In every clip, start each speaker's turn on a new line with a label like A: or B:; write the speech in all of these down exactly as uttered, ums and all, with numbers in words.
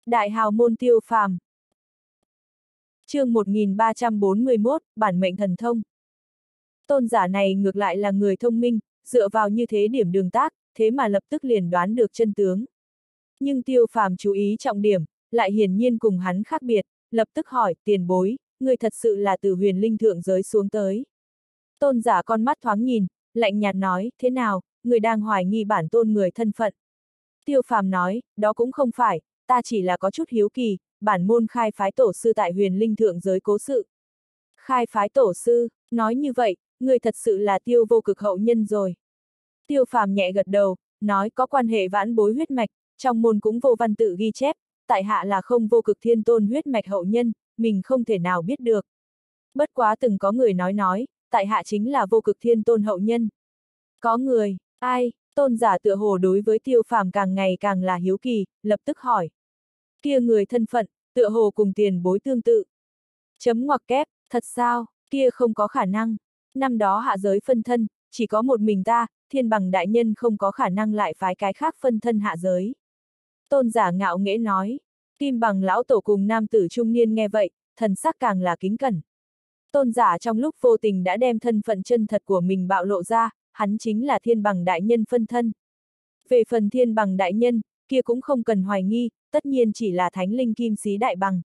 A: Đại hào môn Tiêu Phàm. Chương một nghìn ba trăm bốn mươi mốt, bản mệnh thần thông. Tôn giả này ngược lại là người thông minh, dựa vào như thế điểm đường tác, thế mà lập tức liền đoán được chân tướng. Nhưng Tiêu Phàm chú ý trọng điểm, lại hiển nhiên cùng hắn khác biệt, lập tức hỏi, tiền bối, người thật sự là từ huyền linh thượng giới xuống tới. Tôn giả con mắt thoáng nhìn, lạnh nhạt nói, thế nào, người đang hoài nghi bản tôn người thân phận. Tiêu Phàm nói, đó cũng không phải, ta chỉ là có chút hiếu kỳ, bản môn khai phái tổ sư tại huyền linh thượng giới cố sự. Khai phái tổ sư, nói như vậy, người thật sự là Tiêu vô cực hậu nhân rồi. Tiêu Phàm nhẹ gật đầu, nói có quan hệ vãn bối huyết mạch, trong môn cũng vô văn tự ghi chép, tại hạ là không vô cực thiên tôn huyết mạch hậu nhân, mình không thể nào biết được. Bất quá từng có người nói nói, tại hạ chính là vô cực thiên tôn hậu nhân. Có người, ai, tôn giả tựa hồ đối với Tiêu Phàm càng ngày càng là hiếu kỳ, lập tức hỏi. Kia người thân phận, tựa hồ cùng tiền bối tương tự. Chấm ngoặc kép, thật sao, kia không có khả năng. Năm đó hạ giới phân thân, chỉ có một mình ta, thiên bằng đại nhân không có khả năng lại phái cái khác phân thân hạ giới. Tôn giả ngạo nghễ nói, Kim Bằng lão tổ cùng nam tử trung niên nghe vậy, thần sắc càng là kính cẩn. Tôn giả trong lúc vô tình đã đem thân phận chân thật của mình bạo lộ ra, hắn chính là thiên bằng đại nhân phân thân. Về phần thiên bằng đại nhân, kia cũng không cần hoài nghi, tất nhiên chỉ là thánh linh kim xí đại bằng.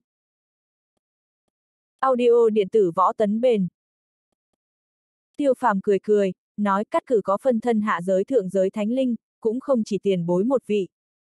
A: Audio điện tử võ tấn bền. Tiêu Phàm cười cười, nói cắt cử có phân thân hạ giới thượng giới thánh linh, cũng không chỉ tiền bối một vị.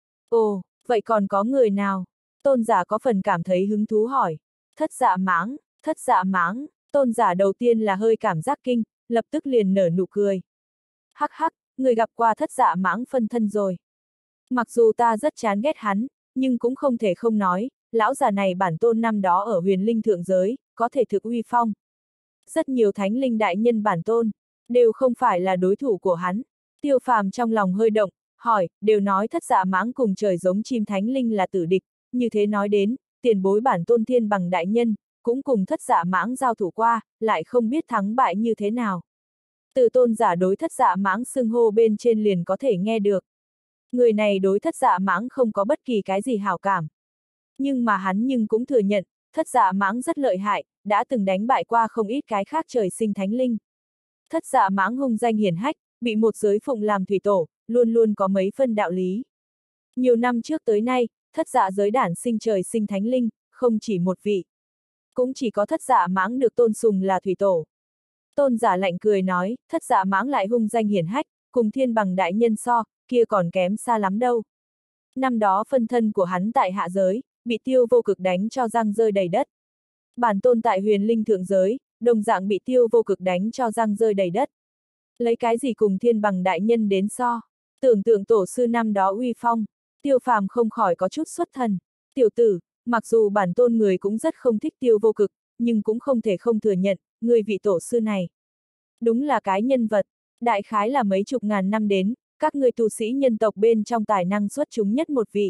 A: Ồ, vậy còn có người nào? Tôn giả có phần cảm thấy hứng thú hỏi. Thất dạ mãng, thất dạ mãng, tôn giả đầu tiên là hơi cảm giác kinh, lập tức liền nở nụ cười. Hắc hắc, người gặp qua thất dạ mãng phân thân rồi. Mặc dù ta rất chán ghét hắn, nhưng cũng không thể không nói, lão già này bản tôn năm đó ở huyền linh thượng giới, có thể thực uy phong. Rất nhiều thánh linh đại nhân bản tôn, đều không phải là đối thủ của hắn. Tiêu Phàm trong lòng hơi động, hỏi, đều nói thất dạ mãng cùng trời giống chim thánh linh là tử địch, như thế nói đến, tiền bối bản tôn thiên bằng đại nhân, cũng cùng thất dạ mãng giao thủ qua, lại không biết thắng bại như thế nào. Từ tôn giả đối thất dạ mãng xưng hô bên trên liền có thể nghe được. Người này đối thất dạ mãng không có bất kỳ cái gì hảo cảm. Nhưng mà hắn nhưng cũng thừa nhận, thất dạ mãng rất lợi hại, đã từng đánh bại qua không ít cái khác trời sinh thánh linh. Thất dạ mãng hung danh hiển hách, bị một giới phụng làm thủy tổ, luôn luôn có mấy phân đạo lý. Nhiều năm trước tới nay, thất dạ giới đản sinh trời sinh thánh linh, không chỉ một vị. Cũng chỉ có thất dạ mãng được tôn sùng là thủy tổ. Tôn giả lạnh cười nói, thất dạ mãng lại hung danh hiển hách, cùng thiên bằng đại nhân so, kia còn kém xa lắm đâu. Năm đó phân thân của hắn tại hạ giới, bị Tiêu vô cực đánh cho răng rơi đầy đất. Bản tôn tại huyền linh thượng giới, đồng dạng bị Tiêu vô cực đánh cho răng rơi đầy đất. Lấy cái gì cùng thiên bằng đại nhân đến so? Tưởng tượng tổ sư năm đó uy phong, Tiêu Phàm không khỏi có chút xuất thần. Tiểu tử, mặc dù bản tôn người cũng rất không thích Tiêu vô cực, nhưng cũng không thể không thừa nhận, người vị tổ sư này. Đúng là cái nhân vật, đại khái là mấy chục ngàn năm đến, các người tu sĩ nhân tộc bên trong tài năng xuất chúng nhất một vị.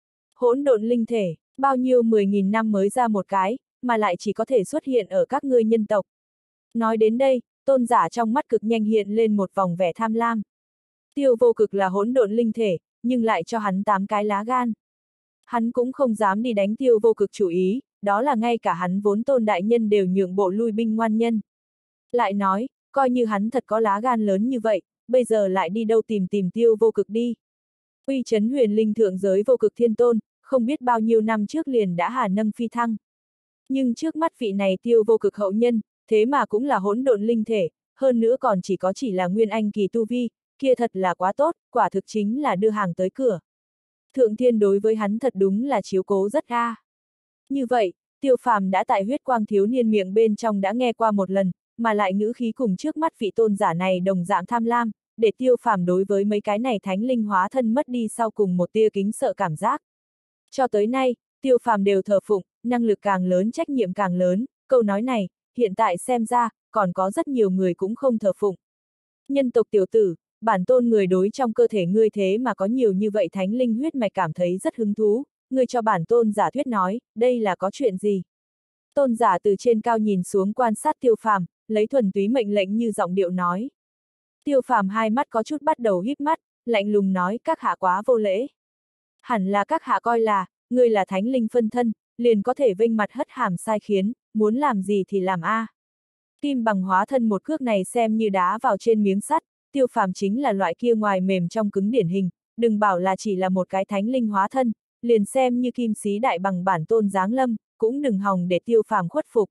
A: Hỗn độn linh thể, bao nhiêu mười nghìn năm mới ra một cái, mà lại chỉ có thể xuất hiện ở các ngươi nhân tộc. Nói đến đây, tôn giả trong mắt cực nhanh hiện lên một vòng vẻ tham lam. Tiêu vô cực là hỗn độn linh thể, nhưng lại cho hắn tám cái lá gan. Hắn cũng không dám đi đánh tiêu vô cực chủ ý, đó là ngay cả hắn vốn tôn đại nhân đều nhượng bộ lui binh ngoan nhân. Lại nói, coi như hắn thật có lá gan lớn như vậy, bây giờ lại đi đâu tìm tìm tiêu vô cực đi. Uy chấn huyền linh thượng giới vô cực thiên tôn, không biết bao nhiêu năm trước liền đã hà nâng phi thăng. Nhưng trước mắt vị này tiêu vô cực hậu nhân, thế mà cũng là hỗn độn linh thể, hơn nữa còn chỉ có chỉ là nguyên anh kỳ tu vi, kia thật là quá tốt, quả thực chính là đưa hàng tới cửa. Thượng thiên đối với hắn thật đúng là chiếu cố rất a. À. Như vậy, Tiêu Phàm đã tại huyết quang thiếu niên miệng bên trong đã nghe qua một lần, mà lại ngữ khí cùng trước mắt vị tôn giả này đồng dạng tham lam, để Tiêu Phàm đối với mấy cái này thánh linh hóa thân mất đi sau cùng một tia kính sợ cảm giác. Cho tới nay, Tiêu Phàm đều thờ phụng, năng lực càng lớn trách nhiệm càng lớn, câu nói này, hiện tại xem ra, còn có rất nhiều người cũng không thờ phụng. Nhân tộc tiểu tử, bản tôn người đối trong cơ thể ngươi thế mà có nhiều như vậy thánh linh huyết mạch cảm thấy rất hứng thú, ngươi cho bản tôn giả thuyết nói, đây là có chuyện gì? Tôn giả từ trên cao nhìn xuống quan sát Tiêu Phàm, lấy thuần túy mệnh lệnh như giọng điệu nói. Tiêu Phàm hai mắt có chút bắt đầu híp mắt, lạnh lùng nói các hạ quá vô lễ. Hẳn là các hạ coi là, ngươi là thánh linh phân thân, liền có thể vênh mặt hất hàm sai khiến, muốn làm gì thì làm a. Kim bằng hóa thân một cước này xem như đá vào trên miếng sắt, Tiêu Phàm chính là loại kia ngoài mềm trong cứng điển hình, đừng bảo là chỉ là một cái thánh linh hóa thân, liền xem như kim sĩ đại bằng bản tôn giáng lâm, cũng đừng hòng để Tiêu Phàm khuất phục.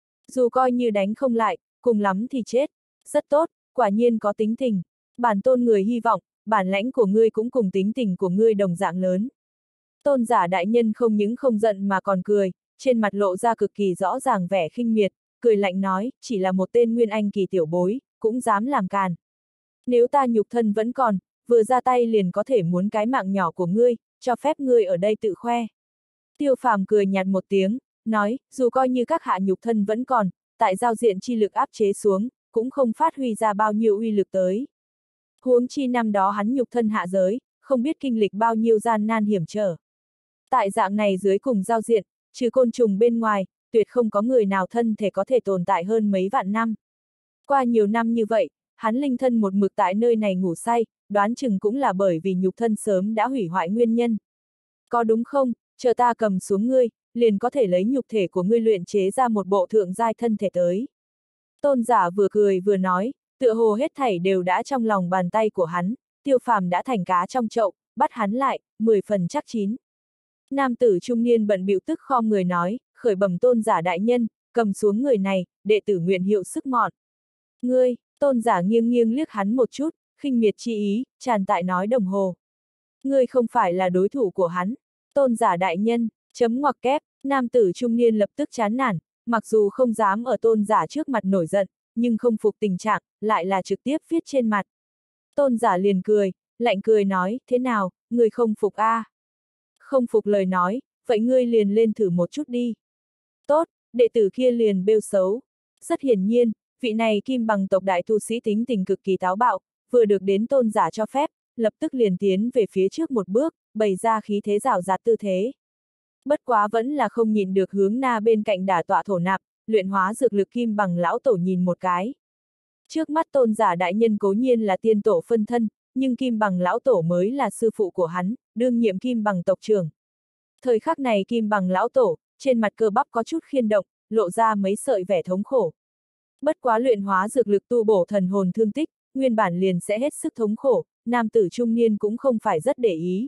A: Dù coi như đánh không lại, cùng lắm thì chết. Rất tốt, quả nhiên có tính tình. Bản tôn người hy vọng, bản lãnh của ngươi cũng cùng tính tình của ngươi đồng dạng lớn. Tôn giả đại nhân không những không giận mà còn cười, trên mặt lộ ra cực kỳ rõ ràng vẻ khinh miệt, cười lạnh nói, chỉ là một tên nguyên anh kỳ tiểu bối, cũng dám làm càn. Nếu ta nhục thân vẫn còn, vừa ra tay liền có thể muốn cái mạng nhỏ của ngươi, cho phép ngươi ở đây tự khoe. Tiêu Phàm cười nhạt một tiếng, nói, dù coi như các hạ nhục thân vẫn còn, tại giao diện chi lực áp chế xuống, cũng không phát huy ra bao nhiêu uy lực tới. Huống chi năm đó hắn nhục thân hạ giới, không biết kinh lịch bao nhiêu gian nan hiểm trở. Tại dạng này dưới cùng giao diện, trừ côn trùng bên ngoài, tuyệt không có người nào thân thể có thể tồn tại hơn mấy vạn năm. Qua nhiều năm như vậy, hắn linh thân một mực tại nơi này ngủ say, đoán chừng cũng là bởi vì nhục thân sớm đã hủy hoại nguyên nhân. Có đúng không, chờ ta cầm xuống ngươi, liền có thể lấy nhục thể của ngươi luyện chế ra một bộ thượng giai thân thể tới. Tôn giả vừa cười vừa nói, tựa hồ hết thảy đều đã trong lòng bàn tay của hắn, Tiêu Phàm đã thành cá trong chậu, bắt hắn lại, mười phần chắc chín. Nam tử trung niên bận bịu tức khom người nói, khởi bẩm tôn giả đại nhân, cầm xuống người này, đệ tử nguyện hiệu sức mọn. Ngươi, tôn giả nghiêng nghiêng liếc hắn một chút, khinh miệt chi ý, tràn tại nói đồng hồ. Ngươi không phải là đối thủ của hắn, tôn giả đại nhân, chấm ngoặc kép, nam tử trung niên lập tức chán nản, mặc dù không dám ở tôn giả trước mặt nổi giận, nhưng không phục tình trạng, lại là trực tiếp viết trên mặt. Tôn giả liền cười, lạnh cười nói, thế nào, ngươi không phục a? À? Không phục lời nói, vậy ngươi liền lên thử một chút đi. Tốt, đệ tử kia liền bêu xấu. Rất hiển nhiên, vị này kim bằng tộc đại tu sĩ tính tình cực kỳ táo bạo, vừa được đến tôn giả cho phép, lập tức liền tiến về phía trước một bước, bày ra khí thế rào rạt tư thế. Bất quá vẫn là không nhìn được hướng na bên cạnh đả tọa thổ nạp, luyện hóa dược lực kim bằng lão tổ nhìn một cái. Trước mắt tôn giả đại nhân cố nhiên là tiên tổ phân thân, nhưng kim bằng lão tổ mới là sư phụ của hắn, đương nhiệm kim bằng tộc trưởng. Thời khắc này kim bằng lão tổ, trên mặt cơ bắp có chút khiên động, lộ ra mấy sợi vẻ thống khổ. Bất quá luyện hóa dược lực tu bổ thần hồn thương tích, nguyên bản liền sẽ hết sức thống khổ, nam tử trung niên cũng không phải rất để ý.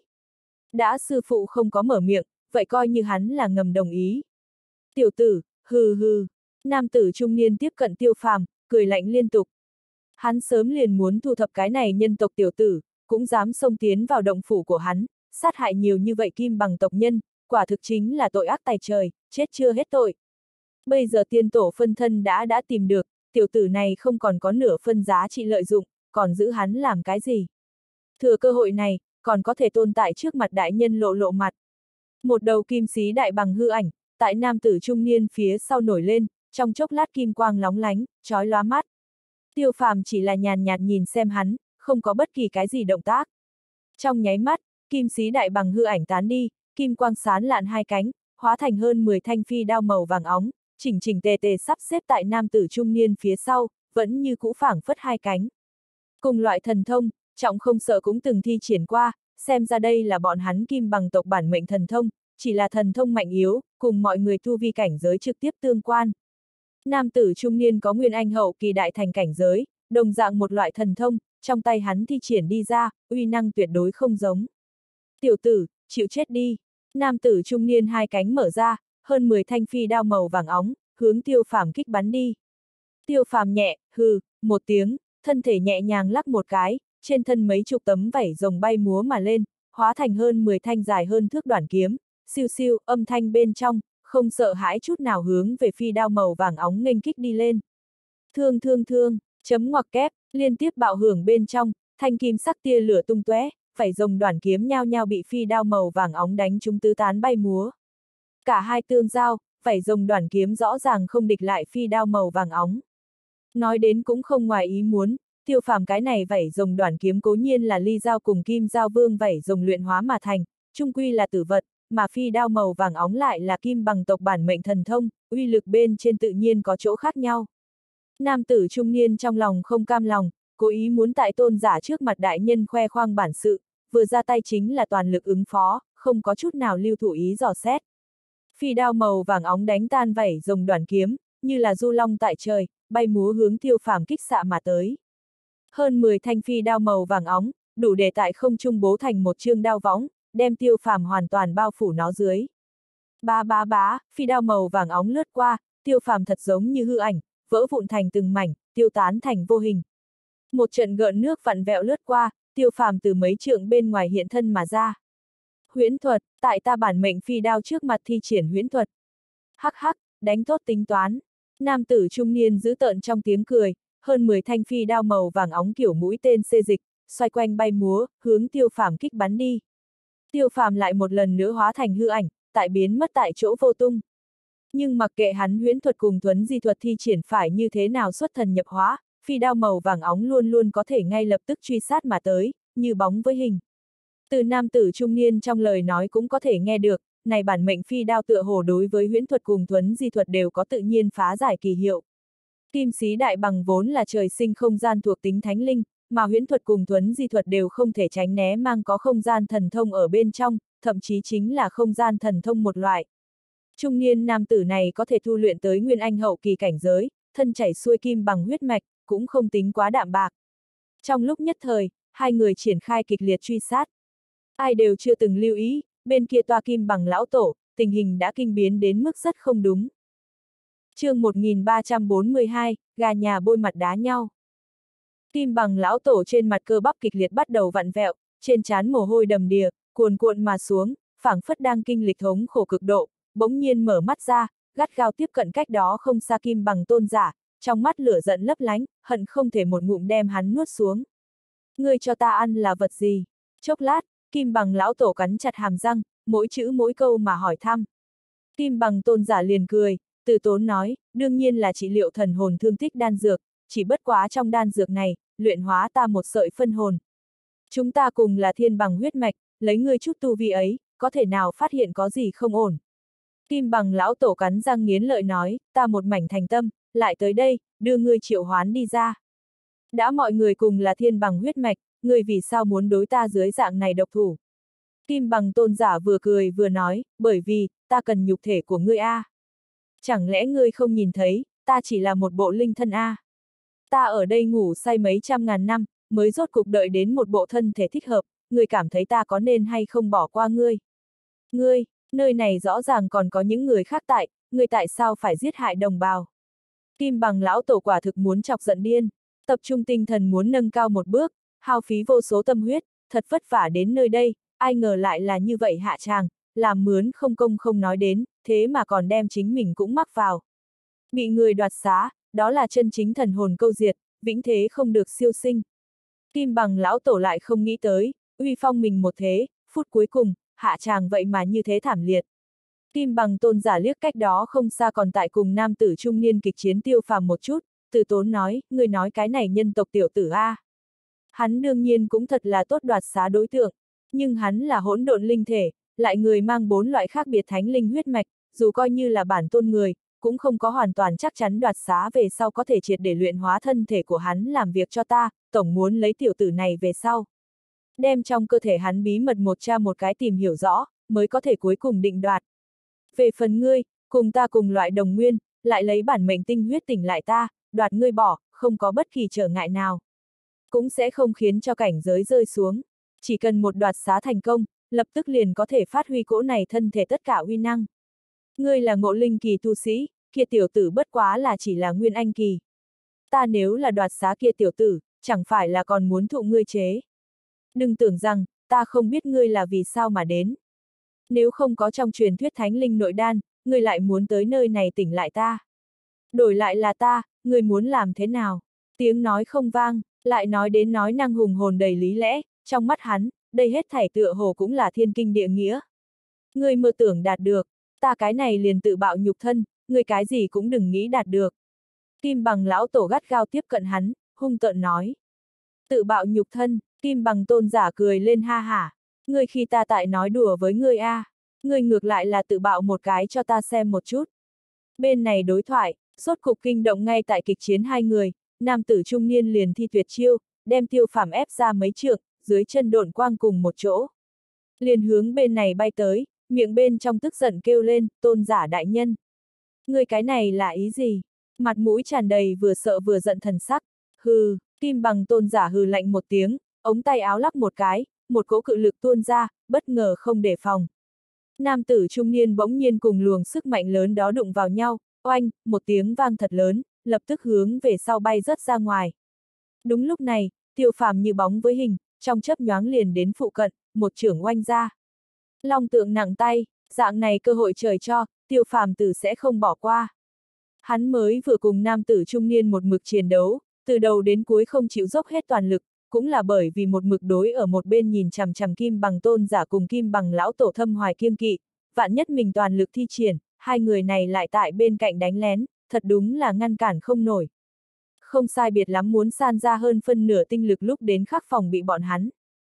A: Đã sư phụ không có mở miệng, vậy coi như hắn là ngầm đồng ý. Tiểu tử, hừ hừ, nam tử trung niên tiếp cận Tiêu Phàm, cười lạnh liên tục. Hắn sớm liền muốn thu thập cái này nhân tộc tiểu tử, cũng dám xông tiến vào động phủ của hắn, sát hại nhiều như vậy kim bằng tộc nhân, quả thực chính là tội ác tày trời, chết chưa hết tội. Bây giờ tiên tổ phân thân đã đã tìm được, tiểu tử này không còn có nửa phân giá trị lợi dụng, còn giữ hắn làm cái gì? Thừa cơ hội này, còn có thể tồn tại trước mặt đại nhân lộ lộ mặt. Một đầu kim xí đại bằng hư ảnh, tại nam tử trung niên phía sau nổi lên, trong chốc lát kim quang lóng lánh, chói lóa mắt. Tiêu Phàm chỉ là nhàn nhạt nhìn xem hắn, không có bất kỳ cái gì động tác. Trong nháy mắt, kim xí đại bằng hư ảnh tán đi, kim quang sán lạn hai cánh, hóa thành hơn mười thanh phi đao màu vàng óng, chỉnh chỉnh tề tề sắp xếp tại nam tử trung niên phía sau, vẫn như cũ phảng phất hai cánh. Cùng loại thần thông, trọng không sợ cũng từng thi triển qua, xem ra đây là bọn hắn kim bằng tộc bản mệnh thần thông, chỉ là thần thông mạnh yếu, cùng mọi người tu vi cảnh giới trực tiếp tương quan. Nam tử trung niên có nguyên anh hậu kỳ đại thành cảnh giới, đồng dạng một loại thần thông, trong tay hắn thi triển đi ra, uy năng tuyệt đối không giống. Tiểu tử, chịu chết đi. Nam tử trung niên hai cánh mở ra, hơn mười thanh phi đao màu vàng óng, hướng Tiêu Phàm kích bắn đi. Tiêu Phàm nhẹ, hừ, một tiếng, thân thể nhẹ nhàng lắc một cái, trên thân mấy chục tấm vảy rồng bay múa mà lên, hóa thành hơn mười thanh dài hơn thước đoản kiếm, siêu siêu, âm thanh bên trong, không sợ hãi chút nào hướng về phi đao màu vàng óng nghênh kích đi lên. Thương thương thương, chấm ngoặc kép, liên tiếp bạo hưởng bên trong, thanh kim sắc tia lửa tung tóe, vảy rồng đoản kiếm nhao nhao bị phi đao màu vàng óng đánh chúng tứ tán bay múa. Cả hai tương giao, vảy rồng đoản kiếm rõ ràng không địch lại phi đao màu vàng óng. Nói đến cũng không ngoài ý muốn, Tiêu Phàm cái này vảy rồng đoản kiếm cố nhiên là ly dao cùng kim dao vương vảy rồng luyện hóa mà thành, chung quy là tử vật, mà phi đao màu vàng óng lại là kim bằng tộc bản mệnh thần thông, uy lực bên trên tự nhiên có chỗ khác nhau. Nam tử trung niên trong lòng không cam lòng, cố ý muốn tại tôn giả trước mặt đại nhân khoe khoang bản sự, vừa ra tay chính là toàn lực ứng phó, không có chút nào lưu thủ ý dò xét. Phi đao màu vàng óng đánh tan vảy rồng đoản kiếm, như là du long tại trời, bay múa hướng Tiêu Phàm kích xạ mà tới. Hơn mười thanh phi đao màu vàng óng, đủ để tại không trung bố thành một chương đao võng, đem Tiêu Phàm hoàn toàn bao phủ nó dưới. Bá bá bá, phi đao màu vàng óng lướt qua, Tiêu Phàm thật giống như hư ảnh, vỡ vụn thành từng mảnh, tiêu tán thành vô hình. Một trận gợn nước vặn vẹo lướt qua, Tiêu Phàm từ mấy trượng bên ngoài hiện thân mà ra. Huyễn thuật, tại ta bản mệnh phi đao trước mặt thi triển huyễn thuật. Hắc hắc, đánh tốt tính toán. Nam tử trung niên giữ tợn trong tiếng cười, hơn mười thanh phi đao màu vàng óng kiểu mũi tên xê dịch, xoay quanh bay múa, hướng Tiêu Phàm kích bắn đi. Tiêu Phàm lại một lần nữa hóa thành hư ảnh, tại biến mất tại chỗ vô tung. Nhưng mặc kệ hắn huyễn thuật cùng thuấn di thuật thi triển phải như thế nào xuất thần nhập hóa, phi đao màu vàng óng luôn luôn có thể ngay lập tức truy sát mà tới, như bóng với hình. Từ nam tử trung niên trong lời nói cũng có thể nghe được, này bản mệnh phi đao tựa hồ đối với huyễn thuật cùng thuấn di thuật đều có tự nhiên phá giải kỳ hiệu. Kim sĩ đại bằng vốn là trời sinh không gian thuộc tính thánh linh, mà huyễn thuật cùng thuấn di thuật đều không thể tránh né mang có không gian thần thông ở bên trong, thậm chí chính là không gian thần thông một loại. Trung niên nam tử này có thể tu luyện tới nguyên anh hậu kỳ cảnh giới, thân chảy xuôi kim bằng huyết mạch, cũng không tính quá đạm bạc. Trong lúc nhất thời, hai người triển khai kịch liệt truy sát. Ai đều chưa từng lưu ý, bên kia toa kim bằng lão tổ, tình hình đã kinh biến đến mức rất không đúng. Chương một nghìn ba trăm bốn mươi hai, gà nhà bôi mặt đá nhau. Kim bằng lão tổ trên mặt cơ bắp kịch liệt bắt đầu vặn vẹo, trên trán mồ hôi đầm đìa, cuồn cuộn mà xuống, phảng phất đang kinh lịch thống khổ cực độ, bỗng nhiên mở mắt ra, gắt gao tiếp cận cách đó không xa kim bằng tôn giả, trong mắt lửa giận lấp lánh, hận không thể một ngụm đem hắn nuốt xuống. Ngươi cho ta ăn là vật gì? Chốc lát, kim bằng lão tổ cắn chặt hàm răng, mỗi chữ mỗi câu mà hỏi thăm. Kim bằng tôn giả liền cười, từ tốn nói, đương nhiên là trị liệu thần hồn thương tích đan dược, chỉ bất quá trong đan dược này, luyện hóa ta một sợi phân hồn. Chúng ta cùng là thiên bằng huyết mạch, lấy ngươi chút tu vi ấy, có thể nào phát hiện có gì không ổn. Kim bằng lão tổ cắn răng nghiến lợi nói, ta một mảnh thành tâm, lại tới đây, đưa ngươi triệu hoán đi ra. Đã mọi người cùng là thiên bằng huyết mạch, ngươi vì sao muốn đối ta dưới dạng này độc thủ? Kim bằng tôn giả vừa cười vừa nói, bởi vì, ta cần nhục thể của ngươi a. Chẳng lẽ ngươi không nhìn thấy, ta chỉ là một bộ linh thân a? Ta ở đây ngủ say mấy trăm ngàn năm, mới rốt cục đợi đến một bộ thân thể thích hợp, ngươi cảm thấy ta có nên hay không bỏ qua ngươi? Ngươi, nơi này rõ ràng còn có những người khác tại, ngươi tại sao phải giết hại đồng bào? Kim bằng lão tổ quả thực muốn chọc giận điên, tập trung tinh thần muốn nâng cao một bước, hao phí vô số tâm huyết, thật vất vả đến nơi đây, ai ngờ lại là như vậy hạ tràng, làm mướn không công không nói đến, thế mà còn đem chính mình cũng mắc vào. Bị người đoạt xá, đó là chân chính thần hồn câu diệt, vĩnh thế không được siêu sinh. Kim bằng lão tổ lại không nghĩ tới, uy phong mình một thế, phút cuối cùng, hạ tràng vậy mà như thế thảm liệt. Kim bằng tôn giả liếc cách đó không xa còn tại cùng nam tử trung niên kịch chiến Tiêu Phàm một chút, từ tốn nói, người nói cái này nhân tộc tiểu tử a. Hắn đương nhiên cũng thật là tốt đoạt xá đối tượng, nhưng hắn là hỗn độn linh thể, lại người mang bốn loại khác biệt thánh linh huyết mạch, dù coi như là bản tôn người, cũng không có hoàn toàn chắc chắn đoạt xá về sau có thể triệt để luyện hóa thân thể của hắn làm việc cho ta, tổng muốn lấy tiểu tử này về sau. Đem trong cơ thể hắn bí mật một tra một cái tìm hiểu rõ, mới có thể cuối cùng định đoạt. Về phần ngươi, cùng ta cùng loại đồng nguyên, lại lấy bản mệnh tinh huyết tỉnh lại ta, đoạt ngươi bỏ, không có bất kỳ trở ngại nào. Cũng sẽ không khiến cho cảnh giới rơi xuống. Chỉ cần một đoạt xá thành công, lập tức liền có thể phát huy cỗ này thân thể tất cả uy năng. Ngươi là ngộ linh kỳ tu sĩ, kia tiểu tử bất quá là chỉ là nguyên anh kỳ. Ta nếu là đoạt xá kia tiểu tử, chẳng phải là còn muốn thụ ngươi chế. Đừng tưởng rằng, ta không biết ngươi là vì sao mà đến. Nếu không có trong truyền thuyết thánh linh nội đan, ngươi lại muốn tới nơi này tỉnh lại ta. Đổi lại là ta, ngươi muốn làm thế nào? Tiếng nói không vang, lại nói đến nói năng hùng hồn đầy lý lẽ, trong mắt hắn, đây hết thảy tựa hồ cũng là thiên kinh địa nghĩa. Ngươi mơ tưởng đạt được, ta cái này liền tự bạo nhục thân, ngươi cái gì cũng đừng nghĩ đạt được. Kim bằng lão tổ gắt gao tiếp cận hắn, hung tợn nói. Tự bạo nhục thân, kim bằng tôn giả cười lên ha hả. Ngươi khi ta tại nói đùa với ngươi a, à. Ngươi ngược lại là tự bạo một cái cho ta xem một chút. Bên này đối thoại, rốt cục kinh động ngay tại kịch chiến hai người, nam tử trung niên liền thi tuyệt chiêu, đem Tiêu Phàm ép ra mấy trượng, dưới chân độn quang cùng một chỗ. Liền hướng bên này bay tới, miệng bên trong tức giận kêu lên, tôn giả đại nhân. Người cái này là ý gì? Mặt mũi tràn đầy vừa sợ vừa giận thần sắc. Hừ, Kim Bằng tôn giả hừ lạnh một tiếng, ống tay áo lắc một cái, một cỗ cự lực tuôn ra, bất ngờ không đề phòng. Nam tử trung niên bỗng nhiên cùng luồng sức mạnh lớn đó đụng vào nhau, oanh, một tiếng vang thật lớn, lập tức hướng về sau bay rớt ra ngoài. Đúng lúc này, Tiêu Phàm như bóng với hình, trong chớp nhoáng liền đến phụ cận, một chưởng oanh ra. Long tượng nặng tay, dạng này cơ hội trời cho, Tiêu Phàm tử sẽ không bỏ qua. Hắn mới vừa cùng nam tử trung niên một mực chiến đấu, từ đầu đến cuối không chịu dốc hết toàn lực, cũng là bởi vì một mực đối ở một bên nhìn chằm chằm Kim Bằng tôn giả cùng Kim Bằng lão tổ thâm hoài kiêng kỵ, vạn nhất mình toàn lực thi triển, hai người này lại tại bên cạnh đánh lén, thật đúng là ngăn cản không nổi. Không sai biệt lắm muốn san ra hơn phân nửa tinh lực lúc đến khắc phòng bị bọn hắn.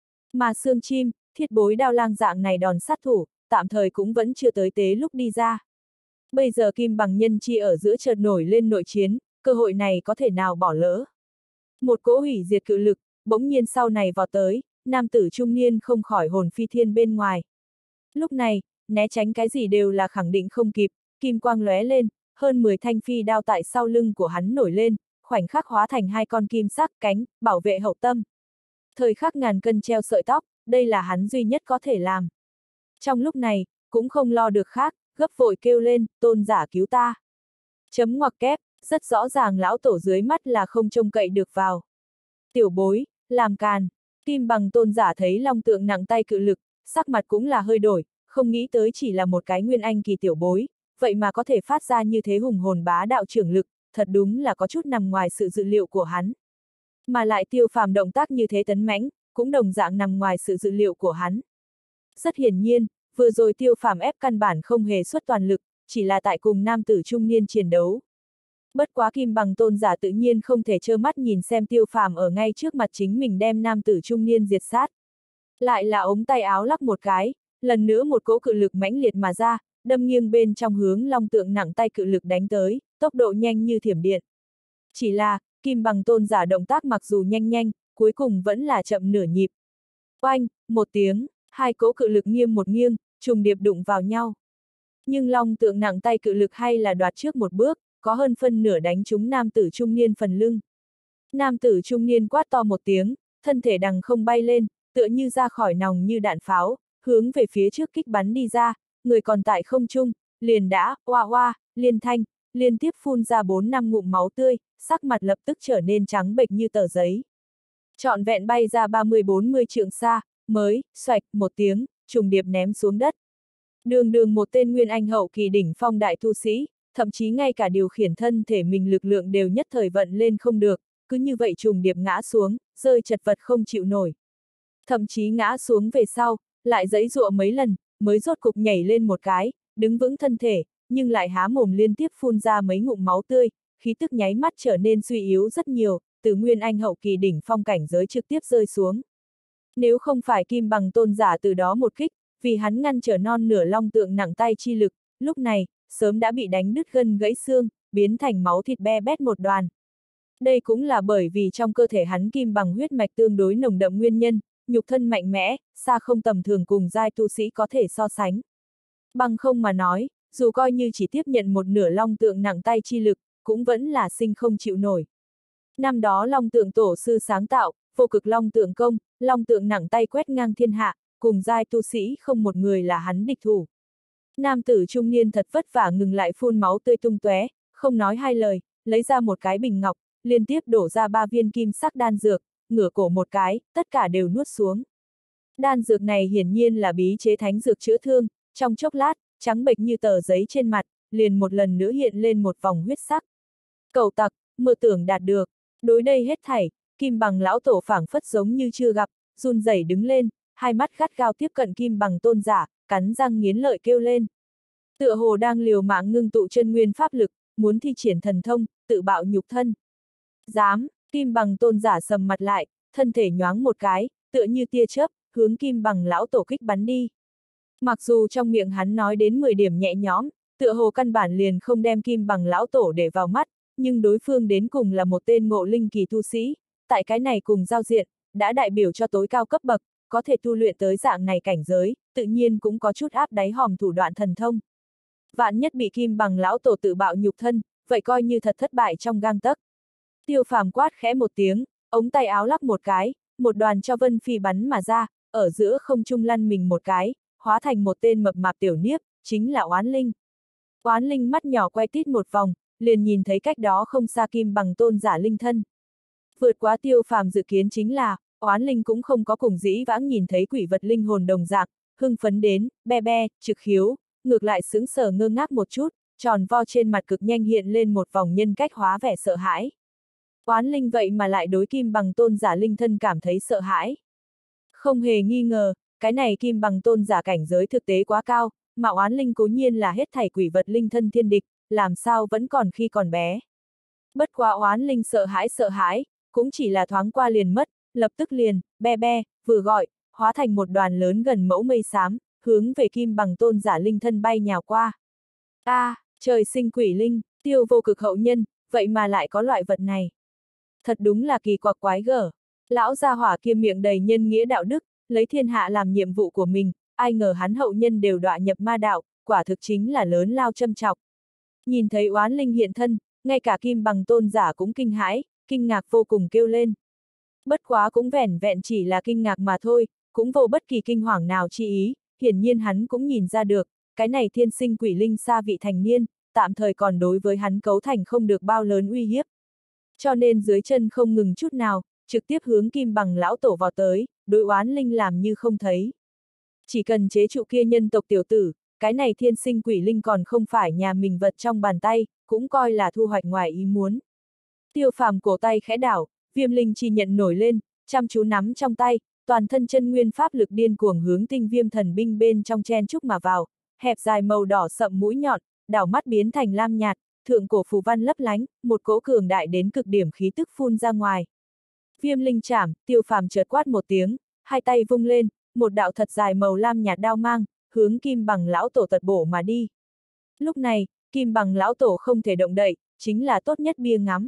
A: Mà xương chim, thiết bối đao lang dạng này đòn sát thủ, tạm thời cũng vẫn chưa tới tế lúc đi ra. Bây giờ Kim Bằng nhân chi ở giữa chợt nổi lên nội chiến, cơ hội này có thể nào bỏ lỡ. Một cỗ hủy diệt cự lực, bỗng nhiên sau này vọt tới, nam tử trung niên không khỏi hồn phi thiên bên ngoài. Lúc này, né tránh cái gì đều là khẳng định không kịp, kim quang lóe lên, hơn mười thanh phi đao tại sau lưng của hắn nổi lên, khoảnh khắc hóa thành hai con kim sắc cánh, bảo vệ hậu tâm. Thời khắc ngàn cân treo sợi tóc, đây là hắn duy nhất có thể làm. Trong lúc này, cũng không lo được khác, gấp vội kêu lên, tôn giả cứu ta. Chấm ngoặc kép, rất rõ ràng lão tổ dưới mắt là không trông cậy được vào. Tiểu bối, làm càn. Kim Bằng tôn giả thấy long tượng nặng tay cự lực, sắc mặt cũng là hơi đổi, không nghĩ tới chỉ là một cái nguyên anh kỳ tiểu bối, vậy mà có thể phát ra như thế hùng hồn bá đạo trưởng lực, thật đúng là có chút nằm ngoài sự dự liệu của hắn. Mà lại Tiêu Phàm động tác như thế tấn mãnh, cũng đồng dạng nằm ngoài sự dự liệu của hắn. Rất hiển nhiên, vừa rồi Tiêu Phàm ép căn bản không hề xuất toàn lực, chỉ là tại cùng nam tử trung niên chiến đấu. Bất quá Kim Bằng tôn giả tự nhiên không thể trơ mắt nhìn xem Tiêu Phàm ở ngay trước mặt chính mình đem nam tử trung niên diệt sát. Lại là ống tay áo lắc một cái, lần nữa một cỗ cự lực mãnh liệt mà ra, đâm nghiêng bên trong hướng long tượng nặng tay cự lực đánh tới, tốc độ nhanh như thiểm điện. Chỉ là, Kim Bằng tôn giả động tác mặc dù nhanh nhanh, cuối cùng vẫn là chậm nửa nhịp. Oanh, một tiếng, hai cỗ cự lực nghiêng một nghiêng, trùng điệp đụng vào nhau. Nhưng long tượng nặng tay cự lực hay là đoạt trước một bước, có hơn phân nửa đánh trúng nam tử trung niên phần lưng. Nam tử trung niên quát to một tiếng, thân thể đằng không bay lên, tựa như ra khỏi nòng như đạn pháo, hướng về phía trước kích bắn đi ra, người còn tại không trung, liền đã, oa oa, liên thanh, liên tiếp phun ra bốn năm ngụm máu tươi, sắc mặt lập tức trở nên trắng bệch như tờ giấy. Trọn vẹn bay ra ba mươi bốn mươi trượng xa, mới, xoạch, một tiếng, trùng điệp ném xuống đất. Đường đường một tên nguyên anh hậu kỳ đỉnh phong đại tu sĩ, thậm chí ngay cả điều khiển thân thể mình lực lượng đều nhất thời vận lên không được, cứ như vậy trùng điệp ngã xuống, rơi chật vật không chịu nổi. Thậm chí ngã xuống về sau, lại giãy giụa mấy lần, mới rốt cục nhảy lên một cái, đứng vững thân thể, nhưng lại há mồm liên tiếp phun ra mấy ngụm máu tươi, khí tức nháy mắt trở nên suy yếu rất nhiều, từ nguyên anh hậu kỳ đỉnh phong cảnh giới trực tiếp rơi xuống. Nếu không phải Kim Bằng tôn giả từ đó một kích, vì hắn ngăn trở non nửa long tượng nặng tay chi lực, lúc này, sớm đã bị đánh đứt gân gãy xương, biến thành máu thịt be bét một đoàn. Đây cũng là bởi vì trong cơ thể hắn kim bằng huyết mạch tương đối nồng đậm nguyên nhân, nhục thân mạnh mẽ, xa không tầm thường cùng giai tu sĩ có thể so sánh. Bằng không mà nói, dù coi như chỉ tiếp nhận một nửa long tượng nặng tay chi lực, cũng vẫn là sinh không chịu nổi. Năm đó long tượng tổ sư sáng tạo, vô cực long tượng công, long tượng nặng tay quét ngang thiên hạ, cùng giai tu sĩ không một người là hắn địch thủ. Nam tử trung niên thật vất vả ngừng lại phun máu tươi tung tóe, không nói hai lời, lấy ra một cái bình ngọc, liên tiếp đổ ra ba viên kim sắc đan dược, ngửa cổ một cái, tất cả đều nuốt xuống. Đan dược này hiển nhiên là bí chế thánh dược chữa thương, trong chốc lát, trắng bệch như tờ giấy trên mặt, liền một lần nữa hiện lên một vòng huyết sắc. Cẩu tặc, mơ tưởng đạt được, đối đây hết thảy, Kim Bằng lão tổ phảng phất giống như chưa gặp, run rẩy đứng lên, hai mắt gắt gao tiếp cận Kim Bằng tôn giả, cắn răng nghiến lợi kêu lên. Tựa hồ đang liều mạng ngưng tụ chân nguyên pháp lực, muốn thi triển thần thông, tự bạo nhục thân. Dám, Kim Bằng tôn giả sầm mặt lại, thân thể nhoáng một cái, tựa như tia chớp, hướng Kim Bằng lão tổ kích bắn đi. Mặc dù trong miệng hắn nói đến mười điểm nhẹ nhõm, tựa hồ căn bản liền không đem Kim Bằng lão tổ để vào mắt, nhưng đối phương đến cùng là một tên ngộ linh kỳ tu sĩ, tại cái này cùng giao diện, đã đại biểu cho tối cao cấp bậc, có thể tu luyện tới dạng này cảnh giới, tự nhiên cũng có chút áp đáy hòm thủ đoạn thần thông. Vạn nhất bị Kim Bằng lão tổ tự bạo nhục thân, vậy coi như thật thất bại trong gang tấc. Tiêu Phàm quát khẽ một tiếng, ống tay áo lắp một cái, một đoàn cho vân phi bắn mà ra, ở giữa không trung lăn mình một cái, hóa thành một tên mập mạp tiểu niếp, chính là Oán Linh. Oán Linh mắt nhỏ quay tít một vòng, liền nhìn thấy cách đó không xa Kim Bằng tôn giả linh thân. Vượt quá Tiêu Phàm dự kiến chính là, Oán Linh cũng không có cùng dĩ vãng nhìn thấy quỷ vật linh hồn đồng dạng, hưng phấn đến, be be, trực khiếu, ngược lại sững sờ ngơ ngác một chút, tròn vo trên mặt cực nhanh hiện lên một vòng nhân cách hóa vẻ sợ hãi. Oán Linh vậy mà lại đối Kim Bằng tôn giả linh thân cảm thấy sợ hãi. Không hề nghi ngờ, cái này Kim Bằng tôn giả cảnh giới thực tế quá cao, mà Oán Linh cố nhiên là hết thảy quỷ vật linh thân thiên địch, làm sao vẫn còn khi còn bé. Bất quá Oán Linh sợ hãi sợ hãi, cũng chỉ là thoáng qua liền mất, lập tức liền, be be, vừa gọi, hóa thành một đoàn lớn gần mẫu mây xám, hướng về Kim Bằng tôn giả linh thân bay nhào qua. A, à, trời sinh quỷ linh, Tiêu vô cực hậu nhân, vậy mà lại có loại vật này. Thật đúng là kỳ quặc quái gở. Lão gia hỏa kia miệng đầy nhân nghĩa đạo đức, lấy thiên hạ làm nhiệm vụ của mình, ai ngờ hắn hậu nhân đều đọa nhập ma đạo, quả thực chính là lớn lao châm chọc. Nhìn thấy Oán Linh hiện thân, ngay cả Kim Bằng tôn giả cũng kinh hãi, kinh ngạc vô cùng kêu lên. Bất quá cũng vẻn vẹn chỉ là kinh ngạc mà thôi, cũng vô bất kỳ kinh hoàng nào chi ý, hiển nhiên hắn cũng nhìn ra được, cái này thiên sinh quỷ linh xa vị thành niên, tạm thời còn đối với hắn cấu thành không được bao lớn uy hiếp. Cho nên dưới chân không ngừng chút nào, trực tiếp hướng Kim Bằng lão tổ vào tới, đối Oán Linh làm như không thấy. Chỉ cần chế trụ kia nhân tộc tiểu tử, cái này thiên sinh quỷ linh còn không phải nhà mình vật trong bàn tay, cũng coi là thu hoạch ngoài ý muốn. Tiêu Phàm cổ tay khẽ đảo, viêm linh chi nhận nổi lên, chăm chú nắm trong tay, toàn thân chân nguyên pháp lực điên cuồng hướng tinh viêm thần binh bên trong chen chúc mà vào, hẹp dài màu đỏ sậm mũi nhọn, đảo mắt biến thành lam nhạt, thượng cổ phù văn lấp lánh, một cỗ cường đại đến cực điểm khí tức phun ra ngoài. Viêm linh chảm, Tiêu Phàm chợt quát một tiếng, hai tay vung lên, một đạo thật dài màu lam nhạt đao mang, hướng Kim Bằng lão tổ tật bổ mà đi. Lúc này, Kim Bằng lão tổ không thể động đậy, chính là tốt nhất bia ngắm.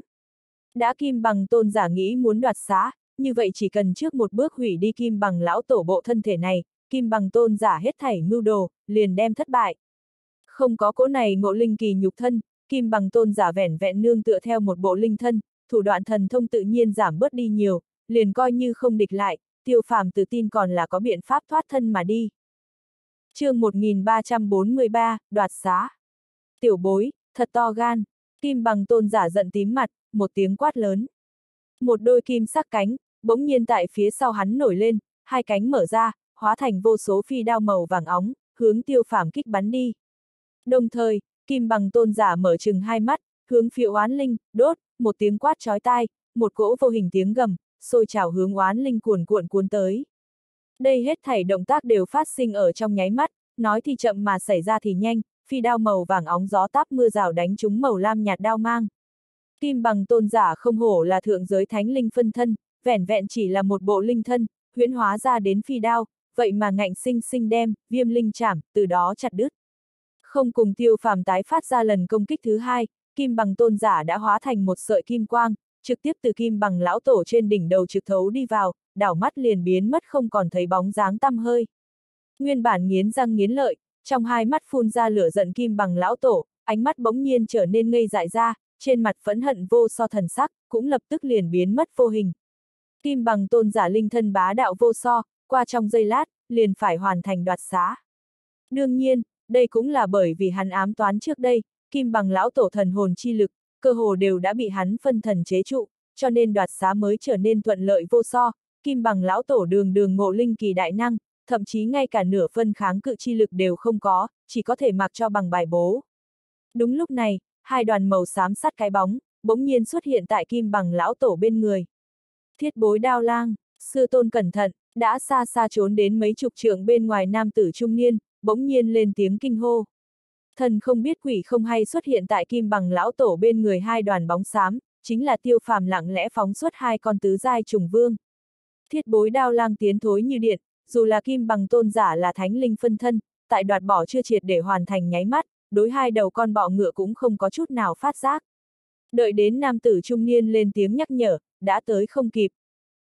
A: Đã Kim Bằng tôn giả nghĩ muốn đoạt xá, như vậy chỉ cần trước một bước hủy đi Kim Bằng lão tổ bộ thân thể này, Kim Bằng tôn giả hết thảy mưu đồ, liền đem thất bại. Không có cỗ này ngộ linh kỳ nhục thân, Kim Bằng tôn giả vẻn vẹn nương tựa theo một bộ linh thân, thủ đoạn thần thông tự nhiên giảm bớt đi nhiều, liền coi như không địch lại, Tiêu Phàm tự tin còn là có biện pháp thoát thân mà đi. Chương một nghìn ba trăm bốn mươi ba, đoạt xá. Tiểu bối, thật to gan, Kim Bằng tôn giả giận tím mặt, một tiếng quát lớn. Một đôi kim sắc cánh, bỗng nhiên tại phía sau hắn nổi lên, hai cánh mở ra, hóa thành vô số phi đao màu vàng óng, hướng Tiêu Phàm kích bắn đi. Đồng thời, Kim Bằng tôn giả mở trừng hai mắt, hướng phía Oán Linh, đốt, một tiếng quát chói tai, một cỗ vô hình tiếng gầm, sôi trào hướng Oán Linh cuồn cuộn cuốn tới. Đây hết thảy động tác đều phát sinh ở trong nháy mắt, nói thì chậm mà xảy ra thì nhanh, phi đao màu vàng óng gió táp mưa rào đánh trúng màu lam nhạt đao mang. Kim Bằng tôn giả không hổ là thượng giới thánh linh phân thân, vẻn vẹn chỉ là một bộ linh thân, huyễn hóa ra đến phi đao, vậy mà ngạnh sinh sinh đem, viêm linh chảm, từ đó chặt đứt. Không cùng Tiêu Phàm tái phát ra lần công kích thứ hai, Kim Bằng tôn giả đã hóa thành một sợi kim quang, trực tiếp từ Kim Bằng lão tổ trên đỉnh đầu trực thấu đi vào, đảo mắt liền biến mất không còn thấy bóng dáng tăm hơi. Nguyên bản nghiến răng nghiến lợi, trong hai mắt phun ra lửa giận Kim Bằng lão tổ, ánh mắt bỗng nhiên trở nên ngây dại ra, trên mặt phẫn hận vô so thần sắc, cũng lập tức liền biến mất vô hình. Kim Bằng tôn giả linh thân bá đạo vô so, qua trong giây lát, liền phải hoàn thành đoạt xá. Đương nhiên, đây cũng là bởi vì hắn ám toán trước đây, Kim Bằng lão tổ thần hồn chi lực, cơ hồ đều đã bị hắn phân thần chế trụ, cho nên đoạt xá mới trở nên thuận lợi vô so, Kim Bằng lão tổ đường đường ngộ linh kỳ đại năng, thậm chí ngay cả nửa phân kháng cự chi lực đều không có, chỉ có thể mặc cho bằng bài bố. Đúng lúc này, hai đoàn màu xám sắt cái bóng, bỗng nhiên xuất hiện tại Kim Bằng lão tổ bên người. Thiết bối đao lang, sư tôn cẩn thận, đã xa xa trốn đến mấy chục trượng bên ngoài nam tử trung niên, bỗng nhiên lên tiếng kinh hô. Thần không biết quỷ không hay xuất hiện tại Kim Bằng lão tổ bên người hai đoàn bóng xám, chính là Tiêu Phàm lặng lẽ phóng xuất hai con tứ giai trùng vương. Thiết bối đao lang tiến thối như điện, dù là Kim Bằng tôn giả là thánh linh phân thân, tại đoạt bỏ chưa triệt để hoàn thành nháy mắt, đối hai đầu con bọ ngựa cũng không có chút nào phát giác. Đợi đến nam tử trung niên lên tiếng nhắc nhở, đã tới không kịp.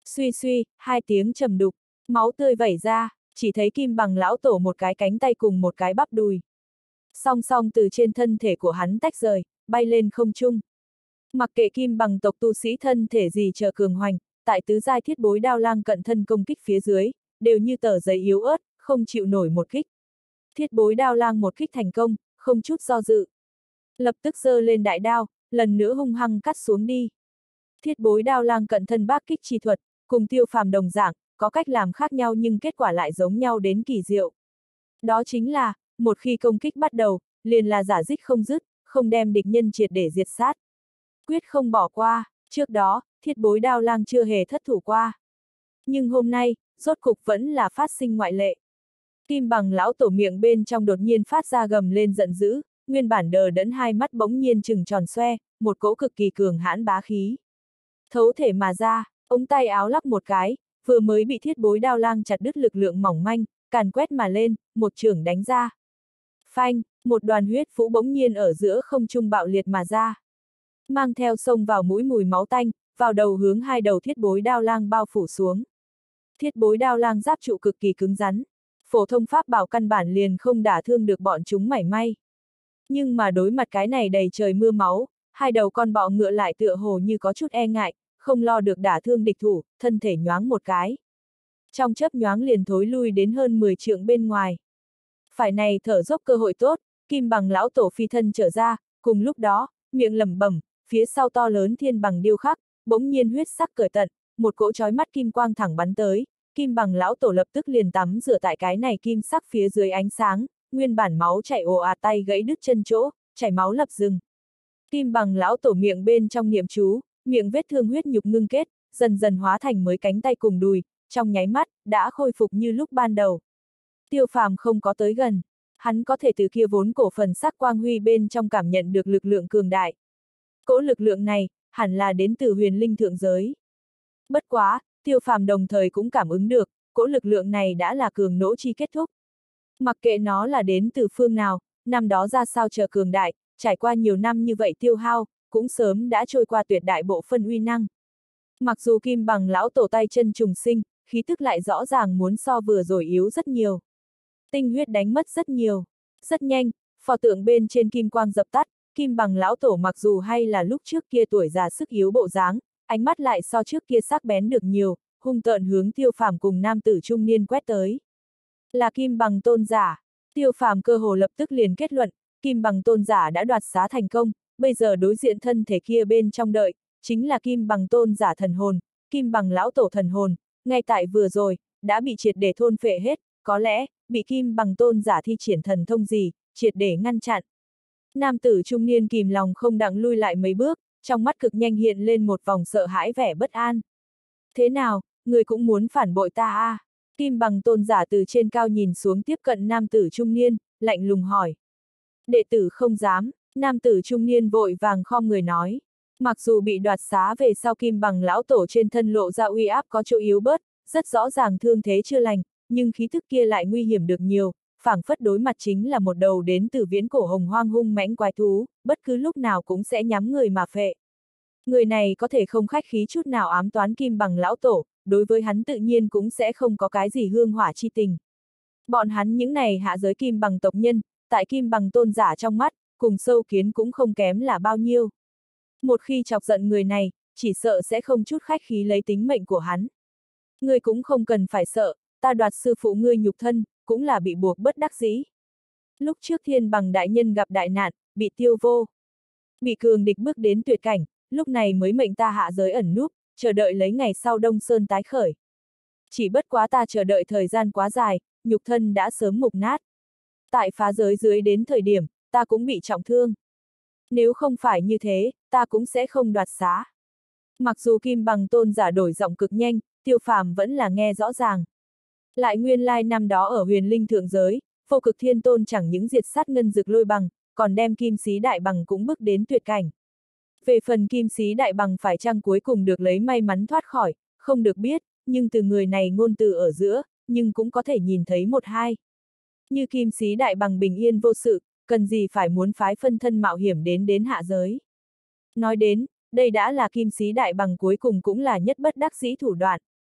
A: Suy suy, hai tiếng trầm đục, máu tươi vẩy ra, chỉ thấy Kim Bằng lão tổ một cái cánh tay cùng một cái bắp đùi. Song song từ trên thân thể của hắn tách rời, bay lên không trung. Mặc kệ Kim Bằng tộc tu sĩ thân thể gì chờ cường hoành, tại tứ giai thiết bối đao lang cận thân công kích phía dưới, đều như tờ giấy yếu ớt, không chịu nổi một kích. Thiết bối đao lang một kích thành công, không chút do dự. Lập tức giơ lên đại đao, lần nữa hung hăng cắt xuống đi. Thiết bối đao lang cận thân bác kích chi thuật, cùng Tiêu Phàm đồng dạng, có cách làm khác nhau nhưng kết quả lại giống nhau đến kỳ diệu. Đó chính là, một khi công kích bắt đầu, liền là giả dích không dứt, không đem địch nhân triệt để diệt sát. Quyết không bỏ qua, trước đó, thiết bối đao lang chưa hề thất thủ qua. Nhưng hôm nay, rốt cục vẫn là phát sinh ngoại lệ. Kim Bằng lão tổ miệng bên trong đột nhiên phát ra gầm lên giận dữ, nguyên bản đờ đẫn hai mắt bỗng nhiên trừng tròn xoe, một cỗ cực kỳ cường hãn bá khí. Thấu thể mà ra, ống tay áo lắc một cái, vừa mới bị thiết bối đao lang chặt đứt lực lượng mỏng manh, càn quét mà lên, một chưởng đánh ra. Phanh, một đoàn huyết phũ bỗng nhiên ở giữa không trung bạo liệt mà ra. Mang theo xông vào mũi mùi máu tanh, vào đầu hướng hai đầu thiết bối đao lang bao phủ xuống. Thiết bối đao lang giáp trụ cực kỳ cứng rắn, phổ thông pháp bảo căn bản liền không đả thương được bọn chúng mảy may. Nhưng mà đối mặt cái này đầy trời mưa máu, hai đầu con bọ ngựa lại tựa hồ như có chút e ngại, không lo được đả thương địch thủ, thân thể nhoáng một cái. Trong chớp nhoáng liền thối lui đến hơn mười trượng bên ngoài. Phải này thở dốc cơ hội tốt, Kim Bằng lão tổ phi thân trở ra, cùng lúc đó, miệng lẩm bẩm, phía sau to lớn thiên bằng điêu khắc, bỗng nhiên huyết sắc cởi tận, một cỗ chói mắt kim quang thẳng bắn tới, Kim Bằng lão tổ lập tức liền tắm rửa tại cái này kim sắc phía dưới ánh sáng, nguyên bản máu chảy ồ ạt tay gãy đứt chân chỗ, chảy máu lập rừng. Kim Bằng lão tổ miệng bên trong niệm chú, miệng vết thương huyết nhục ngưng kết, dần dần hóa thành mới cánh tay cùng đùi, trong nháy mắt, đã khôi phục như lúc ban đầu. Tiêu Phàm không có tới gần, hắn có thể từ kia vốn cổ phần sắc quang huy bên trong cảm nhận được lực lượng cường đại. Cỗ lực lượng này, hẳn là đến từ huyền linh thượng giới. Bất quá, Tiêu Phàm đồng thời cũng cảm ứng được, cỗ lực lượng này đã là cường nỗ chi kết thúc. Mặc kệ nó là đến từ phương nào, năm đó ra sao chờ cường đại, trải qua nhiều năm như vậy tiêu hao, cũng sớm đã trôi qua tuyệt đại bộ phân uy năng. Mặc dù Kim Bằng lão tổ tay chân trùng sinh, khí tức lại rõ ràng muốn so vừa rồi yếu rất nhiều. Tinh huyết đánh mất rất nhiều. Rất nhanh, pho tượng bên trên kim quang dập tắt, Kim Bằng lão tổ mặc dù hay là lúc trước kia tuổi già sức yếu bộ dáng, ánh mắt lại so trước kia sắc bén được nhiều, hung tợn hướng Tiêu Phàm cùng nam tử trung niên quét tới. Là Kim Bằng tôn giả. Tiêu Phàm cơ hồ lập tức liền kết luận, Kim Bằng tôn giả đã đoạt xá thành công, bây giờ đối diện thân thể kia bên trong đợi, chính là Kim Bằng tôn giả thần hồn, Kim Bằng lão tổ thần hồn, ngay tại vừa rồi, đã bị triệt để thôn phệ hết, có lẽ, bị Kim Bằng tôn giả thi triển thần thông gì, triệt để ngăn chặn. Nam tử trung niên kìm lòng không đặng lui lại mấy bước, trong mắt cực nhanh hiện lên một vòng sợ hãi vẻ bất an. Thế nào, người cũng muốn phản bội ta à? Kim Bằng tôn giả từ trên cao nhìn xuống tiếp cận nam tử trung niên, lạnh lùng hỏi. Đệ tử không dám, nam tử trung niên vội vàng khom người nói. Mặc dù bị đoạt xá về sau Kim Bằng lão tổ trên thân lộ ra uy áp có chỗ yếu bớt, rất rõ ràng thương thế chưa lành, nhưng khí thức kia lại nguy hiểm được nhiều, phảng phất đối mặt chính là một đầu đến từ viễn cổ hồng hoang hung mãnh quái thú, bất cứ lúc nào cũng sẽ nhắm người mà phệ. Người này có thể không khách khí chút nào ám toán Kim Bằng lão tổ, đối với hắn tự nhiên cũng sẽ không có cái gì hương hỏa chi tình. Bọn hắn những này hạ giới Kim Bằng tộc nhân, tại Kim Bằng tôn giả trong mắt, cùng sâu kiến cũng không kém là bao nhiêu. Một khi chọc giận người này, chỉ sợ sẽ không chút khách khí lấy tính mệnh của hắn. Ngươi cũng không cần phải sợ, ta đoạt sư phụ ngươi nhục thân, cũng là bị buộc bất đắc dĩ. Lúc trước Thiên Bằng đại nhân gặp đại nạn, bị tiêu vô. Bị cường địch bước đến tuyệt cảnh, lúc này mới mệnh ta hạ giới ẩn núp, chờ đợi lấy ngày sau Đông Sơn tái khởi. Chỉ bất quá ta chờ đợi thời gian quá dài, nhục thân đã sớm mục nát. Tại phá giới dưới đến thời điểm, ta cũng bị trọng thương. Nếu không phải như thế, ta cũng sẽ không đoạt xá. Mặc dù Kim Bằng tôn giả đổi giọng cực nhanh, Tiêu Phàm vẫn là nghe rõ ràng. Lại nguyên lai năm đó ở huyền linh thượng giới, Vô Cực Thiên Tôn chẳng những diệt sát ngân dực lôi bằng, còn đem Kim Xí Đại Bằng cũng bước đến tuyệt cảnh. Về phần Kim Xí Đại Bằng phải chăng cuối cùng được lấy may mắn thoát khỏi, không được biết, nhưng từ người này ngôn từ ở giữa, nhưng cũng có thể nhìn thấy một hai. Như Kim Xí Đại Bằng bình yên vô sự, cần gì phải muốn phái phân thân mạo hiểm đến đến hạ giới. Nói đến, đây đã là Kim Xí Đại Bằng cuối cùng cũng là nhất bất đắc dĩ thủ đoạn,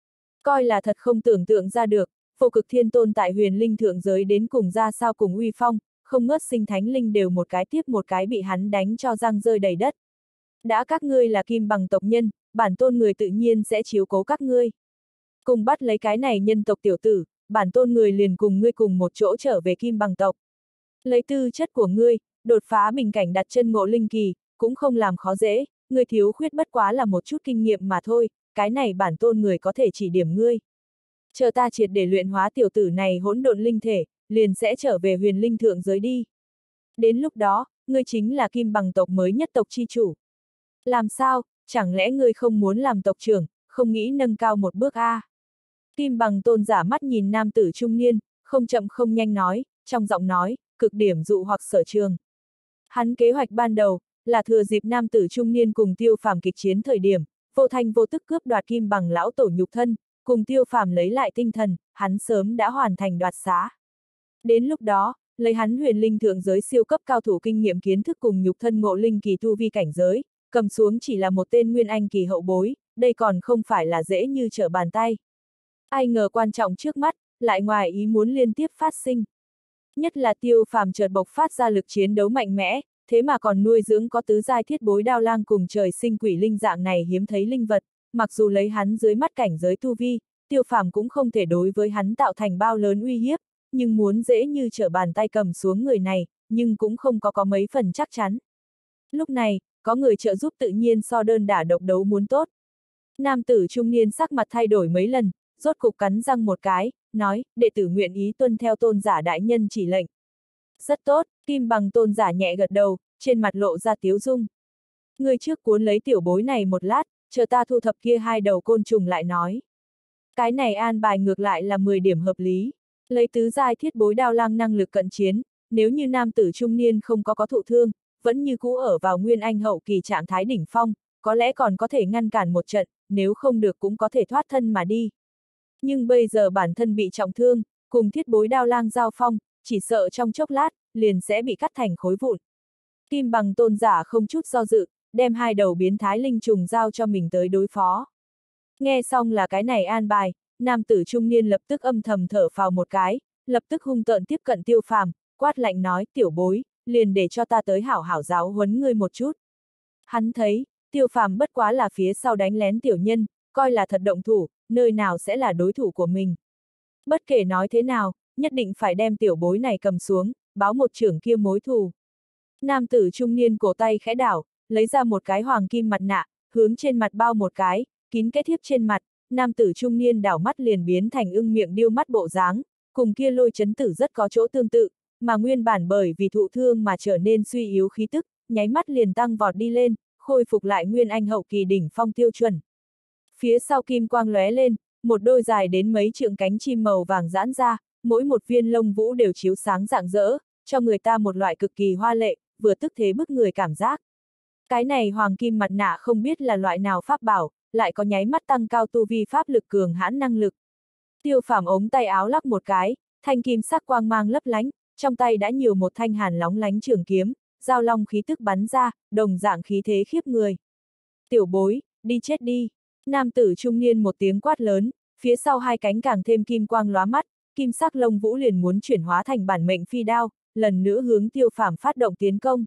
A: Coi là thật không tưởng tượng ra được, vô cực thiên tôn tại huyền linh thượng giới đến cùng ra sao cùng uy phong, không ngớt sinh thánh linh đều một cái tiếp một cái bị hắn đánh cho răng rơi đầy đất. Đã các ngươi là kim bằng tộc nhân, bản tôn người tự nhiên sẽ chiếu cố các ngươi. Cùng bắt lấy cái này nhân tộc tiểu tử, bản tôn người liền cùng ngươi cùng một chỗ trở về kim bằng tộc. Lấy tư chất của ngươi, đột phá bình cảnh đặt chân ngộ linh kỳ, cũng không làm khó dễ, ngươi thiếu khuyết bất quá là một chút kinh nghiệm mà thôi, cái này bản tôn người có thể chỉ điểm ngươi. Chờ ta triệt để luyện hóa tiểu tử này hỗn độn linh thể, liền sẽ trở về huyền linh thượng giới đi. Đến lúc đó, ngươi chính là kim bằng tộc mới nhất tộc chi chủ. Làm sao, chẳng lẽ ngươi không muốn làm tộc trưởng, không nghĩ nâng cao một bước a? À? Kim bằng tôn giả mắt nhìn nam tử trung niên, không chậm không nhanh nói, trong giọng nói, cực điểm dụ hoặc sở trường. Hắn kế hoạch ban đầu, là thừa dịp nam tử trung niên cùng Tiêu Phàm kịch chiến thời điểm, vô thanh vô tức cướp đoạt kim bằng lão tổ nhục thân, cùng Tiêu Phàm lấy lại tinh thần, hắn sớm đã hoàn thành đoạt xá. Đến lúc đó, lấy hắn huyền linh thượng giới siêu cấp cao thủ kinh nghiệm kiến thức cùng nhục thân ngộ linh kỳ tu vi cảnh giới, cầm xuống chỉ là một tên nguyên anh kỳ hậu bối, đây còn không phải là dễ như trở bàn tay. Ai ngờ quan trọng trước mắt, lại ngoài ý muốn liên tiếp phát sinh. Nhất là Tiêu Phàm chợt bộc phát ra lực chiến đấu mạnh mẽ, thế mà còn nuôi dưỡng có tứ giai thiết bối đao lang cùng trời sinh quỷ linh dạng này hiếm thấy linh vật, mặc dù lấy hắn dưới mắt cảnh giới tu vi, Tiêu Phàm cũng không thể đối với hắn tạo thành bao lớn uy hiếp, nhưng muốn dễ như trở bàn tay cầm xuống người này, nhưng cũng không có có mấy phần chắc chắn. Lúc này, có người trợ giúp tự nhiên so đơn đả độc đấu muốn tốt. Nam tử trung niên sắc mặt thay đổi mấy lần, rốt cục cắn răng một cái, nói, đệ tử nguyện ý tuân theo tôn giả đại nhân chỉ lệnh. Rất tốt, kim bằng tôn giả nhẹ gật đầu, trên mặt lộ ra tiếu dung. Người trước cuốn lấy tiểu bối này một lát, chờ ta thu thập kia hai đầu côn trùng lại nói. Cái này an bài ngược lại là mười điểm hợp lý. Lấy tứ giai thiết bối đao lang năng lực cận chiến, nếu như nam tử trung niên không có có thụ thương, vẫn như cũ ở vào nguyên anh hậu kỳ trạng thái đỉnh phong, có lẽ còn có thể ngăn cản một trận, nếu không được cũng có thể thoát thân mà đi. Nhưng bây giờ bản thân bị trọng thương, cùng thiết bối đao lang giao phong, chỉ sợ trong chốc lát, liền sẽ bị cắt thành khối vụn. Kim bằng tôn giả không chút do dự, đem hai đầu biến thái linh trùng giao cho mình tới đối phó. Nghe xong là cái này an bài, nam tử trung niên lập tức âm thầm thở phào một cái, lập tức hung tợn tiếp cận Tiêu Phàm, quát lạnh nói, tiểu bối, liền để cho ta tới hảo hảo giáo huấn ngươi một chút. Hắn thấy, Tiêu Phàm bất quá là phía sau đánh lén tiểu nhân, coi là thật động thủ, nơi nào sẽ là đối thủ của mình. Bất kể nói thế nào, nhất định phải đem tiểu bối này cầm xuống, báo một trưởng kia mối thù. Nam tử trung niên cổ tay khẽ đảo, lấy ra một cái hoàng kim mặt nạ, hướng trên mặt bao một cái, kín cái thiếp trên mặt, nam tử trung niên đảo mắt liền biến thành ưng miệng điêu mắt bộ dáng, cùng kia lôi chấn tử rất có chỗ tương tự, mà nguyên bản bởi vì thụ thương mà trở nên suy yếu khí tức, nháy mắt liền tăng vọt đi lên, khôi phục lại nguyên anh hậu kỳ đỉnh phong tiêu chuẩn. Phía sau kim quang lóe lên, một đôi dài đến mấy trượng cánh chim màu vàng giãn ra, mỗi một viên lông vũ đều chiếu sáng rạng rỡ, cho người ta một loại cực kỳ hoa lệ, vừa tức thế bức người cảm giác. Cái này hoàng kim mặt nạ không biết là loại nào pháp bảo, lại có nháy mắt tăng cao tu vi pháp lực cường hãn năng lực. Tiêu Phàm ống tay áo lắc một cái, thanh kim sắc quang mang lấp lánh, trong tay đã nhiều một thanh hàn lóng lánh trường kiếm, giao long khí tức bắn ra, đồng dạng khí thế khiếp người. Tiểu bối, đi chết đi. Nam tử trung niên một tiếng quát lớn, phía sau hai cánh càng thêm kim quang lóa mắt, kim sắc lông vũ liền muốn chuyển hóa thành bản mệnh phi đao, lần nữa hướng Tiêu Phàm phát động tiến công.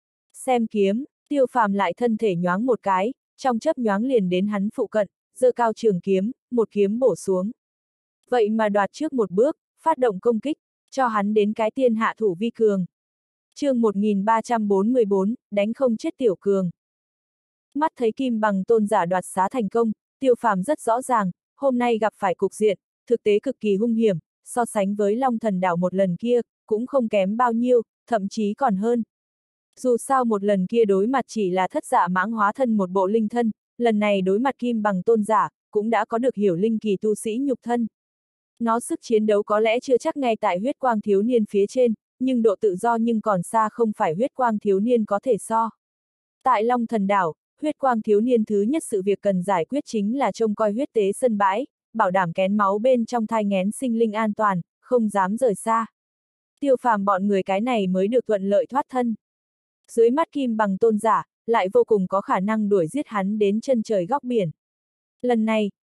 A: Xem kiếm, Tiêu Phàm lại thân thể nhoáng một cái, trong chớp nhoáng liền đến hắn phụ cận, giơ cao trường kiếm, một kiếm bổ xuống. Vậy mà đoạt trước một bước, phát động công kích, cho hắn đến cái tiên hạ thủ vi cường. Chương một nghìn ba trăm bốn mươi bốn, đánh không chết tiểu cường. Mắt thấy kim bằng tôn giả đoạt xá thành công, Tiêu Phàm rất rõ ràng, hôm nay gặp phải cục diện, thực tế cực kỳ hung hiểm, so sánh với Long Thần Đảo một lần kia, cũng không kém bao nhiêu, thậm chí còn hơn. Dù sao một lần kia đối mặt chỉ là thất dạ mãng hóa thân một bộ linh thân, lần này đối mặt kim bằng tôn giả, cũng đã có được hiểu linh kỳ tu sĩ nhục thân. Nó sức chiến đấu có lẽ chưa chắc ngay tại huyết quang thiếu niên phía trên, nhưng độ tự do nhưng còn xa không phải huyết quang thiếu niên có thể so. Tại Long Thần Đảo, huyết quang thiếu niên thứ nhất sự việc cần giải quyết chính là trông coi huyết tế sân bãi, bảo đảm kén máu bên trong thai nghén sinh linh an toàn, không dám rời xa. Tiêu Phàm bọn người cái này mới được thuận lợi thoát thân. Dưới mắt kim bằng tôn giả, lại vô cùng có khả năng đuổi giết hắn đến chân trời góc biển. Lần này,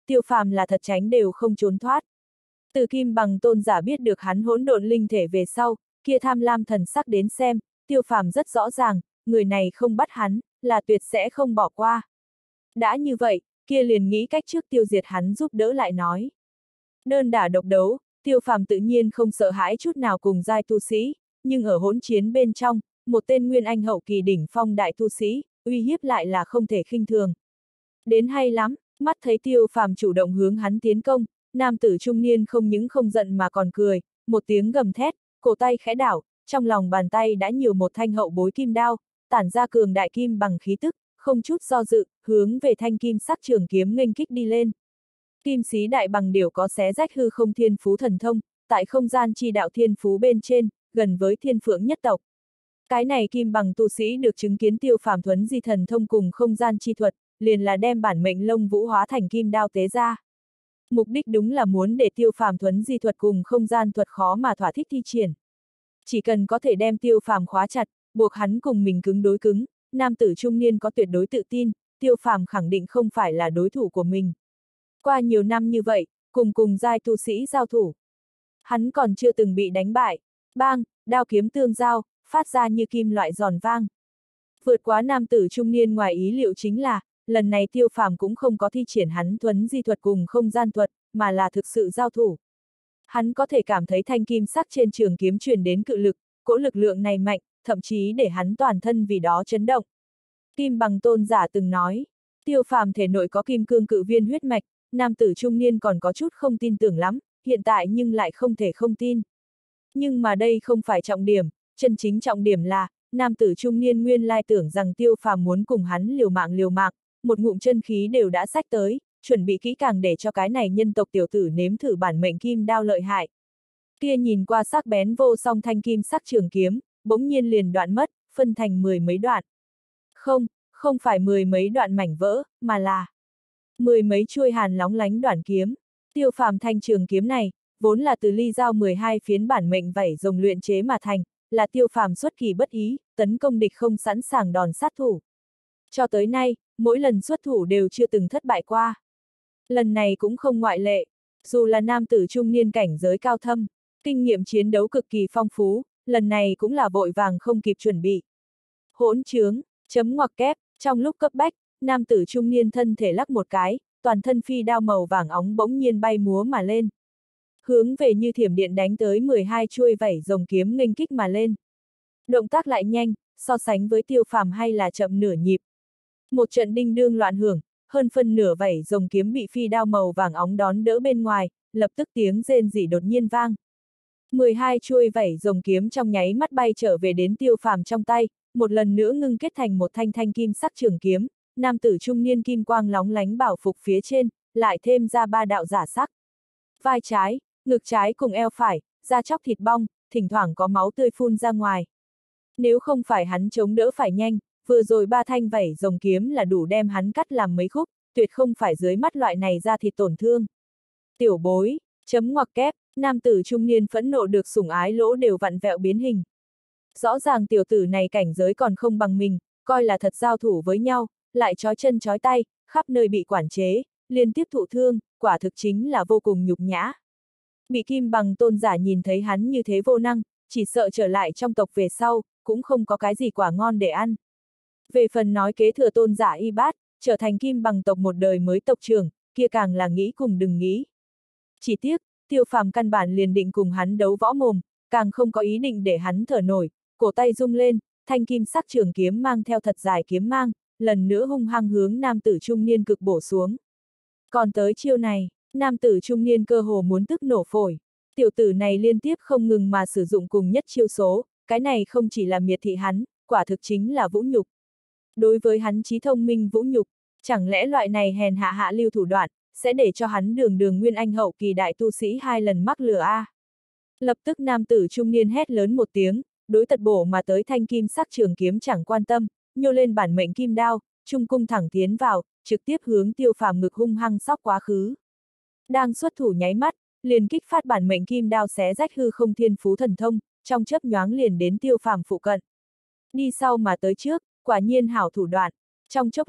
A: Tiêu Phàm là thật tránh đều không trốn thoát. Từ Kim Bằng tôn giả biết được hắn hỗn độn linh thể về sau, kia tham lam thần sắc đến xem, Tiêu Phàm rất rõ ràng, người này không bắt hắn, là tuyệt sẽ không bỏ qua. Đã như vậy, kia liền nghĩ cách trước tiêu diệt hắn giúp đỡ lại nói. Đơn đả độc đấu, Tiêu Phàm tự nhiên không sợ hãi chút nào cùng giai tu sĩ, nhưng ở hỗn chiến bên trong, một tên nguyên anh hậu kỳ đỉnh phong đại tu sĩ, uy hiếp lại là không thể khinh thường. Đến hay lắm, mắt thấy Tiêu Phàm chủ động hướng hắn tiến công, nam tử trung niên không những không giận mà còn cười, một tiếng gầm thét, cổ tay khẽ đảo, trong lòng bàn tay đã nhiều một thanh hậu bối kim đao, tản ra cường đại kim bằng khí tức, không chút do dự, hướng về thanh kim sắc trường kiếm nghênh kích đi lên. Kim sĩ đại bằng điểu có xé rách hư không thiên phú thần thông, tại không gian chi đạo thiên phú bên trên, gần với thiên phượng nhất tộc. Cái này kim bằng tu sĩ được chứng kiến Tiêu Phàm thuấn di thần thông cùng không gian chi thuật, liền là đem bản mệnh lông vũ hóa thành kim đao tế ra. Mục đích đúng là muốn để Tiêu Phàm thuấn di thuật cùng không gian thuật khó mà thỏa thích thi triển. Chỉ cần có thể đem Tiêu Phàm khóa chặt, buộc hắn cùng mình cứng đối cứng, nam tử trung niên có tuyệt đối tự tin, Tiêu Phàm khẳng định không phải là đối thủ của mình. Qua nhiều năm như vậy, cùng cùng giai tu sĩ giao thủ. Hắn còn chưa từng bị đánh bại. Bang, đao kiếm tương giao, phát ra như kim loại giòn vang. Vượt quá nam tử trung niên ngoài ý liệu chính là, lần này Tiêu Phàm cũng không có thi triển hắn thuấn di thuật cùng không gian thuật, mà là thực sự giao thủ. Hắn có thể cảm thấy thanh kim sắc trên trường kiếm truyền đến cự lực, cỗ lực lượng này mạnh, thậm chí để hắn toàn thân vì đó chấn động. Kim Bằng tôn giả từng nói, Tiêu Phàm thể nội có kim cương cự viên huyết mạch, nam tử trung niên còn có chút không tin tưởng lắm, hiện tại nhưng lại không thể không tin. Nhưng mà đây không phải trọng điểm, chân chính trọng điểm là, nam tử trung niên nguyên lai tưởng rằng Tiêu Phàm muốn cùng hắn liều mạng liều mạng, một ngụm chân khí đều đã xách tới, chuẩn bị kỹ càng để cho cái này nhân tộc tiểu tử nếm thử bản mệnh kim đao lợi hại. Kia nhìn qua sắc bén vô song thanh kim sắc trường kiếm, bỗng nhiên liền đoạn mất, phân thành mười mấy đoạn. Không, không phải mười mấy đoạn mảnh vỡ, mà là mười mấy chuôi hàn lóng lánh đoạn kiếm. Tiêu Phàm thanh trường kiếm này, vốn là từ ly dao mười hai phiến bản mệnh vảy rồng luyện chế mà thành, là Tiêu Phàm xuất kỳ bất ý, tấn công địch không sẵn sàng đòn sát thủ. Cho tới nay, mỗi lần xuất thủ đều chưa từng thất bại qua. Lần này cũng không ngoại lệ, dù là nam tử trung niên cảnh giới cao thâm, kinh nghiệm chiến đấu cực kỳ phong phú, lần này cũng là vội vàng không kịp chuẩn bị. Hỗn trướng, chấm ngoặc kép, trong lúc cấp bách, nam tử trung niên thân thể lắc một cái, toàn thân phi đao màu vàng óng bỗng nhiên bay múa mà lên. Hướng về như thiểm điện đánh tới mười hai chuôi vảy rồng kiếm nghênh kích mà lên. Động tác lại nhanh, so sánh với Tiêu Phàm hay là chậm nửa nhịp. Một trận đinh đương loạn hưởng, hơn phân nửa vảy rồng kiếm bị phi đao màu vàng óng đón đỡ bên ngoài, lập tức tiếng rên rỉ đột nhiên vang. mười hai chuôi vảy rồng kiếm trong nháy mắt bay trở về đến Tiêu Phàm trong tay, một lần nữa ngưng kết thành một thanh thanh kim sắc trường kiếm, nam tử trung niên kim quang lóng lánh bảo phục phía trên, lại thêm ra ba đạo giả sắc. Vai trái, ngực trái cùng eo phải, da chóc thịt bong, thỉnh thoảng có máu tươi phun ra ngoài. Nếu không phải hắn chống đỡ phải nhanh, vừa rồi ba thanh vảy rồng kiếm là đủ đem hắn cắt làm mấy khúc, tuyệt không phải dưới mắt loại này ra thịt tổn thương. Tiểu bối, chấm ngoặc kép, nam tử trung niên phẫn nộ được sủng ái lỗ đều vặn vẹo biến hình. Rõ ràng tiểu tử này cảnh giới còn không bằng mình, coi là thật giao thủ với nhau, lại trói chân trói tay, khắp nơi bị quản chế, liên tiếp thụ thương, quả thực chính là vô cùng nhục nhã. Bị Kim Bằng tôn giả nhìn thấy hắn như thế vô năng, chỉ sợ trở lại trong tộc về sau, cũng không có cái gì quả ngon để ăn. Về phần nói kế thừa tôn giả Y Bát, trở thành Kim Bằng tộc một đời mới tộc trưởng, kia càng là nghĩ cùng đừng nghĩ. Chỉ tiếc, Tiêu Phàm căn bản liền định cùng hắn đấu võ mồm, càng không có ý định để hắn thở nổi, cổ tay rung lên, thanh kim sắc trường kiếm mang theo thật dài kiếm mang, lần nữa hung hăng hướng nam tử trung niên cực bổ xuống. Còn tới chiêu này, nam tử trung niên cơ hồ muốn tức nổ phổi. Tiểu tử này liên tiếp không ngừng mà sử dụng cùng nhất chiêu số, cái này không chỉ là miệt thị hắn, quả thực chính là vũ nhục. Đối với hắn trí thông minh vũ nhục, chẳng lẽ loại này hèn hạ hạ lưu thủ đoạn, sẽ để cho hắn đường đường nguyên anh hậu kỳ đại tu sĩ hai lần mắc lừa a? À? Lập tức nam tử trung niên hét lớn một tiếng, đối tật bổ mà tới thanh kim sắc trường kiếm chẳng quan tâm, nhô lên bản mệnh kim đao, trung cung thẳng tiến vào, trực tiếp hướng Tiêu Phàm ngực hung hăng xóc quá khứ. Đang xuất thủ nháy mắt, liền kích phát bản mệnh kim đao xé rách hư không thiên phú thần thông, trong chớp nhoáng liền đến Tiêu Phàm phụ cận. Đi sau mà tới trước, quả nhiên hảo thủ đoạn. Trong chốc lát,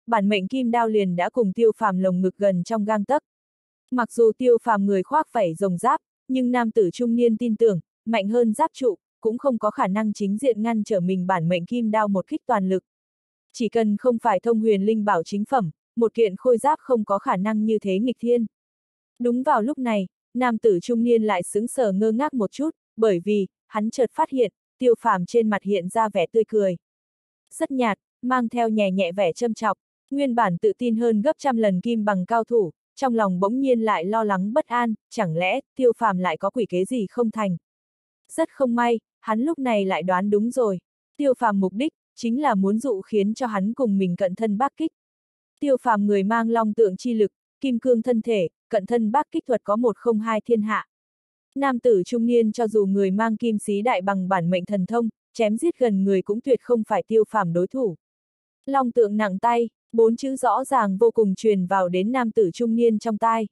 A: bản mệnh kim đao liền đã cùng Tiêu Phàm lồng ngực gần trong gang tấc. Mặc dù Tiêu Phàm người khoác vảy rồng giáp, nhưng nam tử trung niên tin tưởng, mạnh hơn giáp trụ, cũng không có khả năng chính diện ngăn trở mình bản mệnh kim đao một kích toàn lực. Chỉ cần không phải thông huyền linh bảo chính phẩm, một kiện khôi giáp không có khả năng như thế nghịch thiên. Đúng vào lúc này, nam tử trung niên lại sững sờ ngơ ngác một chút, bởi vì, hắn chợt phát hiện, Tiêu Phàm trên mặt hiện ra vẻ tươi cười. Rất nhạt, mang theo nhẹ nhẹ vẻ châm chọc, nguyên bản tự tin hơn gấp trăm lần kim bằng cao thủ, trong lòng bỗng nhiên lại lo lắng bất an, chẳng lẽ, Tiêu Phàm lại có quỷ kế gì không thành. Rất không may, hắn lúc này lại đoán đúng rồi. Tiêu Phàm mục đích, chính là muốn dụ khiến cho hắn cùng mình cận thân bác kích. Tiêu Phàm người mang long tượng chi lực, kim cương thân thể, cận thân bác kích thuật có một không hai thiên hạ. Nam tử trung niên cho dù người mang kim xí đại bằng bản mệnh thần thông, chém giết gần người cũng tuyệt không phải Tiêu Phàm đối thủ. Long tượng nặng tay, bốn chữ rõ ràng vô cùng truyền vào đến nam tử trung niên trong tai.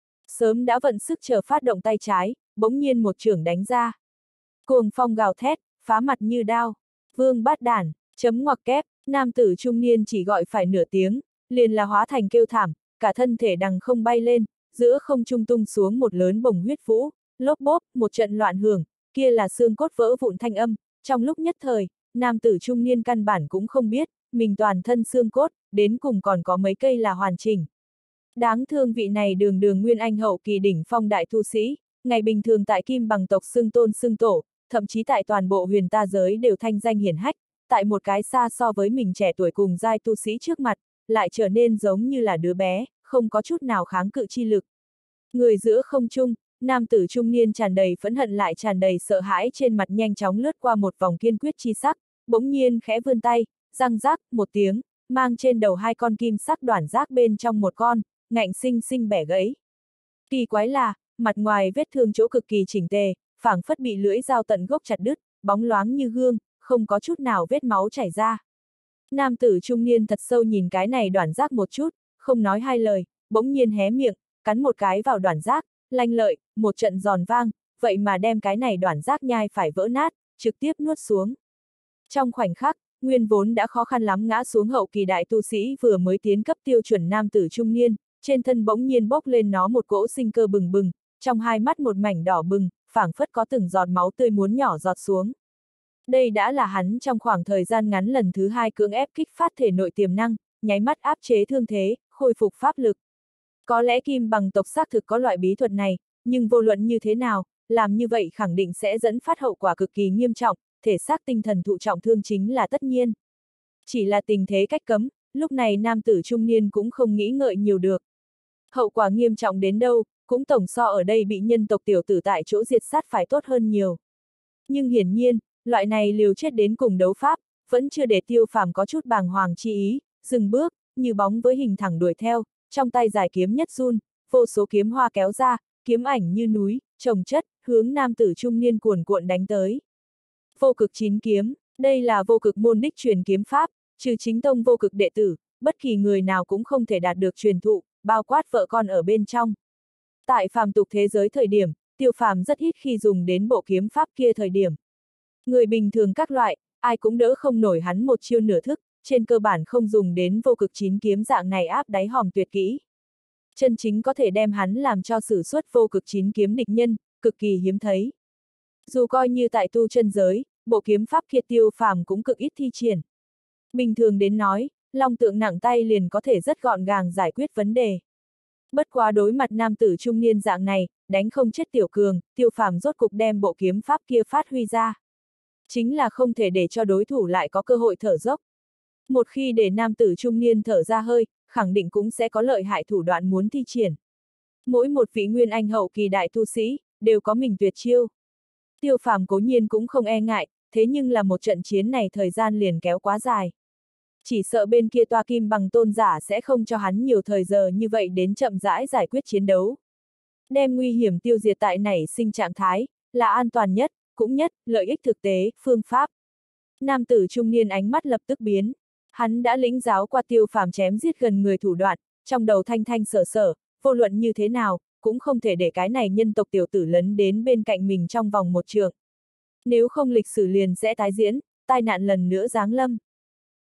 A: Sớm đã vận sức chờ phát động tay trái, bỗng nhiên một chưởng đánh ra. Cuồng phong gào thét, phá mặt như đao. Vương bát đản, chấm ngoặc kép, nam tử trung niên chỉ gọi phải nửa tiếng, liền là hóa thành kêu thảm, cả thân thể đằng không bay lên, giữa không trung tung xuống một lớn bồng huyết vũ, lốp bốp, một trận loạn hưởng, kia là xương cốt vỡ vụn thanh âm. Trong lúc nhất thời, nam tử trung niên căn bản cũng không biết, mình toàn thân xương cốt, đến cùng còn có mấy cây là hoàn chỉnh. Đáng thương vị này đường đường nguyên anh hậu kỳ đỉnh phong đại tu sĩ, ngày bình thường tại kim bằng tộc xưng tôn xưng tổ, thậm chí tại toàn bộ huyền ta giới đều thanh danh hiển hách, tại một cái xa so với mình trẻ tuổi cùng giai tu sĩ trước mặt, lại trở nên giống như là đứa bé, không có chút nào kháng cự chi lực. Người giữa không trung, nam tử trung niên tràn đầy phẫn hận lại tràn đầy sợ hãi trên mặt nhanh chóng lướt qua một vòng kiên quyết chi sắc, bỗng nhiên khẽ vươn tay, răng rác một tiếng, mang trên đầu hai con kim sắc đoản rác bên trong một con, ngạnh sinh sinh bẻ gãy. Kỳ quái là, mặt ngoài vết thương chỗ cực kỳ chỉnh tề, phảng phất bị lưỡi dao tận gốc chặt đứt, bóng loáng như gương, không có chút nào vết máu chảy ra. Nam tử trung niên thật sâu nhìn cái này đoản rác một chút, không nói hai lời, bỗng nhiên hé miệng, cắn một cái vào đoản rác, lanh lợi, một trận giòn vang, vậy mà đem cái này đoản rác nhai phải vỡ nát, trực tiếp nuốt xuống. Trong khoảnh khắc, nguyên vốn đã khó khăn lắm ngã xuống hậu kỳ đại tu sĩ vừa mới tiến cấp tiêu chuẩn nam tử trung niên, trên thân bỗng nhiên bốc lên nó một cỗ sinh cơ bừng bừng, trong hai mắt một mảnh đỏ bừng, phảng phất có từng giọt máu tươi muốn nhỏ giọt xuống. Đây đã là hắn trong khoảng thời gian ngắn lần thứ hai cưỡng ép kích phát thể nội tiềm năng, nháy mắt áp chế thương thế, khôi phục pháp lực. Có lẽ kim bằng tộc xác thực có loại bí thuật này, nhưng vô luận như thế nào, làm như vậy khẳng định sẽ dẫn phát hậu quả cực kỳ nghiêm trọng, thể xác tinh thần thụ trọng thương chính là tất nhiên. Chỉ là tình thế cách cấm, lúc này nam tử trung niên cũng không nghĩ ngợi nhiều được. Hậu quả nghiêm trọng đến đâu, cũng tổng so ở đây bị nhân tộc tiểu tử tại chỗ diệt sát phải tốt hơn nhiều. Nhưng hiển nhiên, loại này liều chết đến cùng đấu pháp, vẫn chưa để Tiêu Phàm có chút bàng hoàng chi ý, dừng bước, như bóng với hình thẳng đuổi theo, trong tay giải kiếm nhất run, vô số kiếm hoa kéo ra, kiếm ảnh như núi, chồng chất, hướng nam tử trung niên cuồn cuộn đánh tới. Vô cực chín kiếm, đây là vô cực môn đích truyền kiếm pháp, trừ chính tông vô cực đệ tử, bất kỳ người nào cũng không thể đạt được truyền thụ, bao quát vợ con ở bên trong. Tại phàm tục thế giới thời điểm, Tiêu Phàm rất ít khi dùng đến bộ kiếm pháp kia thời điểm. Người bình thường các loại, ai cũng đỡ không nổi hắn một chiêu nửa thức, trên cơ bản không dùng đến vô cực chín kiếm dạng này áp đáy hòm tuyệt kỹ. Chân chính có thể đem hắn làm cho sử xuất vô cực chín kiếm địch nhân, cực kỳ hiếm thấy. Dù coi như tại tu chân giới, bộ kiếm pháp kia Tiêu Phàm cũng cực ít thi triển. Bình thường đến nói, long tượng nặng tay liền có thể rất gọn gàng giải quyết vấn đề. Bất quá đối mặt nam tử trung niên dạng này, đánh không chết tiểu cường, Tiêu Phàm rốt cục đem bộ kiếm pháp kia phát huy ra. Chính là không thể để cho đối thủ lại có cơ hội thở dốc. Một khi để nam tử trung niên thở ra hơi, khẳng định cũng sẽ có lợi hại thủ đoạn muốn thi triển. Mỗi một vị nguyên anh hậu kỳ đại tu sĩ, đều có mình tuyệt chiêu. Tiêu Phàm cố nhiên cũng không e ngại, thế nhưng là một trận chiến này thời gian liền kéo quá dài. Chỉ sợ bên kia toa kim bằng tôn giả sẽ không cho hắn nhiều thời giờ như vậy đến chậm rãi giải quyết chiến đấu. Đem nguy hiểm tiêu diệt tại nảy sinh trạng thái, là an toàn nhất, cũng nhất, lợi ích thực tế, phương pháp. Nam tử trung niên ánh mắt lập tức biến. Hắn đã lĩnh giáo qua Tiêu Phàm chém giết gần người thủ đoạn, trong đầu thanh thanh sở sở, vô luận như thế nào, cũng không thể để cái này nhân tộc tiểu tử lấn đến bên cạnh mình trong vòng một trượng. Nếu không lịch sử liền sẽ tái diễn, tai nạn lần nữa giáng lâm.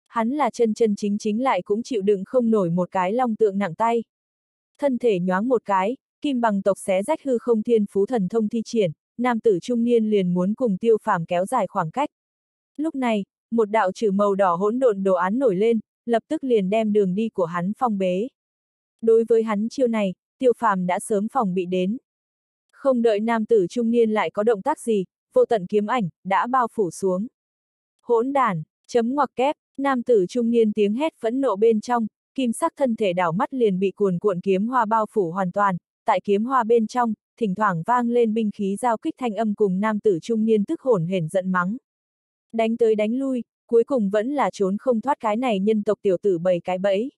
A: Hắn là chân chân chính chính lại cũng chịu đựng không nổi một cái long tượng nặng tay. Thân thể nhoáng một cái, kim bằng tộc xé rách hư không thiên phú thần thông thi triển, nam tử trung niên liền muốn cùng Tiêu Phàm kéo dài khoảng cách. Lúc này, một đạo chữ màu đỏ hỗn độn đồ án nổi lên, lập tức liền đem đường đi của hắn phong bế. Đối với hắn chiêu này, Tiêu Phàm đã sớm phòng bị đến. Không đợi nam tử trung niên lại có động tác gì, vô tận kiếm ảnh đã bao phủ xuống. Hỗn đản, chấm ngoặc kép, nam tử trung niên tiếng hét phẫn nộ bên trong, kim sắc thân thể đảo mắt liền bị cuồn cuộn kiếm hoa bao phủ hoàn toàn, tại kiếm hoa bên trong, thỉnh thoảng vang lên binh khí giao kích thanh âm cùng nam tử trung niên tức hổn hển giận mắng. Đánh tới đánh lui, cuối cùng vẫn là trốn không thoát cái này nhân tộc tiểu tử bảy cái bẫy.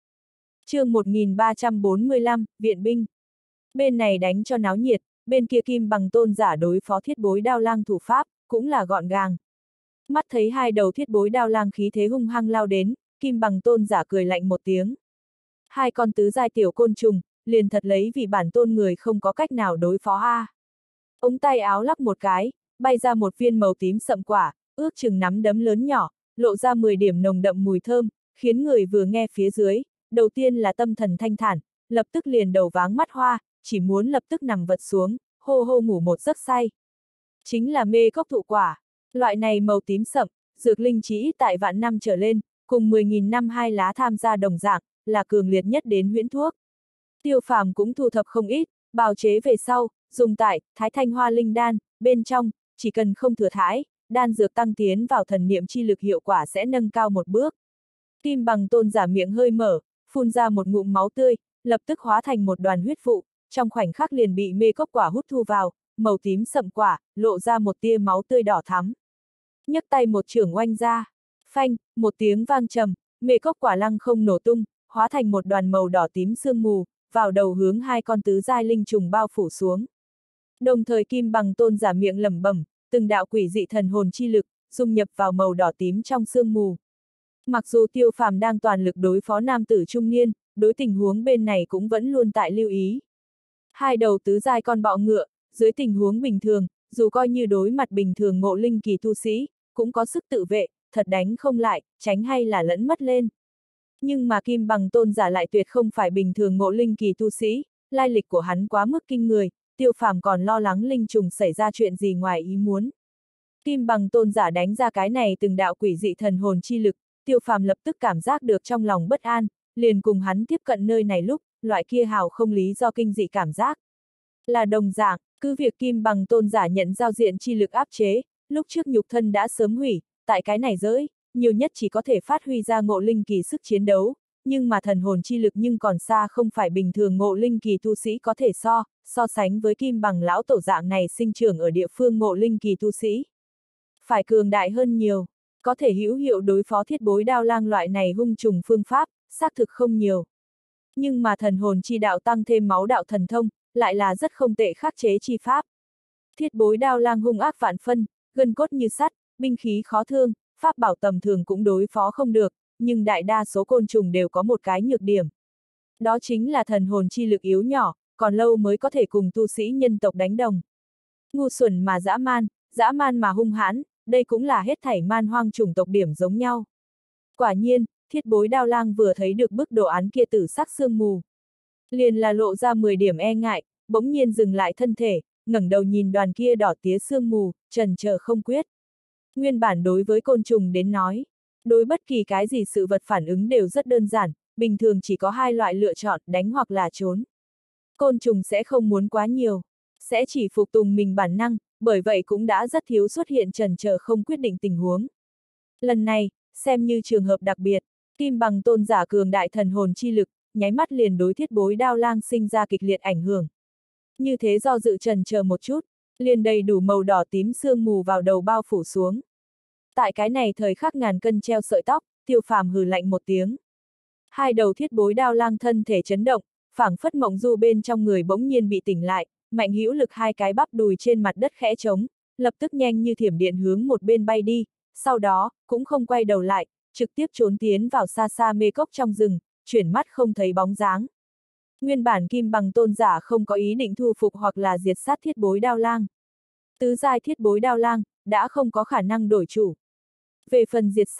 A: Chương một nghìn ba trăm bốn mươi lăm, viện binh. Bên này đánh cho náo nhiệt, bên kia kim bằng tôn giả đối phó thiết bối đao lang thủ pháp, cũng là gọn gàng. Mắt thấy hai đầu thiết bối đao lang khí thế hung hăng lao đến, kim bằng tôn giả cười lạnh một tiếng. Hai con tứ giai tiểu côn trùng, liền thật lấy vì bản tôn người không có cách nào đối phó a. À. Ống tay áo lắc một cái, bay ra một viên màu tím sậm quả, ước chừng nắm đấm lớn nhỏ, lộ ra mười điểm nồng đậm mùi thơm, khiến người vừa nghe phía dưới, đầu tiên là tâm thần thanh thản, lập tức liền đầu váng mắt hoa, chỉ muốn lập tức nằm vật xuống, hô hô ngủ một giấc say. Chính là mê cốc thụ quả. Loại này màu tím sậm, dược linh chỉ ít tại vạn năm trở lên, cùng mười nghìn năm hai lá tham gia đồng dạng, là cường liệt nhất đến huyễn thuốc. Tiêu Phàm cũng thu thập không ít, bào chế về sau, dùng tại Thái Thanh Hoa Linh Đan, bên trong, chỉ cần không thừa thái, đan dược tăng tiến vào thần niệm chi lực hiệu quả sẽ nâng cao một bước. Kim bằng tôn giả miệng hơi mở, phun ra một ngụm máu tươi, lập tức hóa thành một đoàn huyết vụ, trong khoảnh khắc liền bị mê cốc quả hút thu vào, màu tím sậm quả, lộ ra một tia máu tươi đỏ thắm. Nhấc tay một chưởng oanh ra, phanh, một tiếng vang trầm, mê cốc quả lăng không nổ tung, hóa thành một đoàn màu đỏ tím sương mù, vào đầu hướng hai con tứ giai linh trùng bao phủ xuống. Đồng thời kim bằng tôn giả miệng lẩm bẩm, từng đạo quỷ dị thần hồn chi lực, dung nhập vào màu đỏ tím trong sương mù. Mặc dù Tiêu Phàm đang toàn lực đối phó nam tử trung niên, đối tình huống bên này cũng vẫn luôn tại lưu ý. Hai đầu tứ giai con bọ ngựa, dưới tình huống bình thường, dù coi như đối mặt bình thường ngộ linh kỳ tu sĩ, cũng có sức tự vệ, thật đánh không lại, tránh hay là lẫn mất lên. Nhưng mà kim bằng tôn giả lại tuyệt không phải bình thường ngộ linh kỳ tu sĩ, lai lịch của hắn quá mức kinh người, Tiêu Phàm còn lo lắng linh trùng xảy ra chuyện gì ngoài ý muốn. Kim bằng tôn giả đánh ra cái này từng đạo quỷ dị thần hồn chi lực, Tiêu Phàm lập tức cảm giác được trong lòng bất an, liền cùng hắn tiếp cận nơi này lúc, loại kia hào không lý do kinh dị cảm giác. Là đồng dạng, cứ việc kim bằng tôn giả nhận giao diện chi lực áp chế, lúc trước nhục thân đã sớm hủy, tại cái này giới, nhiều nhất chỉ có thể phát huy ra ngộ linh kỳ sức chiến đấu, nhưng mà thần hồn chi lực nhưng còn xa không phải bình thường ngộ linh kỳ tu sĩ có thể so, so sánh với kim bằng lão tổ dạng này sinh trưởng ở địa phương ngộ linh kỳ tu sĩ. Phải cường đại hơn nhiều, có thể hữu hiệu đối phó thiết bối đao lang loại này hung trùng phương pháp, xác thực không nhiều. Nhưng mà thần hồn chi đạo tăng thêm máu đạo thần thông, lại là rất không tệ khắc chế chi pháp. Thiết bối đao lang hung ác vạn phân, gân cốt như sắt, binh khí khó thương, pháp bảo tầm thường cũng đối phó không được, nhưng đại đa số côn trùng đều có một cái nhược điểm. Đó chính là thần hồn chi lực yếu nhỏ, còn lâu mới có thể cùng tu sĩ nhân tộc đánh đồng. Ngu xuẩn mà dã man, dã man mà hung hãn, đây cũng là hết thảy man hoang chủng tộc điểm giống nhau. Quả nhiên, thiết bối đao lang vừa thấy được bức đồ án kia tử sắc sương mù. Liền là lộ ra mười điểm e ngại, bỗng nhiên dừng lại thân thể, ngẩng đầu nhìn đoàn kia đỏ tía sương mù, trần chờ không quyết. Nguyên bản đối với côn trùng đến nói, đối bất kỳ cái gì sự vật phản ứng đều rất đơn giản, bình thường chỉ có hai loại lựa chọn, đánh hoặc là trốn. Côn trùng sẽ không muốn quá nhiều, sẽ chỉ phục tùng mình bản năng, bởi vậy cũng đã rất thiếu xuất hiện trần chờ không quyết định tình huống. Lần này, xem như trường hợp đặc biệt, kim bằng tôn giả cường đại thần hồn chi lực, nháy mắt liền đối thiết bối đao lang sinh ra kịch liệt ảnh hưởng. Như thế do dự trần chờ một chút, liền đầy đủ màu đỏ tím sương mù vào đầu bao phủ xuống. Tại cái này thời khắc ngàn cân treo sợi tóc, Tiêu Phàm hừ lạnh một tiếng. Hai đầu thiết bối đao lang thân thể chấn động, phảng phất mộng du bên trong người bỗng nhiên bị tỉnh lại, mạnh hữu lực hai cái bắp đùi trên mặt đất khẽ trống, lập tức nhanh như thiểm điện hướng một bên bay đi, sau đó, cũng không quay đầu lại, trực tiếp trốn tiến vào xa xa mê cốc trong rừng, chuyển mắt không thấy bóng dáng. Nguyên bản kim bằng tôn giả không có ý định thu phục hoặc là diệt sát thiết bối đao lang. Tứ giai thiết bối đao lang, đã không có khả năng đổi chủ. Về phần diệt sát,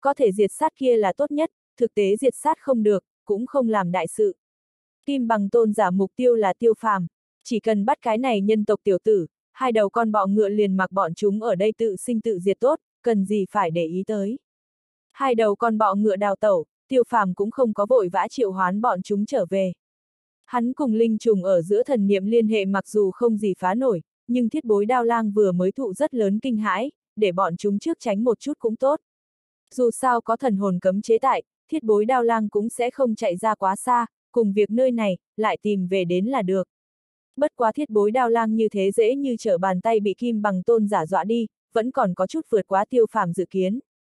A: có thể diệt sát kia là tốt nhất, thực tế diệt sát không được, cũng không làm đại sự. Kim bằng tôn giả mục tiêu là Tiêu Phàm, chỉ cần bắt cái này nhân tộc tiểu tử, hai đầu con bọ ngựa liền mặc bọn chúng ở đây tự sinh tự diệt tốt, cần gì phải để ý tới. Hai đầu con bọ ngựa đào tẩu, Tiêu Phàm cũng không có vội vã triệu hoán bọn chúng trở về. Hắn cùng linh trùng ở giữa thần niệm liên hệ mặc dù không gì phá nổi, nhưng thiết bối đao lang vừa mới thụ rất lớn kinh hãi, để bọn chúng trước tránh một chút cũng tốt. Dù sao có thần hồn cấm chế tại, thiết bối đao lang cũng sẽ không chạy ra quá xa, cùng việc nơi này, lại tìm về đến là được. Bất quá thiết bối đao lang như thế dễ như trở bàn tay bị kim bằng tôn giả dọa đi, vẫn còn có chút vượt quá Tiêu Phàm dự kiến.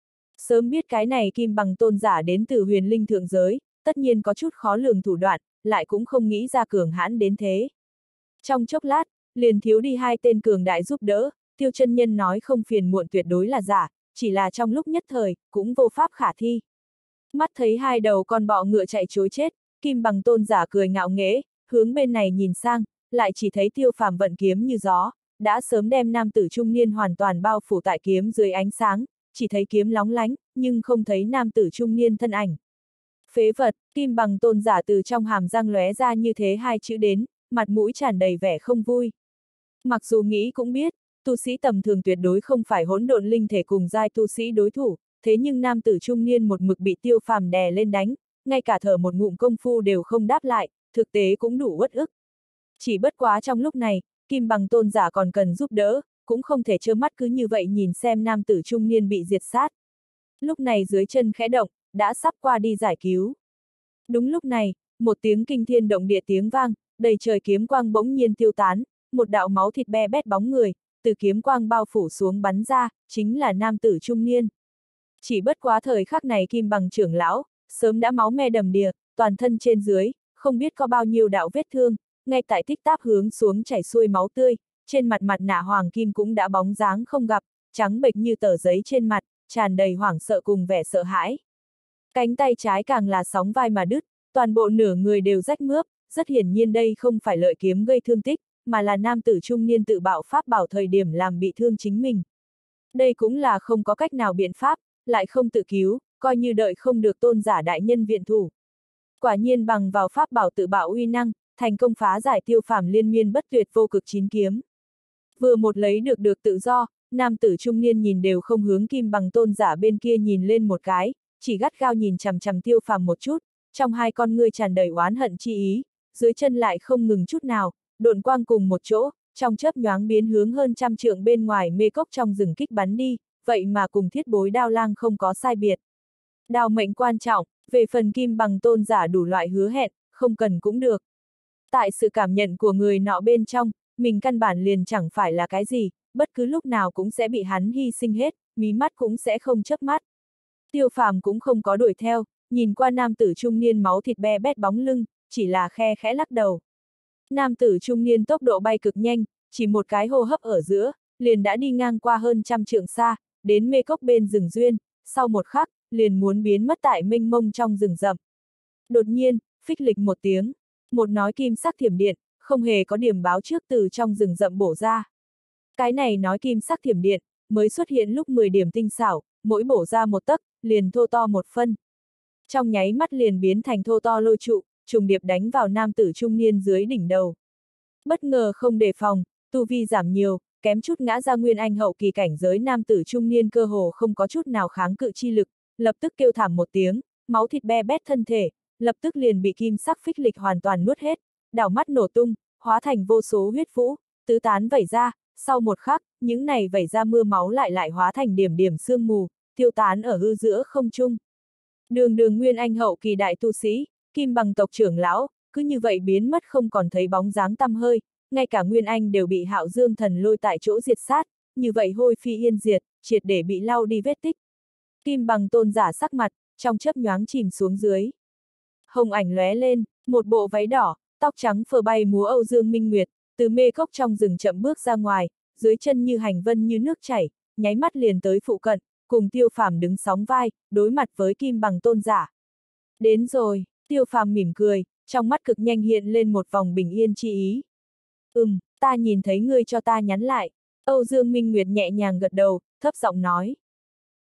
A: Sớm biết cái này kim bằng tôn giả đến từ huyền linh thượng giới, tất nhiên có chút khó lường thủ đoạn, lại cũng không nghĩ ra cường hãn đến thế. Trong chốc lát, liền thiếu đi hai tên cường đại giúp đỡ, Tiêu chân nhân nói không phiền muộn tuyệt đối là giả, chỉ là trong lúc nhất thời, cũng vô pháp khả thi. Mắt thấy hai đầu con bọ ngựa chạy trối chết, kim bằng tôn giả cười ngạo nghễ, hướng bên này nhìn sang, lại chỉ thấy Tiêu Phàm vận kiếm như gió, đã sớm đem nam tử trung niên hoàn toàn bao phủ tại kiếm dưới ánh sáng, chỉ thấy kiếm lóng lánh, nhưng không thấy nam tử trung niên thân ảnh. Phế vật, kim bằng tôn giả từ trong hàm răng lóe ra như thế hai chữ đến, mặt mũi tràn đầy vẻ không vui. Mặc dù nghĩ cũng biết, tu sĩ tầm thường tuyệt đối không phải hỗn độn linh thể cùng giai tu sĩ đối thủ, thế nhưng nam tử trung niên một mực bị Tiêu Phàm đè lên đánh, ngay cả thở một ngụm công phu đều không đáp lại, thực tế cũng đủ uất ức. Chỉ bất quá trong lúc này, kim bằng tôn giả còn cần giúp đỡ, cũng không thể trơ mắt cứ như vậy nhìn xem nam tử trung niên bị diệt sát. Lúc này dưới chân khẽ động, đã sắp qua đi giải cứu. Đúng lúc này, một tiếng kinh thiên động địa tiếng vang, đầy trời kiếm quang bỗng nhiên tiêu tán, một đạo máu thịt be bét bóng người, từ kiếm quang bao phủ xuống bắn ra, chính là nam tử trung niên. Chỉ bất quá thời khắc này kim bằng trưởng lão, sớm đã máu me đầm đìa, toàn thân trên dưới, không biết có bao nhiêu đạo vết thương, ngay tại tích táp hướng xuống chảy xuôi máu tươi, trên mặt mặt nạ hoàng kim cũng đã bóng dáng không gặp, trắng bệch như tờ giấy trên mặt, tràn đầy hoảng sợ cùng vẻ sợ hãi. Cánh tay trái càng là sóng vai mà đứt, toàn bộ nửa người đều rách mướp, rất hiển nhiên đây không phải lợi kiếm gây thương tích, mà là nam tử trung niên tự bạo pháp bảo thời điểm làm bị thương chính mình. Đây cũng là không có cách nào biện pháp, lại không tự cứu, coi như đợi không được tôn giả đại nhân viện thủ. Quả nhiên bằng vào pháp bảo tự bạo uy năng, thành công phá giải Tiêu Phàm liên miên bất tuyệt vô cực chín kiếm. Vừa một lấy được được tự do, nam tử trung niên nhìn đều không hướng kim bằng tôn giả bên kia nhìn lên một cái, chỉ gắt gao nhìn chằm chằm Tiêu Phàm một chút, trong hai con ngươi tràn đầy oán hận chi ý, dưới chân lại không ngừng chút nào, độn quang cùng một chỗ, trong chớp nhoáng biến hướng hơn trăm trượng bên ngoài mê cốc trong rừng kích bắn đi, vậy mà cùng thiết bối đao lang không có sai biệt. Đao mệnh quan trọng, về phần kim bằng tôn giả đủ loại hứa hẹn, không cần cũng được. Tại sự cảm nhận của người nọ bên trong, mình căn bản liền chẳng phải là cái gì, bất cứ lúc nào cũng sẽ bị hắn hy sinh hết, mí mắt cũng sẽ không chớp mắt. Tiêu Phàm cũng không có đuổi theo, nhìn qua nam tử trung niên máu thịt be bét bóng lưng, chỉ là khe khẽ lắc đầu. Nam tử trung niên tốc độ bay cực nhanh, chỉ một cái hô hấp ở giữa, liền đã đi ngang qua hơn trăm trượng xa, đến mê cốc bên rừng duyên, sau một khắc, liền muốn biến mất tại mênh mông trong rừng rậm. Đột nhiên, phích lịch một tiếng, một nói kim sắc thiểm điện, không hề có điểm báo trước từ trong rừng rậm bổ ra. Cái này nói kim sắc thiểm điện, mới xuất hiện lúc mười điểm tinh xảo, mỗi bổ ra một tấc, liền thô to một phân. Trong nháy mắt liền biến thành thô to lôi trụ, trùng điệp đánh vào nam tử trung niên dưới đỉnh đầu. Bất ngờ không đề phòng, tu vi giảm nhiều, kém chút ngã ra nguyên anh hậu kỳ cảnh giới nam tử trung niên cơ hồ không có chút nào kháng cự chi lực, lập tức kêu thảm một tiếng, máu thịt be bét thân thể, lập tức liền bị kim sắc phích lịch hoàn toàn nuốt hết, đảo mắt nổ tung, hóa thành vô số huyết vũ, tứ tán vẩy ra, sau một khắc, những này vẩy ra mưa máu lại lại hóa thành điểm điểm sương mù, tiêu tán ở hư giữa không trung. Đường đường nguyên anh hậu kỳ đại tu sĩ, kim bằng tộc trưởng lão, cứ như vậy biến mất không còn thấy bóng dáng tăm hơi, ngay cả nguyên anh đều bị Hạo Dương thần lôi tại chỗ diệt sát, như vậy hôi phi yên diệt, triệt để bị lau đi vết tích. Kim bằng tôn giả sắc mặt, trong chớp nhoáng chìm xuống dưới. Hồng ảnh lóe lên, một bộ váy đỏ, tóc trắng phơ bay múa Âu Dương Minh Nguyệt, từ mê cốc trong rừng chậm bước ra ngoài, dưới chân như hành vân như nước chảy, nháy mắt liền tới phụ cận, cùng Tiêu Phàm đứng sóng vai, đối mặt với kim bằng tôn giả. Đến rồi, Tiêu Phàm mỉm cười, trong mắt cực nhanh hiện lên một vòng bình yên chi ý. Ừm, ta nhìn thấy ngươi cho ta nhắn lại. Âu Dương Minh Nguyệt nhẹ nhàng gật đầu, thấp giọng nói.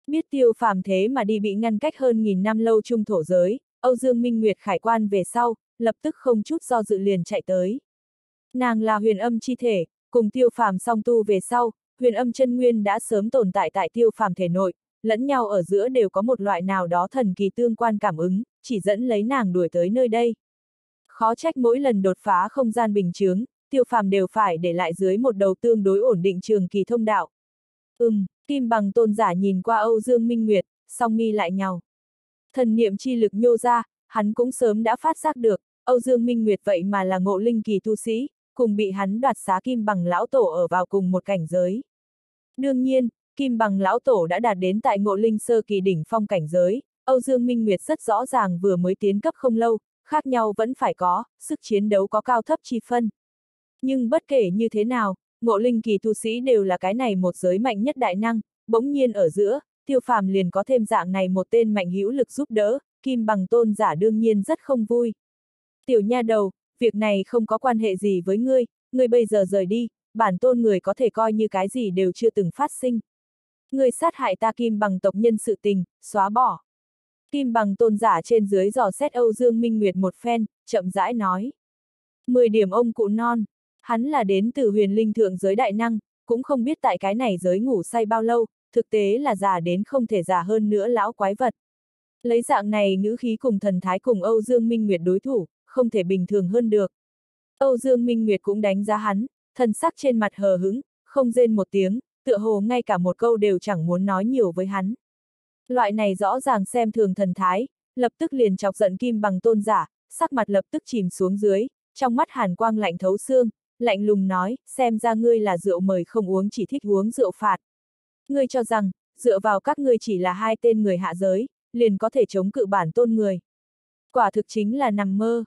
A: Biết Tiêu Phàm thế mà đi bị ngăn cách hơn nghìn năm lâu trung thổ giới, Âu Dương Minh Nguyệt khải quan về sau, lập tức không chút do dự liền chạy tới. Nàng là huyền âm chi thể, cùng Tiêu Phàm song tu về sau, huyền âm chân nguyên đã sớm tồn tại tại Tiêu Phàm thể nội, lẫn nhau ở giữa đều có một loại nào đó thần kỳ tương quan cảm ứng, chỉ dẫn lấy nàng đuổi tới nơi đây. Khó trách mỗi lần đột phá không gian bình chướng, Tiêu Phàm đều phải để lại dưới một đầu tương đối ổn định trường kỳ thông đạo. Ừm, Kim Bằng tôn giả nhìn qua Âu Dương Minh Nguyệt, song mi lại nhàu. Thần niệm chi lực nhô ra, hắn cũng sớm đã phát giác được, Âu Dương Minh Nguyệt vậy mà là ngộ linh kỳ tu sĩ, cùng bị hắn đoạt xá Kim Bằng lão tổ ở vào cùng một cảnh giới. Đương nhiên, Kim Bằng lão tổ đã đạt đến tại ngộ linh sơ kỳ đỉnh phong cảnh giới, Âu Dương Minh Nguyệt rất rõ ràng vừa mới tiến cấp không lâu, khác nhau vẫn phải có, sức chiến đấu có cao thấp chi phân. Nhưng bất kể như thế nào, ngộ linh kỳ tu sĩ đều là cái này một giới mạnh nhất đại năng, bỗng nhiên ở giữa, Tiêu Phàm liền có thêm dạng này một tên mạnh hữu lực giúp đỡ, Kim Bằng tôn giả đương nhiên rất không vui. Tiểu nha đầu, việc này không có quan hệ gì với ngươi, ngươi bây giờ rời đi, bản tôn người có thể coi như cái gì đều chưa từng phát sinh. Ngươi sát hại ta Kim Bằng tộc nhân sự tình, xóa bỏ. Kim Bằng tôn giả trên dưới dò xét Âu Dương Minh Nguyệt một phen, chậm rãi nói. Mười điểm ông cụ non, hắn là đến từ huyền linh thượng giới đại năng, cũng không biết tại cái này giới ngủ say bao lâu, thực tế là già đến không thể già hơn nữa lão quái vật. Lấy dạng này ngữ khí cùng thần thái cùng Âu Dương Minh Nguyệt đối thủ, không thể bình thường hơn được. Âu Dương Minh Nguyệt cũng đánh giá hắn, thần sắc trên mặt hờ hững, không rên một tiếng, tựa hồ ngay cả một câu đều chẳng muốn nói nhiều với hắn. Loại này rõ ràng xem thường thần thái, lập tức liền chọc giận Kim Bằng tôn giả, sắc mặt lập tức chìm xuống dưới, trong mắt hàn quang lạnh thấu xương, lạnh lùng nói, xem ra ngươi là rượu mời không uống chỉ thích uống rượu phạt. Ngươi cho rằng, dựa vào các ngươi chỉ là hai tên người hạ giới, liền có thể chống cự bản tôn người. Quả thực chính là nằm mơ.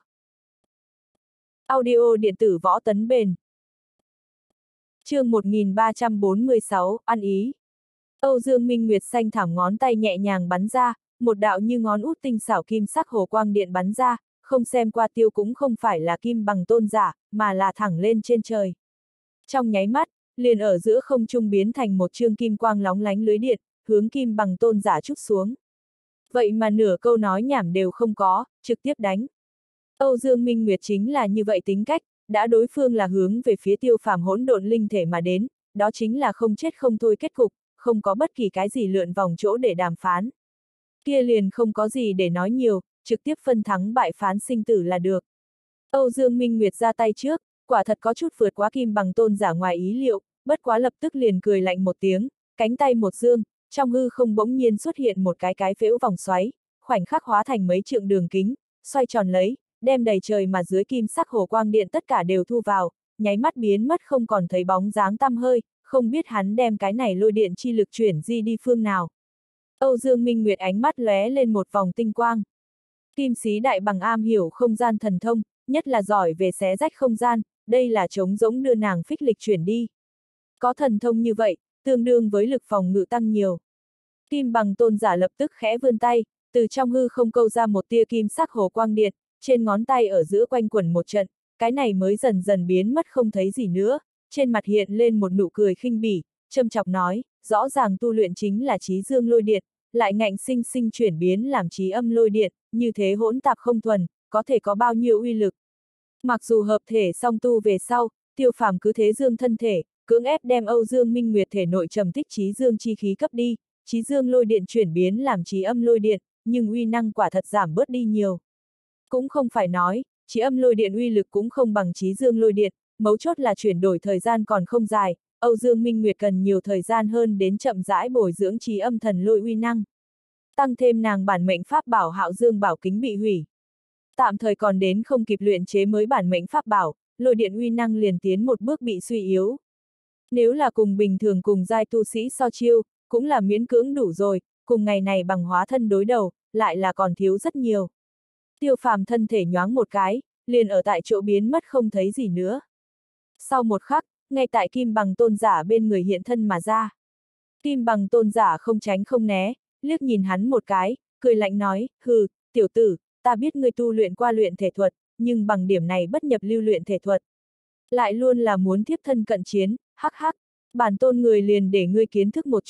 A: Audio điện tử võ tấn bền. Chương một nghìn ba trăm bốn mươi sáu, ăn ý. Âu Dương Minh Nguyệt xanh thảm ngón tay nhẹ nhàng bắn ra, một đạo như ngón út tinh xảo kim sắc hồ quang điện bắn ra, không xem qua tiêu cũng không phải là Kim Bằng tôn giả, mà là thẳng lên trên trời. Trong nháy mắt, liền ở giữa không trung biến thành một chương kim quang lóng lánh lưới điện, hướng Kim Bằng tôn giả trút xuống. Vậy mà nửa câu nói nhảm đều không có, trực tiếp đánh. Âu Dương Minh Nguyệt chính là như vậy tính cách, đã đối phương là hướng về phía Tiêu Phàm hỗn độn linh thể mà đến, đó chính là không chết không thôi kết cục, không có bất kỳ cái gì lượn vòng chỗ để đàm phán. Kia liền không có gì để nói nhiều, trực tiếp phân thắng bại phán sinh tử là được. Âu Dương Minh Nguyệt ra tay trước, quả thật có chút vượt quá Kim Bằng tôn giả ngoài ý liệu, bất quá lập tức liền cười lạnh một tiếng, cánh tay một dương, trong hư không bỗng nhiên xuất hiện một cái cái phễu vòng xoáy, khoảnh khắc hóa thành mấy trượng đường kính, xoay tròn lấy, đem đầy trời mà dưới kim sắc hồ quang điện tất cả đều thu vào, nháy mắt biến mất không còn thấy bóng dáng tăm hơi, không biết hắn đem cái này lôi điện chi lực chuyển di đi phương nào. Âu Dương Minh Nguyệt ánh mắt lóe lên một vòng tinh quang. Kim sĩ đại bằng am hiểu không gian thần thông, nhất là giỏi về xé rách không gian, đây là trống rỗng đưa nàng phích lịch chuyển đi. Có thần thông như vậy, tương đương với lực phòng ngự tăng nhiều. Kim Bằng tôn giả lập tức khẽ vươn tay, từ trong hư không câu ra một tia kim sắc hồ quang điện, trên ngón tay ở giữa quanh quẩn một trận, cái này mới dần dần biến mất không thấy gì nữa, trên mặt hiện lên một nụ cười khinh bỉ, châm chọc nói, rõ ràng tu luyện chính là trí dương lôi điện, lại ngạnh sinh sinh chuyển biến làm trí âm lôi điện, như thế hỗn tạp không thuần, có thể có bao nhiêu uy lực. Mặc dù hợp thể song tu về sau, Tiêu Phàm cứ thế dương thân thể, cưỡng ép đem Âu Dương Minh Nguyệt thể nội trầm tích trí dương chi khí cấp đi, trí dương lôi điện chuyển biến làm trí âm lôi điện, nhưng uy năng quả thật giảm bớt đi nhiều. Cũng không phải nói, trí âm lôi điện uy lực cũng không bằng trí dương lôi điện, mấu chốt là chuyển đổi thời gian còn không dài, Âu Dương Minh Nguyệt cần nhiều thời gian hơn đến chậm rãi bồi dưỡng trí âm thần lôi uy năng. Tăng thêm nàng bản mệnh pháp bảo Hạo Dương bảo kính bị hủy. Tạm thời còn đến không kịp luyện chế mới bản mệnh pháp bảo, lôi điện uy năng liền tiến một bước bị suy yếu. Nếu là cùng bình thường cùng giai tu sĩ so chiêu, cũng là miễn cưỡng đủ rồi, cùng ngày này bằng hóa thân đối đầu, lại là còn thiếu rất nhiều. Tiêu Phàm thân thể nhoáng một cái, liền ở tại chỗ biến mất không thấy gì nữa. Sau một khắc, ngay tại Kim Bằng tôn giả bên người hiện thân mà ra. Kim Bằng tôn giả không tránh không né, liếc nhìn hắn một cái, cười lạnh nói, hừ, tiểu tử, ta biết ngươi tu luyện qua luyện thể thuật, nhưng bằng điểm này bất nhập lưu luyện thể thuật. Lại luôn là muốn tiếp thân cận chiến, hắc hắc, bản tôn người liền để ngươi kiến thức một chút,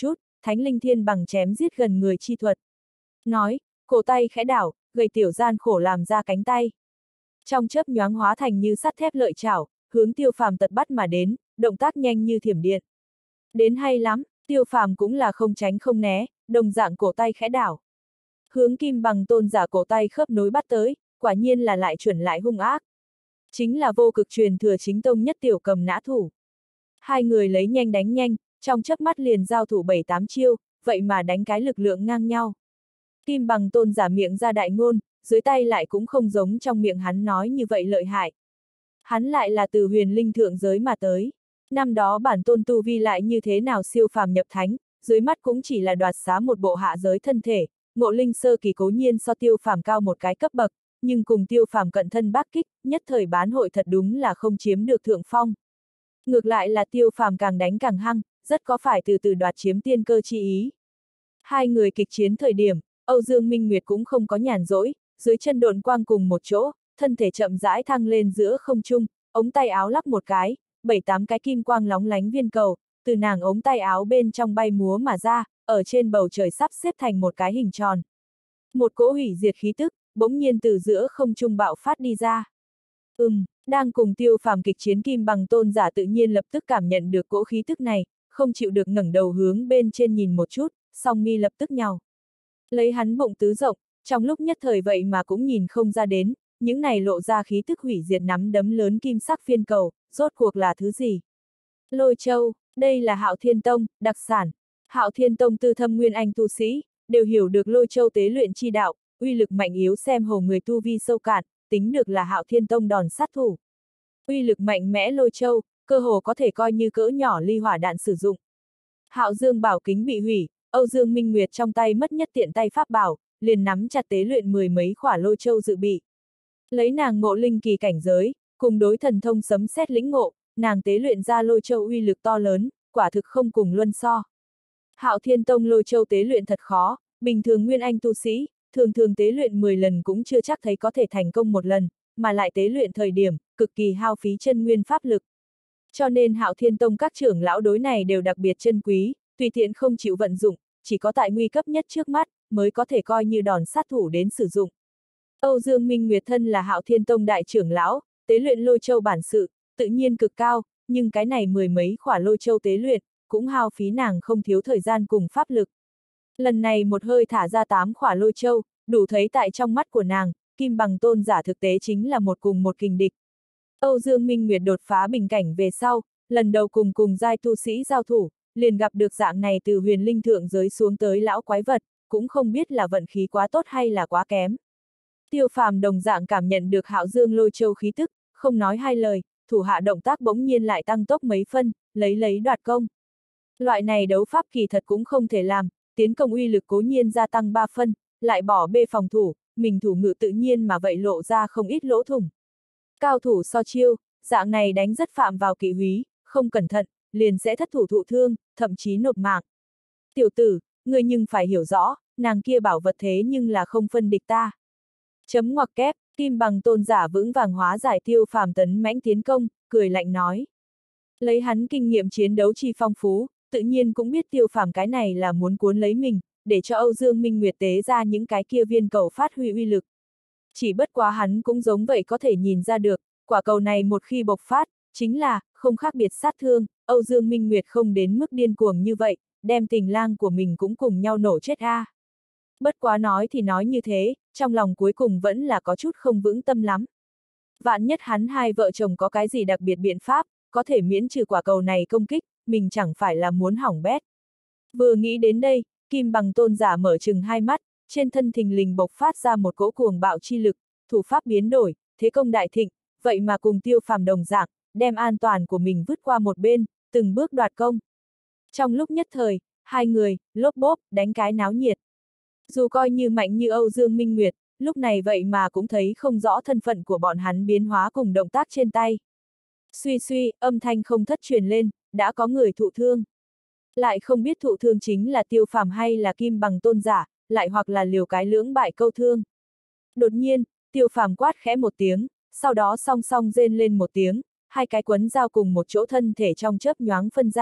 A: thánh linh thiên bằng chém giết gần người chi thuật. Nói, cổ tay khẽ đảo, gầy tiểu gian khổ làm ra cánh tay. Trong chớp nhoáng hóa thành như sắt thép lợi chảo, hướng Tiêu Phàm tật bắt mà đến, động tác nhanh như thiểm điện. Đến hay lắm, Tiêu Phàm cũng là không tránh không né, đồng dạng cổ tay khẽ đảo. Hướng Kim Bằng Tôn giả cổ tay khớp nối bắt tới, quả nhiên là lại chuẩn lại hung ác. Chính là vô cực truyền thừa chính tông nhất tiểu cầm nã thủ. Hai người lấy nhanh đánh nhanh, trong chớp mắt liền giao thủ bảy tám chiêu, vậy mà đánh cái lực lượng ngang nhau. Kim Bằng Tôn giả miệng ra đại ngôn, dưới tay lại cũng không giống trong miệng hắn nói như vậy lợi hại. Hắn lại là từ huyền linh thượng giới mà tới. Năm đó bản tôn tu vi lại như thế nào siêu phàm nhập thánh, dưới mắt cũng chỉ là đoạt xá một bộ hạ giới thân thể, ngộ linh sơ kỳ cố nhiên so Tiêu Phàm cao một cái cấp bậc, nhưng cùng Tiêu Phàm cận thân bác kích, nhất thời bán hội thật đúng là không chiếm được thượng phong. Ngược lại là Tiêu Phàm càng đánh càng hăng, rất có phải từ từ đoạt chiếm tiên cơ chi ý. Hai người kịch chiến thời điểm, Âu Dương Minh Nguyệt cũng không có nhàn rỗi, dưới chân độn quang cùng một chỗ, thân thể chậm rãi thăng lên giữa không trung, ống tay áo lắp một cái, bảy tám cái kim quang lóng lánh viên cầu, từ nàng ống tay áo bên trong bay múa mà ra, ở trên bầu trời sắp xếp thành một cái hình tròn. Một cỗ hủy diệt khí tức, bỗng nhiên từ giữa không trung bạo phát đi ra. Ừm, đang cùng Tiêu Phàm kịch chiến Kim Bằng Tôn giả tự nhiên lập tức cảm nhận được cỗ khí tức này, không chịu được ngẩng đầu hướng bên trên nhìn một chút, song mi lập tức nhàu. Lấy hắn bụng tứ rộng, trong lúc nhất thời vậy mà cũng nhìn không ra đến, những này lộ ra khí tức hủy diệt nắm đấm lớn kim sắc phiên cầu, rốt cuộc là thứ gì? Lôi Châu, đây là Hạo Thiên Tông, đặc sản. Hạo Thiên Tông tư thâm nguyên anh tu sĩ, đều hiểu được Lôi Châu tế luyện chi đạo, uy lực mạnh yếu xem hồ người tu vi sâu cạn, tính được là Hạo Thiên Tông đòn sát thủ. Uy lực mạnh mẽ Lôi Châu, cơ hồ có thể coi như cỡ nhỏ ly hỏa đạn sử dụng. Hạo Dương bảo kính bị hủy, Âu Dương Minh Nguyệt trong tay mất nhất tiện tay pháp bảo, liền nắm chặt tế luyện mười mấy khỏa Lôi Châu dự bị. Lấy nàng ngộ linh kỳ cảnh giới, cùng đối thần thông sấm sét lĩnh ngộ, nàng tế luyện ra Lôi Châu uy lực to lớn, quả thực không cùng luân so. Hạo Thiên Tông Lôi Châu tế luyện thật khó, bình thường nguyên anh tu sĩ, thường thường tế luyện mười lần cũng chưa chắc thấy có thể thành công một lần, mà lại tế luyện thời điểm, cực kỳ hao phí chân nguyên pháp lực. Cho nên Hạo Thiên Tông các trưởng lão đối này đều đặc biệt chân quý, tùy tiện không chịu vận dụng, chỉ có tại nguy cấp nhất trước mắt, mới có thể coi như đòn sát thủ đến sử dụng. Âu Dương Minh Nguyệt thân là Hạo Thiên Tông đại trưởng lão, tế luyện Lôi Châu bản sự, tự nhiên cực cao, nhưng cái này mười mấy khỏa Lôi Châu tế luyện, cũng hao phí nàng không thiếu thời gian cùng pháp lực. Lần này một hơi thả ra tám khỏa Lôi Châu, đủ thấy tại trong mắt của nàng, Kim Bằng Tôn giả thực tế chính là một cùng một kình địch. Âu Dương Minh Nguyệt đột phá bình cảnh về sau, lần đầu cùng cùng giai tu sĩ giao thủ, liền gặp được dạng này từ huyền linh thượng giới xuống tới lão quái vật, cũng không biết là vận khí quá tốt hay là quá kém. Tiêu Phàm đồng dạng cảm nhận được Hạo Dương Lôi Châu khí tức, không nói hai lời, thủ hạ động tác bỗng nhiên lại tăng tốc mấy phân, lấy lấy đoạt công. Loại này đấu pháp kỳ thật cũng không thể làm, tiến công uy lực cố nhiên gia tăng ba phân, lại bỏ bê phòng thủ, mình thủ ngự tự nhiên mà vậy lộ ra không ít lỗ thủng. Cao thủ so chiêu, dạng này đánh rất phạm vào kỵ húy, không cẩn thận, liền sẽ thất thủ thụ thương, thậm chí nộp mạng. Tiểu tử, ngươi nhưng phải hiểu rõ, nàng kia bảo vật thế nhưng là không phân địch ta. Chấm ngoặc kép, Kim Bằng Tôn giả vững vàng hóa giải Tiêu Phàm tấn mãnh tiến công, cười lạnh nói. Lấy hắn kinh nghiệm chiến đấu chi phong phú, tự nhiên cũng biết Tiêu Phàm cái này là muốn cuốn lấy mình, để cho Âu Dương Minh Nguyệt tế ra những cái kia viên cầu phát huy uy lực. Chỉ bất quá hắn cũng giống vậy có thể nhìn ra được, quả cầu này một khi bộc phát, chính là, không khác biệt sát thương, Âu Dương Minh Nguyệt không đến mức điên cuồng như vậy, đem tình lang của mình cũng cùng nhau nổ chết a. À. Bất quá nói thì nói như thế, trong lòng cuối cùng vẫn là có chút không vững tâm lắm. Vạn nhất hắn hai vợ chồng có cái gì đặc biệt biện pháp, có thể miễn trừ quả cầu này công kích, mình chẳng phải là muốn hỏng bét. Vừa nghĩ đến đây, Kim Bằng Tôn giả mở trừng hai mắt, trên thân thình lình bộc phát ra một cỗ cuồng bạo chi lực, thủ pháp biến đổi, thế công đại thịnh, vậy mà cùng Tiêu Phàm đồng dạng, đem an toàn của mình vứt qua một bên, từng bước đoạt công. Trong lúc nhất thời, hai người, lốp bốp, đánh cái náo nhiệt. Dù coi như mạnh như Âu Dương Minh Nguyệt, lúc này vậy mà cũng thấy không rõ thân phận của bọn hắn biến hóa cùng động tác trên tay. Suy suy, âm thanh không thất truyền lên, đã có người thụ thương. Lại không biết thụ thương chính là Tiêu Phàm hay là Kim Bằng Tôn giả, lại hoặc là liều cái lưỡng bại câu thương. Đột nhiên, Tiêu Phàm quát khẽ một tiếng, sau đó song song rên lên một tiếng, hai cái quấn dao cùng một chỗ thân thể trong chớp nhoáng phân ra,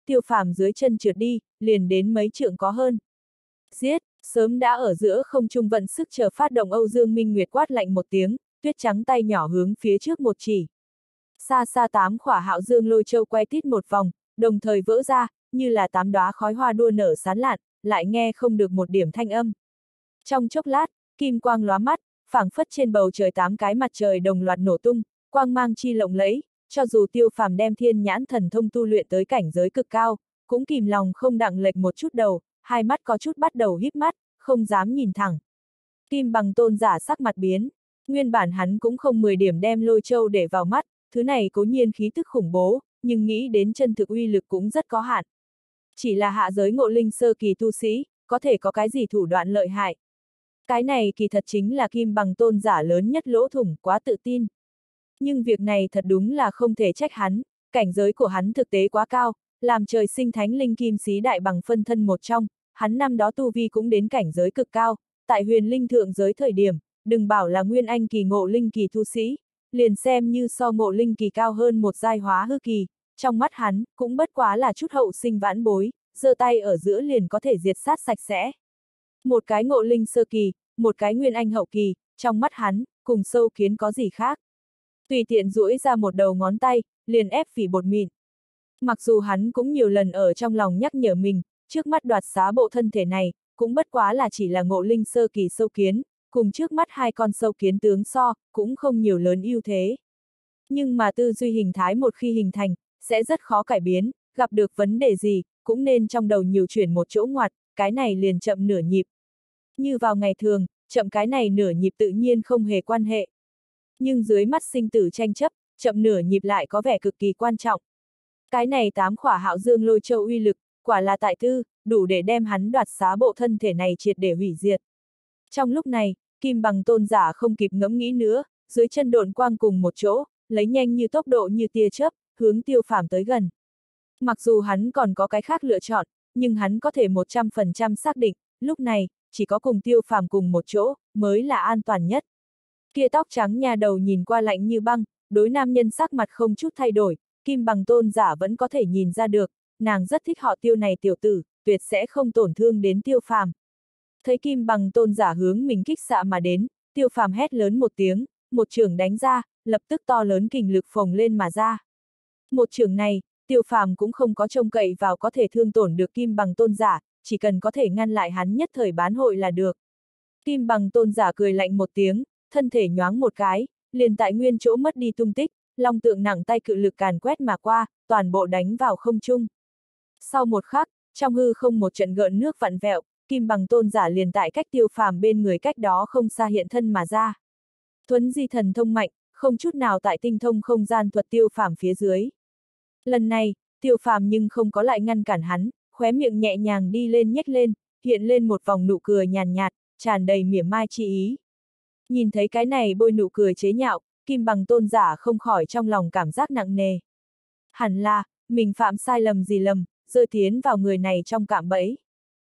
A: Tiêu Phàm dưới chân trượt đi, liền đến mấy trượng có hơn. Giết, sớm đã ở giữa không trung vận sức chờ phát động Âu Dương Minh Nguyệt quát lạnh một tiếng, tuyết trắng tay nhỏ hướng phía trước một chỉ. Xa xa tám khỏa Hạo Dương lôi châu quay tít một vòng, đồng thời vỡ ra, như là tám đóa khói hoa đua nở sán lạn, lại nghe không được một điểm thanh âm. Trong chốc lát, kim quang lóa mắt, phảng phất trên bầu trời tám cái mặt trời đồng loạt nổ tung, quang mang chi lộng lẫy, cho dù Tiêu Phàm đem thiên nhãn thần thông tu luyện tới cảnh giới cực cao, cũng kìm lòng không đặng lệch một chút đầu, hai mắt có chút bắt đầu híp mắt, không dám nhìn thẳng. Kim Bằng Tôn giả sắc mặt biến, nguyên bản hắn cũng không mười điểm đem lôi châu để vào mắt, thứ này cố nhiên khí tức khủng bố, nhưng nghĩ đến chân thực uy lực cũng rất có hạn. Chỉ là hạ giới ngộ linh sơ kỳ tu sĩ, có thể có cái gì thủ đoạn lợi hại. Cái này kỳ thật chính là Kim Bằng Tôn giả lớn nhất lỗ thủng, quá tự tin. Nhưng việc này thật đúng là không thể trách hắn, cảnh giới của hắn thực tế quá cao, làm trời sinh thánh linh kim xí đại bằng phân thân một trong, hắn năm đó tu vi cũng đến cảnh giới cực cao, tại huyền linh thượng giới thời điểm, đừng bảo là nguyên anh kỳ ngộ linh kỳ tu sĩ, liền xem như so ngộ linh kỳ cao hơn một giai hóa hư kỳ, trong mắt hắn, cũng bất quá là chút hậu sinh vãn bối, giơ tay ở giữa liền có thể diệt sát sạch sẽ. Một cái ngộ linh sơ kỳ, một cái nguyên anh hậu kỳ, trong mắt hắn, cùng sâu kiến có gì khác. Tùy tiện duỗi ra một đầu ngón tay, liền ép phỉ bột mịn. Mặc dù hắn cũng nhiều lần ở trong lòng nhắc nhở mình, trước mắt đoạt xá bộ thân thể này, cũng bất quá là chỉ là ngộ linh sơ kỳ sâu kiến, cùng trước mắt hai con sâu kiến tướng so, cũng không nhiều lớn ưu thế. Nhưng mà tư duy hình thái một khi hình thành, sẽ rất khó cải biến, gặp được vấn đề gì, cũng nên trong đầu nhiều chuyển một chỗ ngoặt, cái này liền chậm nửa nhịp. Như vào ngày thường, chậm cái này nửa nhịp tự nhiên không hề quan hệ. Nhưng dưới mắt sinh tử tranh chấp, chậm nửa nhịp lại có vẻ cực kỳ quan trọng. Cái này tám khỏa Hạo Dương lôi châu uy lực, quả là tại tư, đủ để đem hắn đoạt xá bộ thân thể này triệt để hủy diệt. Trong lúc này, Kim Bằng Tôn giả không kịp ngẫm nghĩ nữa, dưới chân độn quang cùng một chỗ, lấy nhanh như tốc độ như tia chớp, hướng Tiêu Phàm tới gần. Mặc dù hắn còn có cái khác lựa chọn, nhưng hắn có thể một trăm phần trăm xác định, lúc này, chỉ có cùng Tiêu Phàm cùng một chỗ, mới là an toàn nhất. Kia tóc trắng nhà đầu nhìn qua lạnh như băng, đối nam nhân sắc mặt không chút thay đổi, Kim Bằng Tôn giả vẫn có thể nhìn ra được, nàng rất thích họ Tiêu này tiểu tử, tuyệt sẽ không tổn thương đến Tiêu Phàm. Thấy Kim Bằng Tôn giả hướng mình kích xạ mà đến, Tiêu Phàm hét lớn một tiếng, một chưởng đánh ra, lập tức to lớn kình lực phồng lên mà ra. Một chưởng này, Tiêu Phàm cũng không có trông cậy vào có thể thương tổn được Kim Bằng Tôn giả, chỉ cần có thể ngăn lại hắn nhất thời bán hội là được. Kim Bằng Tôn giả cười lạnh một tiếng, thân thể nhoáng một cái, liền tại nguyên chỗ mất đi tung tích, long tượng nặng tay cự lực càn quét mà qua, toàn bộ đánh vào không trung. Sau một khắc, trong hư không một trận gợn nước vặn vẹo, Kim Bằng Tôn giả liền tại cách Tiêu Phàm bên người cách đó không xa hiện thân mà ra. Thuấn di thần thông mạnh, không chút nào tại tinh thông không gian thuật Tiêu Phàm phía dưới. Lần này, Tiêu Phàm nhưng không có lại ngăn cản hắn, khóe miệng nhẹ nhàng đi lên nhếch lên, hiện lên một vòng nụ cười nhàn nhạt, tràn đầy mỉa mai chi ý. Nhìn thấy cái này bôi nụ cười chế nhạo, Kim Bằng Tôn giả không khỏi trong lòng cảm giác nặng nề. Hẳn là, mình phạm sai lầm gì lầm, rơi tiến vào người này trong cạm bẫy.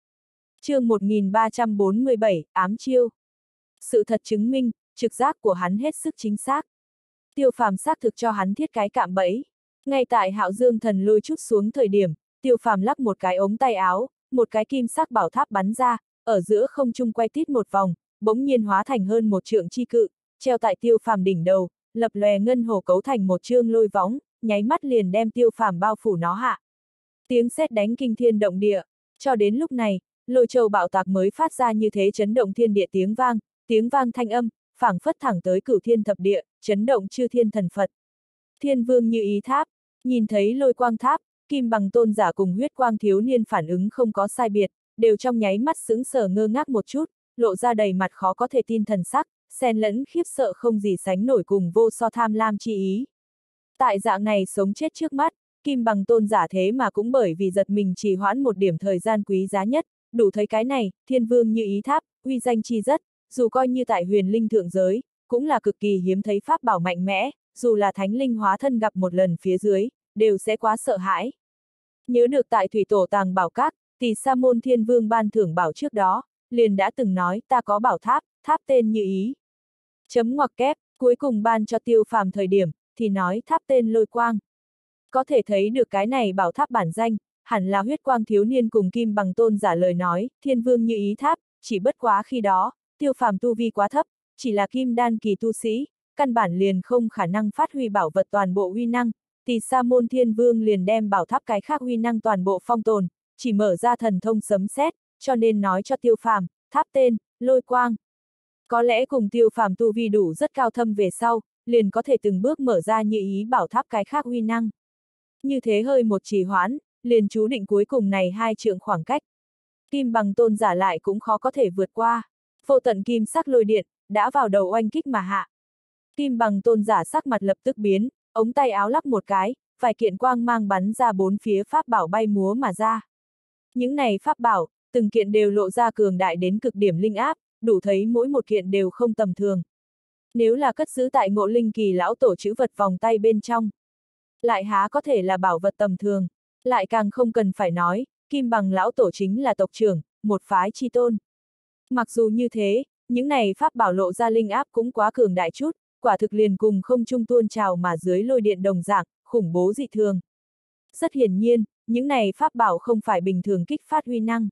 A: Chương một nghìn ba trăm bốn mươi bảy, ám chiêu. Sự thật chứng minh, trực giác của hắn hết sức chính xác. Tiêu Phàm xác thực cho hắn thiết cái cạm bẫy. Ngay tại Hạo Dương thần lôi chút xuống thời điểm, Tiêu Phàm lắc một cái ống tay áo, một cái kim sắc bảo tháp bắn ra, ở giữa không trung quay tít một vòng, bỗng nhiên hóa thành hơn một trượng chi cự, treo tại Tiêu Phàm đỉnh đầu, lập lòe ngân hồ cấu thành một chương lôi võng, nháy mắt liền đem Tiêu Phàm bao phủ nó hạ. Tiếng sét đánh kinh thiên động địa, cho đến lúc này, lôi châu bạo tạc mới phát ra như thế chấn động thiên địa tiếng vang, tiếng vang thanh âm, phảng phất thẳng tới cửu thiên thập địa, chấn động chư thiên thần Phật. Thiên Vương Như Ý Tháp, nhìn thấy lôi quang tháp, Kim Bằng Tôn giả cùng huyết quang thiếu niên phản ứng không có sai biệt, đều trong nháy mắt sững sờ ngơ ngác một chút, lộ ra đầy mặt khó có thể tin thần sắc, xen lẫn khiếp sợ không gì sánh nổi cùng vô so tham lam chi ý. Tại dạng này sống chết trước mắt, Kim Bằng Tôn giả thế mà cũng bởi vì giật mình trì hoãn một điểm thời gian quý giá nhất, đủ thấy cái này, Thiên Vương Như Ý Tháp, uy danh chi rất, dù coi như tại huyền linh thượng giới, cũng là cực kỳ hiếm thấy pháp bảo mạnh mẽ, dù là thánh linh hóa thân gặp một lần phía dưới, đều sẽ quá sợ hãi. Nhớ được tại thủy tổ tàng bảo các, Tỳ Sa Môn Thiên Vương ban thưởng bảo trước đó, liền đã từng nói ta có bảo tháp, tháp tên Như Ý. Chấm ngoặc kép, cuối cùng ban cho Tiêu Phàm thời điểm, thì nói tháp tên Lôi Quang. Có thể thấy được cái này bảo tháp bản danh, hẳn là huyết quang thiếu niên cùng Kim Bằng tôn giả lời nói, thiên vương như ý tháp, chỉ bất quá khi đó, Tiêu Phàm tu vi quá thấp, chỉ là kim đan kỳ tu sĩ, căn bản liền không khả năng phát huy bảo vật toàn bộ uy năng, thì Sa môn thiên vương liền đem bảo tháp cái khác uy năng toàn bộ phong tồn, chỉ mở ra thần thông sấm sét, cho nên nói cho Tiêu Phàm, tháp tên, lôi quang. Có lẽ cùng Tiêu Phàm tu vi đủ rất cao thâm về sau, liền có thể từng bước mở ra như ý bảo tháp cái khác uy năng. Như thế hơi một trì hoãn, liền chú định cuối cùng này hai trượng khoảng cách. Kim Bằng tôn giả lại cũng khó có thể vượt qua. Vô tận kim sắc lôi điện, đã vào đầu oanh kích mà hạ. Kim Bằng tôn giả sắc mặt lập tức biến, ống tay áo lắc một cái, vài kiện quang mang bắn ra bốn phía pháp bảo bay múa mà ra. Những này pháp bảo, từng kiện đều lộ ra cường đại đến cực điểm linh áp, đủ thấy mỗi một kiện đều không tầm thường. Nếu là cất giữ tại Ngộ Linh kỳ lão tổ trữ vật vòng tay bên trong, lại há có thể là bảo vật tầm thường, lại càng không cần phải nói, Kim Bằng lão tổ chính là tộc trưởng, một phái chi tôn. Mặc dù như thế, những này pháp bảo lộ ra linh áp cũng quá cường đại chút, quả thực liền cùng không trung tuôn trào mà dưới lôi điện đồng dạng, khủng bố dị thường. Rất hiển nhiên, những này pháp bảo không phải bình thường kích phát uy năng,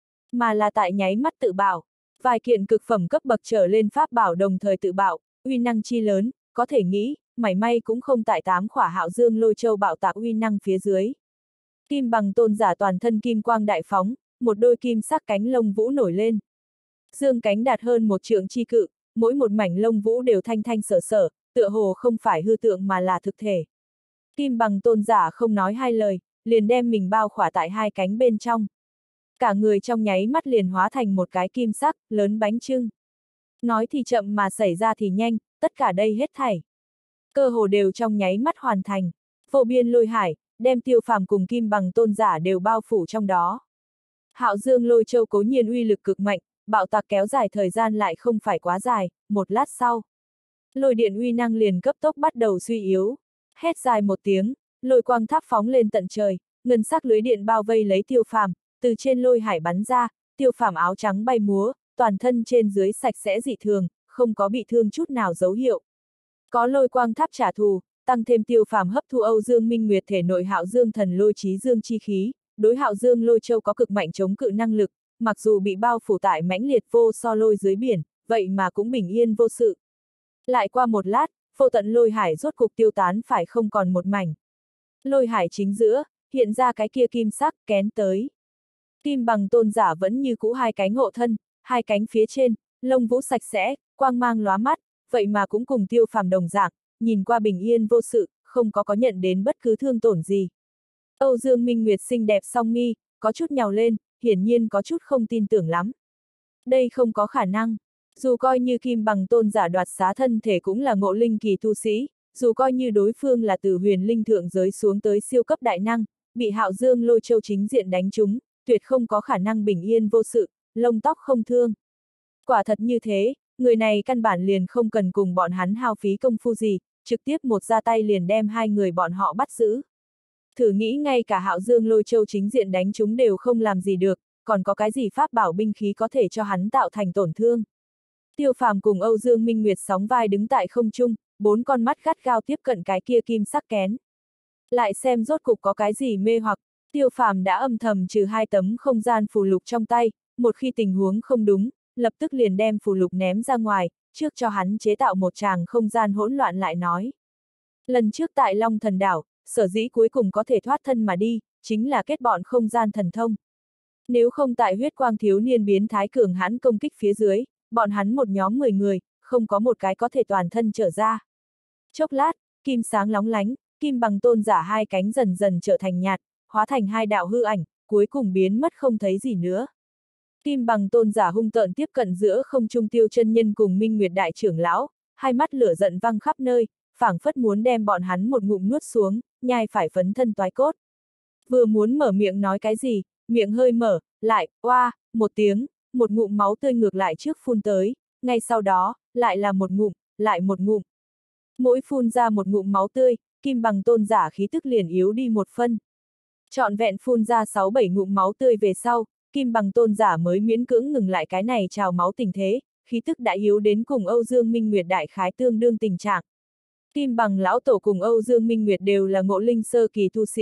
A: mà là tại nháy mắt tự bạo. Vài kiện cực phẩm cấp bậc trở lên pháp bảo đồng thời tự bạo, uy năng chi lớn, có thể nghĩ, mảy may cũng không tại tám khỏa Hạo Dương Lôi Châu bạo tạc uy năng phía dưới. Kim Bằng tôn giả toàn thân kim quang đại phóng, một đôi kim sắc cánh lông vũ nổi lên. Dương cánh đạt hơn một trượng chi cự, mỗi một mảnh lông vũ đều thanh thanh sở sở, tựa hồ không phải hư tượng mà là thực thể. Kim Bằng tôn giả không nói hai lời, liền đem mình bao khỏa tại hai cánh bên trong. Cả người trong nháy mắt liền hóa thành một cái kim sắc, lớn bánh chưng. Nói thì chậm mà xảy ra thì nhanh, tất cả đây hết thảy. Cơ hồ đều trong nháy mắt hoàn thành. Vô biên lôi hải, đem Tiêu Phàm cùng Kim Bằng tôn giả đều bao phủ trong đó. Hạo Dương Lôi Châu cố nhiên uy lực cực mạnh, bạo tạc kéo dài thời gian lại không phải quá dài, một lát sau. Lôi điện uy năng liền cấp tốc bắt đầu suy yếu. Hét dài một tiếng, lôi quang tháp phóng lên tận trời, ngân sắc lưới điện bao vây lấy Tiêu Phàm, từ trên lôi hải bắn ra, Tiêu Phàm áo trắng bay múa, toàn thân trên dưới sạch sẽ dị thường, không có bị thương chút nào dấu hiệu. Có lôi quang tháp trả thù, tăng thêm Tiêu Phàm hấp thu Âu Dương Minh Nguyệt thể nội Hạo Dương thần lôi chí dương chi khí, đối Hạo Dương Lôi Châu có cực mạnh chống cự năng lực, mặc dù bị bao phủ tại mãnh liệt vô so lôi dưới biển, vậy mà cũng bình yên vô sự. Lại qua một lát, vô tận lôi hải rốt cục tiêu tán phải không còn một mảnh. Lôi hải chính giữa, hiện ra cái kia kim sắc kén tới. Kim Bằng tôn giả vẫn như cũ hai cánh hộ thân, hai cánh phía trên, lông vũ sạch sẽ, quang mang lóa mắt, vậy mà cũng cùng Tiêu Phàm đồng dạng, nhìn qua bình yên vô sự, không có có nhận đến bất cứ thương tổn gì. Âu Dương Minh Nguyệt xinh đẹp song mi, có chút nhào lên, hiển nhiên có chút không tin tưởng lắm. Đây không có khả năng. Dù coi như Kim Bằng tôn giả đoạt xá thân thể cũng là ngộ linh kỳ tu sĩ, dù coi như đối phương là từ huyền linh thượng giới xuống tới siêu cấp đại năng, bị Hạo Dương Lôi Châu chính diện đánh trúng, tuyệt không có khả năng bình yên vô sự, lông tóc không thương. Quả thật như thế, người này căn bản liền không cần cùng bọn hắn hao phí công phu gì, trực tiếp một ra tay liền đem hai người bọn họ bắt giữ. Thử nghĩ ngay cả Hạo Dương Lôi Châu chính diện đánh chúng đều không làm gì được, còn có cái gì pháp bảo binh khí có thể cho hắn tạo thành tổn thương. Tiêu Phàm cùng Âu Dương Minh Nguyệt sóng vai đứng tại không trung, bốn con mắt gắt gao tiếp cận cái kia kim sắc kén. Lại xem rốt cục có cái gì mê hoặc, Tiêu Phàm đã âm thầm trừ hai tấm không gian phù lục trong tay, một khi tình huống không đúng, lập tức liền đem phù lục ném ra ngoài, trước cho hắn chế tạo một tràng không gian hỗn loạn lại nói. Lần trước tại Long Thần Đảo, sở dĩ cuối cùng có thể thoát thân mà đi, chính là kết bọn không gian thần thông. Nếu không tại huyết quang thiếu niên biến thái cường hãn công kích phía dưới, bọn hắn một nhóm mười người, không có một cái có thể toàn thân trở ra. Chốc lát, kim sáng lóng lánh, Kim Bằng tôn giả hai cánh dần dần trở thành nhạt, hóa thành hai đạo hư ảnh, cuối cùng biến mất không thấy gì nữa. Kim Bằng tôn giả hung tợn tiếp cận giữa không trung Tiêu chân nhân cùng Minh Nguyệt đại trưởng lão, hai mắt lửa giận văng khắp nơi, phảng phất muốn đem bọn hắn một ngụm nuốt xuống, nhai phải phấn thân toái cốt. Vừa muốn mở miệng nói cái gì, miệng hơi mở, lại, oa, một tiếng, một ngụm máu tươi ngược lại trước phun tới, ngay sau đó, lại là một ngụm, lại một ngụm. Mỗi phun ra một ngụm máu tươi, Kim Bằng tôn giả khí tức liền yếu đi một phân. Trọn vẹn phun ra sáu bảy ngụm máu tươi về sau, Kim Bằng tôn giả mới miễn cưỡng ngừng lại cái này trào máu tình thế, khí tức đã yếu đến cùng Âu Dương Minh Nguyệt đại khái tương đương tình trạng. Kim Bằng lão tổ cùng Âu Dương Minh Nguyệt đều là ngộ linh sơ kỳ tu sĩ,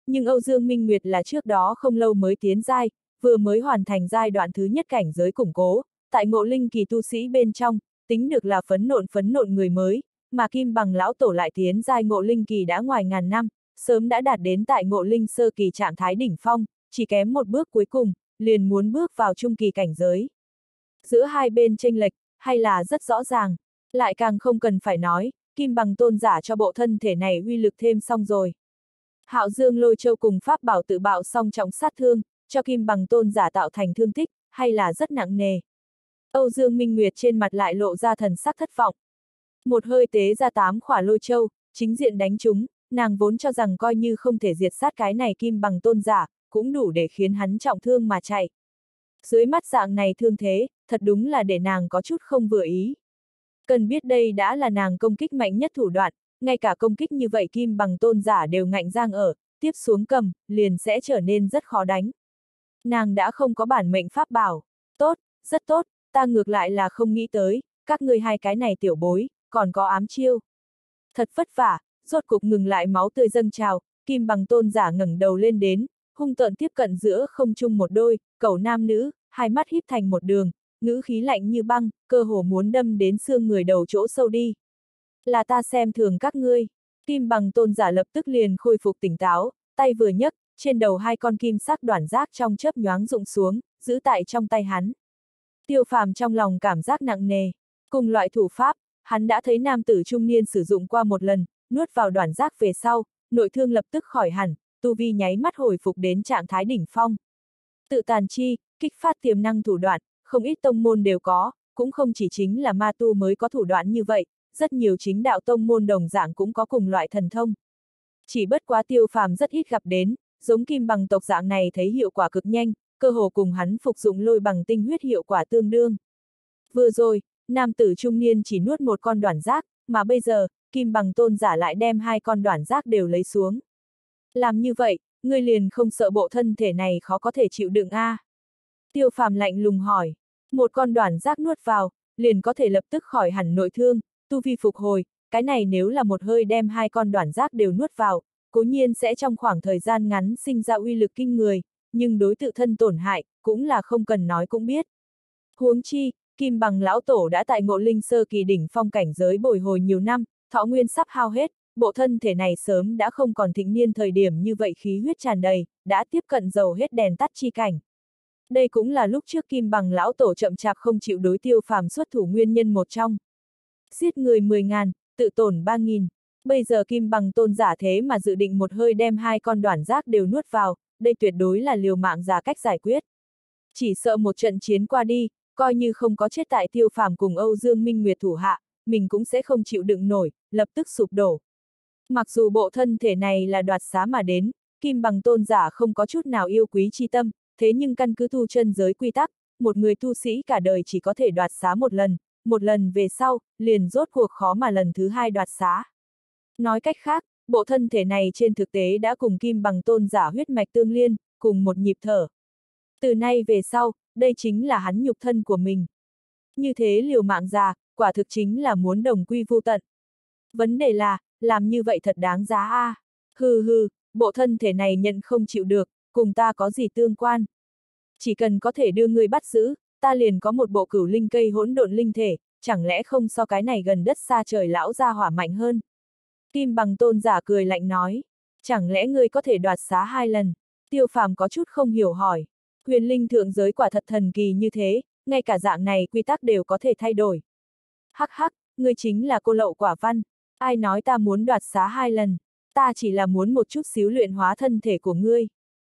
A: Nhưng Âu Dương Minh Nguyệt là trước đó không lâu mới tiến giai, vừa mới hoàn thành giai đoạn thứ nhất cảnh giới củng cố, tại ngộ linh kỳ tu sĩ bên trong, tính được là phấn nộn phấn nộn người mới, mà Kim Bằng lão tổ lại tiến giai ngộ linh kỳ đã ngoài ngàn năm, sớm đã đạt đến tại ngộ linh sơ kỳ trạng thái đỉnh phong, chỉ kém một bước cuối cùng, liền muốn bước vào trung kỳ cảnh giới. Giữa hai bên chênh lệch, hay là rất rõ ràng, lại càng không cần phải nói, Kim Bằng tôn giả cho bộ thân thể này uy lực thêm xong rồi. Hạo Dương Lôi Châu cùng pháp bảo tự bạo song trọng sát thương, cho Kim Bằng tôn giả tạo thành thương tích, hay là rất nặng nề. Âu Dương Minh Nguyệt trên mặt lại lộ ra thần sắc thất vọng. Một hơi tế ra tám khỏa lôi châu, chính diện đánh chúng, nàng vốn cho rằng coi như không thể diệt sát cái này Kim Bằng tôn giả, cũng đủ để khiến hắn trọng thương mà chạy. Dưới mắt dạng này thương thế, thật đúng là để nàng có chút không vừa ý. Cần biết đây đã là nàng công kích mạnh nhất thủ đoạn, ngay cả công kích như vậy Kim Bằng tôn giả đều ngạnh giang ở, tiếp xuống cầm, liền sẽ trở nên rất khó đánh. Nàng đã không có bản mệnh pháp bảo. Tốt, rất tốt, ta ngược lại là không nghĩ tới, các ngươi hai cái này tiểu bối, còn có ám chiêu. Thật vất vả, rốt cục ngừng lại máu tươi dâng trào, Kim Bằng tôn giả ngẩng đầu lên đến, hung tợn tiếp cận giữa không trung một đôi, cẩu nam nữ, hai mắt híp thành một đường, ngữ khí lạnh như băng, cơ hồ muốn đâm đến xương người đầu chỗ sâu đi. Là ta xem thường các ngươi. Kim Bằng tôn giả lập tức liền khôi phục tỉnh táo, tay vừa nhấc, trên đầu hai con kim sắc đoản giác trong chớp nhoáng rụng xuống, giữ tại trong tay hắn. Tiêu Phàm trong lòng cảm giác nặng nề. Cùng loại thủ pháp, hắn đã thấy nam tử trung niên sử dụng qua một lần, nuốt vào đoản giác về sau, nội thương lập tức khỏi hẳn, tu vi nháy mắt hồi phục đến trạng thái đỉnh phong. Tự tàn chi, kích phát tiềm năng thủ đoạn, không ít tông môn đều có, cũng không chỉ chính là ma tu mới có thủ đoạn như vậy, rất nhiều chính đạo tông môn đồng dạng cũng có cùng loại thần thông. Chỉ bất quá Tiêu Phàm rất ít gặp đến, giống Kim Bằng tộc dạng này thấy hiệu quả cực nhanh, cơ hồ cùng hắn phục dụng lôi bằng tinh huyết hiệu quả tương đương. Vừa rồi, nam tử trung niên chỉ nuốt một con đoản giác, mà bây giờ, Kim Bằng tôn giả lại đem hai con đoản giác đều lấy xuống. Làm như vậy, ngươi liền không sợ bộ thân thể này khó có thể chịu đựng a? À? Tiêu Phàm lạnh lùng hỏi. Một con đoản giác nuốt vào, liền có thể lập tức khỏi hẳn nội thương, tu vi phục hồi, cái này nếu là một hơi đem hai con đoản giác đều nuốt vào, cố nhiên sẽ trong khoảng thời gian ngắn sinh ra uy lực kinh người, nhưng đối tự thân tổn hại, cũng là không cần nói cũng biết. Huống chi, Kim Bằng lão tổ đã tại ngộ linh sơ kỳ đỉnh phong cảnh giới bồi hồi nhiều năm, thọ nguyên sắp hao hết, bộ thân thể này sớm đã không còn thịnh niên thời điểm như vậy khí huyết tràn đầy, đã tiếp cận dầu hết đèn tắt chi cảnh. Đây cũng là lúc trước Kim Bằng lão tổ chậm chạp không chịu đối Tiêu Phàm xuất thủ nguyên nhân một trong. Giết người mười ngàn, tự tổn ba nghìn. Bây giờ Kim Bằng tôn giả thế mà dự định một hơi đem hai con đoản giác đều nuốt vào, đây tuyệt đối là liều mạng giả cách giải quyết. Chỉ sợ một trận chiến qua đi, coi như không có chết tại Tiêu Phàm cùng Âu Dương Minh Nguyệt thủ hạ, mình cũng sẽ không chịu đựng nổi, lập tức sụp đổ. Mặc dù bộ thân thể này là đoạt xá mà đến, Kim Bằng tôn giả không có chút nào yêu quý chi tâm, thế nhưng căn cứ tu chân giới quy tắc, một người tu sĩ cả đời chỉ có thể đoạt xá một lần, một lần về sau, liền rốt cuộc khó mà lần thứ hai đoạt xá. Nói cách khác, bộ thân thể này trên thực tế đã cùng Kim Bằng tôn giả huyết mạch tương liên, cùng một nhịp thở. Từ nay về sau, đây chính là hắn nhục thân của mình. Như thế liều mạng già, quả thực chính là muốn đồng quy vu tận. Vấn đề là, làm như vậy thật đáng giá a. À? Hừ hừ, bộ thân thể này nhận không chịu được, cùng ta có gì tương quan. Chỉ cần có thể đưa ngươi bắt giữ, ta liền có một bộ cửu linh cây hỗn độn linh thể, chẳng lẽ không so cái này gần đất xa trời lão gia hỏa mạnh hơn. Kim Bằng tôn giả cười lạnh nói, chẳng lẽ ngươi có thể đoạt xá hai lần? Tiêu Phàm có chút không hiểu hỏi, huyền linh thượng giới quả thật thần kỳ như thế, ngay cả dạng này quy tắc đều có thể thay đổi. Hắc hắc, ngươi chính là cô lậu quả văn, ai nói ta muốn đoạt xá hai lần, ta chỉ là muốn một chút xíu luyện hóa thân thể của ngươi.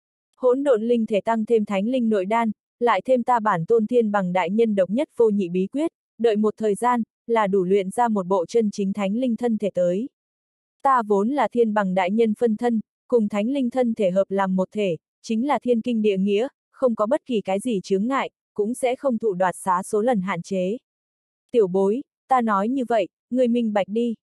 A: Hỗn độn linh thể tăng thêm thánh linh nội đan, lại thêm ta bản tôn thiên bằng đại nhân độc nhất vô nhị bí quyết, đợi một thời gian, là đủ luyện ra một bộ chân chính thánh linh thân thể tới. Ta vốn là thiên bằng đại nhân phân thân, cùng thánh linh thân thể hợp làm một thể, chính là thiên kinh địa nghĩa, không có bất kỳ cái gì chướng ngại, cũng sẽ không thụ đoạt xá số lần hạn chế. Tiểu bối, ta nói như vậy, ngươi minh bạch đi.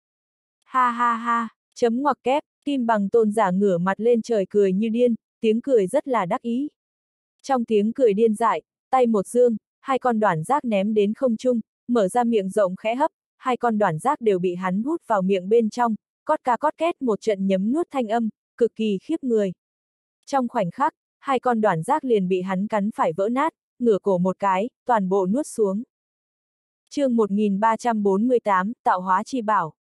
A: Ha ha ha, chấm ngoặc kép, Kim Bằng tôn giả ngửa mặt lên trời cười như điên, tiếng cười rất là đắc ý. Trong tiếng cười điên dại, tay một dương, hai con đoản giác ném đến không trung, mở ra miệng rộng khẽ hấp, hai con đoản giác đều bị hắn hút vào miệng bên trong, cót ca cót két một trận nhấm nuốt thanh âm, cực kỳ khiếp người. Trong khoảnh khắc, hai con đoản giác liền bị hắn cắn phải vỡ nát, ngửa cổ một cái, toàn bộ nuốt xuống. chương một nghìn ba trăm bốn mươi tám, tạo hóa chi bảo.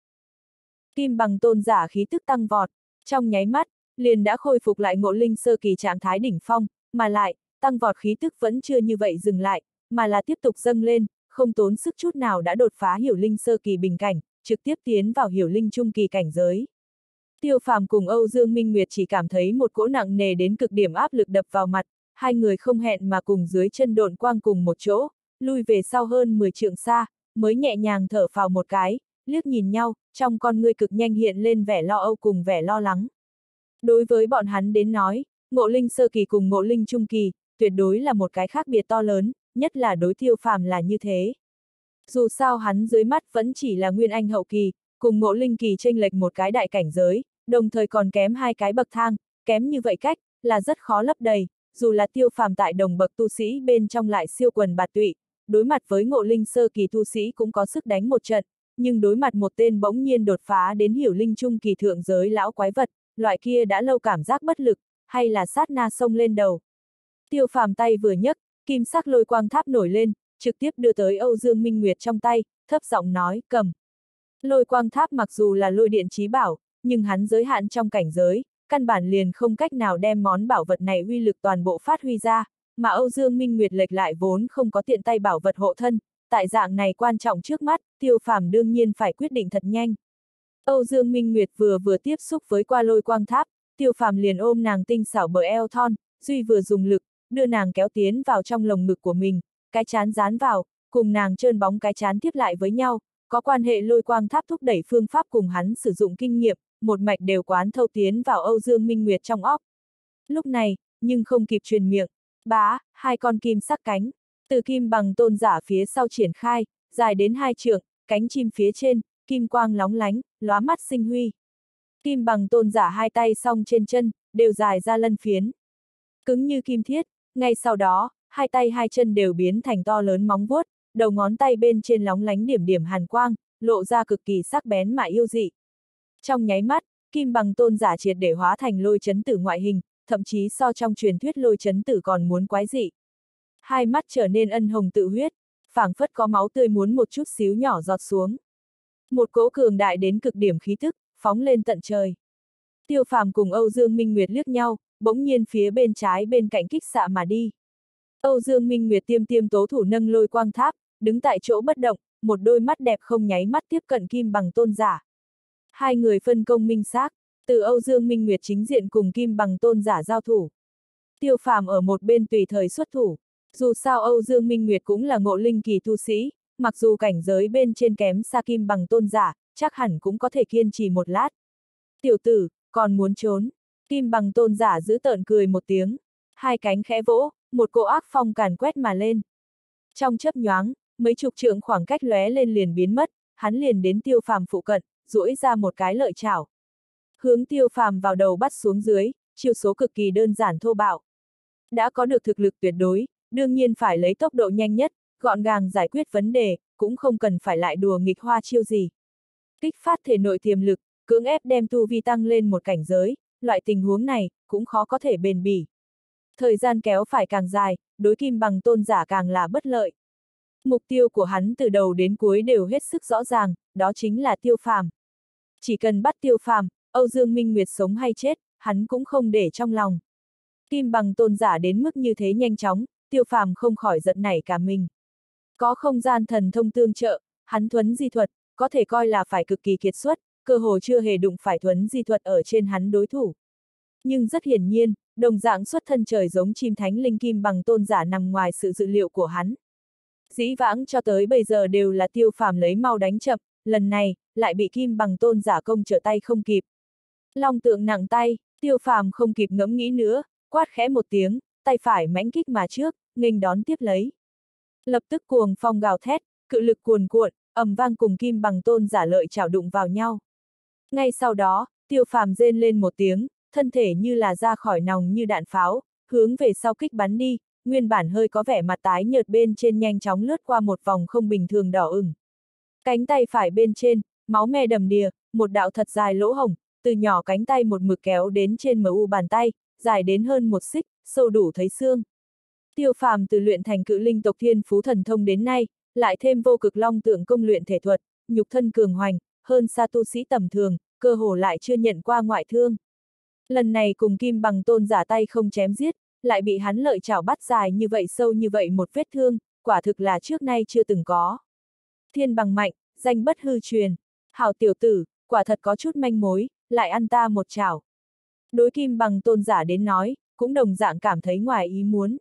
A: Kim bằng tôn giả khí tức tăng vọt, trong nháy mắt, liền đã khôi phục lại ngộ linh sơ kỳ trạng thái đỉnh phong, mà lại, tăng vọt khí tức vẫn chưa như vậy dừng lại, mà là tiếp tục dâng lên, không tốn sức chút nào đã đột phá hiểu linh sơ kỳ bình cảnh, trực tiếp tiến vào hiểu linh trung kỳ cảnh giới. Tiêu Phàm cùng Âu Dương Minh Nguyệt chỉ cảm thấy một cỗ nặng nề đến cực điểm áp lực đập vào mặt, hai người không hẹn mà cùng dưới chân độn quang cùng một chỗ, lui về sau hơn mười trượng xa, mới nhẹ nhàng thở phào một cái, liếc nhìn nhau, trong con ngươi cực nhanh hiện lên vẻ lo âu cùng vẻ lo lắng. Đối với bọn hắn đến nói, ngộ linh sơ kỳ cùng ngộ linh trung kỳ, tuyệt đối là một cái khác biệt to lớn, nhất là đối Tiêu Phàm là như thế. Dù sao hắn dưới mắt vẫn chỉ là nguyên anh hậu kỳ, cùng ngộ linh kỳ chênh lệch một cái đại cảnh giới, đồng thời còn kém hai cái bậc thang, kém như vậy cách, là rất khó lấp đầy, dù là Tiêu Phàm tại đồng bậc tu sĩ bên trong lại siêu quần bạt tụy, đối mặt với ngộ linh sơ kỳ tu sĩ cũng có sức đánh một trận, nhưng đối mặt một tên bỗng nhiên đột phá đến hiểu linh trung kỳ thượng giới lão quái vật, loại kia đã lâu cảm giác bất lực, hay là sát na xông lên đầu. Tiêu Phàm tay vừa nhấc, kim sắc lôi quang tháp nổi lên, trực tiếp đưa tới Âu Dương Minh Nguyệt trong tay, thấp giọng nói, cầm. Lôi quang tháp mặc dù là lôi điện chí bảo, nhưng hắn giới hạn trong cảnh giới, căn bản liền không cách nào đem món bảo vật này uy lực toàn bộ phát huy ra, mà Âu Dương Minh Nguyệt lệch lại vốn không có tiện tay bảo vật hộ thân, tại dạng này quan trọng trước mắt, Tiêu Phàm đương nhiên phải quyết định thật nhanh. Âu Dương Minh Nguyệt vừa vừa tiếp xúc với qua lôi quang tháp, Tiêu Phàm liền ôm nàng tinh xảo bờ eo thon, duy vừa dùng lực, đưa nàng kéo tiến vào trong lồng ngực của mình, cái chán dán vào, cùng nàng trơn bóng cái chán tiếp lại với nhau, có quan hệ lôi quang tháp thúc đẩy phương pháp cùng hắn sử dụng kinh nghiệm, một mạch đều quán thâu tiến vào Âu Dương Minh Nguyệt trong óc. Lúc này, nhưng không kịp truyền miệng, bá, hai con kim sắc cánh, từ kim bằng tôn giả phía sau triển khai, dài đến hai trượng, cánh chim phía trên, kim quang lóng lánh, lóa mắt sinh huy. Kim bằng tôn giả hai tay song trên chân, đều dài ra lân phiến. Cứng như kim thiết, ngay sau đó, hai tay hai chân đều biến thành to lớn móng vuốt, đầu ngón tay bên trên lóng lánh điểm điểm hàn quang, lộ ra cực kỳ sắc bén mà yêu dị. Trong nháy mắt, kim bằng tôn giả triệt để hóa thành lôi chấn tử ngoại hình, thậm chí so trong truyền thuyết lôi chấn tử còn muốn quái dị. Hai mắt trở nên ân hồng tự huyết, phảng phất có máu tươi muốn một chút xíu nhỏ giọt xuống. Một cỗ cường đại đến cực điểm khí tức, phóng lên tận trời. Tiêu Phàm cùng Âu Dương Minh Nguyệt liếc nhau, bỗng nhiên phía bên trái bên cạnh kích xạ mà đi. Âu Dương Minh Nguyệt tiêm tiêm tố thủ nâng lôi quang tháp, đứng tại chỗ bất động, một đôi mắt đẹp không nháy mắt tiếp cận kim bằng tôn giả. Hai người phân công minh xác, từ Âu Dương Minh Nguyệt chính diện cùng kim bằng tôn giả giao thủ. Tiêu Phàm ở một bên tùy thời xuất thủ, dù sao Âu Dương Minh Nguyệt cũng là ngộ linh kỳ tu sĩ, mặc dù cảnh giới bên trên kém xa kim bằng tôn giả, chắc hẳn cũng có thể kiên trì một lát. Tiểu tử, còn muốn trốn, kim bằng tôn giả giữ tợn cười một tiếng, hai cánh khẽ vỗ, một cỗ ác phong càn quét mà lên. Trong chớp nhoáng, mấy chục trượng khoảng cách lóe lên liền biến mất, hắn liền đến Tiêu Phàm phụ cận, duỗi ra một cái lợi chảo. Hướng Tiêu Phàm vào đầu bắt xuống dưới, chiêu số cực kỳ đơn giản thô bạo. Đã có được thực lực tuyệt đối, đương nhiên phải lấy tốc độ nhanh nhất, gọn gàng giải quyết vấn đề, cũng không cần phải lại đùa nghịch hoa chiêu gì. Kích phát thể nội tiềm lực, cưỡng ép đem tu vi tăng lên một cảnh giới, loại tình huống này, cũng khó có thể bền bỉ. Thời gian kéo phải càng dài, đối kim bằng tôn giả càng là bất lợi. Mục tiêu của hắn từ đầu đến cuối đều hết sức rõ ràng, đó chính là Tiêu Phàm. Chỉ cần bắt Tiêu Phàm, Âu Dương Minh Nguyệt sống hay chết, hắn cũng không để trong lòng. Kim bằng tôn giả đến mức như thế nhanh chóng, Tiêu Phàm không khỏi giận nảy cả mình. Có không gian thần thông tương trợ, hắn thuấn di thuật, có thể coi là phải cực kỳ kiệt xuất, cơ hồ chưa hề đụng phải thuấn di thuật ở trên hắn đối thủ. Nhưng rất hiển nhiên, đồng dạng xuất thân trời giống chim thánh linh kim bằng tôn giả nằm ngoài sự dự liệu của hắn. Dĩ vãng cho tới bây giờ đều là Tiêu Phàm lấy mau đánh chậm, lần này, lại bị kim bằng tôn giả công trở tay không kịp. Long tượng nặng tay, Tiêu Phàm không kịp ngẫm nghĩ nữa, quát khẽ một tiếng, tay phải mãnh kích mà trước, nghênh đón tiếp lấy. Lập tức cuồng phong gào thét, cự lực cuồn cuộn, ầm vang cùng kim bằng tôn giả lợi chảo đụng vào nhau. Ngay sau đó, Tiêu Phàm rên lên một tiếng, thân thể như là ra khỏi nòng như đạn pháo, hướng về sau kích bắn đi, nguyên bản hơi có vẻ mặt tái nhợt bên trên nhanh chóng lướt qua một vòng không bình thường đỏ ửng. Cánh tay phải bên trên, máu me đầm đìa, một đạo thật dài lỗ hổng, từ nhỏ cánh tay một mực kéo đến trên mu bàn tay, dài đến hơn một xích, sâu đủ thấy xương. Tiêu Phàm từ luyện thành cự linh tộc thiên phú thần thông đến nay, lại thêm vô cực long tượng công luyện thể thuật, nhục thân cường hoành, hơn xa tu sĩ tầm thường, cơ hồ lại chưa nhận qua ngoại thương. Lần này cùng Kim Bằng Tôn giả tay không chém giết, lại bị hắn lợi chảo bắt dài như vậy sâu như vậy một vết thương, quả thực là trước nay chưa từng có. Thiên bằng mạnh, danh bất hư truyền. Hảo tiểu tử, quả thật có chút manh mối, lại ăn ta một chảo. Đối Kim Bằng Tôn giả đến nói, cũng đồng dạng cảm thấy ngoài ý muốn.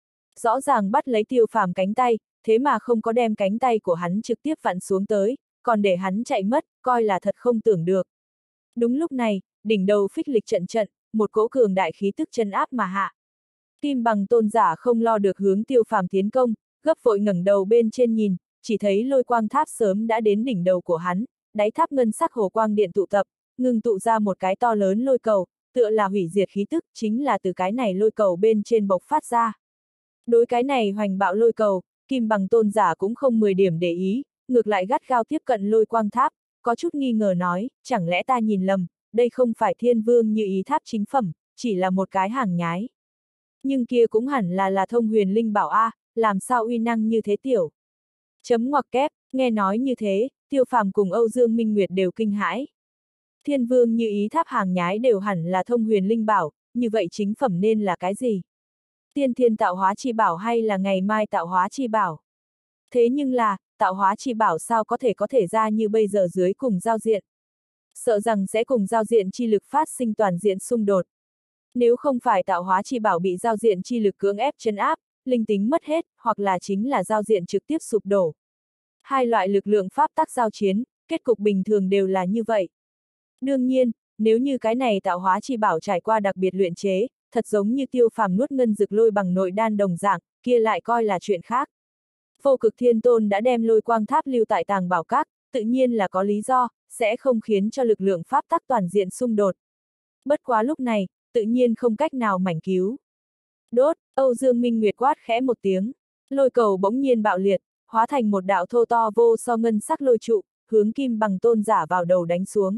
A: Rõ ràng bắt lấy Tiêu Phàm cánh tay, thế mà không có đem cánh tay của hắn trực tiếp vặn xuống tới, còn để hắn chạy mất, coi là thật không tưởng được. Đúng lúc này, đỉnh đầu phích lịch trận trận, một cỗ cường đại khí tức chân áp mà hạ. Kim Bằng Tôn giả không lo được hướng Tiêu Phàm tiến công, gấp vội ngẩng đầu bên trên nhìn, chỉ thấy lôi quang tháp sớm đã đến đỉnh đầu của hắn, đáy tháp ngân sắc hồ quang điện tụ tập, ngưng tụ ra một cái to lớn lôi cầu, tựa là hủy diệt khí tức, chính là từ cái này lôi cầu bên trên bộc phát ra. Đối cái này hoành bạo lôi cầu, Kim Bằng Tôn giả cũng không mười điểm để ý, ngược lại gắt gao tiếp cận lôi quang tháp, có chút nghi ngờ nói, chẳng lẽ ta nhìn lầm, đây không phải thiên vương như ý tháp chính phẩm, chỉ là một cái hàng nhái. Nhưng kia cũng hẳn là là thông huyền linh bảo a, làm sao uy năng như thế tiểu. Chấm ngoặc kép, nghe nói như thế, Tiêu Phàm cùng Âu Dương Minh Nguyệt đều kinh hãi. Thiên vương như ý tháp hàng nhái đều hẳn là thông huyền linh bảo, như vậy chính phẩm nên là cái gì? Tiên thiên tạo hóa chi bảo hay là ngày mai tạo hóa chi bảo? Thế nhưng là, tạo hóa chi bảo sao có thể có thể ra như bây giờ dưới cùng giao diện? Sợ rằng sẽ cùng giao diện chi lực phát sinh toàn diện xung đột. Nếu không phải tạo hóa chi bảo bị giao diện chi lực cưỡng ép chấn áp, linh tính mất hết, hoặc là chính là giao diện trực tiếp sụp đổ. Hai loại lực lượng pháp tắc giao chiến, kết cục bình thường đều là như vậy. Đương nhiên, nếu như cái này tạo hóa chi bảo trải qua đặc biệt luyện chế, thật giống như Tiêu Phàm nuốt ngân dực lôi bằng nội đan đồng dạng, kia lại coi là chuyện khác. Vô Cực Thiên Tôn đã đem lôi quang tháp lưu tại tàng bảo các, tự nhiên là có lý do, sẽ không khiến cho lực lượng pháp tắc toàn diện xung đột. Bất quá lúc này, tự nhiên không cách nào mảnh cứu. Đốt, Âu Dương Minh Nguyệt quát khẽ một tiếng, lôi cầu bỗng nhiên bạo liệt, hóa thành một đạo thô to vô so ngân sắc lôi trụ, hướng Kim Bằng Tôn giả vào đầu đánh xuống.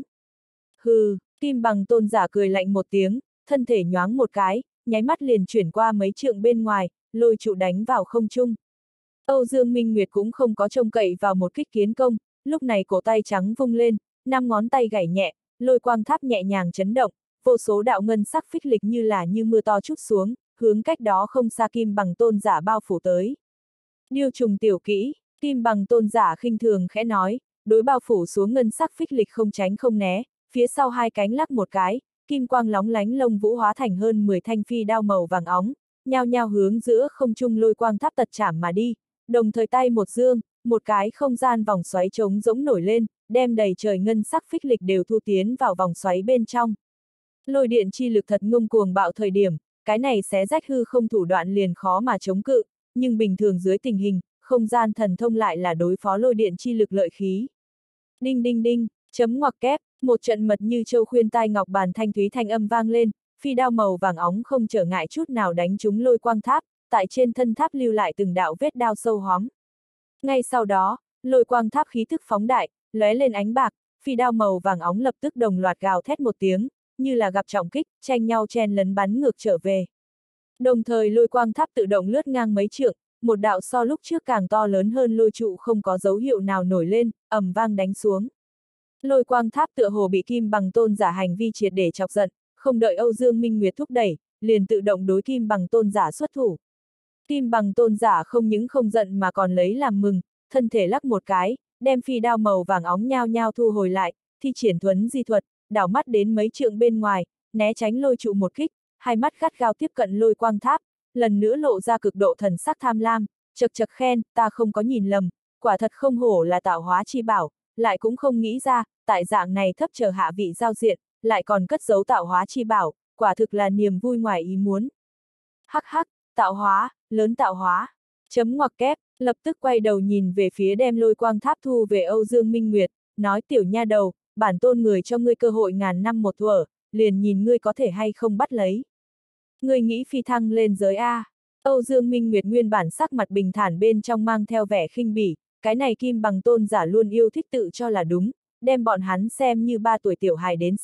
A: Hừ, Kim Bằng Tôn giả cười lạnh một tiếng, thân thể nhoáng một cái, nháy mắt liền chuyển qua mấy trượng bên ngoài, lôi trụ đánh vào không trung. Âu Dương Minh Nguyệt cũng không có trông cậy vào một kích kiến công, lúc này cổ tay trắng vung lên, năm ngón tay gảy nhẹ, lôi quang tháp nhẹ nhàng chấn động, vô số đạo ngân sắc phích lịch như là như mưa to trút xuống, hướng cách đó không xa Kim Bằng Tôn giả bao phủ tới. Điêu trùng tiểu kỹ, Kim Bằng Tôn giả khinh thường khẽ nói, đối bao phủ xuống ngân sắc phích lịch không tránh không né, phía sau hai cánh lắc một cái, kim quang lóng lánh lông vũ hóa thành hơn mười thanh phi đao màu vàng óng, nhao nhao hướng giữa không trung lôi quang tháp tật chảm mà đi, đồng thời tay một dương, một cái không gian vòng xoáy trống rỗng nổi lên, đem đầy trời ngân sắc phích lịch đều thu tiến vào vòng xoáy bên trong. Lôi điện chi lực thật ngông cuồng bạo thời điểm, cái này xé rách hư không thủ đoạn liền khó mà chống cự, nhưng bình thường dưới tình hình, không gian thần thông lại là đối phó lôi điện chi lực lợi khí. Đinh đinh đinh, chấm ngoặc kép, một trận mật như châu khuyên tai ngọc bàn thanh thúy thanh âm vang lên, phi đao màu vàng óng không trở ngại chút nào đánh trúng lôi quang tháp, tại trên thân tháp lưu lại từng đạo vết đao sâu hóm. Ngay sau đó, lôi quang tháp khí thức phóng đại, lóe lên ánh bạc, phi đao màu vàng óng lập tức đồng loạt gào thét một tiếng, như là gặp trọng kích, tranh nhau chen lấn bắn ngược trở về. Đồng thời lôi quang tháp tự động lướt ngang mấy trượng, một đạo so lúc trước càng to lớn hơn lôi trụ không có dấu hiệu nào nổi lên, ầm vang đánh xuống. Lôi quang tháp tựa hồ bị Kim Bằng Tôn giả hành vi triệt để chọc giận, không đợi Âu Dương Minh Nguyệt thúc đẩy, liền tự động đối Kim Bằng Tôn giả xuất thủ. Kim Bằng Tôn giả không những không giận mà còn lấy làm mừng, thân thể lắc một cái, đem phi đao màu vàng óng nhao nhao thu hồi lại, thi triển thuấn di thuật, đảo mắt đến mấy trượng bên ngoài, né tránh lôi trụ một kích, hai mắt gắt gao tiếp cận lôi quang tháp, lần nữa lộ ra cực độ thần sắc tham lam, chật chật khen, ta không có nhìn lầm, quả thật không hổ là tạo hóa chi bảo, lại cũng không nghĩ ra, tại dạng này thấp chờ hạ vị giao diện, lại còn cất giấu tạo hóa chi bảo, quả thực là niềm vui ngoài ý muốn. Hắc hắc, tạo hóa, lớn tạo hóa, chấm ngoặc kép, lập tức quay đầu nhìn về phía đem lôi quang tháp thu về Âu Dương Minh Nguyệt, nói tiểu nha đầu, bản tôn người cho ngươi cơ hội ngàn năm một thuở, liền nhìn ngươi có thể hay không bắt lấy. Ngươi nghĩ phi thăng lên giới A. Âu Dương Minh Nguyệt nguyên bản sắc mặt bình thản bên trong mang theo vẻ khinh bỉ, cái này Kim Bằng Tôn giả luôn yêu thích tự cho là đúng, đem bọn hắn xem như ba tuổi tiểu hài đến xem,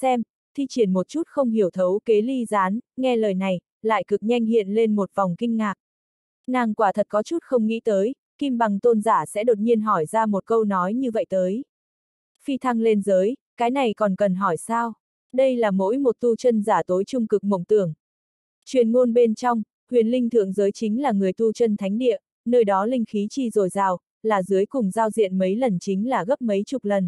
A: thi triển một chút không hiểu thấu kế ly gián, nghe lời này, lại cực nhanh hiện lên một vòng kinh ngạc. Nàng quả thật có chút không nghĩ tới, Kim Bằng tôn giả sẽ đột nhiên hỏi ra một câu nói như vậy tới. Phi thăng lên giới, cái này còn cần hỏi sao? Đây là mỗi một tu chân giả tối trung cực mộng tưởng. Truyền ngôn bên trong, huyền linh thượng giới chính là người tu chân thánh địa, nơi đó linh khí chi dồi dào, là dưới cùng giao diện mấy lần chính là gấp mấy chục lần.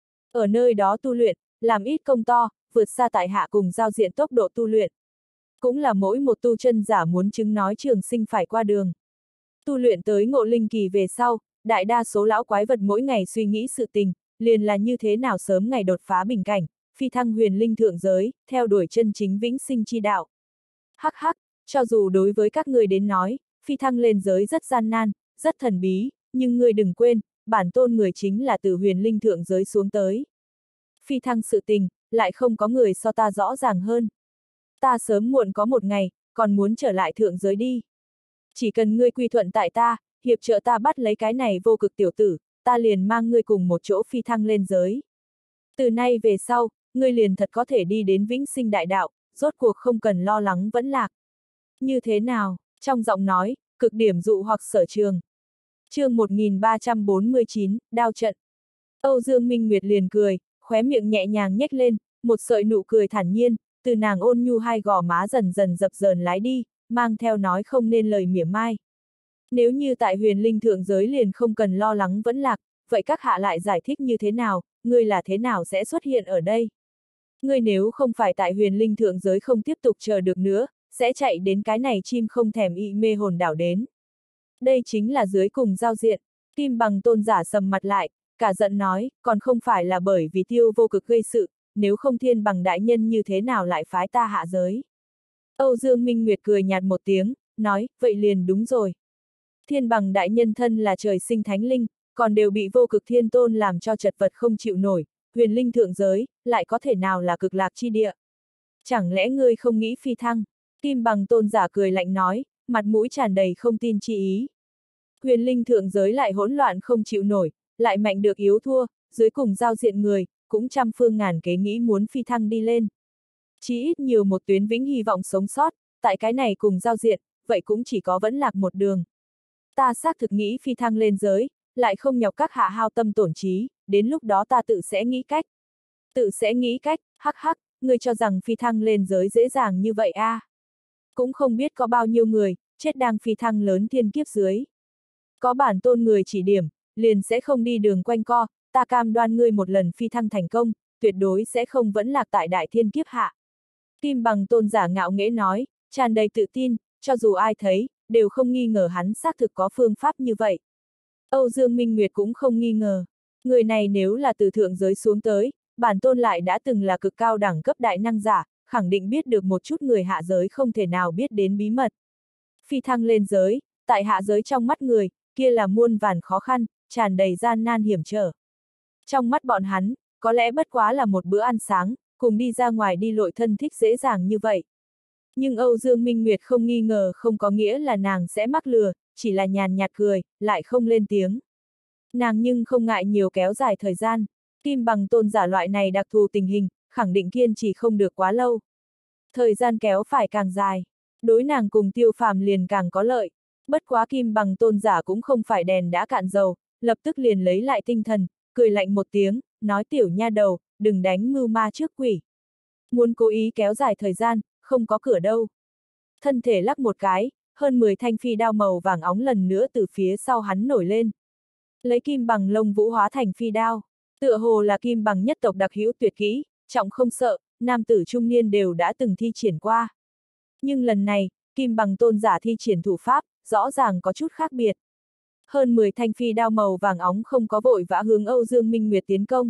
A: Ở nơi đó tu luyện, làm ít công to, vượt xa tại hạ cùng giao diện tốc độ tu luyện. Cũng là mỗi một tu chân giả muốn chứng nói trường sinh phải qua đường. Tu luyện tới ngộ linh kỳ về sau, đại đa số lão quái vật mỗi ngày suy nghĩ sự tình, liền là như thế nào sớm ngày đột phá bình cảnh, phi thăng huyền linh thượng giới, theo đuổi chân chính vĩnh sinh chi đạo. Hắc hắc, cho dù đối với các người đến nói, phi thăng lên giới rất gian nan, rất thần bí, nhưng người đừng quên, bản tôn người chính là từ huyền linh thượng giới xuống tới. Phi thăng sự tình, lại không có người so ta rõ ràng hơn. Ta sớm muộn có một ngày, còn muốn trở lại thượng giới đi. Chỉ cần ngươi quy thuận tại ta, hiệp trợ ta bắt lấy cái này vô cực tiểu tử, ta liền mang ngươi cùng một chỗ phi thăng lên giới. Từ nay về sau, ngươi liền thật có thể đi đến vĩnh sinh đại đạo, rốt cuộc không cần lo lắng vẫn lạc. Như thế nào? Trong giọng nói, cực điểm dụ hoặc sở trường. Chương một nghìn ba trăm bốn mươi chín, đao trận. Âu Dương Minh Nguyệt liền cười, khóe miệng nhẹ nhàng nhếch lên, một sợi nụ cười thản nhiên, từ nàng ôn nhu hai gò má dần dần dập dờn lái đi, mang theo nói không nên lời mỉa mai. Nếu như tại huyền linh thượng giới liền không cần lo lắng vẫn lạc, vậy các hạ lại giải thích như thế nào, ngươi là thế nào sẽ xuất hiện ở đây? Ngươi nếu không phải tại huyền linh thượng giới không tiếp tục chờ được nữa, sẽ chạy đến cái này chim không thèm ị mê hồn đảo đến. Đây chính là dưới cùng giao diện, Kim Bằng tôn giả sầm mặt lại, cả giận nói, còn không phải là bởi vì tiêu vô cực gây sự, nếu không thiên bằng đại nhân như thế nào lại phái ta hạ giới. Âu Dương Minh Nguyệt cười nhạt một tiếng, nói, vậy liền đúng rồi. Thiên bằng đại nhân thân là trời sinh thánh linh, còn đều bị vô cực thiên tôn làm cho chật vật không chịu nổi, huyền linh thượng giới, lại có thể nào là cực lạc chi địa. Chẳng lẽ ngươi không nghĩ phi thăng? Kim Bằng tôn giả cười lạnh nói, mặt mũi tràn đầy không tin chi ý. Huyền linh thượng giới lại hỗn loạn không chịu nổi, lại mạnh được yếu thua, dưới cùng giao diện người, cũng trăm phương ngàn kế nghĩ muốn phi thăng đi lên. Chỉ ít nhiều một tuyến vĩnh hy vọng sống sót, tại cái này cùng giao diện, vậy cũng chỉ có vẫn lạc một đường. Ta xác thực nghĩ phi thăng lên giới, lại không nhọc các hạ hao tâm tổn trí, đến lúc đó ta tự sẽ nghĩ cách. Tự sẽ nghĩ cách, hắc hắc, ngươi cho rằng phi thăng lên giới dễ dàng như vậy a? À? Cũng không biết có bao nhiêu người, chết đang phi thăng lớn thiên kiếp dưới. Có bản tôn người chỉ điểm, liền sẽ không đi đường quanh co, ta cam đoan ngươi một lần phi thăng thành công, tuyệt đối sẽ không vẫn lạc tại đại thiên kiếp hạ. Kim Bằng tôn giả ngạo nghễ nói, tràn đầy tự tin, cho dù ai thấy, đều không nghi ngờ hắn xác thực có phương pháp như vậy. Âu Dương Minh Nguyệt cũng không nghi ngờ. Người này nếu là từ thượng giới xuống tới, bản tôn lại đã từng là cực cao đẳng cấp đại năng giả, khẳng định biết được một chút người hạ giới không thể nào biết đến bí mật. Phi thăng lên giới, tại hạ giới trong mắt người, kia là muôn vàn khó khăn, tràn đầy gian nan hiểm trở. Trong mắt bọn hắn, có lẽ bất quá là một bữa ăn sáng, cùng đi ra ngoài đi lội thân thích dễ dàng như vậy. Nhưng Âu Dương Minh Nguyệt không nghi ngờ không có nghĩa là nàng sẽ mắc lừa, chỉ là nhàn nhạt cười, lại không lên tiếng. Nàng nhưng không ngại nhiều kéo dài thời gian, Kim Bằng tôn giả loại này đặc thù tình hình, khẳng định kiên trì không được quá lâu. Thời gian kéo phải càng dài, đối nàng cùng Tiêu Phàm liền càng có lợi. Bất quá Kim Bằng tôn giả cũng không phải đèn đã cạn dầu, lập tức liền lấy lại tinh thần, cười lạnh một tiếng, nói tiểu nha đầu, đừng đánh mưu ma trước quỷ. Muốn cố ý kéo dài thời gian, không có cửa đâu. Thân thể lắc một cái, hơn mười thanh phi đao màu vàng óng lần nữa từ phía sau hắn nổi lên. Lấy kim bằng lông vũ hóa thành phi đao, tựa hồ là kim bằng nhất tộc đặc hữu tuyệt kỹ, trọng không sợ, nam tử trung niên đều đã từng thi triển qua. Nhưng lần này, kim bằng tôn giả thi triển thủ pháp, rõ ràng có chút khác biệt. Hơn mười thanh phi đao màu vàng óng không có vội vã hướng Âu Dương Minh Nguyệt tiến công,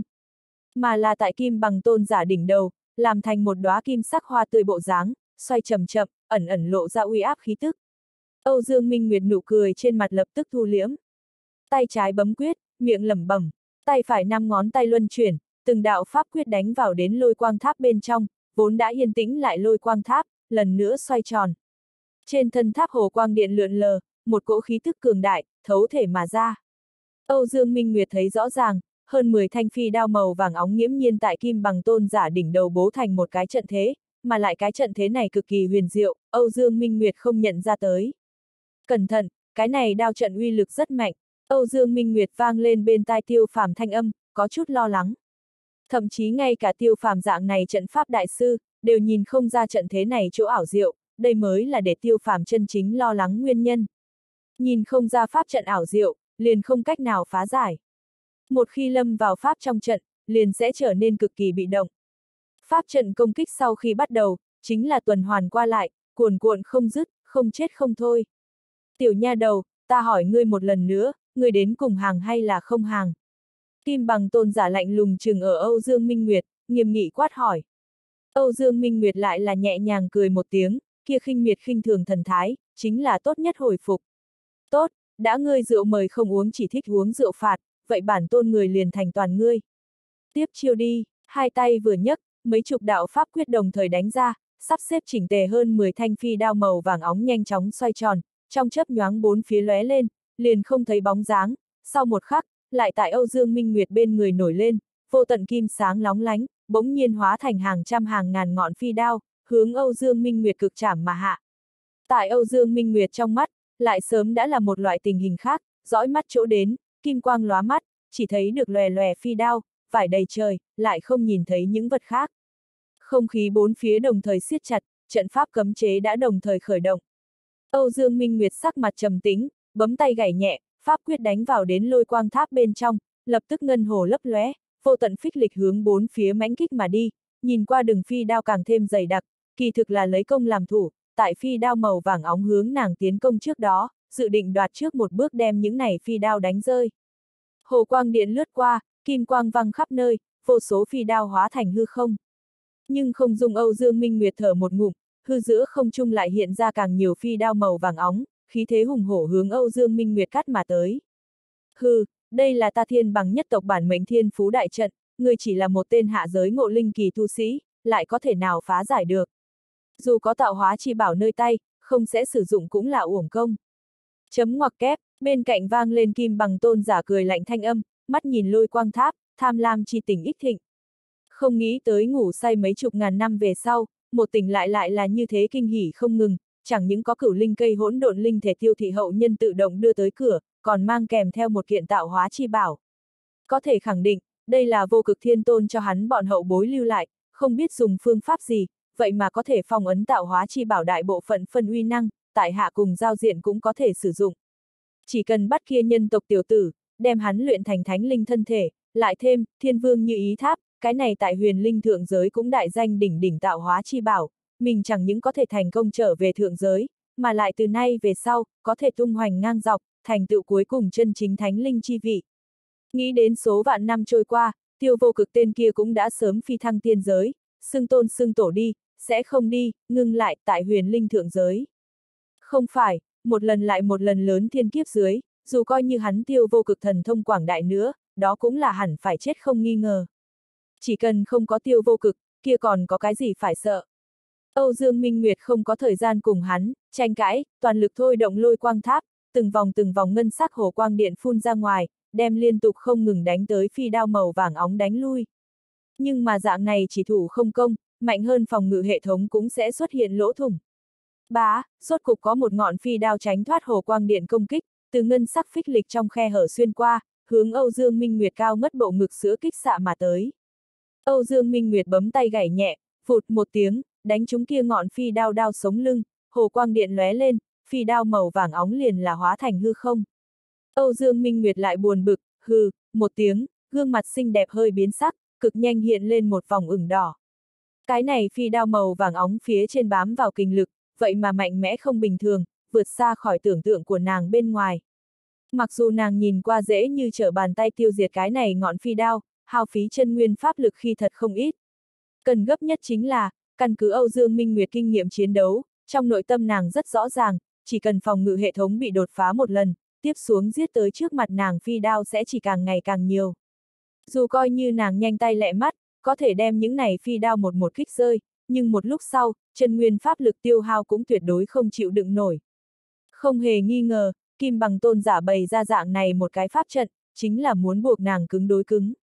A: mà là tại kim bằng tôn giả đỉnh đầu, làm thành một đóa kim sắc hoa tươi bộ dáng, xoay chậm chậm, ẩn ẩn lộ ra uy áp khí tức. Âu Dương Minh Nguyệt nụ cười trên mặt lập tức thu liễm. Tay trái bấm quyết, miệng lẩm bẩm, tay phải năm ngón tay luân chuyển, từng đạo pháp quyết đánh vào đến lôi quang tháp bên trong, vốn đã yên tĩnh lại lôi quang tháp, lần nữa xoay tròn. Trên thân tháp hồ quang điện lượn lờ, một cỗ khí tức cường đại, thấu thể mà ra. Âu Dương Minh Nguyệt thấy rõ ràng, hơn mười thanh phi đao màu vàng óng nghiễm nhiên tại kim bằng tôn giả đỉnh đầu bố thành một cái trận thế, mà lại cái trận thế này cực kỳ huyền diệu, Âu Dương Minh Nguyệt không nhận ra tới. Cẩn thận, cái này đao trận uy lực rất mạnh, Âu Dương Minh Nguyệt vang lên bên tai Tiêu Phàm thanh âm, có chút lo lắng. Thậm chí ngay cả Tiêu Phàm dạng này trận pháp đại sư, đều nhìn không ra trận thế này chỗ ảo diệu, đây mới là để Tiêu Phàm chân chính lo lắng nguyên nhân. Nhìn không ra pháp trận ảo diệu, liền không cách nào phá giải. Một khi lâm vào pháp trong trận, liền sẽ trở nên cực kỳ bị động. Pháp trận công kích sau khi bắt đầu, chính là tuần hoàn qua lại, cuồn cuộn không dứt, không chết không thôi. Tiểu nha đầu, ta hỏi ngươi một lần nữa, ngươi đến cùng hàng hay là không hàng? Kim bằng tôn giả lạnh lùng trừng ở Âu Dương Minh Nguyệt, nghiêm nghị quát hỏi. Âu Dương Minh Nguyệt lại là nhẹ nhàng cười một tiếng, kia khinh miệt khinh thường thần thái, chính là tốt nhất hồi phục. Tốt, đã ngươi rượu mời không uống chỉ thích uống rượu phạt, vậy bản tôn người liền thành toàn ngươi. Tiếp chiêu đi, hai tay vừa nhấc, mấy chục đạo pháp quyết đồng thời đánh ra, sắp xếp chỉnh tề hơn mười thanh phi đao màu vàng óng nhanh chóng xoay tròn, trong chớp nhoáng bốn phía lóe lên, liền không thấy bóng dáng, sau một khắc, lại tại Âu Dương Minh Nguyệt bên người nổi lên, vô tận kim sáng lóng lánh, bỗng nhiên hóa thành hàng trăm hàng ngàn ngọn phi đao, hướng Âu Dương Minh Nguyệt cực chảm mà hạ. Tại Âu Dương Minh Nguyệt trong mắt, lại sớm đã là một loại tình hình khác, dõi mắt chỗ đến, kim quang lóa mắt, chỉ thấy được lòe lòe phi đao, vải đầy trời, lại không nhìn thấy những vật khác. Không khí bốn phía đồng thời siết chặt, trận pháp cấm chế đã đồng thời khởi động. Âu Dương Minh Nguyệt sắc mặt trầm tĩnh, bấm tay gảy nhẹ, pháp quyết đánh vào đến lôi quang tháp bên trong, lập tức ngân hồ lấp lóe, vô tận phích lịch hướng bốn phía mãnh kích mà đi, nhìn qua đường phi đao càng thêm dày đặc, kỳ thực là lấy công làm thủ, tại phi đao màu vàng óng hướng nàng tiến công trước đó, dự định đoạt trước một bước đem những này phi đao đánh rơi. Hồ quang điện lướt qua, kim quang văng khắp nơi, vô số phi đao hóa thành hư không. Nhưng không dùng Âu Dương Minh Nguyệt thở một ngụm, hư giữa không trung lại hiện ra càng nhiều phi đao màu vàng óng, khí thế hùng hổ hướng Âu Dương Minh Nguyệt cắt mà tới. Hừ, đây là ta thiên bằng nhất tộc bản mệnh thiên phú đại trận, ngươi chỉ là một tên hạ giới ngộ linh kỳ tu sĩ, lại có thể nào phá giải được. Dù có tạo hóa chi bảo nơi tay, không sẽ sử dụng cũng là uổng công. Chấm ngoặc kép, bên cạnh vang lên kim bằng tôn giả cười lạnh thanh âm, mắt nhìn lôi quang tháp, tham lam chi tình ích thịnh. Không nghĩ tới ngủ say mấy chục ngàn năm về sau, một tỉnh lại lại là như thế kinh hỉ không ngừng, chẳng những có cửu linh cây hỗn độn linh thể tiêu thị hậu nhân tự động đưa tới cửa, còn mang kèm theo một kiện tạo hóa chi bảo. Có thể khẳng định, đây là vô cực thiên tôn cho hắn bọn hậu bối lưu lại, không biết dùng phương pháp gì, vậy mà có thể phong ấn tạo hóa chi bảo đại bộ phận phân uy năng, tại hạ cùng giao diện cũng có thể sử dụng. Chỉ cần bắt kia nhân tộc tiểu tử, đem hắn luyện thành thánh linh thân thể, lại thêm, thiên vương như ý tháp, cái này tại huyền linh thượng giới cũng đại danh đỉnh đỉnh tạo hóa chi bảo, mình chẳng những có thể thành công trở về thượng giới, mà lại từ nay về sau, có thể tung hoành ngang dọc, thành tựu cuối cùng chân chính thánh linh chi vị. Nghĩ đến số vạn năm trôi qua, Tiêu Vô Cực tên kia cũng đã sớm phi thăng tiên giới, xưng tôn xưng tổ đi, sẽ không đi, ngưng lại tại huyền linh thượng giới. Không phải, một lần lại một lần lớn thiên kiếp dưới, dù coi như hắn Tiêu Vô Cực thần thông quảng đại nữa, đó cũng là hẳn phải chết không nghi ngờ. Chỉ cần không có Tiêu Vô Cực, kia còn có cái gì phải sợ. Âu Dương Minh Nguyệt không có thời gian cùng hắn, tranh cãi, toàn lực thôi động lôi quang tháp, từng vòng từng vòng ngân sắc hồ quang điện phun ra ngoài, đem liên tục không ngừng đánh tới phi đao màu vàng óng đánh lui. Nhưng mà dạng này chỉ thủ không công, mạnh hơn phòng ngự hệ thống cũng sẽ xuất hiện lỗ thủng. Bá, rốt cục có một ngọn phi đao tránh thoát hồ quang điện công kích, từ ngân sắc phích lịch trong khe hở xuyên qua, hướng Âu Dương Minh Nguyệt cao ngất bộ ngực sữa kích xạ mà tới. Âu Dương Minh Nguyệt bấm tay gảy nhẹ, phụt một tiếng, đánh trúng kia ngọn phi đao đao sống lưng, hồ quang điện lóe lên, phi đao màu vàng óng liền là hóa thành hư không. Âu Dương Minh Nguyệt lại buồn bực, hừ, một tiếng, gương mặt xinh đẹp hơi biến sắc, cực nhanh hiện lên một vòng ửng đỏ. Cái này phi đao màu vàng óng phía trên bám vào kình lực, vậy mà mạnh mẽ không bình thường, vượt xa khỏi tưởng tượng của nàng bên ngoài. Mặc dù nàng nhìn qua dễ như trở bàn tay tiêu diệt cái này ngọn phi đao, hao phí chân nguyên pháp lực khi thật không ít. Cần gấp nhất chính là, căn cứ Âu Dương Minh Nguyệt kinh nghiệm chiến đấu, trong nội tâm nàng rất rõ ràng, chỉ cần phòng ngự hệ thống bị đột phá một lần, tiếp xuống giết tới trước mặt nàng phi đao sẽ chỉ càng ngày càng nhiều. Dù coi như nàng nhanh tay lẹ mắt, có thể đem những này phi đao một một kích rơi, nhưng một lúc sau, chân nguyên pháp lực tiêu hao cũng tuyệt đối không chịu đựng nổi. Không hề nghi ngờ, Kim Bằng tôn giả bày ra dạng này một cái pháp trận, chính là muốn buộc nàng cứng đối cứng.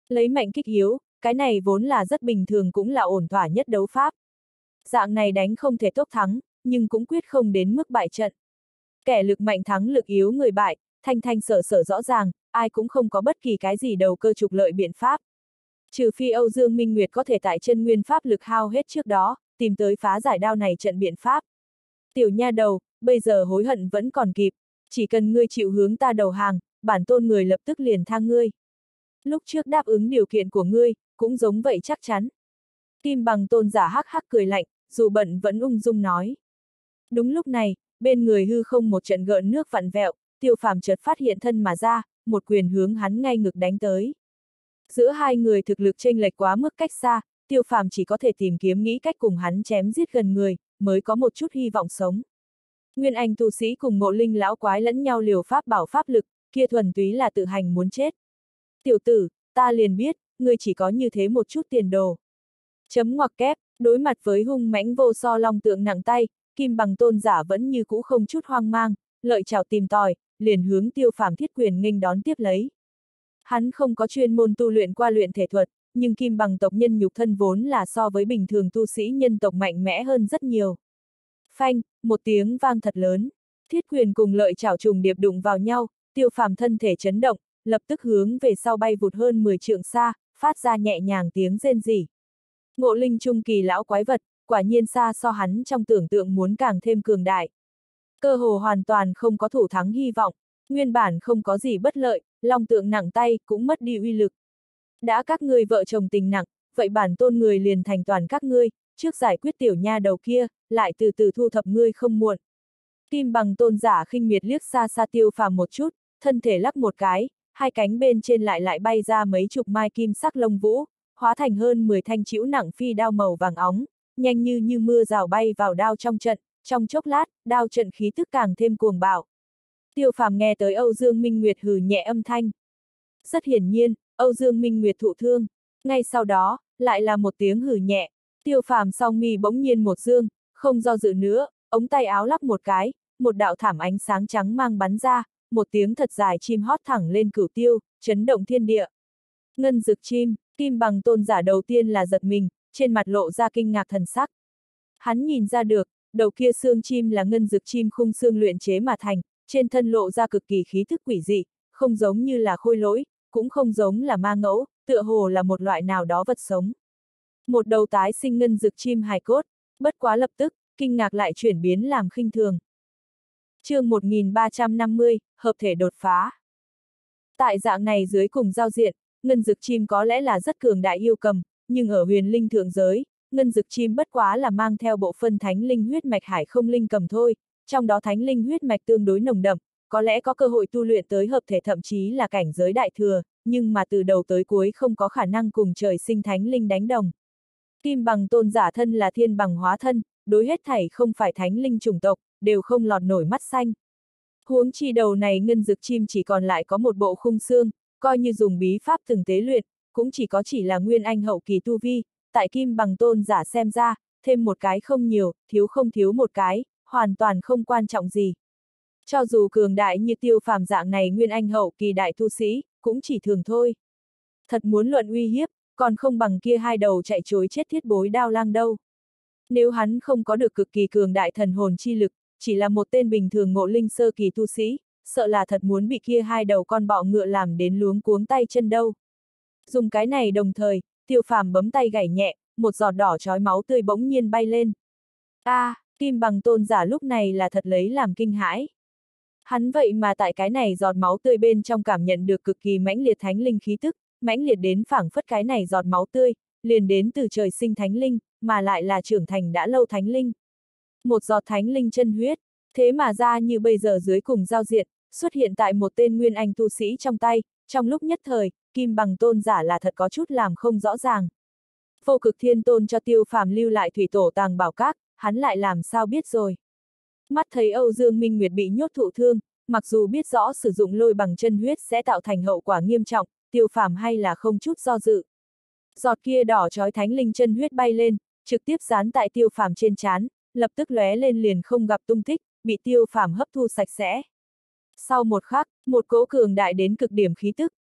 A: Lấy mạnh kích yếu, cái này vốn là rất bình thường cũng là ổn thỏa nhất đấu pháp. Dạng này đánh không thể tốc thắng, nhưng cũng quyết không đến mức bại trận. Kẻ lực mạnh thắng lực yếu người bại, thanh thanh sở sở rõ ràng, ai cũng không có bất kỳ cái gì đầu cơ trục lợi biện pháp. Trừ phi Âu Dương Minh Nguyệt có thể tại chân nguyên pháp lực hao hết trước đó, tìm tới phá giải đao này trận biện pháp. Tiểu nha đầu, bây giờ hối hận vẫn còn kịp, chỉ cần ngươi chịu hướng ta đầu hàng, bản tôn người lập tức liền tha ngươi. Lúc trước đáp ứng điều kiện của ngươi, cũng giống vậy chắc chắn. Kim Bằng Tôn giả hắc hắc cười lạnh, dù bận vẫn ung dung nói. Đúng lúc này, bên người hư không một trận gợn nước vặn vẹo, Tiêu Phàm chợt phát hiện thân mà ra, một quyền hướng hắn ngay ngực đánh tới. Giữa hai người thực lực chênh lệch quá mức cách xa, Tiêu Phàm chỉ có thể tìm kiếm nghĩ cách cùng hắn chém giết gần người, mới có một chút hy vọng sống. Nguyên Anh tu sĩ cùng Ngộ Linh lão quái lẫn nhau liều pháp bảo pháp lực, kia thuần túy là tự hành muốn chết. Tiểu tử, ta liền biết, ngươi chỉ có như thế một chút tiền đồ. Chấm ngoặc kép, đối mặt với hung mãnh vô so long tượng nặng tay, Kim Bằng Tôn giả vẫn như cũ không chút hoang mang, lợi chảo tìm tòi, liền hướng Tiêu Phàm thiết quyền nghênh đón tiếp lấy. Hắn không có chuyên môn tu luyện qua luyện thể thuật, nhưng Kim Bằng tộc nhân nhục thân vốn là so với bình thường tu sĩ nhân tộc mạnh mẽ hơn rất nhiều. Phanh, một tiếng vang thật lớn, thiết quyền cùng lợi chảo trùng điệp đụng vào nhau, Tiêu Phàm thân thể chấn động, lập tức hướng về sau bay vụt hơn mười trượng xa, phát ra nhẹ nhàng tiếng rên rỉ. Ngộ Linh trung kỳ lão quái vật, quả nhiên xa so hắn trong tưởng tượng muốn càng thêm cường đại. Cơ hồ hoàn toàn không có thủ thắng hy vọng, nguyên bản không có gì bất lợi, long tượng nặng tay cũng mất đi uy lực. Đã các ngươi vợ chồng tình nặng, vậy bản tôn người liền thành toàn các ngươi, trước giải quyết tiểu nha đầu kia, lại từ từ thu thập ngươi không muộn. Kim Bằng Tôn giả khinh miệt liếc xa xa Tiêu Phàm một chút, thân thể lắc một cái, hai cánh bên trên lại lại bay ra mấy chục mai kim sắc lông vũ, hóa thành hơn mười thanh chĩu nặng phi đao màu vàng óng, nhanh như như mưa rào bay vào đao trong trận, trong chốc lát, đao trận khí tức càng thêm cuồng bạo. Tiêu Phàm nghe tới Âu Dương Minh Nguyệt hừ nhẹ âm thanh. Rất hiển nhiên, Âu Dương Minh Nguyệt thụ thương. Ngay sau đó, lại là một tiếng hừ nhẹ, Tiêu Phàm song mi bỗng nhiên một dương, không do dự nữa, ống tay áo lắc một cái, một đạo thảm ánh sáng trắng mang bắn ra, một tiếng thật dài chim hót thẳng lên cửu tiêu, chấn động thiên địa. Ngân dực chim, Kim Bằng Tôn giả đầu tiên là giật mình, trên mặt lộ ra kinh ngạc thần sắc. Hắn nhìn ra được, đầu kia xương chim là ngân dực chim khung xương luyện chế mà thành, trên thân lộ ra cực kỳ khí thức quỷ dị, không giống như là khôi lỗi, cũng không giống là ma ngẫu, tựa hồ là một loại nào đó vật sống. Một đầu tái sinh ngân dực chim hài cốt, bất quá lập tức, kinh ngạc lại chuyển biến làm khinh thường. Chương một nghìn ba trăm năm mươi, hợp thể đột phá. Tại dạng này dưới cùng giao diện, ngân dực chim có lẽ là rất cường đại yêu cầm, nhưng ở huyền linh thượng giới, ngân dực chim bất quá là mang theo bộ phân thánh linh huyết mạch hải không linh cầm thôi, trong đó thánh linh huyết mạch tương đối nồng đậm, có lẽ có cơ hội tu luyện tới hợp thể thậm chí là cảnh giới đại thừa, nhưng mà từ đầu tới cuối không có khả năng cùng trời sinh thánh linh đánh đồng. Kim Bằng Tôn giả thân là thiên bằng hóa thân, đối hết thảy không phải thánh linh chủng tộc, đều không lọt nổi mắt xanh. Huống chi đầu này ngân dực chim chỉ còn lại có một bộ khung xương, coi như dùng bí pháp từng tế luyện, cũng chỉ có chỉ là nguyên anh hậu kỳ tu vi, tại Kim Bằng Tôn giả xem ra, thêm một cái không nhiều, thiếu không thiếu một cái, hoàn toàn không quan trọng gì. Cho dù cường đại như Tiêu Phàm dạng này nguyên anh hậu kỳ đại tu sĩ, cũng chỉ thường thôi. Thật muốn luận uy hiếp, còn không bằng kia hai đầu chạy chối chết thiết bối đao lang đâu. Nếu hắn không có được cực kỳ cường đại thần hồn chi lực, chỉ là một tên bình thường ngộ linh sơ kỳ tu sĩ, sợ là thật muốn bị kia hai đầu con bọ ngựa làm đến luống cuống tay chân đâu. Dùng cái này đồng thời, Tiêu Phàm bấm tay gảy nhẹ, một giọt đỏ chói máu tươi bỗng nhiên bay lên. A, à, Kim Bằng Tôn giả lúc này là thật lấy làm kinh hãi. Hắn vậy mà tại cái này giọt máu tươi bên trong cảm nhận được cực kỳ mãnh liệt thánh linh khí tức, mãnh liệt đến phảng phất cái này giọt máu tươi, liền đến từ trời sinh thánh linh, mà lại là trưởng thành đã lâu thánh linh. Một giọt thánh linh chân huyết, thế mà ra như bây giờ dưới cùng giao diện, xuất hiện tại một tên nguyên anh tu sĩ trong tay, trong lúc nhất thời, Kim Bằng Tôn giả là thật có chút làm không rõ ràng. Vô Cực Thiên Tôn cho Tiêu Phàm lưu lại thủy tổ tàng bảo các, hắn lại làm sao biết rồi. Mắt thấy Âu Dương Minh Nguyệt bị nhốt thụ thương, mặc dù biết rõ sử dụng lôi bằng chân huyết sẽ tạo thành hậu quả nghiêm trọng, Tiêu Phàm hay là không chút do dự. Giọt kia đỏ chói thánh linh chân huyết bay lên, trực tiếp dán tại Tiêu Phàm trên trán, lập tức lóe lên liền không gặp tung tích, bị Tiêu Phàm hấp thu sạch sẽ. Sau một khắc, một cỗ cường đại đến cực điểm khí tức,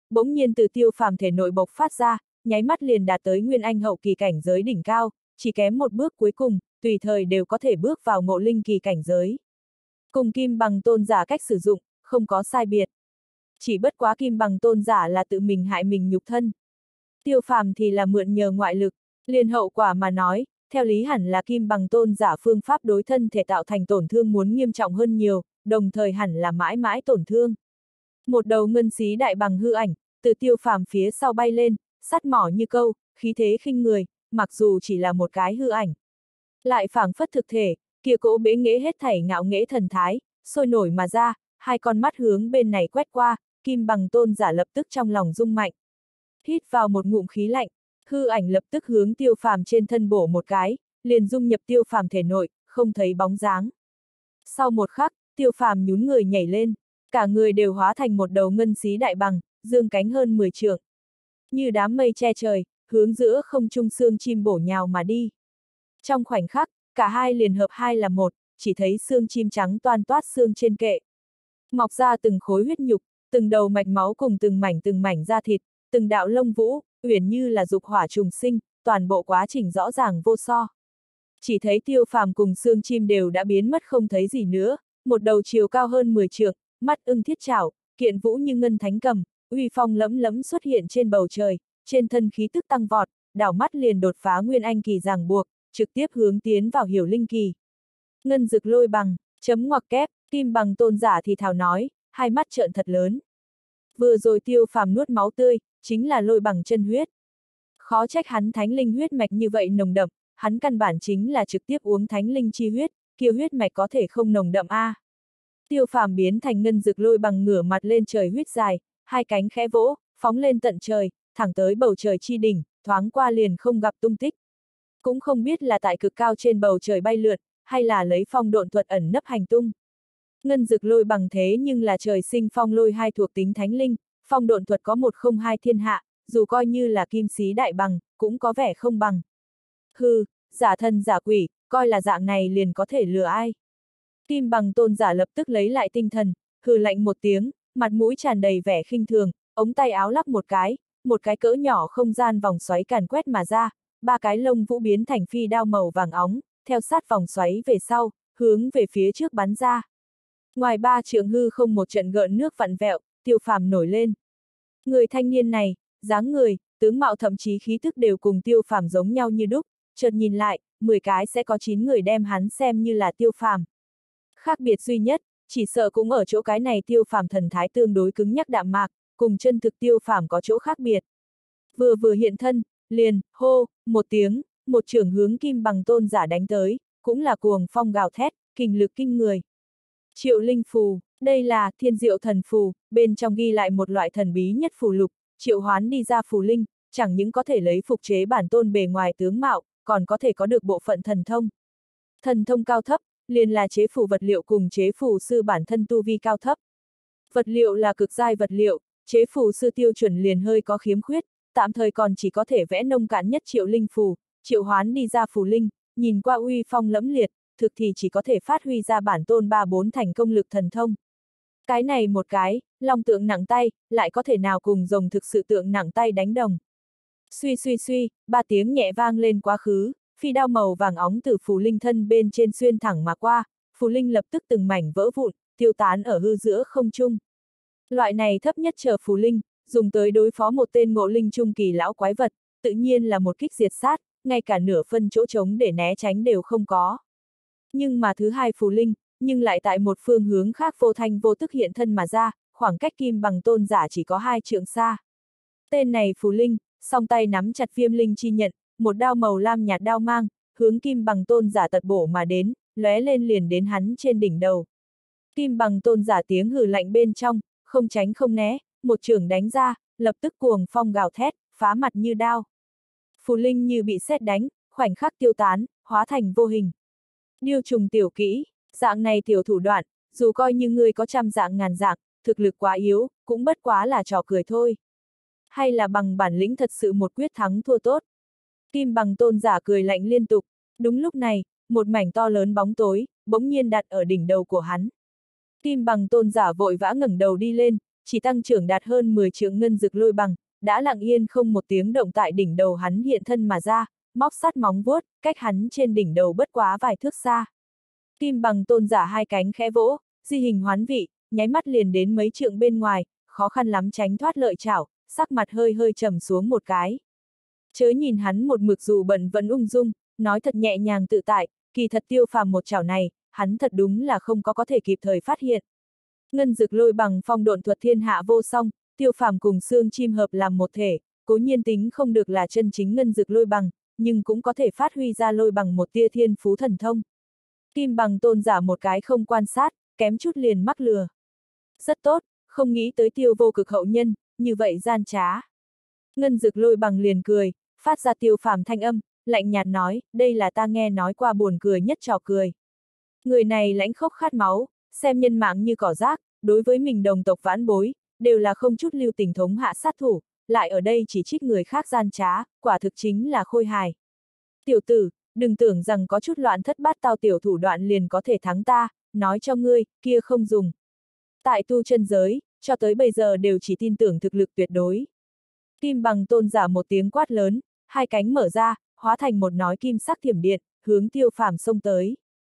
A: bỗng nhiên từ Tiêu Phàm thể nội bộc phát ra, nháy mắt liền đạt tới Nguyên Anh hậu kỳ cảnh giới đỉnh cao, chỉ kém một bước cuối cùng, tùy thời đều có thể bước vào ngộ linh kỳ cảnh giới. Cùng Kim Bằng Tôn giả cách sử dụng, không có sai biệt. Chỉ bất quá Kim Bằng Tôn giả là tự mình hại mình nhục thân. Tiêu Phàm thì là mượn nhờ ngoại lực, liền hậu quả mà nói, theo lý hẳn là Kim Bằng Tôn giả phương pháp đối thân thể tạo thành tổn thương muốn nghiêm trọng hơn nhiều, đồng thời hẳn là mãi mãi tổn thương. Một đầu ngân xí đại bằng hư ảnh, từ Tiêu Phàm phía sau bay lên, sắt mỏ như câu, khí thế khinh người, mặc dù chỉ là một cái hư ảnh. Lại phảng phất thực thể, kia cỗ bế nghệ hết thảy ngạo nghễ thần thái, sôi nổi mà ra, hai con mắt hướng bên này quét qua, Kim Bằng Tôn giả lập tức trong lòng rung mạnh. Hít vào một ngụm khí lạnh, hư ảnh lập tức hướng Tiêu Phàm trên thân bổ một cái, liền dung nhập Tiêu Phàm thể nội, không thấy bóng dáng. Sau một khắc, Tiêu Phàm nhún người nhảy lên, cả người đều hóa thành một đầu ngân xí đại bằng, dương cánh hơn mười trượng. Như đám mây che trời, hướng giữa không trung xương chim bổ nhào mà đi. Trong khoảnh khắc, cả hai liền hợp hai là một, chỉ thấy xương chim trắng toan toát xương trên kệ. Mọc ra từng khối huyết nhục, từng đầu mạch máu cùng từng mảnh từng mảnh da thịt, từng đạo lông vũ, uyển như là dục hỏa trùng sinh, toàn bộ quá trình rõ ràng vô so. Chỉ thấy Tiêu Phàm cùng xương chim đều đã biến mất không thấy gì nữa, một đầu chiều cao hơn mười trượng, mắt ưng thiết chảo, kiện vũ như ngân thánh cầm, uy phong lẫm lẫm xuất hiện trên bầu trời, trên thân khí tức tăng vọt, đảo mắt liền đột phá Nguyên Anh kỳ ràng buộc, trực tiếp hướng tiến vào Hiểu Linh kỳ. Ngân Dực Lôi Bằng, chấm ngoặc kép, Kim Bằng Tôn giả thì thào nói, hai mắt trợn thật lớn. Vừa rồi Tiêu Phàm nuốt máu tươi, chính là lôi bằng chân huyết. Khó trách hắn thánh linh huyết mạch như vậy nồng đậm, hắn căn bản chính là trực tiếp uống thánh linh chi huyết, kia huyết mạch có thể không nồng đậm a. À. Tiêu Phàm biến thành ngân dực lôi bằng ngửa mặt lên trời huyết dài, hai cánh khẽ vỗ, phóng lên tận trời, thẳng tới bầu trời chi đỉnh, thoáng qua liền không gặp tung tích. Cũng không biết là tại cực cao trên bầu trời bay lượn, hay là lấy phong độn thuật ẩn nấp hành tung. Ngân dực lôi bằng thế nhưng là trời sinh phong lôi hai thuộc tính thánh linh, phong độn thuật có một không hai thiên hạ, dù coi như là kim xí đại bằng, cũng có vẻ không bằng. Hừ, giả thân giả quỷ, coi là dạng này liền có thể lừa ai. Kim Bằng Tôn giả lập tức lấy lại tinh thần, hừ lạnh một tiếng, mặt mũi tràn đầy vẻ khinh thường, ống tay áo lắc một cái, một cái cỡ nhỏ không gian vòng xoáy càn quét mà ra, ba cái lông vũ biến thành phi đao màu vàng óng, theo sát vòng xoáy về sau, hướng về phía trước bắn ra. Ngoài ba trượng hư không một trận gợn nước vặn vẹo, Tiêu Phàm nổi lên. Người thanh niên này, dáng người, tướng mạo thậm chí khí thức đều cùng Tiêu Phàm giống nhau như đúc, chợt nhìn lại, mười cái sẽ có chín người đem hắn xem như là Tiêu Phàm. Khác biệt duy nhất, chỉ sợ cũng ở chỗ cái này Tiêu Phàm thần thái tương đối cứng nhắc đạm mạc, cùng chân thực Tiêu Phàm có chỗ khác biệt. Vừa vừa hiện thân, liền, hô, một tiếng, một chưởng hướng Kim Bằng Tôn giả đánh tới, cũng là cuồng phong gào thét, kình lực kinh người. Triệu Linh Phù, đây là Thiên Diệu Thần Phù, bên trong ghi lại một loại thần bí nhất phù lục, triệu hoán đi ra phù linh, chẳng những có thể lấy phục chế bản tôn bề ngoài tướng mạo, còn có thể có được bộ phận thần thông. Thần thông cao thấp, liền là chế phù vật liệu cùng chế phù sư bản thân tu vi cao thấp. Vật liệu là cực giai vật liệu, chế phù sư tiêu chuẩn liền hơi có khiếm khuyết, tạm thời còn chỉ có thể vẽ nông cạn nhất Triệu Linh Phù, triệu hoán đi ra phù linh, nhìn qua uy phong lẫm liệt, thực thì chỉ có thể phát huy ra bản tôn ba bốn thành công lực thần thông. Cái này một cái, long tượng nặng tay, lại có thể nào cùng rồng thực sự tượng nặng tay đánh đồng. Suy suy suy, ba tiếng nhẹ vang lên quá khứ, phi đao màu vàng óng từ phù linh thân bên trên xuyên thẳng mà qua, phù linh lập tức từng mảnh vỡ vụn, tiêu tán ở hư giữa không trung. Loại này thấp nhất chờ phù linh, dùng tới đối phó một tên ngộ linh trung kỳ lão quái vật, tự nhiên là một kích diệt sát, ngay cả nửa phân chỗ trống để né tránh đều không có. Nhưng mà thứ hai phù linh, nhưng lại tại một phương hướng khác vô thanh vô tức hiện thân mà ra, khoảng cách Kim Bằng Tôn giả chỉ có hai trượng xa. Tên này phù linh, song tay nắm chặt viêm linh chi nhận, một đao màu lam nhạt đao mang, hướng Kim Bằng Tôn giả tật bổ mà đến, lóe lên liền đến hắn trên đỉnh đầu. Kim Bằng Tôn giả tiếng hừ lạnh bên trong, không tránh không né, một chưởng đánh ra, lập tức cuồng phong gào thét, phá mặt như đao. Phù linh như bị sét đánh, khoảnh khắc tiêu tán, hóa thành vô hình. Điêu trùng tiểu kỹ, dạng này tiểu thủ đoạn, dù coi như ngươi có trăm dạng ngàn dạng, thực lực quá yếu, cũng bất quá là trò cười thôi. Hay là bằng bản lĩnh thật sự một quyết thắng thua tốt. Kim Bằng Tôn giả cười lạnh liên tục, đúng lúc này, một mảnh to lớn bóng tối, bỗng nhiên đặt ở đỉnh đầu của hắn. Kim Bằng Tôn giả vội vã ngẩng đầu đi lên, chỉ tăng trưởng đạt hơn mười trượng ngân dực lôi bằng, đã lặng yên không một tiếng động tại đỉnh đầu hắn hiện thân mà ra, móc sắt móng vuốt, cách hắn trên đỉnh đầu bất quá vài thước xa. Kim bằng tôn giả hai cánh khẽ vỗ, di hình hoán vị, nháy mắt liền đến mấy trượng bên ngoài, khó khăn lắm tránh thoát lợi chảo, sắc mặt hơi hơi trầm xuống một cái. Chớ nhìn hắn một mực dù bận vẫn ung dung, nói thật nhẹ nhàng tự tại, kỳ thật Tiêu Phàm một chảo này, hắn thật đúng là không có có thể kịp thời phát hiện. Ngân dực lôi bằng phong độn thuật thiên hạ vô song, Tiêu Phàm cùng xương chim hợp làm một thể, cố nhiên tính không được là chân chính ngân dực lôi bằng, nhưng cũng có thể phát huy ra lôi bằng một tia thiên phú thần thông. Kim bằng tôn giả một cái không quan sát, kém chút liền mắc lừa. Rất tốt, không nghĩ tới Tiêu vô cực hậu nhân, như vậy gian trá. Ngân dực lôi bằng liền cười, phát ra Tiêu Phàm thanh âm, lạnh nhạt nói, đây là ta nghe nói qua buồn cười nhất trò cười. Người này lãnh khốc khát máu, xem nhân mạng như cỏ rác, đối với mình đồng tộc vãn bối, đều là không chút lưu tình thống hạ sát thủ, lại ở đây chỉ trích người khác gian trá, quả thực chính là khôi hài. Tiểu tử, đừng tưởng rằng có chút loạn thất bát tao tiểu thủ đoạn liền có thể thắng ta, nói cho ngươi, kia không dùng. Tại tu chân giới, cho tới bây giờ đều chỉ tin tưởng thực lực tuyệt đối. Kim bằng tôn giả một tiếng quát lớn, hai cánh mở ra, hóa thành một nói kim sắc thiểm điện, hướng Tiêu Phàm xông tới.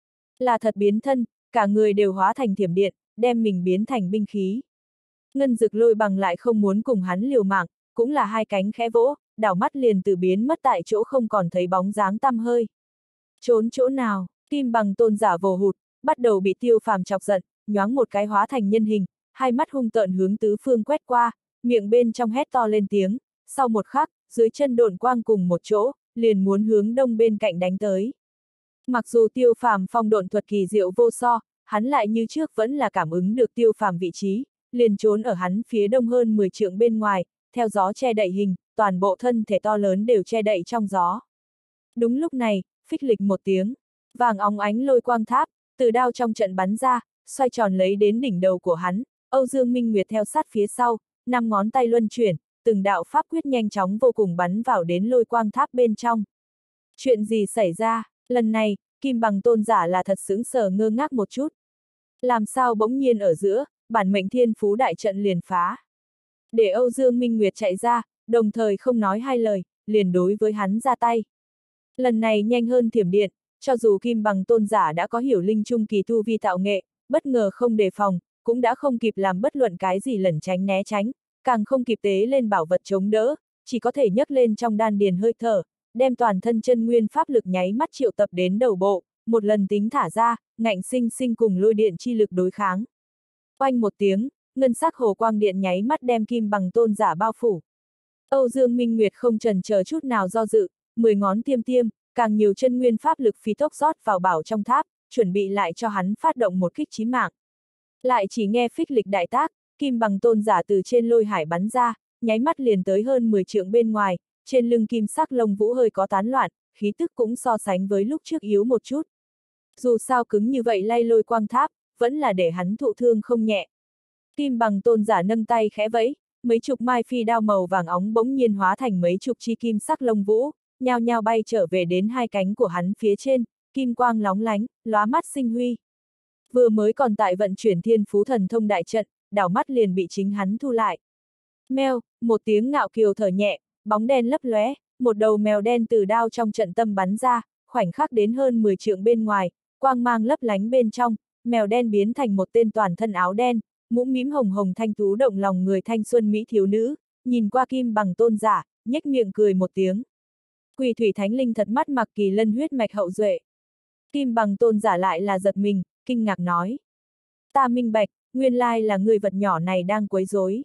A: Là thật biến thân, cả người đều hóa thành thiểm điện, đem mình biến thành binh khí. Ngân dực lôi bằng lại không muốn cùng hắn liều mạng, cũng là hai cánh khẽ vỗ, đảo mắt liền từ biến mất tại chỗ không còn thấy bóng dáng tăm hơi. Trốn chỗ nào, Kim bằng tôn giả vồ hụt, bắt đầu bị Tiêu Phàm chọc giận, nhoáng một cái hóa thành nhân hình, hai mắt hung tợn hướng tứ phương quét qua, miệng bên trong hét to lên tiếng, sau một khắc, dưới chân độn quang cùng một chỗ, liền muốn hướng đông bên cạnh đánh tới. Mặc dù Tiêu Phàm phong độn thuật kỳ diệu vô so, hắn lại như trước vẫn là cảm ứng được Tiêu Phàm vị trí, liền trốn ở hắn phía đông hơn mười trượng bên ngoài, theo gió che đậy hình, toàn bộ thân thể to lớn đều che đậy trong gió. Đúng lúc này, phích lịch một tiếng, vàng óng ánh lôi quang tháp, từ đao trong trận bắn ra, xoay tròn lấy đến đỉnh đầu của hắn, Âu Dương Minh Nguyệt theo sát phía sau, năm ngón tay luân chuyển, từng đạo pháp quyết nhanh chóng vô cùng bắn vào đến lôi quang tháp bên trong. Chuyện gì xảy ra, lần này, Kim bằng tôn giả là thật sững sờ ngơ ngác một chút. Làm sao bỗng nhiên ở giữa, bản mệnh thiên phú đại trận liền phá. Để Âu Dương Minh Nguyệt chạy ra, đồng thời không nói hai lời, liền đối với hắn ra tay. Lần này nhanh hơn thiểm điện, cho dù Kim bằng tôn giả đã có hiểu linh trung kỳ tu vi tạo nghệ, bất ngờ không đề phòng, cũng đã không kịp làm bất luận cái gì lẩn tránh né tránh, càng không kịp tế lên bảo vật chống đỡ, chỉ có thể nhấc lên trong đan điền hơi thở, đem toàn thân chân nguyên pháp lực nháy mắt triệu tập đến đầu bộ, một lần tính thả ra, ngạnh sinh sinh cùng lôi điện chi lực đối kháng. Oanh một tiếng, ngân sắc hồ quang điện nháy mắt đem Kim bằng tôn giả bao phủ. Âu Dương Minh Nguyệt không chần chờ chút nào do dự, mười ngón tiêm tiêm, càng nhiều chân nguyên pháp lực phi tốc rót vào bảo trong tháp, chuẩn bị lại cho hắn phát động một kích chí mạng. Lại chỉ nghe phích lịch đại tác, Kim bằng tôn giả từ trên lôi hải bắn ra, nháy mắt liền tới hơn mười trượng bên ngoài, trên lưng kim sắc lông vũ hơi có tán loạn, khí tức cũng so sánh với lúc trước yếu một chút. Dù sao cứng như vậy lay lôi quang tháp, vẫn là để hắn thụ thương không nhẹ. Kim bằng tôn giả nâng tay khẽ vẫy, mấy chục mai phi đao màu vàng óng bỗng nhiên hóa thành mấy chục chi kim sắc lông vũ, nhao nhao bay trở về đến hai cánh của hắn phía trên, kim quang lóng lánh, lóa mắt sinh huy. Vừa mới còn tại vận chuyển thiên phú thần thông đại trận, đảo mắt liền bị chính hắn thu lại. Meo, một tiếng ngạo kiều thở nhẹ, bóng đen lấp lóe, một đầu mèo đen từ đao trong trận tâm bắn ra, khoảnh khắc đến hơn mười trượng bên ngoài, quang mang lấp lánh bên trong, mèo đen biến thành một tên toàn thân áo đen, mũm mĩm hồng hồng thanh tú động lòng người thanh xuân mỹ thiếu nữ, nhìn qua Kim bằng tôn giả, nhếch miệng cười một tiếng. Quỳ thủy thánh linh thật mắt mặc kỳ lân huyết mạch hậu duệ. Kim bằng tôn giả lại là giật mình, kinh ngạc nói. Ta minh bạch, nguyên lai là người vật nhỏ này đang quấy rối.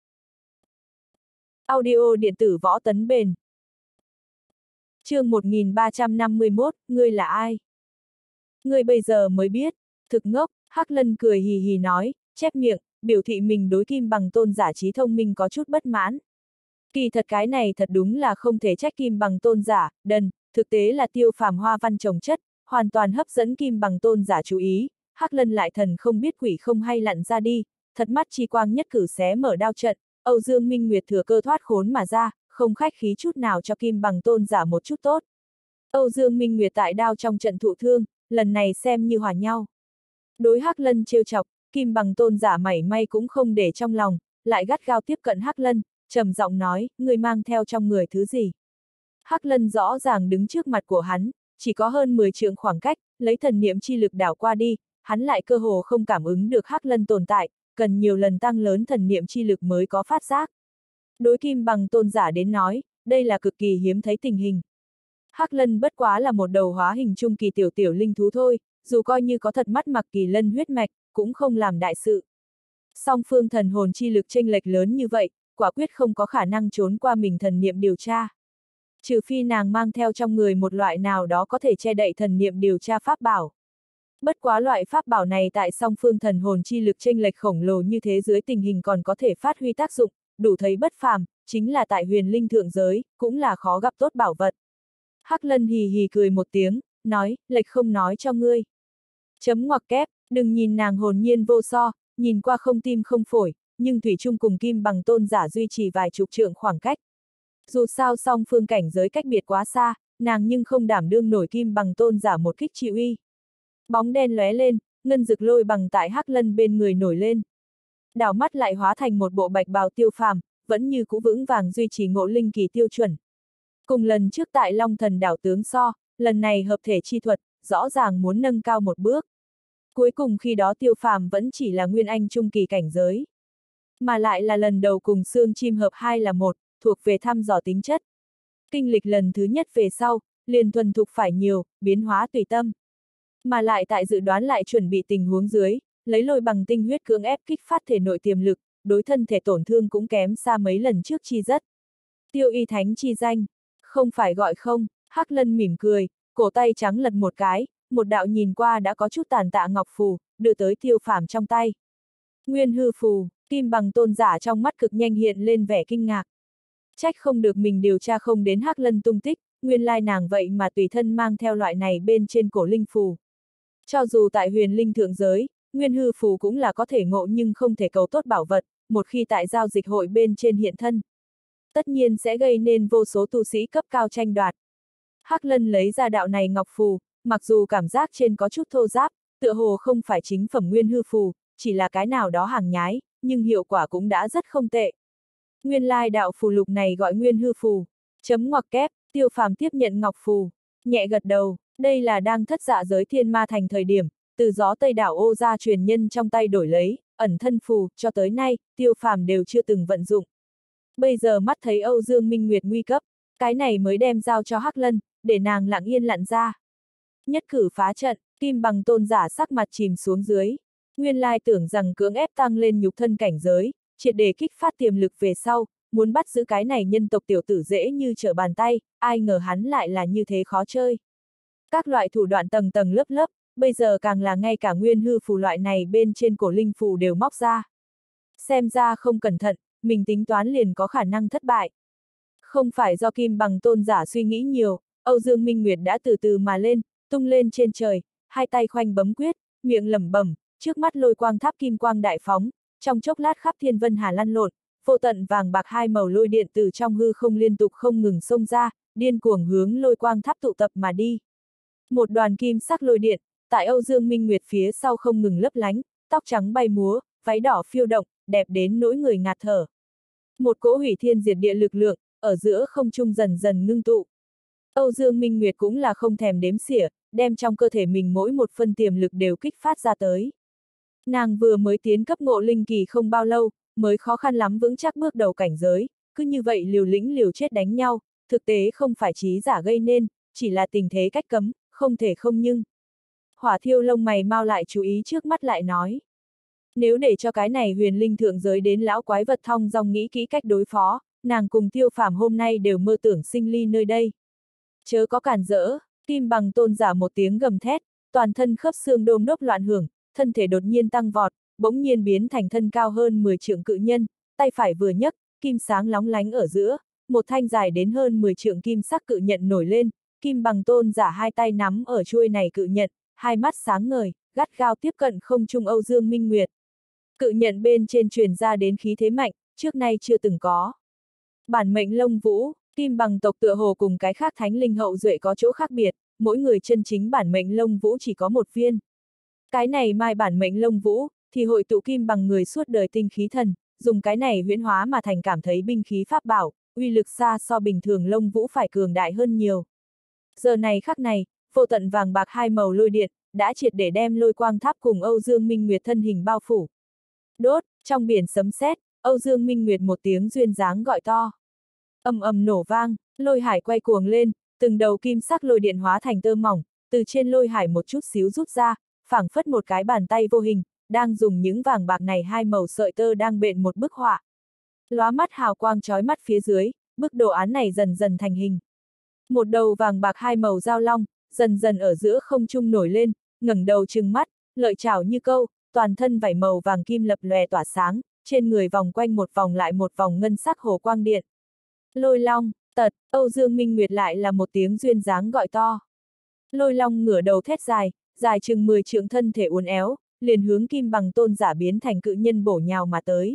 A: Audio điện tử võ tấn bền. Chương một nghìn ba trăm năm mươi mốt, ngươi là ai? Ngươi bây giờ mới biết, thực ngốc, Hắc Lân cười hì hì nói, chép miệng, biểu thị mình đối Kim bằng tôn giả trí thông minh có chút bất mãn. Kỳ thật cái này thật đúng là không thể trách Kim bằng tôn giả, đần, thực tế là Tiêu Phàm hoa văn trồng chất, hoàn toàn hấp dẫn Kim bằng tôn giả chú ý, Hắc Lân lại thần không biết quỷ không hay lặn ra đi, thật mắt chi quang nhất cử xé mở đao trận, Âu Dương Minh Nguyệt thừa cơ thoát khốn mà ra, không khách khí chút nào cho Kim bằng tôn giả một chút tốt. Âu Dương Minh Nguyệt tại đao trong trận thụ thương, lần này xem như hòa nhau. Đối Hắc Lân trêu chọc, Kim bằng tôn giả mảy may cũng không để trong lòng, lại gắt gao tiếp cận Hắc Lân, trầm giọng nói, người mang theo trong người thứ gì? Hắc Lân rõ ràng đứng trước mặt của hắn, chỉ có hơn mười trượng khoảng cách, lấy thần niệm chi lực đảo qua đi, hắn lại cơ hồ không cảm ứng được Hắc Lân tồn tại, cần nhiều lần tăng lớn thần niệm chi lực mới có phát giác. Đối Kim Bằng tôn giả đến nói, đây là cực kỳ hiếm thấy tình hình. Hắc Lân bất quá là một đầu hóa hình trung kỳ tiểu tiểu linh thú thôi, dù coi như có thật mắt mặc kỳ lân huyết mạch, cũng không làm đại sự. Song phương thần hồn chi lực chênh lệch lớn như vậy, quả quyết không có khả năng trốn qua mình thần niệm điều tra. Trừ phi nàng mang theo trong người một loại nào đó có thể che đậy thần niệm điều tra pháp bảo. Bất quá loại pháp bảo này tại song phương thần hồn chi lực chênh lệch khổng lồ như thế dưới tình hình còn có thể phát huy tác dụng, đủ thấy bất phàm, chính là tại huyền linh thượng giới, cũng là khó gặp tốt bảo vật. Hắc Lân hì hì cười một tiếng, nói, lệch không nói cho ngươi. Chấm ngoặc kép, đừng nhìn nàng hồn nhiên vô so, nhìn qua không tim không phổi, nhưng thủy chung cùng Kim Bằng tôn giả duy trì vài chục trượng khoảng cách. Dù sao song phương cảnh giới cách biệt quá xa, nàng nhưng không đảm đương nổi Kim Bằng tôn giả một kích chịu uy. Bóng đen lóe lên, ngân dực lôi bằng tại Hắc Lân bên người nổi lên. Đảo mắt lại hóa thành một bộ bạch bào Tiêu Phàm, vẫn như cũ vững vàng duy trì ngộ linh kỳ tiêu chuẩn. Cùng lần trước tại Long Thần đảo tướng so, lần này hợp thể chi thuật, rõ ràng muốn nâng cao một bước. Cuối cùng khi đó Tiêu Phàm vẫn chỉ là nguyên anh trung kỳ cảnh giới. Mà lại là lần đầu cùng xương chim hợp hai là một, thuộc về thăm dò tính chất. Kinh lịch lần thứ nhất về sau, liền thuần thục phải nhiều, biến hóa tùy tâm. Mà lại tại dự đoán lại chuẩn bị tình huống dưới, lấy lôi bằng tinh huyết cưỡng ép kích phát thể nội tiềm lực, đối thân thể tổn thương cũng kém xa mấy lần trước chi rất. Tiêu y thánh chi danh, không phải gọi không, Hắc Lân mỉm cười, cổ tay trắng lật một cái, một đạo nhìn qua đã có chút tàn tạ ngọc phù, đưa tới Tiêu Phàm trong tay. Nguyên hư phù, Kim Bằng tôn giả trong mắt cực nhanh hiện lên vẻ kinh ngạc. Trách không được mình điều tra không đến Hắc Lân tung tích, nguyên lai nàng vậy mà tùy thân mang theo loại này bên trên cổ linh phù. Cho dù tại huyền linh thượng giới, nguyên hư phù cũng là có thể ngộ nhưng không thể cầu tốt bảo vật, một khi tại giao dịch hội bên trên hiện thân. Tất nhiên sẽ gây nên vô số tu sĩ cấp cao tranh đoạt. Hắc Lân lấy ra đạo này ngọc phù, mặc dù cảm giác trên có chút thô ráp, tựa hồ không phải chính phẩm nguyên hư phù, chỉ là cái nào đó hàng nhái, nhưng hiệu quả cũng đã rất không tệ. Nguyên lai đạo phù lục này gọi nguyên hư phù. Chấm ngoặc kép, Tiêu Phàm tiếp nhận ngọc phù, nhẹ gật đầu, đây là đang thất dạ giới thiên ma thành thời điểm, từ gió Tây đảo ô gia truyền nhân trong tay đổi lấy, ẩn thân phù, cho tới nay, Tiêu Phàm đều chưa từng vận dụng. Bây giờ mắt thấy Âu Dương Minh Nguyệt nguy cấp, cái này mới đem giao cho Hắc Lân, để nàng lặng yên lặn ra. Nhất cử phá trận, Kim Bằng tôn giả sắc mặt chìm xuống dưới. Nguyên lai tưởng rằng cưỡng ép tăng lên nhục thân cảnh giới, triệt để kích phát tiềm lực về sau, muốn bắt giữ cái này nhân tộc tiểu tử dễ như trở bàn tay, ai ngờ hắn lại là như thế khó chơi. Các loại thủ đoạn tầng tầng lớp lớp, bây giờ càng là ngay cả nguyên hư phù loại này bên trên cổ linh phù đều móc ra. Xem ra không cẩn thận, mình tính toán liền có khả năng thất bại. Không phải do Kim Bằng tôn giả suy nghĩ nhiều, Âu Dương Minh Nguyệt đã từ từ mà lên, tung lên trên trời, hai tay khoanh bấm quyết, miệng lẩm bẩm, trước mắt lôi quang tháp kim quang đại phóng, trong chốc lát khắp thiên vân hà lăn lộn, vô tận vàng bạc hai màu lôi điện từ trong hư không liên tục không ngừng xông ra, điên cuồng hướng lôi quang tháp tụ tập mà đi. Một đoàn kim sắc lôi điện, tại Âu Dương Minh Nguyệt phía sau không ngừng lấp lánh, tóc trắng bay múa, váy đỏ phiêu động, đẹp đến nỗi người ngạt thở. Một cỗ hủy thiên diệt địa lực lượng, ở giữa không trung dần dần ngưng tụ. Âu Dương Minh Nguyệt cũng là không thèm đếm xỉa, đem trong cơ thể mình mỗi một phân tiềm lực đều kích phát ra tới. Nàng vừa mới tiến cấp ngộ linh kỳ không bao lâu, mới khó khăn lắm vững chắc bước đầu cảnh giới, cứ như vậy liều lĩnh liều chết đánh nhau, thực tế không phải trí giả gây nên, chỉ là tình thế cách cấm, không thể không nhưng. Hỏa Thiêu lông mày mau lại chú ý trước mắt lại nói. Nếu để cho cái này huyền linh thượng giới đến lão quái vật thong dong nghĩ kỹ cách đối phó, nàng cùng Tiêu Phàm hôm nay đều mơ tưởng sinh ly nơi đây. Chớ có cản rỡ, Kim Bằng tôn giả một tiếng gầm thét, toàn thân khớp xương đôm đốp loạn hưởng, thân thể đột nhiên tăng vọt, bỗng nhiên biến thành thân cao hơn mười trượng cự nhân, tay phải vừa nhấc, kim sáng lóng lánh ở giữa, một thanh dài đến hơn mười trượng kim sắc cự nhận nổi lên, Kim Bằng tôn giả hai tay nắm ở chuôi này cự nhận, hai mắt sáng ngời, gắt gao tiếp cận không trung Âu Dương Minh Nguyệt. Cự nhận bên trên truyền ra đến khí thế mạnh, trước nay chưa từng có. Bản mệnh lông vũ, Kim Bằng tộc tựa hồ cùng cái khác thánh linh hậu duệ có chỗ khác biệt, mỗi người chân chính bản mệnh lông vũ chỉ có một viên. Cái này mai bản mệnh lông vũ, thì hội tụ Kim Bằng người suốt đời tinh khí thần, dùng cái này huyễn hóa mà thành cảm thấy binh khí pháp bảo, uy lực xa so bình thường lông vũ phải cường đại hơn nhiều. Giờ này khắc này, vô tận vàng bạc hai màu lôi điện, đã triệt để đem lôi quang tháp cùng Âu Dương Minh Nguyệt thân hình bao phủ. Đốt, trong biển sấm sét, Âu Dương Minh Nguyệt một tiếng duyên dáng gọi to. Ầm ầm nổ vang, lôi hải quay cuồng lên, từng đầu kim sắc lôi điện hóa thành tơ mỏng, từ trên lôi hải một chút xíu rút ra, phảng phất một cái bàn tay vô hình, đang dùng những vàng bạc này hai màu sợi tơ đang bện một bức họa. Lóa mắt hào quang chói mắt phía dưới, bức đồ án này dần dần thành hình. Một đầu vàng bạc hai màu giao long, dần dần ở giữa không trung nổi lên, ngẩng đầu trừng mắt, lợi chảo như câu, toàn thân vảy màu vàng kim lập lòe tỏa sáng, trên người vòng quanh một vòng lại một vòng ngân sắc hồ quang điện. Lôi long, tật, Âu Dương Minh Nguyệt lại là một tiếng duyên dáng gọi to. Lôi long ngửa đầu thét dài, dài chừng mười trượng thân thể uốn éo, liền hướng Kim Bằng Tôn giả biến thành cự nhân bổ nhào mà tới.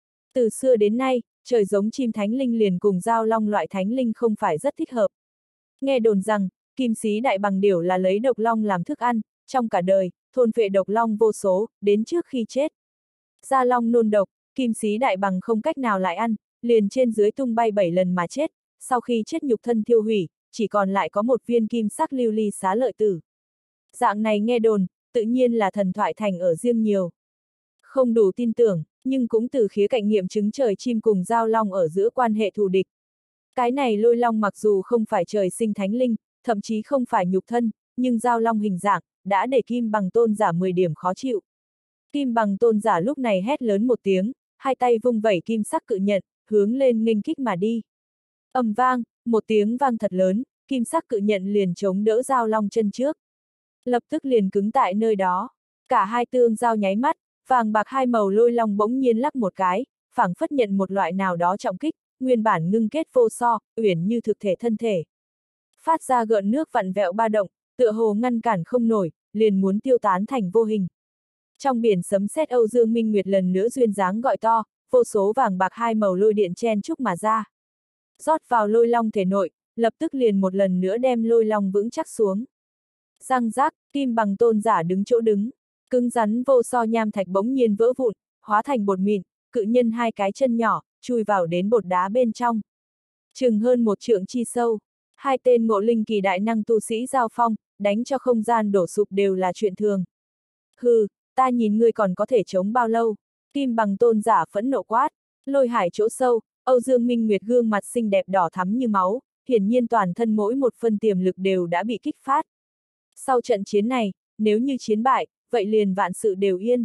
A: Từ xưa đến nay, trời giống chim thánh linh liền cùng giao long loại thánh linh không phải rất thích hợp. Nghe đồn rằng, kim sĩ đại bằng điểu là lấy độc long làm thức ăn, trong cả đời, thôn phệ độc long vô số, đến trước khi chết. Gia long nôn độc, kim sĩ đại bằng không cách nào lại ăn, liền trên dưới tung bay bảy lần mà chết, sau khi chết nhục thân thiêu hủy, chỉ còn lại có một viên kim sắc lưu ly xá lợi tử. Dạng này nghe đồn, tự nhiên là thần thoại thành ở riêng nhiều. Không đủ tin tưởng, nhưng cũng từ khía cạnh nghiệm chứng trời chim cùng giao long ở giữa quan hệ thù địch. Cái này lôi long mặc dù không phải trời sinh thánh linh, thậm chí không phải nhục thân, nhưng giao long hình dạng, đã để Kim Bằng Tôn giả mười điểm khó chịu. Kim Bằng Tôn giả lúc này hét lớn một tiếng, hai tay vung vẩy kim sắc cự nhận, hướng lên nghênh kích mà đi. Ầm vang, một tiếng vang thật lớn, kim sắc cự nhận liền chống đỡ giao long chân trước. Lập tức liền cứng tại nơi đó. Cả hai tương giao nháy mắt, vàng bạc hai màu lôi long bỗng nhiên lắc một cái, phảng phất nhận một loại nào đó trọng kích, nguyên bản ngưng kết vô so, uyển như thực thể thân thể. Phát ra gợn nước vặn vẹo ba động, tựa hồ ngăn cản không nổi, liền muốn tiêu tán thành vô hình. Trong biển sấm sét Âu Dương Minh Nguyệt lần nữa duyên dáng gọi to, vô số vàng bạc hai màu lôi điện chen chúc mà ra. Rót vào lôi long thể nội, lập tức liền một lần nữa đem lôi long vững chắc xuống. Răng rác, Kim Bằng Tôn giả đứng chỗ đứng, cứng rắn vô so nham thạch bỗng nhiên vỡ vụn, hóa thành bột mịn, cự nhân hai cái chân nhỏ, chui vào đến bột đá bên trong. Chừng hơn một trượng chi sâu, hai tên ngộ linh kỳ đại năng tu sĩ giao phong, đánh cho không gian đổ sụp đều là chuyện thường. Hừ, ta nhìn ngươi còn có thể chống bao lâu? Kim Bằng Tôn giả phẫn nộ quát, lôi hải chỗ sâu, Âu Dương Minh Nguyệt gương mặt xinh đẹp đỏ thắm như máu, hiển nhiên toàn thân mỗi một phân tiềm lực đều đã bị kích phát. Sau trận chiến này, nếu như chiến bại, vậy liền vạn sự đều yên.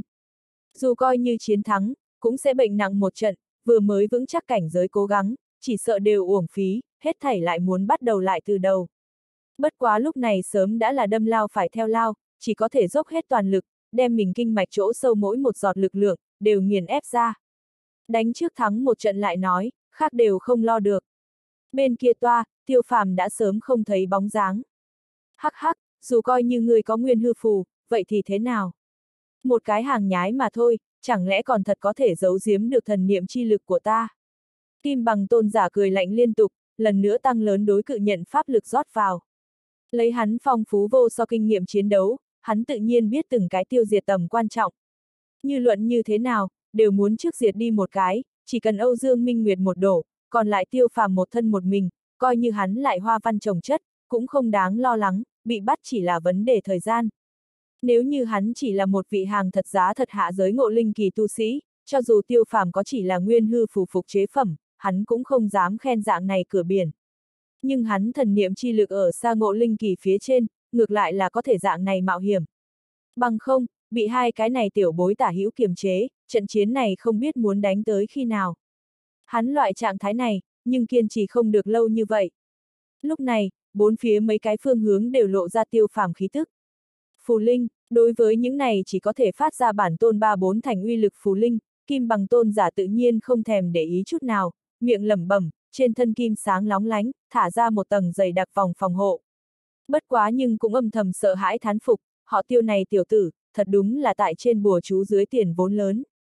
A: Dù coi như chiến thắng, cũng sẽ bệnh nặng một trận, vừa mới vững chắc cảnh giới cố gắng, chỉ sợ đều uổng phí, hết thảy lại muốn bắt đầu lại từ đầu. Bất quá lúc này sớm đã là đâm lao phải theo lao, chỉ có thể dốc hết toàn lực, đem mình kinh mạch chỗ sâu mỗi một giọt lực lượng, đều nghiền ép ra. Đánh trước thắng một trận lại nói, khác đều không lo được. Bên kia toa, Tiêu Phàm đã sớm không thấy bóng dáng. Hắc hắc, dù coi như người có nguyên hư phù, vậy thì thế nào? Một cái hàng nhái mà thôi, chẳng lẽ còn thật có thể giấu giếm được thần niệm chi lực của ta? Kim Bằng Tôn giả cười lạnh liên tục, lần nữa tăng lớn đối cự nhận pháp lực rót vào. Lấy hắn phong phú vô so kinh nghiệm chiến đấu, hắn tự nhiên biết từng cái tiêu diệt tầm quan trọng. Như luận như thế nào, đều muốn trước diệt đi một cái, chỉ cần Âu Dương Minh Nguyệt một đổ, còn lại Tiêu Phàm một thân một mình, coi như hắn lại hoa văn trồng chất, cũng không đáng lo lắng, bị bắt chỉ là vấn đề thời gian. Nếu như hắn chỉ là một vị hàng thật giá thật hạ giới ngộ linh kỳ tu sĩ, cho dù Tiêu Phàm có chỉ là nguyên hư phù phục chế phẩm, hắn cũng không dám khen dạng này cửa biển. Nhưng hắn thần niệm chi lực ở xa ngộ linh kỳ phía trên, ngược lại là có thể dạng này mạo hiểm. Bằng không, bị hai cái này tiểu bối tả hữu kiềm chế, trận chiến này không biết muốn đánh tới khi nào. Hắn loại trạng thái này, nhưng kiên trì không được lâu như vậy. Lúc này, bốn phía mấy cái phương hướng đều lộ ra Tiêu Phàm khí tức. Phù linh, đối với những này chỉ có thể phát ra bản tôn ba bốn thành uy lực phù linh, Kim Bằng Tôn giả tự nhiên không thèm để ý chút nào, miệng lẩm bẩm, trên thân kim sáng lóng lánh, thả ra một tầng dày đặc vòng phòng hộ. Bất quá nhưng cũng âm thầm sợ hãi thán phục, họ Tiêu này tiểu tử, thật đúng là tại trên bùa chú dưới tiền vốn lớn.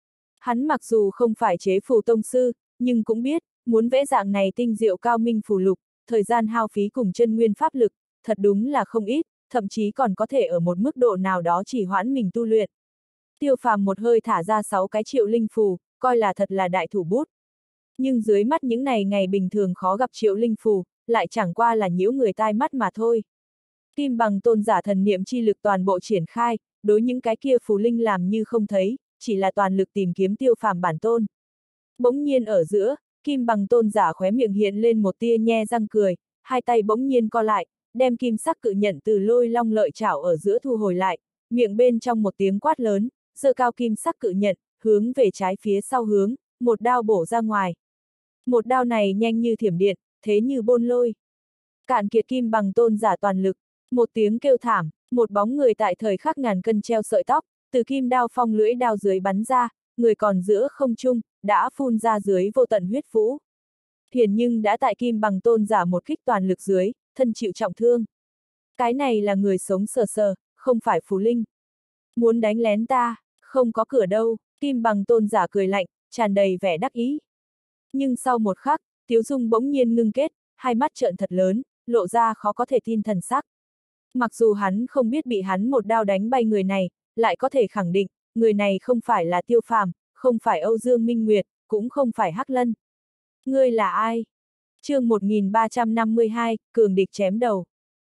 A: Hắn mặc dù không phải chế phù tông sư, nhưng cũng biết, muốn vẽ dạng này tinh diệu cao minh phù lục, thời gian hao phí cùng chân nguyên pháp lực, thật đúng là không ít, thậm chí còn có thể ở một mức độ nào đó chỉ hoãn mình tu luyện. Tiêu Phàm một hơi thả ra sáu cái triệu linh phù, coi là thật là đại thủ bút. Nhưng dưới mắt những này ngày bình thường khó gặp Triệu Linh phù, lại chẳng qua là nhiễu người tai mắt mà thôi. Kim bằng tôn giả thần niệm chi lực toàn bộ triển khai, đối những cái kia phù linh làm như không thấy, chỉ là toàn lực tìm kiếm Tiêu Phàm bản tôn. Bỗng nhiên ở giữa, Kim bằng tôn giả khóe miệng hiện lên một tia nhe răng cười, hai tay bỗng nhiên co lại, đem kim sắc cự nhận từ lôi long lợi chảo ở giữa thu hồi lại, miệng bên trong một tiếng quát lớn, giơ cao kim sắc cự nhận, hướng về trái phía sau hướng, một đao bổ ra ngoài. Một đao này nhanh như thiểm điện, thế như bôn lôi. Cạn kiệt Kim bằng tôn giả toàn lực, một tiếng kêu thảm, một bóng người tại thời khắc ngàn cân treo sợi tóc, từ kim đao phong lưỡi đao dưới bắn ra, người còn giữa không trung, đã phun ra dưới vô tận huyết vũ. Hiển nhưng đã tại Kim bằng tôn giả một kích toàn lực dưới, thân chịu trọng thương. Cái này là người sống sờ sờ, không phải phù linh. Muốn đánh lén ta, không có cửa đâu, Kim bằng tôn giả cười lạnh, tràn đầy vẻ đắc ý. Nhưng sau một khắc, Tiếu Dung bỗng nhiên ngưng kết, hai mắt trợn thật lớn, lộ ra khó có thể tin thần sắc. Mặc dù hắn không biết bị hắn một đao đánh bay người này, lại có thể khẳng định, người này không phải là Tiêu Phàm, không phải Âu Dương Minh Nguyệt, cũng không phải Hắc Lân. Ngươi là ai? Chương một nghìn ba trăm năm mươi hai, cường địch chém đầu.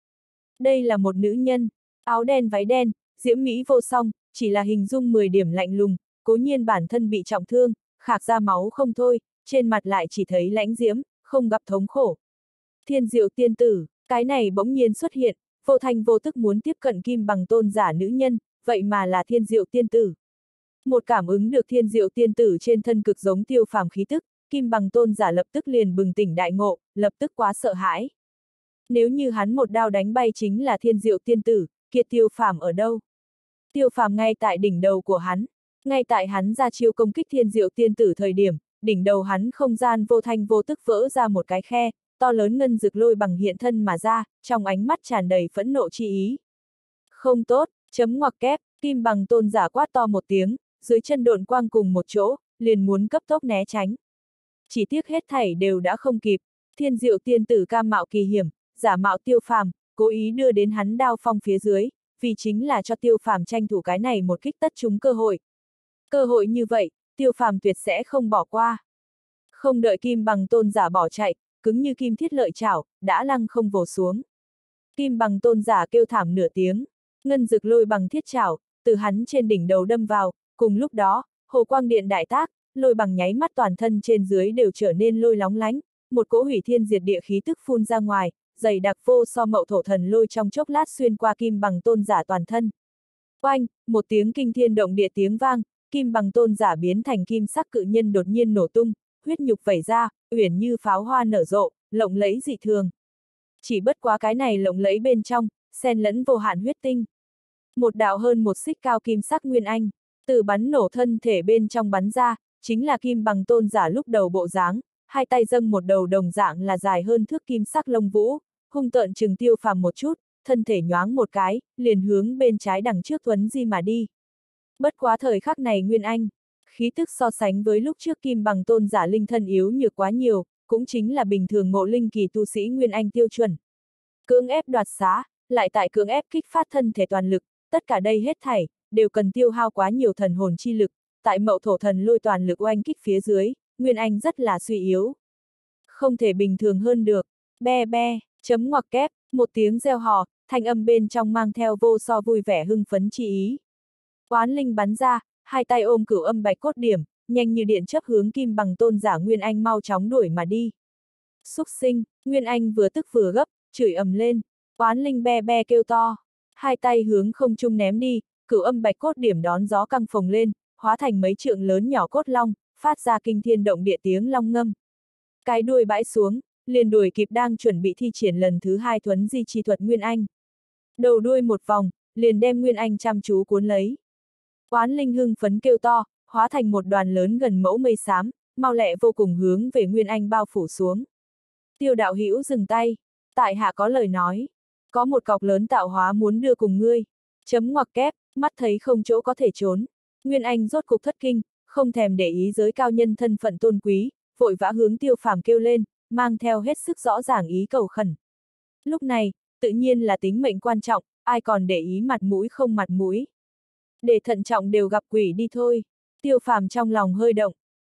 A: Đây là một nữ nhân, áo đen váy đen, diễm mỹ vô song, chỉ là hình dung mười điểm lạnh lùng, cố nhiên bản thân bị trọng thương, khạc ra máu không thôi, trên mặt lại chỉ thấy lãnh diễm, không gặp thống khổ. Thiên Diệu tiên tử, cái này bỗng nhiên xuất hiện, vô thanh vô tức muốn tiếp cận Kim bằng tôn giả nữ nhân, vậy mà là Thiên Diệu tiên tử. Một cảm ứng được Thiên Diệu tiên tử trên thân cực giống Tiêu Phàm khí tức, Kim bằng tôn giả lập tức liền bừng tỉnh đại ngộ, lập tức quá sợ hãi. Nếu như hắn một đao đánh bay chính là Thiên Diệu tiên tử, kia Tiêu Phàm ở đâu? Tiêu Phàm ngay tại đỉnh đầu của hắn, ngay tại hắn ra chiêu công kích Thiên Diệu tiên tử thời điểm, đỉnh đầu hắn không gian vô thanh vô tức vỡ ra một cái khe, to lớn ngân dực lôi bằng hiện thân mà ra, trong ánh mắt tràn đầy phẫn nộ chi ý. Không tốt, chấm ngoặc kép, Kim bằng tôn giả quát to một tiếng, dưới chân độn quang cùng một chỗ, liền muốn cấp tốc né tránh. Chỉ tiếc hết thảy đều đã không kịp, Thiên Diệu tiên tử cam mạo kỳ hiểm, giả mạo Tiêu Phàm, cố ý đưa đến hắn đao phong phía dưới, vì chính là cho Tiêu Phàm tranh thủ cái này một kích tất trúng cơ hội. Cơ hội như vậy, Tiêu Phàm tuyệt sẽ không bỏ qua. Không đợi Kim bằng tôn giả bỏ chạy, cứng như kim thiết lợi chảo, đã lăng không vồ xuống. Kim bằng tôn giả kêu thảm nửa tiếng, ngân dực lôi bằng thiết chảo, từ hắn trên đỉnh đầu đâm vào, cùng lúc đó, hồ quang điện đại tác, lôi bằng nháy mắt toàn thân trên dưới đều trở nên lôi lóng lánh, một cỗ hủy thiên diệt địa khí tức phun ra ngoài, dày đặc vô so mậu thổ thần lôi trong chốc lát xuyên qua Kim bằng tôn giả toàn thân. Oanh, một tiếng kinh thiên động địa tiếng vang, Kim bằng tôn giả biến thành kim sắc cự nhân đột nhiên nổ tung, huyết nhục vẩy ra, uyển như pháo hoa nở rộ, lộng lẫy dị thường. Chỉ bất quá cái này lộng lẫy bên trong, xen lẫn vô hạn huyết tinh. Một đạo hơn một xích cao kim sắc nguyên anh, từ bắn nổ thân thể bên trong bắn ra, chính là Kim bằng tôn giả lúc đầu bộ dáng, hai tay dâng một đầu đồng dạng là dài hơn thước kim sắc lông vũ, hung tợn trừng Tiêu Phàm một chút, thân thể nhoáng một cái, liền hướng bên trái đằng trước thuấn di mà đi. Bất quá thời khắc này Nguyên Anh, khí tức so sánh với lúc trước Kim bằng tôn giả linh thân yếu nhược quá nhiều, cũng chính là bình thường ngộ linh kỳ tu sĩ Nguyên Anh tiêu chuẩn. Cưỡng ép đoạt xá, lại tại cưỡng ép kích phát thân thể toàn lực, tất cả đây hết thảy, đều cần tiêu hao quá nhiều thần hồn chi lực, tại mậu thổ thần lôi toàn lực oanh kích phía dưới, Nguyên Anh rất là suy yếu. Không thể bình thường hơn được, be be, chấm ngoặc kép, một tiếng reo hò, thanh âm bên trong mang theo vô so vui vẻ hưng phấn chi ý. Oán linh bắn ra, hai tay ôm cửu âm bạch cốt điểm, nhanh như điện chớp hướng Kim bằng tôn giả Nguyên Anh mau chóng đuổi mà đi. Xúc sinh, Nguyên Anh vừa tức vừa gấp, chửi ầm lên, oán linh be be kêu to, hai tay hướng không trung ném đi, cửu âm bạch cốt điểm đón gió căng phồng lên, hóa thành mấy trượng lớn nhỏ cốt long, phát ra kinh thiên động địa tiếng long ngâm. Cái đuôi bãi xuống, liền đuổi kịp đang chuẩn bị thi triển lần thứ hai thuấn di chi thuật Nguyên Anh. Đầu đuôi một vòng, liền đem Nguyên Anh chăm chú cuốn lấy. Oán linh hưng phấn kêu to, hóa thành một đoàn lớn gần mẫu mây xám, mau lẹ vô cùng hướng về Nguyên Anh bao phủ xuống. Tiêu đạo hữu dừng tay, tại hạ có lời nói, có một cọc lớn tạo hóa muốn đưa cùng ngươi, chấm ngoặc kép, mắt thấy không chỗ có thể trốn. Nguyên Anh rốt cục thất kinh, không thèm để ý giới cao nhân thân phận tôn quý, vội vã hướng Tiêu Phàm kêu lên, mang theo hết sức rõ ràng ý cầu khẩn. Lúc này, tự nhiên là tính mệnh quan trọng, ai còn để ý mặt mũi không mặt mũi. Để thận trọng đều gặp quỷ đi thôi. Tiêu Phàm trong lòng hơi động,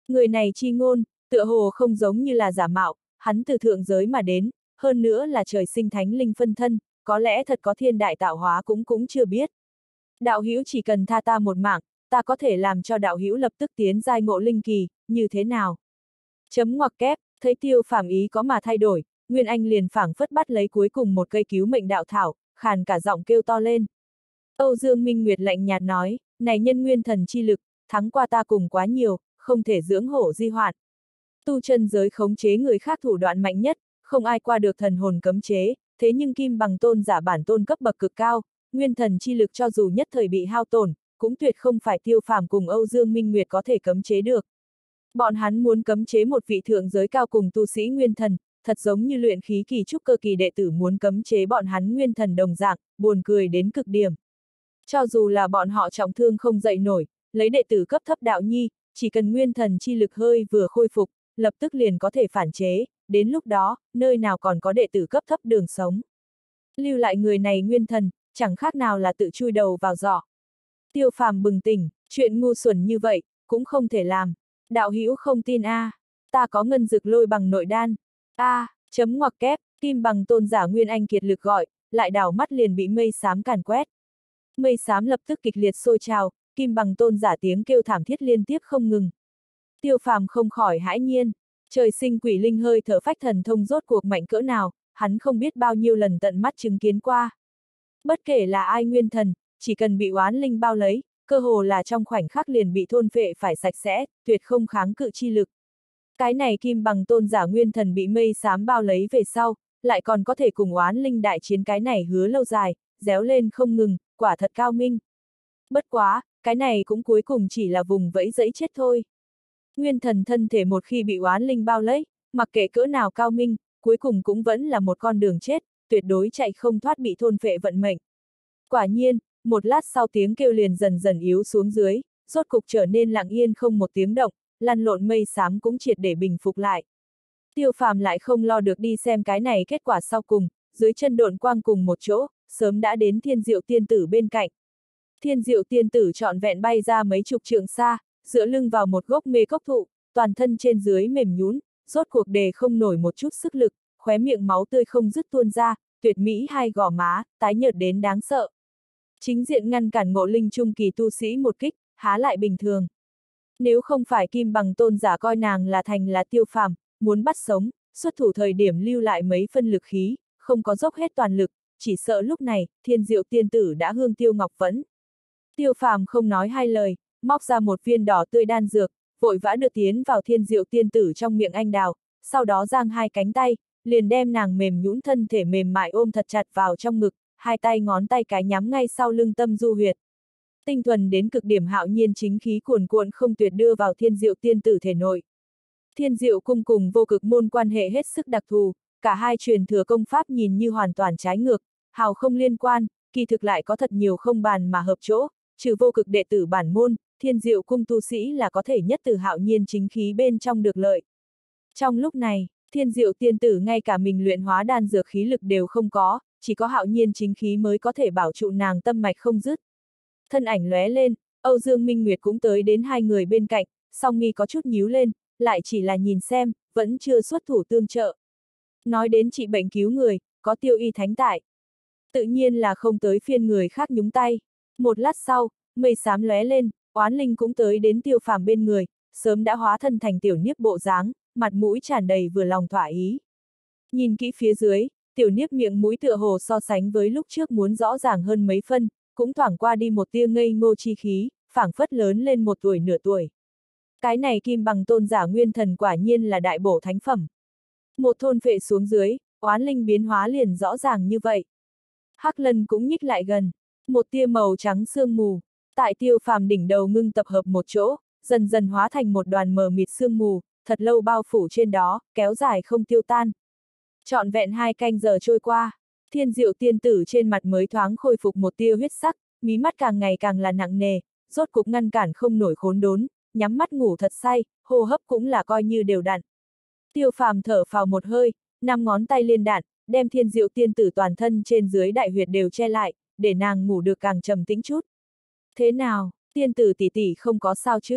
A: Người này chi ngôn, tựa hồ không giống như là giả mạo, hắn từ thượng giới mà đến, hơn nữa là trời sinh thánh linh phân thân, có lẽ thật có thiên đại tạo hóa cũng cũng chưa biết. Đạo hữu chỉ cần tha ta một mạng, ta có thể làm cho đạo hữu lập tức tiến giai ngộ linh kỳ, như thế nào? Chấm ngoặc kép, thấy Tiêu Phàm ý có mà thay đổi, Nguyên Anh liền phảng phất bắt lấy cuối cùng một cây cứu mệnh đạo thảo, khàn cả giọng kêu to lên. Âu Dương Minh Nguyệt lạnh nhạt nói, này nhân nguyên thần chi lực, thắng qua ta cùng quá nhiều, không thể dưỡng hổ di hoạn. Tu chân giới khống chế người khác thủ đoạn mạnh nhất, không ai qua được thần hồn cấm chế, thế nhưng Kim Bằng Tôn giả bản tôn cấp bậc cực cao, nguyên thần chi lực cho dù nhất thời bị hao tổn, cũng tuyệt không phải Tiêu Phàm cùng Âu Dương Minh Nguyệt có thể cấm chế được. Bọn hắn muốn cấm chế một vị thượng giới cao cùng tu sĩ nguyên thần, thật giống như luyện khí kỳ trúc cơ kỳ đệ tử muốn cấm chế bọn hắn nguyên thần đồng dạng, buồn cười đến cực điểm. Cho dù là bọn họ trọng thương không dậy nổi, lấy đệ tử cấp thấp đạo nhi, chỉ cần nguyên thần chi lực hơi vừa khôi phục, lập tức liền có thể phản chế, đến lúc đó, nơi nào còn có đệ tử cấp thấp đường sống. Lưu lại người này nguyên thần, chẳng khác nào là tự chui đầu vào giỏ. Tiêu Phàm bừng tỉnh, chuyện ngu xuẩn như vậy, cũng không thể làm. Đạo hữu không tin a, à. Ta có ngân dực lôi bằng nội đan. A, à, chấm ngoặc kép, Kim Bằng Tôn giả Nguyên Anh kiệt lực gọi, lại đảo mắt liền bị mây xám càn quét. Mây xám lập tức kịch liệt sôi trào, Kim Bằng Tôn giả tiếng kêu thảm thiết liên tiếp không ngừng. Tiêu Phàm không khỏi hãi nhiên, trời sinh quỷ linh hơi thở phách thần thông rốt cuộc mạnh cỡ nào, hắn không biết bao nhiêu lần tận mắt chứng kiến qua. Bất kể là ai nguyên thần, chỉ cần bị oán linh bao lấy, cơ hồ là trong khoảnh khắc liền bị thôn phệ phải sạch sẽ, tuyệt không kháng cự chi lực. Cái này Kim Bằng Tôn giả nguyên thần bị mây xám bao lấy về sau, lại còn có thể cùng oán linh đại chiến, cái này hứa lâu dài, réo lên không ngừng, quả thật cao minh. Bất quá, cái này cũng cuối cùng chỉ là vùng vẫy dẫy chết thôi. Nguyên thần thân thể một khi bị oán linh bao lấy, mặc kệ cỡ nào cao minh, cuối cùng cũng vẫn là một con đường chết, tuyệt đối chạy không thoát bị thôn phệ vận mệnh. Quả nhiên, một lát sau tiếng kêu liền dần dần yếu xuống dưới, rốt cục trở nên lặng yên không một tiếng động, lăn lộn mây xám cũng triệt để bình phục lại. Tiêu Phàm lại không lo được đi xem cái này kết quả sau cùng, dưới chân độn quang cùng một chỗ, sớm đã đến Thiên Diệu Tiên Tử bên cạnh. Thiên Diệu Tiên Tử trọn vẹn bay ra mấy chục trượng xa, dựa lưng vào một gốc mê cốc thụ, toàn thân trên dưới mềm nhũn, rốt cuộc đề không nổi một chút sức lực, khóe miệng máu tươi không dứt tuôn ra, tuyệt mỹ hai gò má, tái nhợt đến đáng sợ. Chính diện ngăn cản ngộ linh trung kỳ tu sĩ một kích, há lại bình thường. Nếu không phải Kim Bằng Tôn giả coi nàng là thành là Tiêu Phàm, muốn bắt sống, xuất thủ thời điểm lưu lại mấy phân lực khí, không có dốc hết toàn lực, chỉ sợ lúc này, Thiên Diệu Tiên Tử đã hương tiêu ngọc vẫn. Tiêu Phàm không nói hai lời, móc ra một viên đỏ tươi đan dược, vội vã đưa tiến vào Thiên Diệu Tiên Tử trong miệng anh đào, sau đó giang hai cánh tay, liền đem nàng mềm nhũn thân thể mềm mại ôm thật chặt vào trong ngực, hai tay ngón tay cái nhắm ngay sau lưng tâm du huyệt. Tinh thuần đến cực điểm hạo nhiên chính khí cuồn cuộn không tuyệt đưa vào Thiên Diệu Tiên Tử thể nội. Thiên Diệu cung cùng vô cực môn quan hệ hết sức đặc thù, cả hai truyền thừa công pháp nhìn như hoàn toàn trái ngược, hào không liên quan, kỳ thực lại có thật nhiều không bàn mà hợp chỗ, trừ vô cực đệ tử bản môn, Thiên Diệu cung tu sĩ là có thể nhất từ hạo nhiên chính khí bên trong được lợi. Trong lúc này, Thiên Diệu Tiên Tử ngay cả mình luyện hóa đan dược khí lực đều không có, chỉ có hạo nhiên chính khí mới có thể bảo trụ nàng tâm mạch không dứt. Thân ảnh lóe lên, Âu Dương Minh Nguyệt cũng tới đến hai người bên cạnh, song mi có chút nhíu lên, lại chỉ là nhìn xem, vẫn chưa xuất thủ tương trợ. Nói đến trị bệnh cứu người, có Tiêu Y thánh tại. Tự nhiên là không tới phiên người khác nhúng tay. Một lát sau, mây xám lóe lên, oán linh cũng tới đến Tiêu Phàm bên người, sớm đã hóa thân thành tiểu niếp bộ dáng, mặt mũi tràn đầy vừa lòng thỏa ý. Nhìn kỹ phía dưới, tiểu niếp miệng mũi tựa hồ so sánh với lúc trước muốn rõ ràng hơn mấy phân, cũng thoảng qua đi một tia ngây ngô chi khí, phảng phất lớn lên một tuổi nửa tuổi. Cái này Kim Bằng Tôn giả nguyên thần quả nhiên là đại bổ thánh phẩm. Một thôn phệ xuống dưới, oán linh biến hóa liền rõ ràng như vậy. Hắc Lân cũng nhích lại gần, một tia màu trắng sương mù, tại Tiêu Phàm đỉnh đầu ngưng tập hợp một chỗ, dần dần hóa thành một đoàn mờ mịt sương mù, thật lâu bao phủ trên đó, kéo dài không tiêu tan. Trọn vẹn hai canh giờ trôi qua, Thiên Diệu Tiên Tử trên mặt mới thoáng khôi phục một tia huyết sắc, mí mắt càng ngày càng là nặng nề, rốt cục ngăn cản không nổi khốn đốn, nhắm mắt ngủ thật say, hô hấp cũng là coi như đều đặn. Tiêu Phàm thở phào một hơi, năm ngón tay liên đạn, đem Thiên Diệu Tiên Tử toàn thân trên dưới đại huyệt đều che lại, để nàng ngủ được càng trầm tĩnh chút. Thế nào, tiên tử tỷ tỷ không có sao chứ?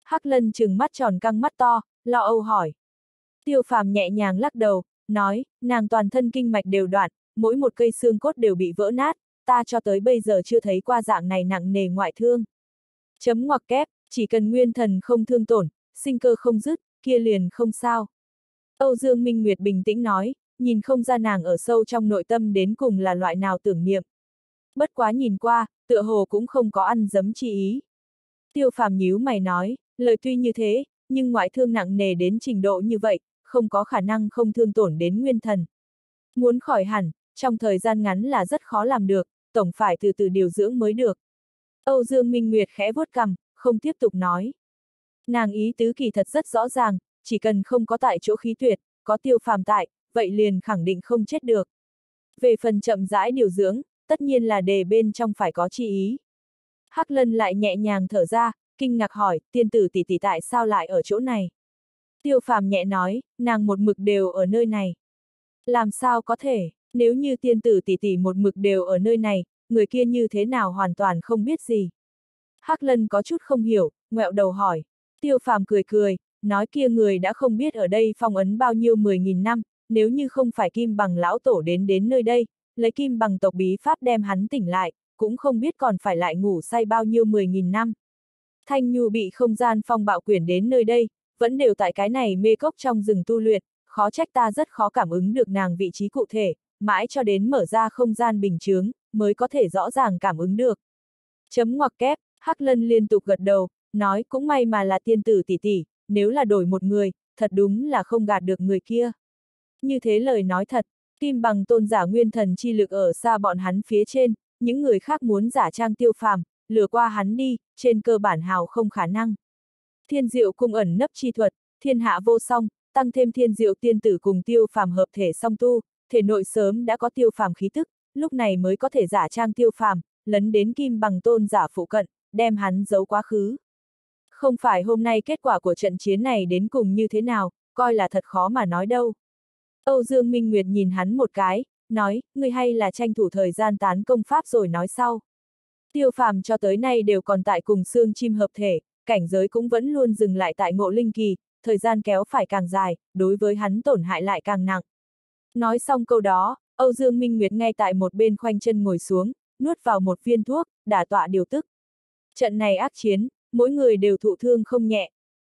A: Hắc Lân trừng mắt tròn căng mắt to, lo âu hỏi. Tiêu Phàm nhẹ nhàng lắc đầu, nói, nàng toàn thân kinh mạch đều đoạn, mỗi một cây xương cốt đều bị vỡ nát, ta cho tới bây giờ chưa thấy qua dạng này nặng nề ngoại thương. Chấm ngoặc kép, chỉ cần nguyên thần không thương tổn, sinh cơ không dứt, kia liền không sao. Âu Dương Minh Nguyệt bình tĩnh nói, nhìn không ra nàng ở sâu trong nội tâm đến cùng là loại nào tưởng niệm. Bất quá nhìn qua, tựa hồ cũng không có ăn dấm chi ý. Tiêu Phàm nhíu mày nói, lời tuy như thế, nhưng ngoại thương nặng nề đến trình độ như vậy, không có khả năng không thương tổn đến nguyên thần. Muốn khỏi hẳn, trong thời gian ngắn là rất khó làm được, tổng phải từ từ điều dưỡng mới được. Âu Dương Minh Nguyệt khẽ vuốt cằm, không tiếp tục nói. Nàng ý tứ kỳ thật rất rõ ràng, chỉ cần không có tại chỗ khí tuyệt, có Tiêu Phàm tại, vậy liền khẳng định không chết được. Về phần chậm rãi điều dưỡng, tất nhiên là đề bên trong phải có chi ý. Hắc Lân lại nhẹ nhàng thở ra, kinh ngạc hỏi, tiên tử tỷ tỷ tại sao lại ở chỗ này? Tiêu Phàm nhẹ nói, nàng một mực đều ở nơi này. Làm sao có thể, nếu như tiên tử tỷ tỷ một mực đều ở nơi này, người kia như thế nào hoàn toàn không biết gì. Hắc Lân có chút không hiểu, ngoẹo đầu hỏi. Tiêu Phàm cười cười, nói kia người đã không biết ở đây phong ấn bao nhiêu mười nghìn năm, nếu như không phải Kim Bằng lão tổ đến đến nơi đây, lấy Kim Bằng tộc bí pháp đem hắn tỉnh lại, cũng không biết còn phải lại ngủ say bao nhiêu mười nghìn năm. Thanh Nhu bị không gian phong bạo quyển đến nơi đây, vẫn đều tại cái này mê cốc trong rừng tu luyện, khó trách ta rất khó cảm ứng được nàng vị trí cụ thể, mãi cho đến mở ra không gian bình chướng, mới có thể rõ ràng cảm ứng được. Chấm ngoặc kép, Hắc Lân liên tục gật đầu, nói cũng may mà là tiên tử tỷ tỷ, nếu là đổi một người, thật đúng là không gạt được người kia. Như thế lời nói thật, Kim Bằng tôn giả nguyên thần chi lực ở xa bọn hắn phía trên, những người khác muốn giả trang Tiêu Phàm, lừa qua hắn đi, trên cơ bản hào không khả năng. Thiên Diệu cung ẩn nấp chi thuật, thiên hạ vô song, tăng thêm Thiên Diệu tiên tử cùng Tiêu Phàm hợp thể song tu, thể nội sớm đã có Tiêu Phàm khí tức, lúc này mới có thể giả trang Tiêu Phàm, lấn đến Kim Bằng tôn giả phụ cận, đem hắn giấu quá khứ. Không phải hôm nay kết quả của trận chiến này đến cùng như thế nào, coi là thật khó mà nói đâu. Âu Dương Minh Nguyệt nhìn hắn một cái, nói, ngươi hay là tranh thủ thời gian tán công pháp rồi nói sau. Tiêu Phàm cho tới nay đều còn tại cùng xương chim hợp thể, cảnh giới cũng vẫn luôn dừng lại tại ngộ linh kỳ, thời gian kéo phải càng dài, đối với hắn tổn hại lại càng nặng. Nói xong câu đó, Âu Dương Minh Nguyệt ngay tại một bên khoanh chân ngồi xuống, nuốt vào một viên thuốc, đả tọa điều tức. Trận này ác chiến, mỗi người đều thụ thương không nhẹ.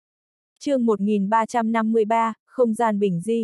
A: Chương một nghìn ba trăm năm mươi ba, không gian bình di.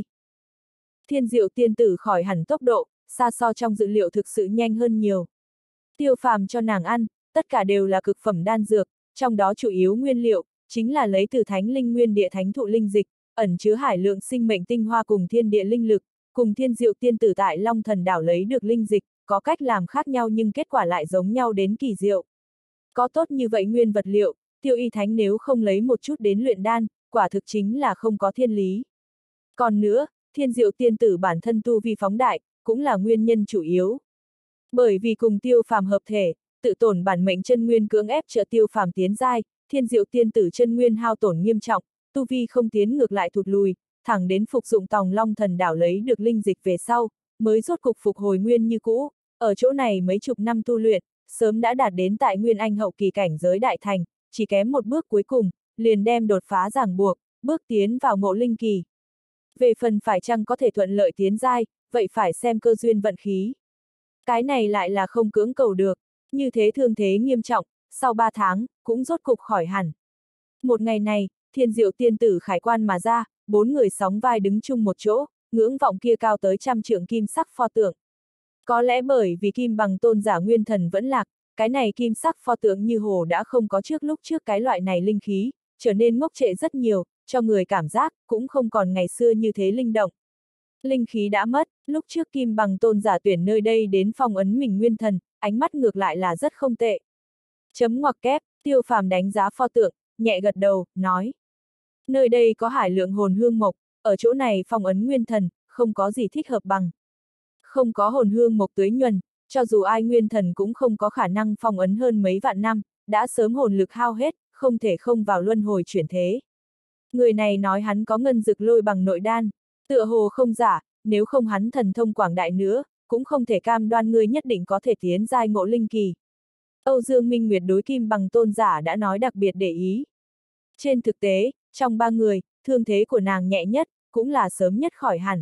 A: Thiên Diệu tiên tử khỏi hẳn tốc độ, xa so trong dự liệu thực sự nhanh hơn nhiều. Tiêu Phàm cho nàng ăn, tất cả đều là cực phẩm đan dược, trong đó chủ yếu nguyên liệu, chính là lấy từ thánh linh nguyên địa thánh thụ linh dịch, ẩn chứa hải lượng sinh mệnh tinh hoa cùng thiên địa linh lực, cùng Thiên Diệu tiên tử tại Long Thần đảo lấy được linh dịch, có cách làm khác nhau nhưng kết quả lại giống nhau đến kỳ diệu. Có tốt như vậy nguyên vật liệu, Tiêu Y Thánh nếu không lấy một chút đến luyện đan, quả thực chính là không có thiên lý. Còn nữa, Thiên Diệu tiên tử bản thân tu vi phóng đại, cũng là nguyên nhân chủ yếu. Bởi vì cùng Tiêu Phàm hợp thể, tự tổn bản mệnh chân nguyên cưỡng ép trợ Tiêu Phàm tiến giai, Thiên Diệu tiên tử chân nguyên hao tổn nghiêm trọng, tu vi không tiến ngược lại thụt lùi, thẳng đến phục dụng tòng Long Thần đảo lấy được linh dịch về sau, mới rốt cục phục hồi nguyên như cũ, ở chỗ này mấy chục năm tu luyện, sớm đã đạt đến tại Nguyên Anh hậu kỳ cảnh giới đại thành, chỉ kém một bước cuối cùng, liền đem đột phá ràng buộc, bước tiến vào ngộ linh kỳ. Về phần phải chăng có thể thuận lợi tiến giai, vậy phải xem cơ duyên vận khí. Cái này lại là không cưỡng cầu được, như thế thương thế nghiêm trọng, sau ba tháng, cũng rốt cục khỏi hẳn. Một ngày này, Thiên Diệu tiên tử khải quan mà ra, bốn người sóng vai đứng chung một chỗ, ngưỡng vọng kia cao tới trăm trượng kim sắc pho tượng. Có lẽ bởi vì Kim Bằng tôn giả nguyên thần vẫn lạc, cái này kim sắc pho tượng như hồ đã không có trước lúc trước cái loại này linh khí, trở nên ngốc trệ rất nhiều, cho người cảm giác cũng không còn ngày xưa như thế linh động. Linh khí đã mất, lúc trước Kim Bằng tôn giả tuyển nơi đây đến phong ấn mình nguyên thần, ánh mắt ngược lại là rất không tệ. Chấm ngoặc kép, Tiêu Phàm đánh giá pho tượng, nhẹ gật đầu, nói. Nơi đây có hải lượng hồn hương mộc, ở chỗ này phong ấn nguyên thần, không có gì thích hợp bằng. Không có hồn hương mộc tưới nhuần, cho dù ai nguyên thần cũng không có khả năng phong ấn hơn mấy vạn năm, đã sớm hồn lực hao hết, không thể không vào luân hồi chuyển thế. Người này nói hắn có ngân dực lôi bằng nội đan, tựa hồ không giả, nếu không hắn thần thông quảng đại nữa, cũng không thể cam đoan ngươi nhất định có thể tiến giai ngộ linh kỳ. Âu Dương Minh Nguyệt đối Kim Bằng tôn giả đã nói đặc biệt để ý. Trên thực tế, trong ba người, thương thế của nàng nhẹ nhất, cũng là sớm nhất khỏi hẳn.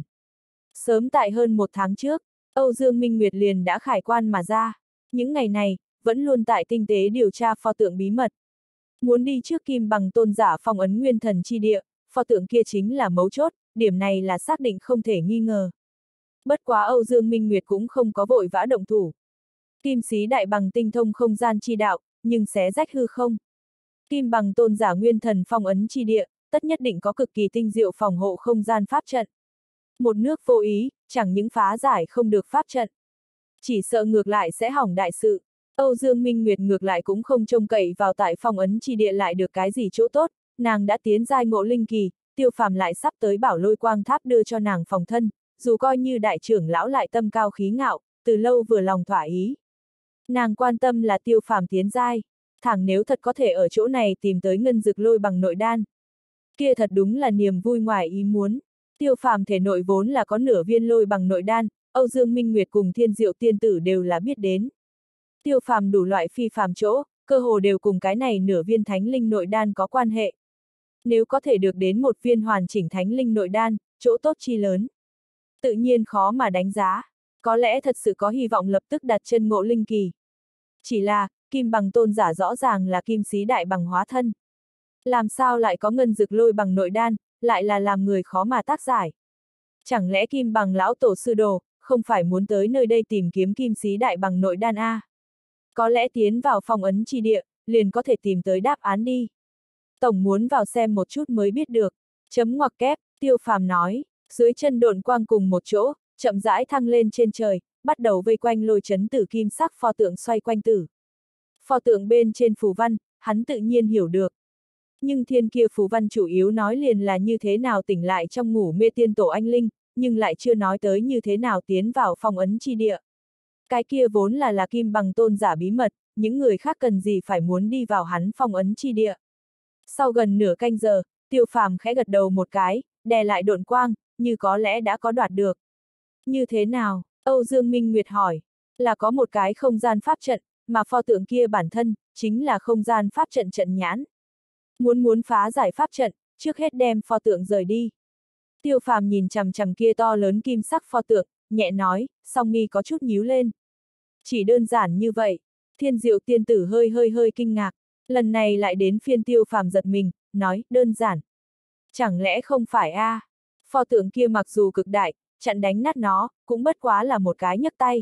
A: Sớm tại hơn một tháng trước, Âu Dương Minh Nguyệt liền đã khải quan mà ra. Những ngày này, vẫn luôn tại tinh tế điều tra pho tượng bí mật. Muốn đi trước Kim Bằng tôn giả phong ấn nguyên thần chi địa, pho tượng kia chính là mấu chốt, điểm này là xác định không thể nghi ngờ. Bất quá Âu Dương Minh Nguyệt cũng không có vội vã động thủ. Kim sĩ đại bằng tinh thông không gian chi đạo, nhưng xé rách hư không. Kim Bằng tôn giả nguyên thần phong ấn chi địa, tất nhất định có cực kỳ tinh diệu phòng hộ không gian pháp trận. Một nước vô ý, chẳng những phá giải không được pháp trận. Chỉ sợ ngược lại sẽ hỏng đại sự. Âu Dương Minh Nguyệt ngược lại cũng không trông cậy vào tại phong ấn chi địa lại được cái gì chỗ tốt, nàng đã tiến giai ngộ linh kỳ, Tiêu Phàm lại sắp tới bảo lôi quang tháp đưa cho nàng phòng thân, dù coi như đại trưởng lão lại tâm cao khí ngạo, từ lâu vừa lòng thỏa ý. Nàng quan tâm là Tiêu Phàm tiến giai, thẳng nếu thật có thể ở chỗ này tìm tới ngân dực lôi bằng nội đan. Kia thật đúng là niềm vui ngoài ý muốn. Tiêu Phàm thể nội vốn là có nửa viên lôi bằng nội đan, Âu Dương Minh Nguyệt cùng Thiên Diệu tiên tử đều là biết đến. Tiêu Phàm đủ loại phi phàm chỗ, cơ hồ đều cùng cái này nửa viên thánh linh nội đan có quan hệ. Nếu có thể được đến một viên hoàn chỉnh thánh linh nội đan, chỗ tốt chi lớn. Tự nhiên khó mà đánh giá, có lẽ thật sự có hy vọng lập tức đặt chân ngộ linh kỳ. Chỉ là, Kim Bằng tôn giả rõ ràng là kim sĩ đại bằng hóa thân. Làm sao lại có ngân dực lôi bằng nội đan, lại là làm người khó mà tác giải. Chẳng lẽ Kim Bằng lão tổ sư đồ, không phải muốn tới nơi đây tìm kiếm kim sĩ đại bằng nội đan a? Có lẽ tiến vào phong ấn chi địa, liền có thể tìm tới đáp án đi. Tổng muốn vào xem một chút mới biết được. Chấm ngoặc kép, Tiêu Phàm nói, dưới chân độn quang cùng một chỗ, chậm rãi thăng lên trên trời, bắt đầu vây quanh lôi chấn tử kim sắc pho tượng xoay quanh tử. Pho tượng bên trên phù văn, hắn tự nhiên hiểu được. Nhưng thiên kia phù văn chủ yếu nói liền là như thế nào tỉnh lại trong ngủ mê tiên tổ anh linh, nhưng lại chưa nói tới như thế nào tiến vào phong ấn chi địa. Cái kia vốn là là Kim Bằng tôn giả bí mật, những người khác cần gì phải muốn đi vào hắn phong ấn chi địa. Sau gần nửa canh giờ, Tiêu Phàm khẽ gật đầu một cái, đè lại độn quang, như có lẽ đã có đoạt được. Như thế nào? Âu Dương Minh Nguyệt hỏi. Là có một cái không gian pháp trận, mà pho tượng kia bản thân, chính là không gian pháp trận trận nhãn. Muốn muốn phá giải pháp trận, trước hết đem pho tượng rời đi. Tiêu Phàm nhìn chằm chằm kia to lớn kim sắc pho tượng, nhẹ nói, song mi có chút nhíu lên. Chỉ đơn giản như vậy, Thiên Diệu tiên tử hơi hơi hơi kinh ngạc, lần này lại đến phiên Tiêu Phàm giật mình, nói, đơn giản. Chẳng lẽ không phải a? À? Pho tượng kia mặc dù cực đại, chặn đánh nát nó, cũng bất quá là một cái nhấc tay.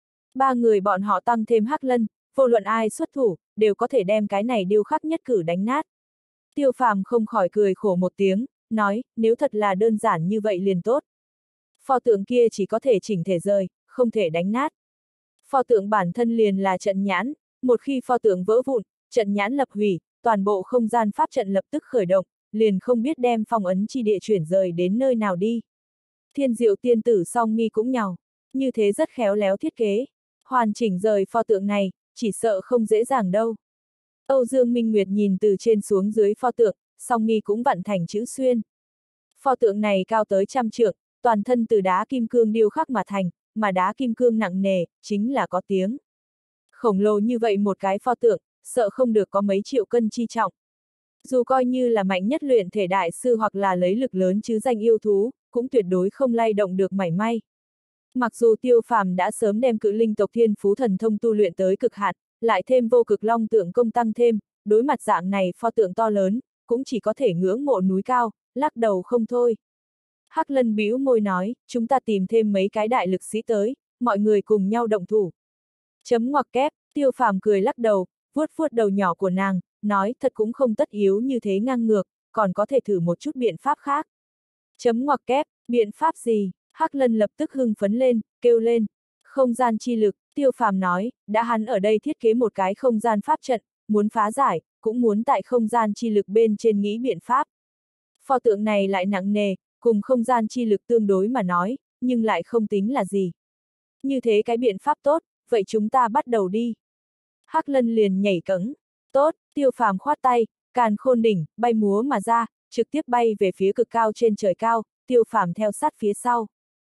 A: Ba người bọn họ tăng thêm Hắc Lân, vô luận ai xuất thủ, đều có thể đem cái này điêu khắc nhất cử đánh nát. Tiêu Phàm không khỏi cười khổ một tiếng, nói, nếu thật là đơn giản như vậy liền tốt. Pho tượng kia chỉ có thể chỉnh thể rời, không thể đánh nát. Pho tượng bản thân liền là trận nhãn, một khi pho tượng vỡ vụn, trận nhãn lập hủy, toàn bộ không gian pháp trận lập tức khởi động, liền không biết đem phong ấn chi địa chuyển rời đến nơi nào đi. Thiên Diệu tiên tử song mi cũng nhàu, như thế rất khéo léo thiết kế, hoàn chỉnh rời pho tượng này, chỉ sợ không dễ dàng đâu. Âu Dương Minh Nguyệt nhìn từ trên xuống dưới pho tượng, song mi cũng vặn thành chữ xuyên. Pho tượng này cao tới trăm trượng, toàn thân từ đá kim cương điêu khắc mà thành, mà đá kim cương nặng nề, chính là có tiếng. Khổng lồ như vậy một cái pho tượng, sợ không được có mấy triệu cân chi trọng. Dù coi như là mạnh nhất luyện thể đại sư hoặc là lấy lực lớn chứ danh yêu thú, cũng tuyệt đối không lay động được mảy may. Mặc dù Tiêu Phàm đã sớm đem cự linh tộc thiên phú thần thông tu luyện tới cực hạn, lại thêm vô cực long tượng công tăng thêm, đối mặt dạng này pho tượng to lớn, cũng chỉ có thể ngưỡng mộ núi cao, lắc đầu không thôi. Hắc Lân bĩu môi nói, chúng ta tìm thêm mấy cái đại lực sĩ tới, mọi người cùng nhau động thủ. Chấm ngoặc kép, Tiêu Phàm cười lắc đầu, vuốt vuốt đầu nhỏ của nàng, nói thật cũng không tất yếu như thế ngang ngược, còn có thể thử một chút biện pháp khác. Chấm ngoặc kép, biện pháp gì? Hắc Lân lập tức hưng phấn lên, kêu lên. Không gian chi lực, Tiêu Phàm nói, đã hắn ở đây thiết kế một cái không gian pháp trận, muốn phá giải, cũng muốn tại không gian chi lực bên trên nghĩ biện pháp. Pho tượng này lại nặng nề, cùng không gian chi lực tương đối mà nói, nhưng lại không tính là gì. Như thế cái biện pháp tốt, vậy chúng ta bắt đầu đi. Hắc Lân liền nhảy cẫng. Tốt, Tiêu Phàm khoát tay, càn khôn đỉnh, bay múa mà ra, trực tiếp bay về phía cực cao trên trời cao, Tiêu Phàm theo sát phía sau.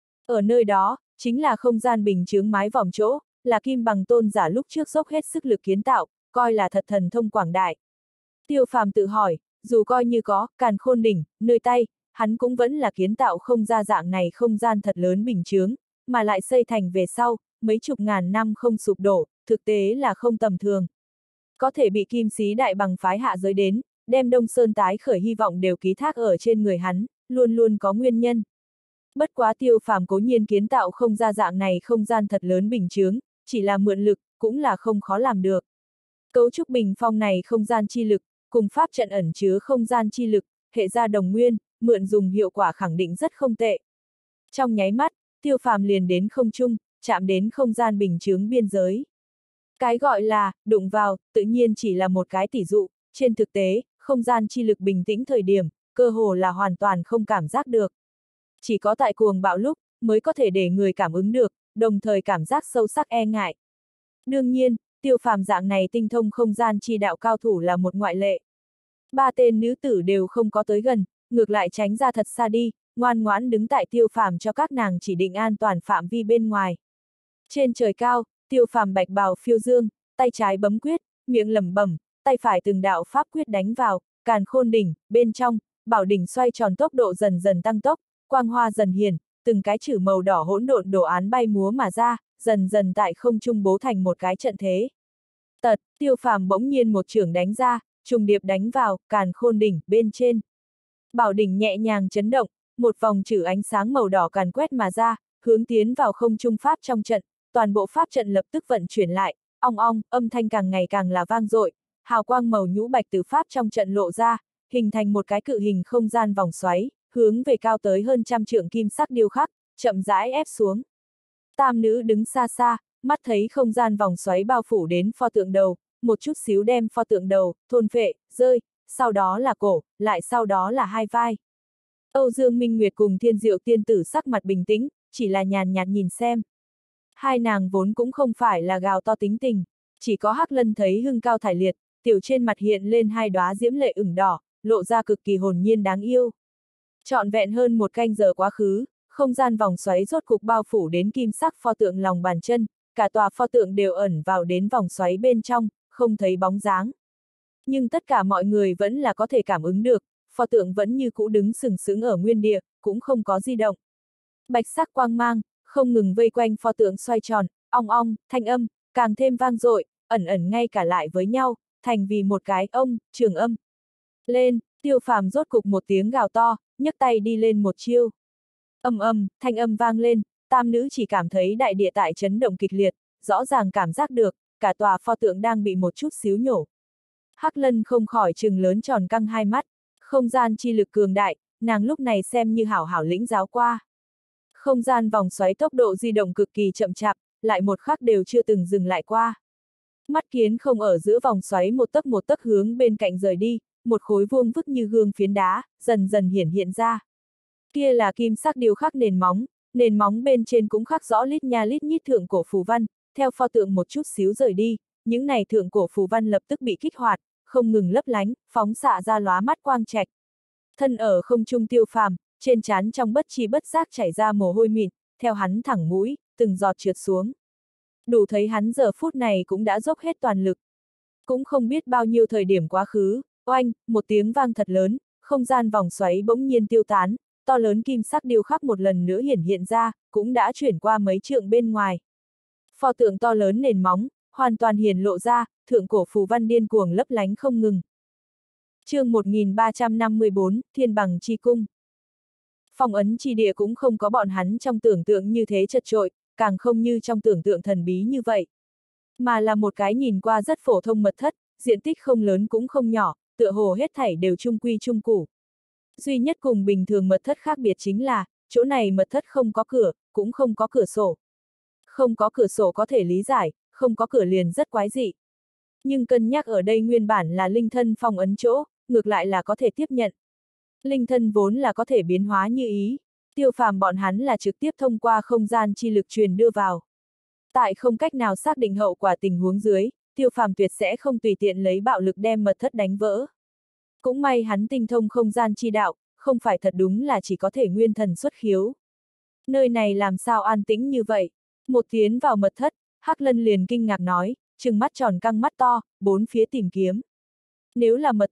A: Ở nơi đó, chính là không gian bình chướng mái vòm chỗ, là Kim Bằng tôn giả lúc trước dốc hết sức lực kiến tạo, coi là thật thần thông quảng đại. Tiêu Phàm tự hỏi, dù coi như có càn khôn đỉnh, nơi tay, hắn cũng vẫn là kiến tạo không ra dạng này không gian thật lớn bình chướng, mà lại xây thành về sau, mấy chục ngàn năm không sụp đổ, thực tế là không tầm thường. Có thể bị Kim Sĩ Đại Bằng phái hạ giới đến, đem Đông Sơn tái khởi hy vọng đều ký thác ở trên người hắn, luôn luôn có nguyên nhân. Bất quá Tiêu Phàm cố nhiên kiến tạo không ra dạng này không gian thật lớn bình chướng, chỉ là mượn lực, cũng là không khó làm được. Cấu trúc bình phong này không gian chi lực, cùng pháp trận ẩn chứa không gian chi lực, hệ ra đồng nguyên, mượn dùng hiệu quả khẳng định rất không tệ. Trong nháy mắt, Tiêu Phàm liền đến không trung, chạm đến không gian bình chướng biên giới. Cái gọi là, đụng vào, tự nhiên chỉ là một cái tỉ dụ, trên thực tế, không gian chi lực bình tĩnh thời điểm, cơ hồ là hoàn toàn không cảm giác được. Chỉ có tại cuồng bạo lúc, mới có thể để người cảm ứng được, đồng thời cảm giác sâu sắc e ngại. Đương nhiên, Tiêu Phàm dạng này tinh thông không gian chi đạo cao thủ là một ngoại lệ. Ba tên nữ tử đều không có tới gần, ngược lại tránh ra thật xa đi, ngoan ngoãn đứng tại Tiêu Phàm cho các nàng chỉ định an toàn phạm vi bên ngoài. Trên trời cao, Tiêu Phàm bạch bào phiêu dương, tay trái bấm quyết, miệng lẩm bẩm, tay phải từng đạo pháp quyết đánh vào, càn khôn đỉnh, bên trong, bảo đỉnh xoay tròn tốc độ dần dần tăng tốc, quang hoa dần hiển, từng cái chữ màu đỏ hỗn độn đồ án bay múa mà ra, dần dần tại không trung bố thành một cái trận thế. Tật, Tiêu Phàm bỗng nhiên một chưởng đánh ra, trùng điệp đánh vào, càn khôn đỉnh, bên trên. Bảo đỉnh nhẹ nhàng chấn động, một vòng chữ ánh sáng màu đỏ càn quét mà ra, hướng tiến vào không trung pháp trong trận, toàn bộ pháp trận lập tức vận chuyển lại, ong ong, âm thanh càng ngày càng là vang dội, hào quang màu nhũ bạch từ pháp trong trận lộ ra, hình thành một cái cự hình không gian vòng xoáy, hướng về cao tới hơn trăm trượng kim sắc điêu khắc, chậm rãi ép xuống. Tam nữ đứng xa xa, mắt thấy không gian vòng xoáy bao phủ đến pho tượng đầu, một chút xíu đem pho tượng đầu, thôn phệ, rơi, sau đó là cổ, lại sau đó là hai vai. Âu Dương Minh Nguyệt cùng Thiên Diệu tiên tử sắc mặt bình tĩnh, chỉ là nhàn nhạt nhìn xem. Hai nàng vốn cũng không phải là gào to tính tình, chỉ có Hắc Lân thấy hưng cao thải liệt, tiểu trên mặt hiện lên hai đóa diễm lệ ửng đỏ, lộ ra cực kỳ hồn nhiên đáng yêu. Trọn vẹn hơn một canh giờ quá khứ, không gian vòng xoáy rốt cục bao phủ đến kim sắc pho tượng lòng bàn chân, cả tòa pho tượng đều ẩn vào đến vòng xoáy bên trong, không thấy bóng dáng. Nhưng tất cả mọi người vẫn là có thể cảm ứng được, pho tượng vẫn như cũ đứng sừng sững ở nguyên địa, cũng không có di động. Bạch sắc quang mang, không ngừng vây quanh pho tượng xoay tròn, ong ong, thanh âm, càng thêm vang dội, ẩn ẩn ngay cả lại với nhau, thành vì một cái ông, trường âm. Lên, Tiêu Phàm rốt cục một tiếng gào to, nhấc tay đi lên một chiêu. Âm âm, thanh âm vang lên, tam nữ chỉ cảm thấy đại địa tại chấn động kịch liệt, rõ ràng cảm giác được, cả tòa pho tượng đang bị một chút xíu nhổ. Hắc Lân không khỏi trừng lớn tròn căng hai mắt, không gian chi lực cường đại, nàng lúc này xem như hảo hảo lĩnh giáo qua. Không gian vòng xoáy tốc độ di động cực kỳ chậm chạp, lại một khắc đều chưa từng dừng lại qua. Mắt kiến không ở giữa vòng xoáy một tấc một tấc hướng bên cạnh rời đi, một khối vuông vức như gương phiến đá, dần dần hiển hiện ra. Kia là kim sắc điêu khắc nền móng, nền móng bên trên cũng khắc rõ lít nha lít nhít thượng cổ phù văn, theo pho tượng một chút xíu rời đi, những này thượng cổ phù văn lập tức bị kích hoạt, không ngừng lấp lánh, phóng xạ ra lóa mắt quang trạch. Thân ở không trung Tiêu Phàm, trên trán trong bất chi bất giác chảy ra mồ hôi mịn, theo hắn thẳng mũi, từng giọt trượt xuống. Đủ thấy hắn giờ phút này cũng đã dốc hết toàn lực. Cũng không biết bao nhiêu thời điểm quá khứ, oanh, một tiếng vang thật lớn, không gian vòng xoáy bỗng nhiên tiêu tán, to lớn kim sắc điêu khắc một lần nữa hiển hiện ra, cũng đã chuyển qua mấy trượng bên ngoài. Pho tượng to lớn nền móng, hoàn toàn hiển lộ ra, thượng cổ phù văn điên cuồng lấp lánh không ngừng. Chương một nghìn ba trăm năm mươi bốn, Thiên Bằng Chi Cung. Phong ấn chi địa cũng không có bọn hắn trong tưởng tượng như thế chật trội, càng không như trong tưởng tượng thần bí như vậy. Mà là một cái nhìn qua rất phổ thông mật thất, diện tích không lớn cũng không nhỏ, tựa hồ hết thảy đều chung quy chung củ. Duy nhất cùng bình thường mật thất khác biệt chính là, chỗ này mật thất không có cửa, cũng không có cửa sổ. Không có cửa sổ có thể lý giải, không có cửa liền rất quái dị. Nhưng cân nhắc ở đây nguyên bản là linh thân phong ấn chỗ, ngược lại là có thể tiếp nhận. Linh thân vốn là có thể biến hóa như ý, Tiêu Phàm bọn hắn là trực tiếp thông qua không gian chi lực truyền đưa vào. Tại không cách nào xác định hậu quả tình huống dưới, Tiêu Phàm tuyệt sẽ không tùy tiện lấy bạo lực đem mật thất đánh vỡ. Cũng may hắn tinh thông không gian chi đạo, không phải thật đúng là chỉ có thể nguyên thần xuất khiếu. Nơi này làm sao an tĩnh như vậy? Một tiến vào mật thất, Hắc Lân liền kinh ngạc nói, trừng mắt tròn căng mắt to, bốn phía tìm kiếm. Nếu là mật thất,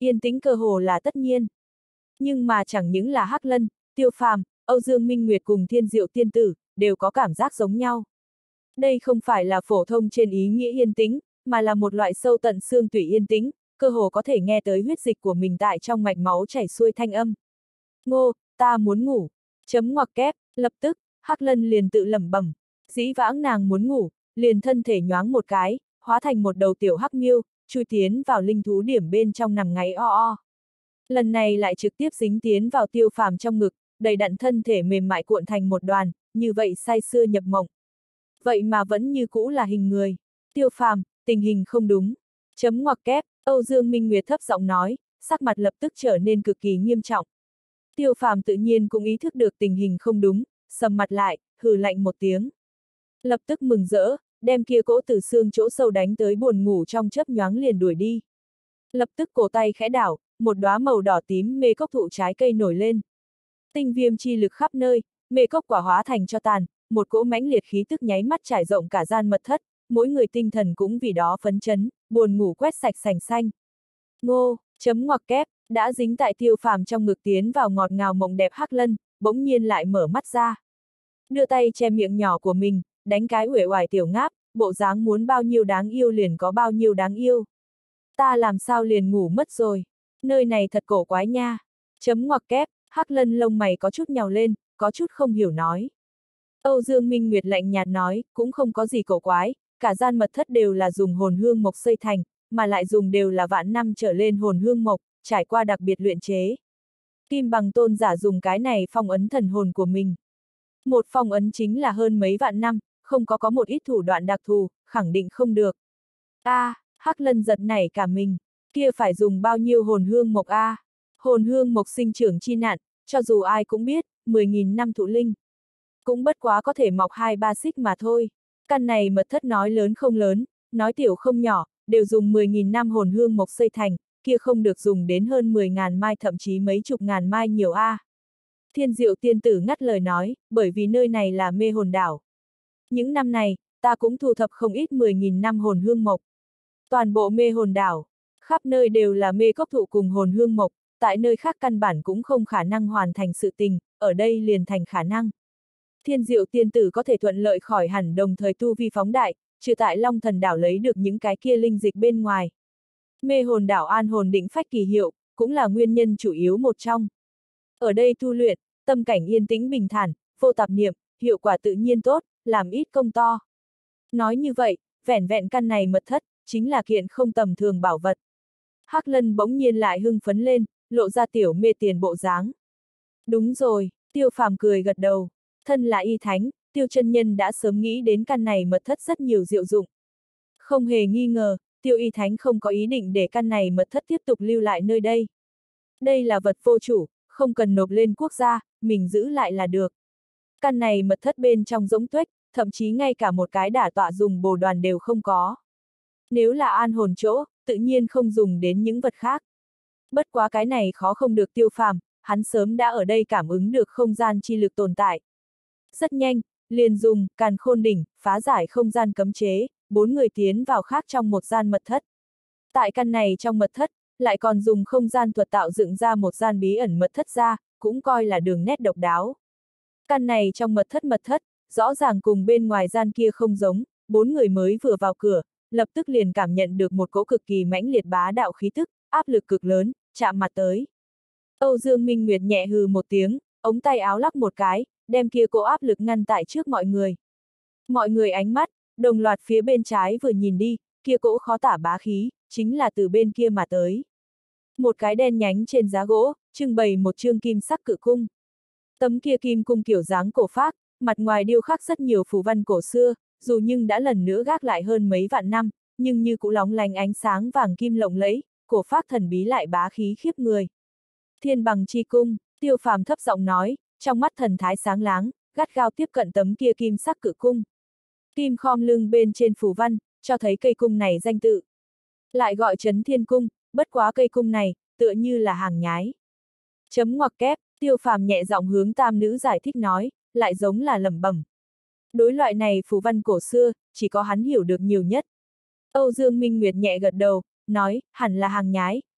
A: yên tĩnh cơ hồ là tất nhiên. Nhưng mà chẳng những là Hắc Lân, Tiêu Phàm, Âu Dương Minh Nguyệt cùng Thiên Diệu Tiên Tử, đều có cảm giác giống nhau. Đây không phải là phổ thông trên ý nghĩa yên tĩnh, mà là một loại sâu tận xương tủy yên tĩnh, cơ hồ có thể nghe tới huyết dịch của mình tại trong mạch máu chảy xuôi thanh âm. Ngô, ta muốn ngủ. Chấm ngoặc kép, lập tức, Hắc Lân liền tự lẩm bẩm. Dĩ vãng nàng muốn ngủ, liền thân thể nhoáng một cái, hóa thành một đầu tiểu hắc miêu, chui tiến vào linh thú điểm bên trong nằm ngáy o o. Lần này lại trực tiếp dính tiến vào Tiêu Phàm trong ngực, đầy đặn thân thể mềm mại cuộn thành một đoàn, như vậy say sưa nhập mộng. Vậy mà vẫn như cũ là hình người. Tiêu Phàm, tình hình không đúng. Chấm ngoặc kép, Âu Dương Minh Nguyệt thấp giọng nói, sắc mặt lập tức trở nên cực kỳ nghiêm trọng. Tiêu Phàm tự nhiên cũng ý thức được tình hình không đúng, sầm mặt lại, hừ lạnh một tiếng. Lập tức mừng rỡ, đem kia cỗ từ xương chỗ sâu đánh tới buồn ngủ trong chớp nhoáng liền đuổi đi. Lập tức cổ tay khẽ đảo, một đóa màu đỏ tím mê cốc thụ trái cây nổi lên. Tinh viêm chi lực khắp nơi, mê cốc quả hóa thành cho tàn, một cỗ mãnh liệt khí tức nháy mắt trải rộng cả gian mật thất, mỗi người tinh thần cũng vì đó phấn chấn, buồn ngủ quét sạch sành xanh. Ngô, chấm ngoặc kép, đã dính tại Tiêu Phàm trong ngực tiến vào ngọt ngào mộng đẹp Hắc Lân, bỗng nhiên lại mở mắt ra. Đưa tay che miệng nhỏ của mình, đánh cái uể oải tiểu ngáp, bộ dáng muốn bao nhiêu đáng yêu liền có bao nhiêu đáng yêu. Ta làm sao liền ngủ mất rồi, nơi này thật cổ quái nha. Chấm ngoặc kép, Hắc Lân lông mày có chút nhào lên, có chút không hiểu nói. Âu Dương Minh Nguyệt lạnh nhạt nói, cũng không có gì cổ quái, cả gian mật thất đều là dùng hồn hương mộc xây thành, mà lại dùng đều là vạn năm trở lên hồn hương mộc, trải qua đặc biệt luyện chế. Kim Bằng tôn giả dùng cái này phong ấn thần hồn của mình. Một phong ấn chính là hơn mấy vạn năm, không có có một ít thủ đoạn đặc thù, khẳng định không được. A, à, Hắc Lân giật nảy cả mình, kia phải dùng bao nhiêu hồn hương mộc a? À? Hồn hương mộc sinh trưởng chi nạn, cho dù ai cũng biết, mười nghìn năm thụ linh. Cũng bất quá có thể mọc hai ba xích mà thôi. Căn này mật thất nói lớn không lớn, nói tiểu không nhỏ, đều dùng mười nghìn năm hồn hương mộc xây thành, kia không được dùng đến hơn mười ngàn mai thậm chí mấy chục ngàn mai nhiều a. À. Thiên Diệu Tiên Tử ngắt lời nói, bởi vì nơi này là mê hồn đảo. Những năm này, ta cũng thu thập không ít mười nghìn năm hồn hương mộc. Toàn bộ mê hồn đảo, khắp nơi đều là mê cốc thụ cùng hồn hương mộc, tại nơi khác căn bản cũng không khả năng hoàn thành sự tình, ở đây liền thành khả năng. Thiên Diệu Tiên Tử có thể thuận lợi khỏi hẳn đồng thời tu vi phóng đại, trừ tại Long Thần đảo lấy được những cái kia linh dịch bên ngoài. Mê hồn đảo an hồn định phách kỳ hiệu, cũng là nguyên nhân chủ yếu một trong. Ở đây tu luyện, tâm cảnh yên tĩnh bình thản, vô tạp niệm, hiệu quả tự nhiên tốt, làm ít công to. Nói như vậy, vẻn vẹn căn này mật thất, chính là kiện không tầm thường bảo vật. Hắc Lân bỗng nhiên lại hưng phấn lên, lộ ra tiểu mê tiền bộ dáng. Đúng rồi, Tiêu Phàm cười gật đầu. Thân là y thánh, Tiêu chân nhân đã sớm nghĩ đến căn này mật thất rất nhiều diệu dụng. Không hề nghi ngờ, Tiêu y thánh không có ý định để căn này mật thất tiếp tục lưu lại nơi đây. Đây là vật vô chủ, không cần nộp lên quốc gia, mình giữ lại là được. Căn này mật thất bên trong giống tuếch, thậm chí ngay cả một cái đả tọa dùng bồ đoàn đều không có. Nếu là an hồn chỗ, tự nhiên không dùng đến những vật khác. Bất quá cái này khó không được Tiêu Phàm, hắn sớm đã ở đây cảm ứng được không gian chi lực tồn tại. Rất nhanh, liền dùng càn khôn đỉnh, phá giải không gian cấm chế, bốn người tiến vào khác trong một gian mật thất. Tại căn này trong mật thất, lại còn dùng không gian thuật tạo dựng ra một gian bí ẩn mật thất ra, cũng coi là đường nét độc đáo. Căn này trong mật thất mật thất, rõ ràng cùng bên ngoài gian kia không giống, bốn người mới vừa vào cửa, lập tức liền cảm nhận được một cỗ cực kỳ mãnh liệt bá đạo khí tức, áp lực cực lớn, chạm mặt tới. Âu Dương Minh Nguyệt nhẹ hừ một tiếng, ống tay áo lắc một cái, đem kia cỗ áp lực ngăn tại trước mọi người. Mọi người ánh mắt, đồng loạt phía bên trái vừa nhìn đi, kia cỗ khó tả bá khí, chính là từ bên kia mà tới. Một cái đen nhánh trên giá gỗ, trưng bày một chương kim sắc cự cung. Tấm kia kim cung kiểu dáng cổ phác, mặt ngoài điêu khắc rất nhiều phù văn cổ xưa, dù nhưng đã lần nữa gác lại hơn mấy vạn năm, nhưng như cũ lóng lánh ánh sáng vàng kim lộng lẫy, cổ phác thần bí lại bá khí khiếp người. Thiên Bằng chi cung, Tiêu Phàm thấp giọng nói, trong mắt thần thái sáng láng, gắt gao tiếp cận tấm kia kim sắc cự cung. Kim khom lưng bên trên phù văn, cho thấy cây cung này danh tự. Lại gọi Trấn Thiên Cung, bất quá cây cung này, tựa như là hàng nhái. Chấm ngoặc kép, Tiêu Phàm nhẹ giọng hướng tam nữ giải thích nói, lại giống là lẩm bẩm. Đối loại này phù văn cổ xưa, chỉ có hắn hiểu được nhiều nhất. Âu Dương Minh Nguyệt nhẹ gật đầu, nói, hẳn là hàng nhái,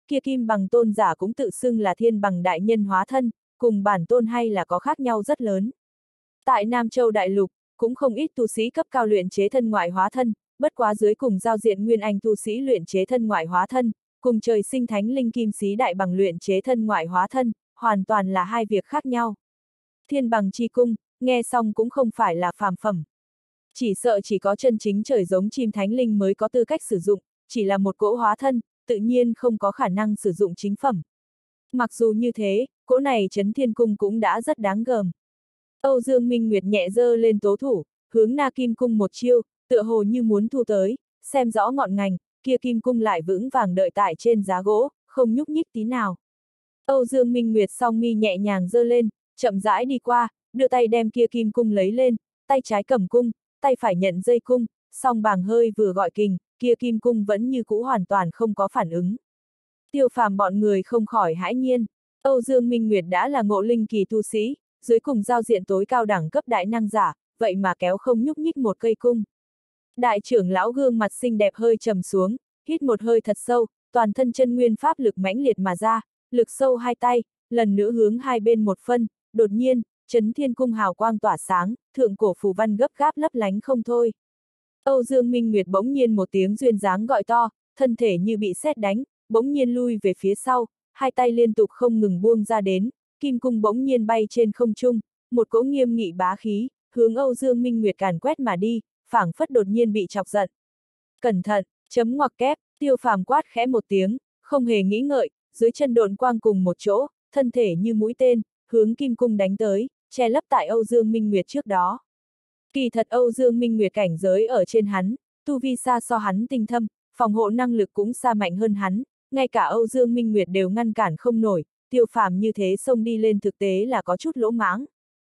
A: kia kim bằng tôn giả cũng tự xưng là thiên bằng đại nhân hóa thân, cùng bản tôn hay là có khác nhau rất lớn. Tại Nam Châu Đại Lục, cũng không ít tu sĩ cấp cao luyện chế thân ngoại hóa thân, bất quá dưới cùng giao diện nguyên anh tu sĩ luyện chế thân ngoại hóa thân, cùng trời sinh thánh linh kim sĩ đại bằng luyện chế thân ngoại hóa thân, hoàn toàn là hai việc khác nhau. Thiên bằng chi cung, nghe xong cũng không phải là phàm phẩm. Chỉ sợ chỉ có chân chính trời giống chim thánh linh mới có tư cách sử dụng, chỉ là một cỗ hóa thân, tự nhiên không có khả năng sử dụng chính phẩm. Mặc dù như thế, cỗ này Chấn Thiên Cung cũng đã rất đáng gờm. Âu Dương Minh Nguyệt nhẹ giơ lên tố thủ, hướng Na Kim Cung một chiêu, tựa hồ như muốn thu tới, xem rõ ngọn ngành, kia Kim Cung lại vững vàng đợi tại trên giá gỗ, không nhúc nhích tí nào. Âu Dương Minh Nguyệt song mi nhẹ nhàng giơ lên, chậm rãi đi qua, đưa tay đem kia Kim Cung lấy lên, tay trái cầm cung, tay phải nhận dây cung, song bàng hơi vừa gọi kình, kia Kim Cung vẫn như cũ hoàn toàn không có phản ứng. Tiêu Phàm bọn người không khỏi hãi nhiên, Âu Dương Minh Nguyệt đã là ngộ linh kỳ tu sĩ, dưới cùng giao diện tối cao đẳng cấp đại năng giả, vậy mà kéo không nhúc nhích một cây cung. Đại trưởng lão gương mặt xinh đẹp hơi trầm xuống, hít một hơi thật sâu, toàn thân chân nguyên pháp lực mãnh liệt mà ra, lực sâu hai tay, lần nữa hướng hai bên một phân, đột nhiên, Chấn Thiên Cung hào quang tỏa sáng, thượng cổ phù văn gấp gáp lấp lánh không thôi. Âu Dương Minh Nguyệt bỗng nhiên một tiếng duyên dáng gọi to, thân thể như bị sét đánh, bỗng nhiên lui về phía sau, hai tay liên tục không ngừng buông ra đến, Kim Cung bỗng nhiên bay trên không trung, một cỗ nghiêm nghị bá khí, hướng Âu Dương Minh Nguyệt càn quét mà đi, phảng phất đột nhiên bị chọc giận. Cẩn thận, chấm ngoặc kép, Tiêu Phàm quát khẽ một tiếng, không hề nghĩ ngợi, dưới chân độn quang cùng một chỗ, thân thể như mũi tên, hướng Kim Cung đánh tới, che lấp tại Âu Dương Minh Nguyệt trước đó. Kỳ thật Âu Dương Minh Nguyệt cảnh giới ở trên hắn, tu vi xa so hắn tinh thâm, phòng hộ năng lực cũng xa mạnh hơn hắn, ngay cả Âu Dương Minh Nguyệt đều ngăn cản không nổi, Tiêu Phàm như thế xông đi lên thực tế là có chút lỗ mãng.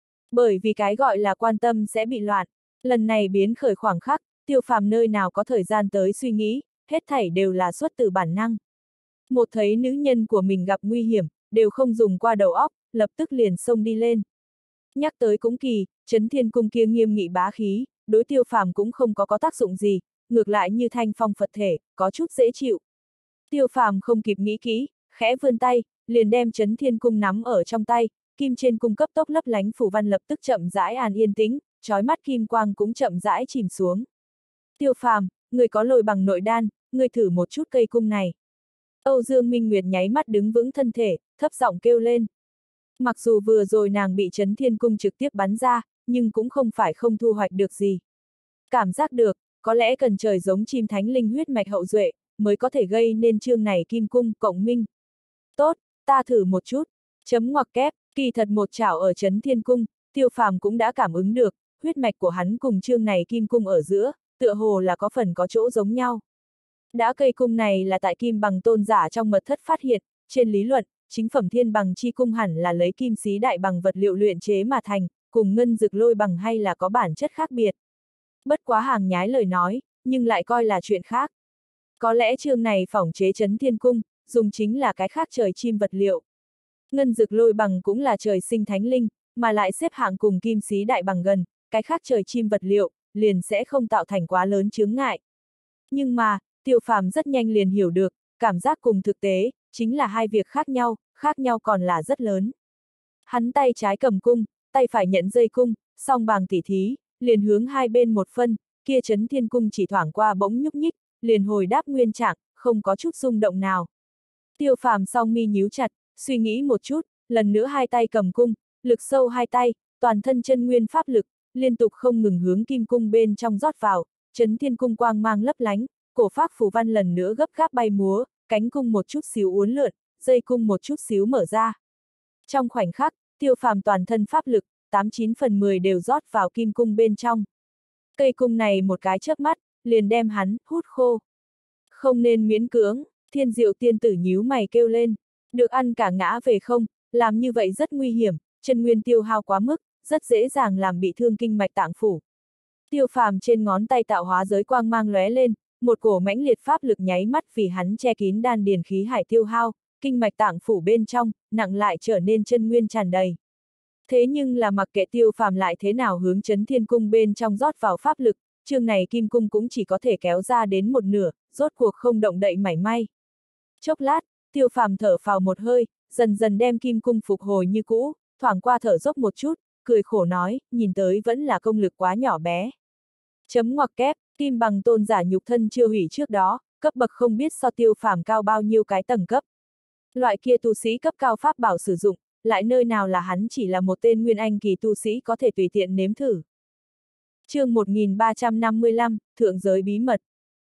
A: Bởi vì cái gọi là quan tâm sẽ bị loạn, lần này biến khởi khoảng khắc, Tiêu Phàm nơi nào có thời gian tới suy nghĩ, hết thảy đều là xuất từ bản năng. Một thấy nữ nhân của mình gặp nguy hiểm, đều không dùng qua đầu óc, lập tức liền xông đi lên. Nhắc tới cũng kỳ, Chấn Thiên Cung kia nghiêm nghị bá khí, đối Tiêu Phàm cũng không có có tác dụng gì, ngược lại như thanh phong Phật thể, có chút dễ chịu. Tiêu Phàm không kịp nghĩ kỹ, khẽ vươn tay, liền đem Chấn Thiên Cung nắm ở trong tay, kim trên cung cấp tốc lấp lánh phù văn lập tức chậm rãi an yên tĩnh, chói mắt kim quang cũng chậm rãi chìm xuống. Tiêu Phàm, người có lôi bằng nội đan, người thử một chút cây cung này. Âu Dương Minh Nguyệt nháy mắt đứng vững thân thể, thấp giọng kêu lên. Mặc dù vừa rồi nàng bị Chấn Thiên Cung trực tiếp bắn ra, nhưng cũng không phải không thu hoạch được gì. Cảm giác được, có lẽ cần trời giống chim thánh linh huyết mạch hậu duệ, mới có thể gây nên chương này kim cung cộng minh. Tốt, ta thử một chút, chấm ngoặc kép, kỳ thật một chảo ở Chấn Thiên Cung, Tiêu Phàm cũng đã cảm ứng được, huyết mạch của hắn cùng chương này kim cung ở giữa, tựa hồ là có phần có chỗ giống nhau. Đã cây cung này là tại kim bằng tôn giả trong mật thất phát hiện, trên lý luận, chính phẩm thiên bằng chi cung hẳn là lấy kim xí đại bằng vật liệu luyện chế mà thành, cùng ngân dực lôi bằng hay là có bản chất khác biệt. Bất quá hàng nhái lời nói, nhưng lại coi là chuyện khác. Có lẽ chương này phỏng chế Chấn Thiên Cung, dùng chính là cái khác trời chim vật liệu. Ngân dực lôi bằng cũng là trời sinh thánh linh, mà lại xếp hạng cùng kim xí đại bằng gần, cái khác trời chim vật liệu, liền sẽ không tạo thành quá lớn chướng ngại. Nhưng mà, Tiêu Phàm rất nhanh liền hiểu được, cảm giác cùng thực tế, chính là hai việc khác nhau, khác nhau còn là rất lớn. Hắn tay trái cầm cung, tay phải nhận dây cung, song bàng tỉ thí, liền hướng hai bên một phân, kia Chấn Thiên Cung chỉ thoảng qua bỗng nhúc nhích, liền hồi đáp nguyên trạng, không có chút rung động nào. Tiêu Phàm song mi nhíu chặt, suy nghĩ một chút, lần nữa hai tay cầm cung, lực sâu hai tay, toàn thân chân nguyên pháp lực, liên tục không ngừng hướng kim cung bên trong rót vào, Chấn Thiên Cung quang mang lấp lánh, cổ pháp phù văn lần nữa gấp gáp bay múa, cánh cung một chút xíu uốn lượn, dây cung một chút xíu mở ra. Trong khoảnh khắc, Tiêu Phàm toàn thân pháp lực, tám chín phần mười đều rót vào kim cung bên trong. Cây cung này một cái chớp mắt, liền đem hắn hút khô. Không nên miễn cưỡng, Thiên Diệu tiên tử nhíu mày kêu lên, được ăn cả ngã về không, làm như vậy rất nguy hiểm, chân nguyên tiêu hao quá mức, rất dễ dàng làm bị thương kinh mạch tạng phủ. Tiêu Phàm trên ngón tay tạo hóa giới quang mang lóe lên, một cổ mãnh liệt pháp lực nháy mắt vì hắn che kín đan điền khí hải tiêu hao, kinh mạch tạng phủ bên trong, nặng lại trở nên chân nguyên tràn đầy. Thế nhưng là mặc kệ Tiêu Phàm lại thế nào hướng Chấn Thiên Cung bên trong rót vào pháp lực, chương này kim cung cũng chỉ có thể kéo ra đến một nửa, rốt cuộc không động đậy mảy may. Chốc lát, Tiêu Phàm thở phào một hơi, dần dần đem kim cung phục hồi như cũ, thoảng qua thở dốc một chút, cười khổ nói, nhìn tới vẫn là công lực quá nhỏ bé. Chấm ngoặc kép, kim bằng tôn giả nhục thân chưa hủy trước đó, cấp bậc không biết so Tiêu Phàm cao bao nhiêu cái tầng cấp. Loại kia tu sĩ cấp cao pháp bảo sử dụng, lại nơi nào là hắn chỉ là một tên nguyên anh kỳ tu sĩ có thể tùy tiện nếm thử. Chương một nghìn ba trăm năm mươi lăm, Thượng giới bí mật.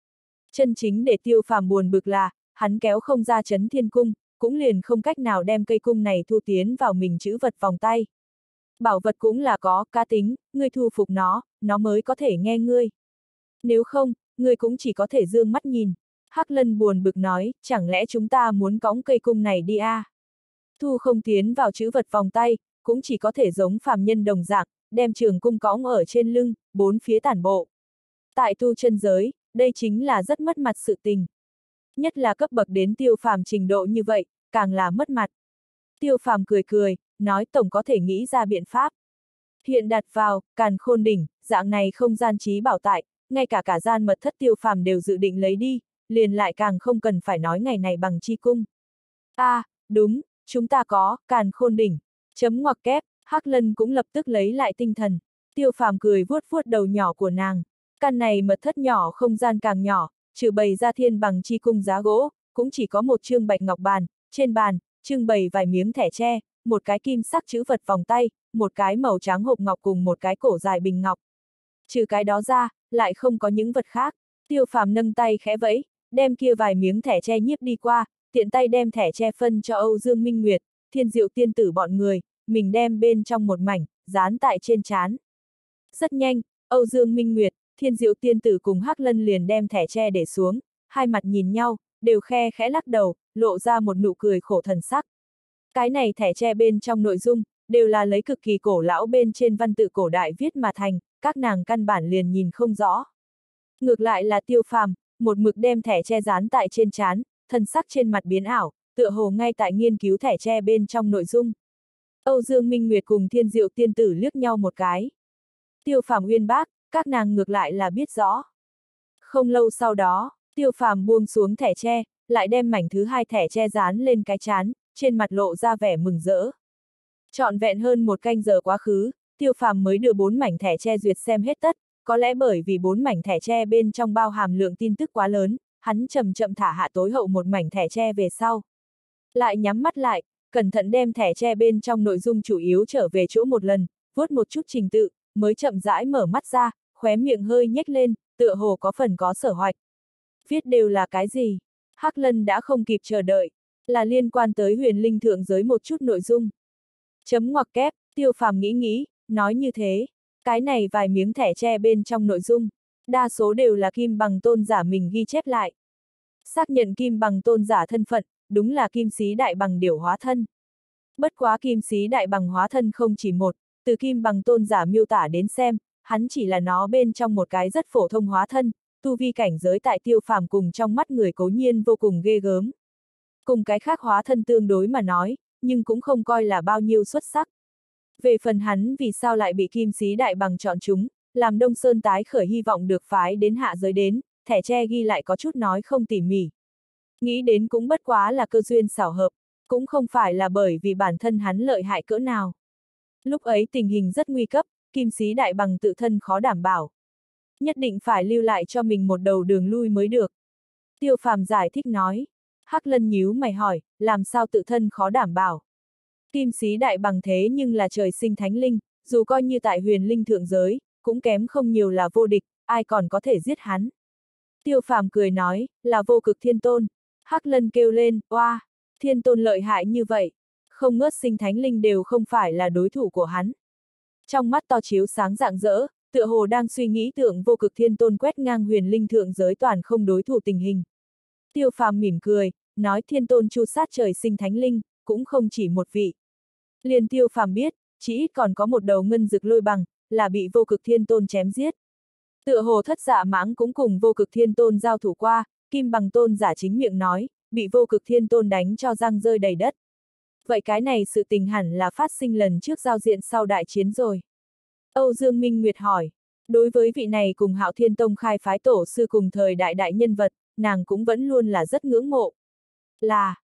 A: Chân chính để Tiêu Phàm buồn bực là, hắn kéo không ra Chấn Thiên Cung, cũng liền không cách nào đem cây cung này thu tiến vào mình chữ vật vòng tay. Bảo vật cũng là có cá tính, ngươi thu phục nó, nó mới có thể nghe ngươi. Nếu không, ngươi cũng chỉ có thể dương mắt nhìn. Hắc Lân buồn bực nói, chẳng lẽ chúng ta muốn cõng cây cung này đi à? Thu không tiến vào chữ vật vòng tay, cũng chỉ có thể giống phàm nhân đồng dạng, đem trường cung cõng ở trên lưng, bốn phía tản bộ. Tại tu chân giới, đây chính là rất mất mặt sự tình. Nhất là cấp bậc đến Tiêu Phàm trình độ như vậy, càng là mất mặt. Tiêu Phàm cười cười, nói tổng có thể nghĩ ra biện pháp. Hiện đặt vào, Càn Khôn Đỉnh, dạng này không gian trí bảo tại, ngay cả cả gian mật thất Tiêu Phàm đều dự định lấy đi, liền lại càng không cần phải nói ngày này bằng chi cung. A, à, đúng, chúng ta có, Càn Khôn Đỉnh. Chấm ngoặc kép, Hắc Lân cũng lập tức lấy lại tinh thần. Tiêu Phàm cười vuốt vuốt đầu nhỏ của nàng. Căn này mật thất nhỏ không gian càng nhỏ, trừ bày ra thiên bằng chi cung giá gỗ, cũng chỉ có một chương bạch ngọc bàn, trên bàn, trưng bày vài miếng thẻ tre, một cái kim sắc chữ vật vòng tay, một cái màu trắng hộp ngọc cùng một cái cổ dài bình ngọc. Trừ cái đó ra, lại không có những vật khác. Tiêu Phàm nâng tay khẽ vẫy, đem kia vài miếng thẻ tre nhiếp đi qua, tiện tay đem thẻ tre phân cho Âu Dương Minh Nguyệt, Thiên Diệu tiên tử bọn người, mình đem bên trong một mảnh, dán tại trên trán. Rất nhanh, Âu Dương Minh Nguyệt, Thiên Diệu tiên tử cùng Hắc Lân liền đem thẻ tre để xuống, hai mặt nhìn nhau, đều khe khẽ lắc đầu, lộ ra một nụ cười khổ thần sắc. Cái này thẻ tre bên trong nội dung, đều là lấy cực kỳ cổ lão bên trên văn tự cổ đại viết mà thành, các nàng căn bản liền nhìn không rõ. Ngược lại là Tiêu Phàm, một mực đem thẻ tre dán tại trên trán, thần sắc trên mặt biến ảo, tựa hồ ngay tại nghiên cứu thẻ tre bên trong nội dung. Âu Dương Minh Nguyệt cùng Thiên Diệu tiên tử liếc nhau một cái. Tiêu Phàm uyên bác, các nàng ngược lại là biết rõ. Không lâu sau đó, Tiêu Phàm buông xuống thẻ tre, lại đem mảnh thứ hai thẻ tre dán lên cái trán, trên mặt lộ ra vẻ mừng rỡ. Trọn vẹn hơn một canh giờ quá khứ, Tiêu Phàm mới đưa bốn mảnh thẻ tre duyệt xem hết tất, có lẽ bởi vì bốn mảnh thẻ tre bên trong bao hàm lượng tin tức quá lớn, hắn chậm chậm thả hạ tối hậu một mảnh thẻ tre về sau. Lại nhắm mắt lại, cẩn thận đem thẻ tre bên trong nội dung chủ yếu trở về chỗ một lần, vuốt một chút trình tự, mới chậm rãi mở mắt ra, khóe miệng hơi nhếch lên, tựa hồ có phần có sở hoạch. Viết đều là cái gì? Hắc Lân đã không kịp chờ đợi, là liên quan tới huyền linh thượng giới một chút nội dung. Chấm ngoặc kép, Tiêu Phàm nghĩ nghĩ, nói như thế, cái này vài miếng thẻ tre bên trong nội dung, đa số đều là kim bằng tôn giả mình ghi chép lại. Xác nhận kim bằng tôn giả thân phận, đúng là kim sĩ đại bằng điểu hóa thân. Bất quá kim sĩ đại bằng hóa thân không chỉ một, từ kim bằng tôn giả miêu tả đến xem, hắn chỉ là nó bên trong một cái rất phổ thông hóa thân, tu vi cảnh giới tại Tiêu Phàm cùng trong mắt người cố nhiên vô cùng ghê gớm. Cùng cái khác hóa thân tương đối mà nói, nhưng cũng không coi là bao nhiêu xuất sắc. Về phần hắn vì sao lại bị kim sĩ đại bằng chọn chúng, làm Đông Sơn tái khởi hy vọng được phái đến hạ giới đến, thẻ tre ghi lại có chút nói không tỉ mỉ. Nghĩ đến cũng bất quá là cơ duyên xảo hợp, cũng không phải là bởi vì bản thân hắn lợi hại cỡ nào. Lúc ấy tình hình rất nguy cấp, kim sĩ đại bằng tự thân khó đảm bảo. Nhất định phải lưu lại cho mình một đầu đường lui mới được. Tiêu Phàm giải thích nói. Hắc Lân nhíu mày hỏi, làm sao tự thân khó đảm bảo. Kim sĩ đại bằng thế nhưng là trời sinh thánh linh, dù coi như tại huyền linh thượng giới, cũng kém không nhiều là vô địch, ai còn có thể giết hắn. Tiêu Phàm cười nói, là vô cực thiên tôn. Hắc Lân kêu lên, oa, thiên tôn lợi hại như vậy, không ngớt sinh thánh linh đều không phải là đối thủ của hắn. Trong mắt to chiếu sáng rạng rỡ, tựa hồ đang suy nghĩ tượng vô cực thiên tôn quét ngang huyền linh thượng giới toàn không đối thủ tình hình. Tiêu Phàm mỉm cười, nói thiên tôn chu sát trời sinh thánh linh, cũng không chỉ một vị. Liền Tiêu Phàm biết, chỉ ít còn có một đầu ngân dực lôi bằng, là bị vô cực thiên tôn chém giết. Tựa hồ thất dạ mãng cũng cùng vô cực thiên tôn giao thủ qua, kim bằng tôn giả chính miệng nói, bị vô cực thiên tôn đánh cho răng rơi đầy đất. Vậy cái này sự tình hẳn là phát sinh lần trước giao diện sau đại chiến rồi. Âu Dương Minh Nguyệt hỏi, đối với vị này cùng Hạo Thiên Tông khai phái tổ sư cùng thời đại đại nhân vật, nàng cũng vẫn luôn là rất ngưỡng mộ. Là,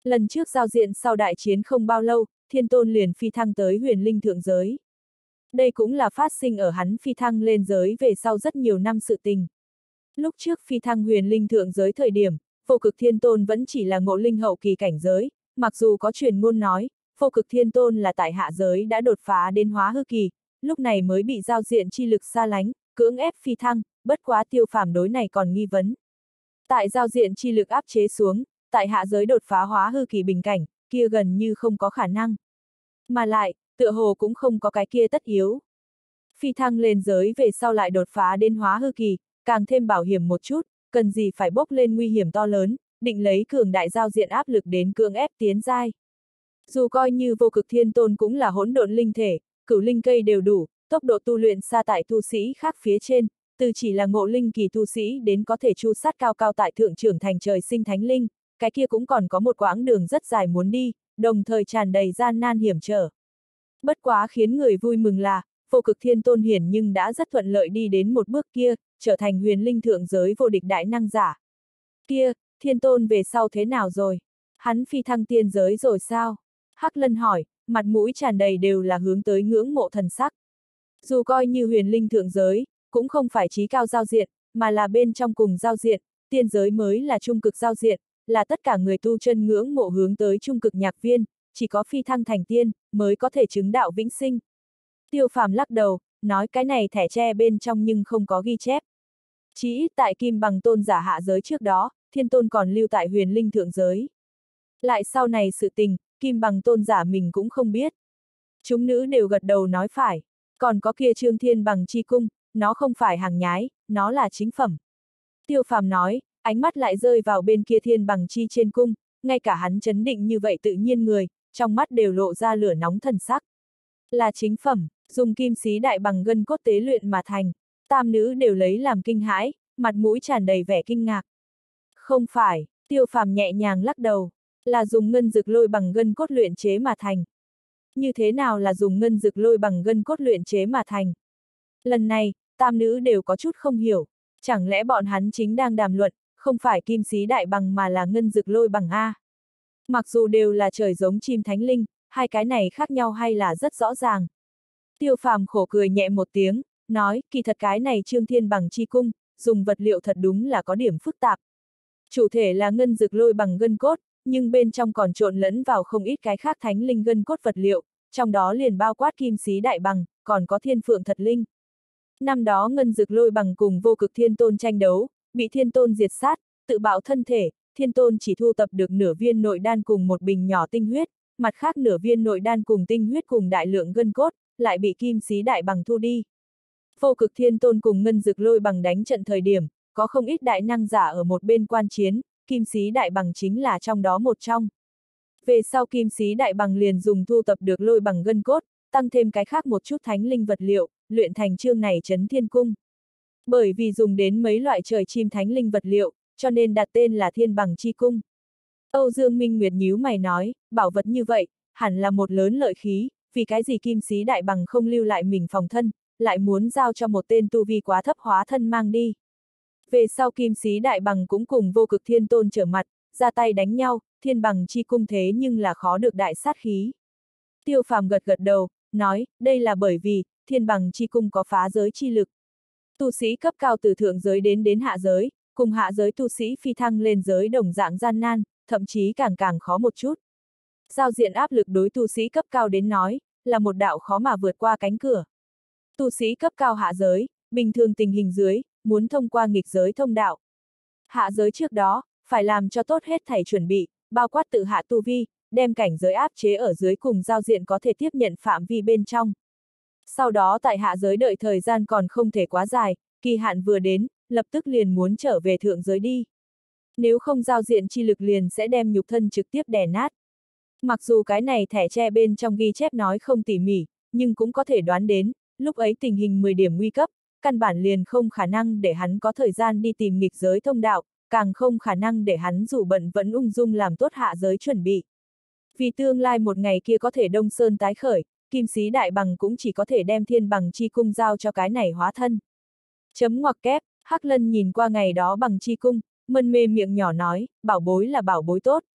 A: Lần trước giao diện sau đại chiến không bao lâu, thiên tôn liền phi thăng tới huyền linh thượng giới. Đây cũng là phát sinh ở hắn phi thăng lên giới về sau rất nhiều năm sự tình. Lúc trước phi thăng huyền linh thượng giới thời điểm, vô cực thiên tôn vẫn chỉ là ngộ linh hậu kỳ cảnh giới, mặc dù có truyền ngôn nói, vô cực thiên tôn là tại hạ giới đã đột phá đến hóa hư kỳ, lúc này mới bị giao diện chi lực xa lánh, cưỡng ép phi thăng, bất quá Tiêu Phàm đối này còn nghi vấn. Tại giao diện chi lực áp chế xuống, tại hạ giới đột phá hóa hư kỳ bình cảnh, kia gần như không có khả năng. Mà lại, tựa hồ cũng không có cái kia tất yếu. Phi thăng lên giới về sau lại đột phá đến hóa hư kỳ, càng thêm bảo hiểm một chút, cần gì phải bốc lên nguy hiểm to lớn, định lấy cường đại giao diện áp lực đến cưỡng ép tiến giai. Dù coi như vô cực thiên tôn cũng là hỗn độn linh thể, cửu linh cây đều đủ, tốc độ tu luyện xa tại tu sĩ khác phía trên, từ chỉ là ngộ linh kỳ tu sĩ đến có thể chu sát cao cao tại thượng trưởng thành trời sinh thánh linh, cái kia cũng còn có một quãng đường rất dài muốn đi, đồng thời tràn đầy gian nan hiểm trở. Bất quá khiến người vui mừng là, vô cực thiên tôn hiển nhưng đã rất thuận lợi đi đến một bước kia, trở thành huyền linh thượng giới vô địch đại năng giả. Kia, thiên tôn về sau thế nào rồi? Hắn phi thăng tiên giới rồi sao? Hắc Lân hỏi, mặt mũi tràn đầy đều là hướng tới ngưỡng mộ thần sắc. Dù coi như huyền linh thượng giới, cũng không phải chí cao giao diện, mà là bên trong cùng giao diện, tiên giới mới là trung cực giao diện, là tất cả người tu chân ngưỡng mộ hướng tới trung cực nhạc viên, chỉ có phi thăng thành tiên, mới có thể chứng đạo vĩnh sinh. Tiêu Phàm lắc đầu, nói cái này thẻ tre bên trong nhưng không có ghi chép. Chí ít tại Kim Bằng tôn giả hạ giới trước đó, thiên tôn còn lưu tại huyền linh thượng giới. Lại sau này sự tình, Kim Bằng tôn giả mình cũng không biết. Chúng nữ đều gật đầu nói phải. Còn có kia Trương Thiên Bằng chi cung, nó không phải hàng nhái, nó là chính phẩm. Tiêu Phàm nói, ánh mắt lại rơi vào bên kia Thiên Bằng chi trên cung, ngay cả hắn chấn định như vậy tự nhiên người, trong mắt đều lộ ra lửa nóng thần sắc. Là chính phẩm, dùng kim xí đại bằng gân cốt tế luyện mà thành, tam nữ đều lấy làm kinh hãi, mặt mũi tràn đầy vẻ kinh ngạc. Không phải, Tiêu Phàm nhẹ nhàng lắc đầu, là dùng ngân dực lôi bằng gân cốt luyện chế mà thành. Như thế nào là dùng ngân dực lôi bằng gân cốt luyện chế mà thành? Lần này, tam nữ đều có chút không hiểu, chẳng lẽ bọn hắn chính đang đàm luận, không phải kim xí đại bằng mà là ngân dực lôi bằng A. Mặc dù đều là trời giống chim thánh linh, hai cái này khác nhau hay là rất rõ ràng. Tiêu Phàm khổ cười nhẹ một tiếng, nói, kỳ thật cái này Trương Thiên Bằng chi cung, dùng vật liệu thật đúng là có điểm phức tạp. Chủ thể là ngân dực lôi bằng gân cốt, nhưng bên trong còn trộn lẫn vào không ít cái khác thánh linh gân cốt vật liệu, trong đó liền bao quát kim xí đại bằng, còn có thiên phượng thật linh. Năm đó ngân dực lôi bằng cùng vô cực thiên tôn tranh đấu, bị thiên tôn diệt sát, tự bạo thân thể, thiên tôn chỉ thu tập được nửa viên nội đan cùng một bình nhỏ tinh huyết, mặt khác nửa viên nội đan cùng tinh huyết cùng đại lượng gân cốt, lại bị kim xí đại bằng thu đi. Vô cực thiên tôn cùng ngân dực lôi bằng đánh trận thời điểm, có không ít đại năng giả ở một bên quan chiến, kim xí đại bằng chính là trong đó một trong. Về sau kim xí đại bằng liền dùng thu tập được lôi bằng gân cốt, tăng thêm cái khác một chút thánh linh vật liệu, luyện thành chương này Trấn Thiên Cung. Bởi vì dùng đến mấy loại trời chim thánh linh vật liệu, cho nên đặt tên là Thiên Bằng Chi Cung. Âu Dương Minh Nguyệt nhíu mày nói, bảo vật như vậy, hẳn là một lớn lợi khí, vì cái gì kim xí đại bằng không lưu lại mình phòng thân, lại muốn giao cho một tên tu vi quá thấp hóa thân mang đi. Về sau kim xí đại bằng cũng cùng vô cực thiên tôn trở mặt, ra tay đánh nhau, Thiên Bằng Chi Cung thế nhưng là khó được đại sát khí. Tiêu Phàm gật gật đầu, nói, đây là bởi vì, Thiên Bằng Chi Cung có phá giới chi lực. Tu sĩ cấp cao từ thượng giới đến đến hạ giới, cùng hạ giới tu sĩ phi thăng lên giới đồng dạng gian nan, thậm chí càng càng khó một chút. Giao diện áp lực đối tu sĩ cấp cao đến nói, là một đạo khó mà vượt qua cánh cửa. Tu sĩ cấp cao hạ giới, bình thường tình hình dưới, muốn thông qua nghịch giới thông đạo. Hạ giới trước đó, phải làm cho tốt hết thảy chuẩn bị, bao quát tự hạ tu vi, đem cảnh giới áp chế ở dưới cùng giao diện có thể tiếp nhận phạm vi bên trong. Sau đó tại hạ giới đợi thời gian còn không thể quá dài, kỳ hạn vừa đến, lập tức liền muốn trở về thượng giới đi. Nếu không giao diện chi lực liền sẽ đem nhục thân trực tiếp đè nát. Mặc dù cái này thẻ tre bên trong ghi chép nói không tỉ mỉ, nhưng cũng có thể đoán đến, lúc ấy tình hình mười điểm nguy cấp, căn bản liền không khả năng để hắn có thời gian đi tìm nghịch giới thông đạo, càng không khả năng để hắn dù bận vẫn ung dung làm tốt hạ giới chuẩn bị. Vì tương lai một ngày kia có thể đông sơn tái khởi, kim xí đại bằng cũng chỉ có thể đem Thiên Bằng Chi Cung giao cho cái này hóa thân. Chấm ngoặc kép, Hắc Lân nhìn qua ngày đó bằng chi cung, mân mê miệng nhỏ nói, bảo bối là bảo bối tốt,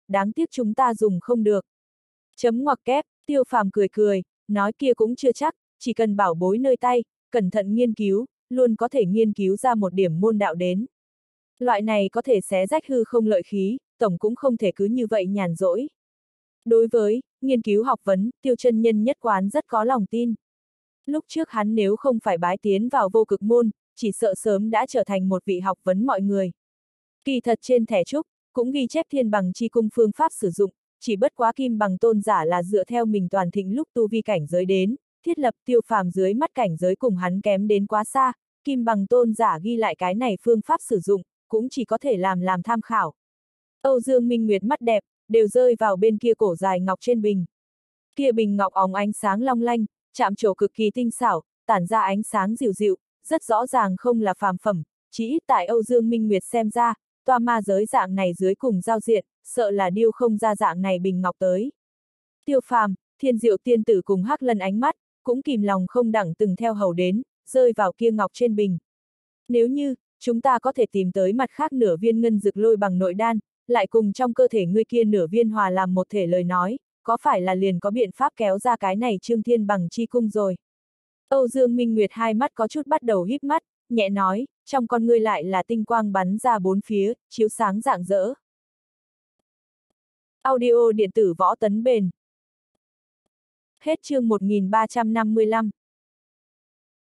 A: đáng tiếc chúng ta dùng không được. Chấm ngoặc kép, Tiêu Phàm cười cười, nói kia cũng chưa chắc, chỉ cần bảo bối nơi tay, cẩn thận nghiên cứu, luôn có thể nghiên cứu ra một điểm môn đạo đến. Loại này có thể xé rách hư không lợi khí, tổng cũng không thể cứ như vậy nhàn rỗi. Đối với nghiên cứu học vấn, Tiêu chân nhân nhất quán rất có lòng tin. Lúc trước hắn nếu không phải bái tiến vào vô cực môn, chỉ sợ sớm đã trở thành một vị học vấn mọi người. Kỳ thật trên thẻ trúc, cũng ghi chép thiên bằng chi cung phương pháp sử dụng, chỉ bất quá kim bằng tôn giả là dựa theo mình toàn thịnh lúc tu vi cảnh giới đến, thiết lập Tiêu Phàm dưới mắt cảnh giới cùng hắn kém đến quá xa, kim bằng tôn giả ghi lại cái này phương pháp sử dụng, cũng chỉ có thể làm làm tham khảo. Âu Dương Minh Nguyệt mắt đẹp, đều rơi vào bên kia cổ dài ngọc trên bình. Kia bình ngọc óng ánh sáng long lanh, chạm trổ cực kỳ tinh xảo, tản ra ánh sáng dịu dịu, rất rõ ràng không là phàm phẩm, chỉ ít tại Âu Dương Minh Nguyệt xem ra, toa ma giới dạng này dưới cùng giao diện, sợ là điêu không ra dạng này bình ngọc tới. Tiêu Phàm, Thiên Diệu tiên tử cùng Hắc Lân ánh mắt, cũng kìm lòng không đặng từng theo hầu đến, rơi vào kia ngọc trên bình. Nếu như, chúng ta có thể tìm tới mặt khác nửa viên ngân dực lôi bằng nội đan, lại cùng trong cơ thể ngươi kia nửa viên hòa làm một thể lời nói, có phải là liền có biện pháp kéo ra cái này Trương Thiên bằng chi cung rồi. Âu Dương Minh Nguyệt hai mắt có chút bắt đầu híp mắt, nhẹ nói, trong con ngươi lại là tinh quang bắn ra bốn phía, chiếu sáng rạng rỡ. Audio điện tử võ tấn bền. Hết chương một nghìn ba trăm năm mươi lăm.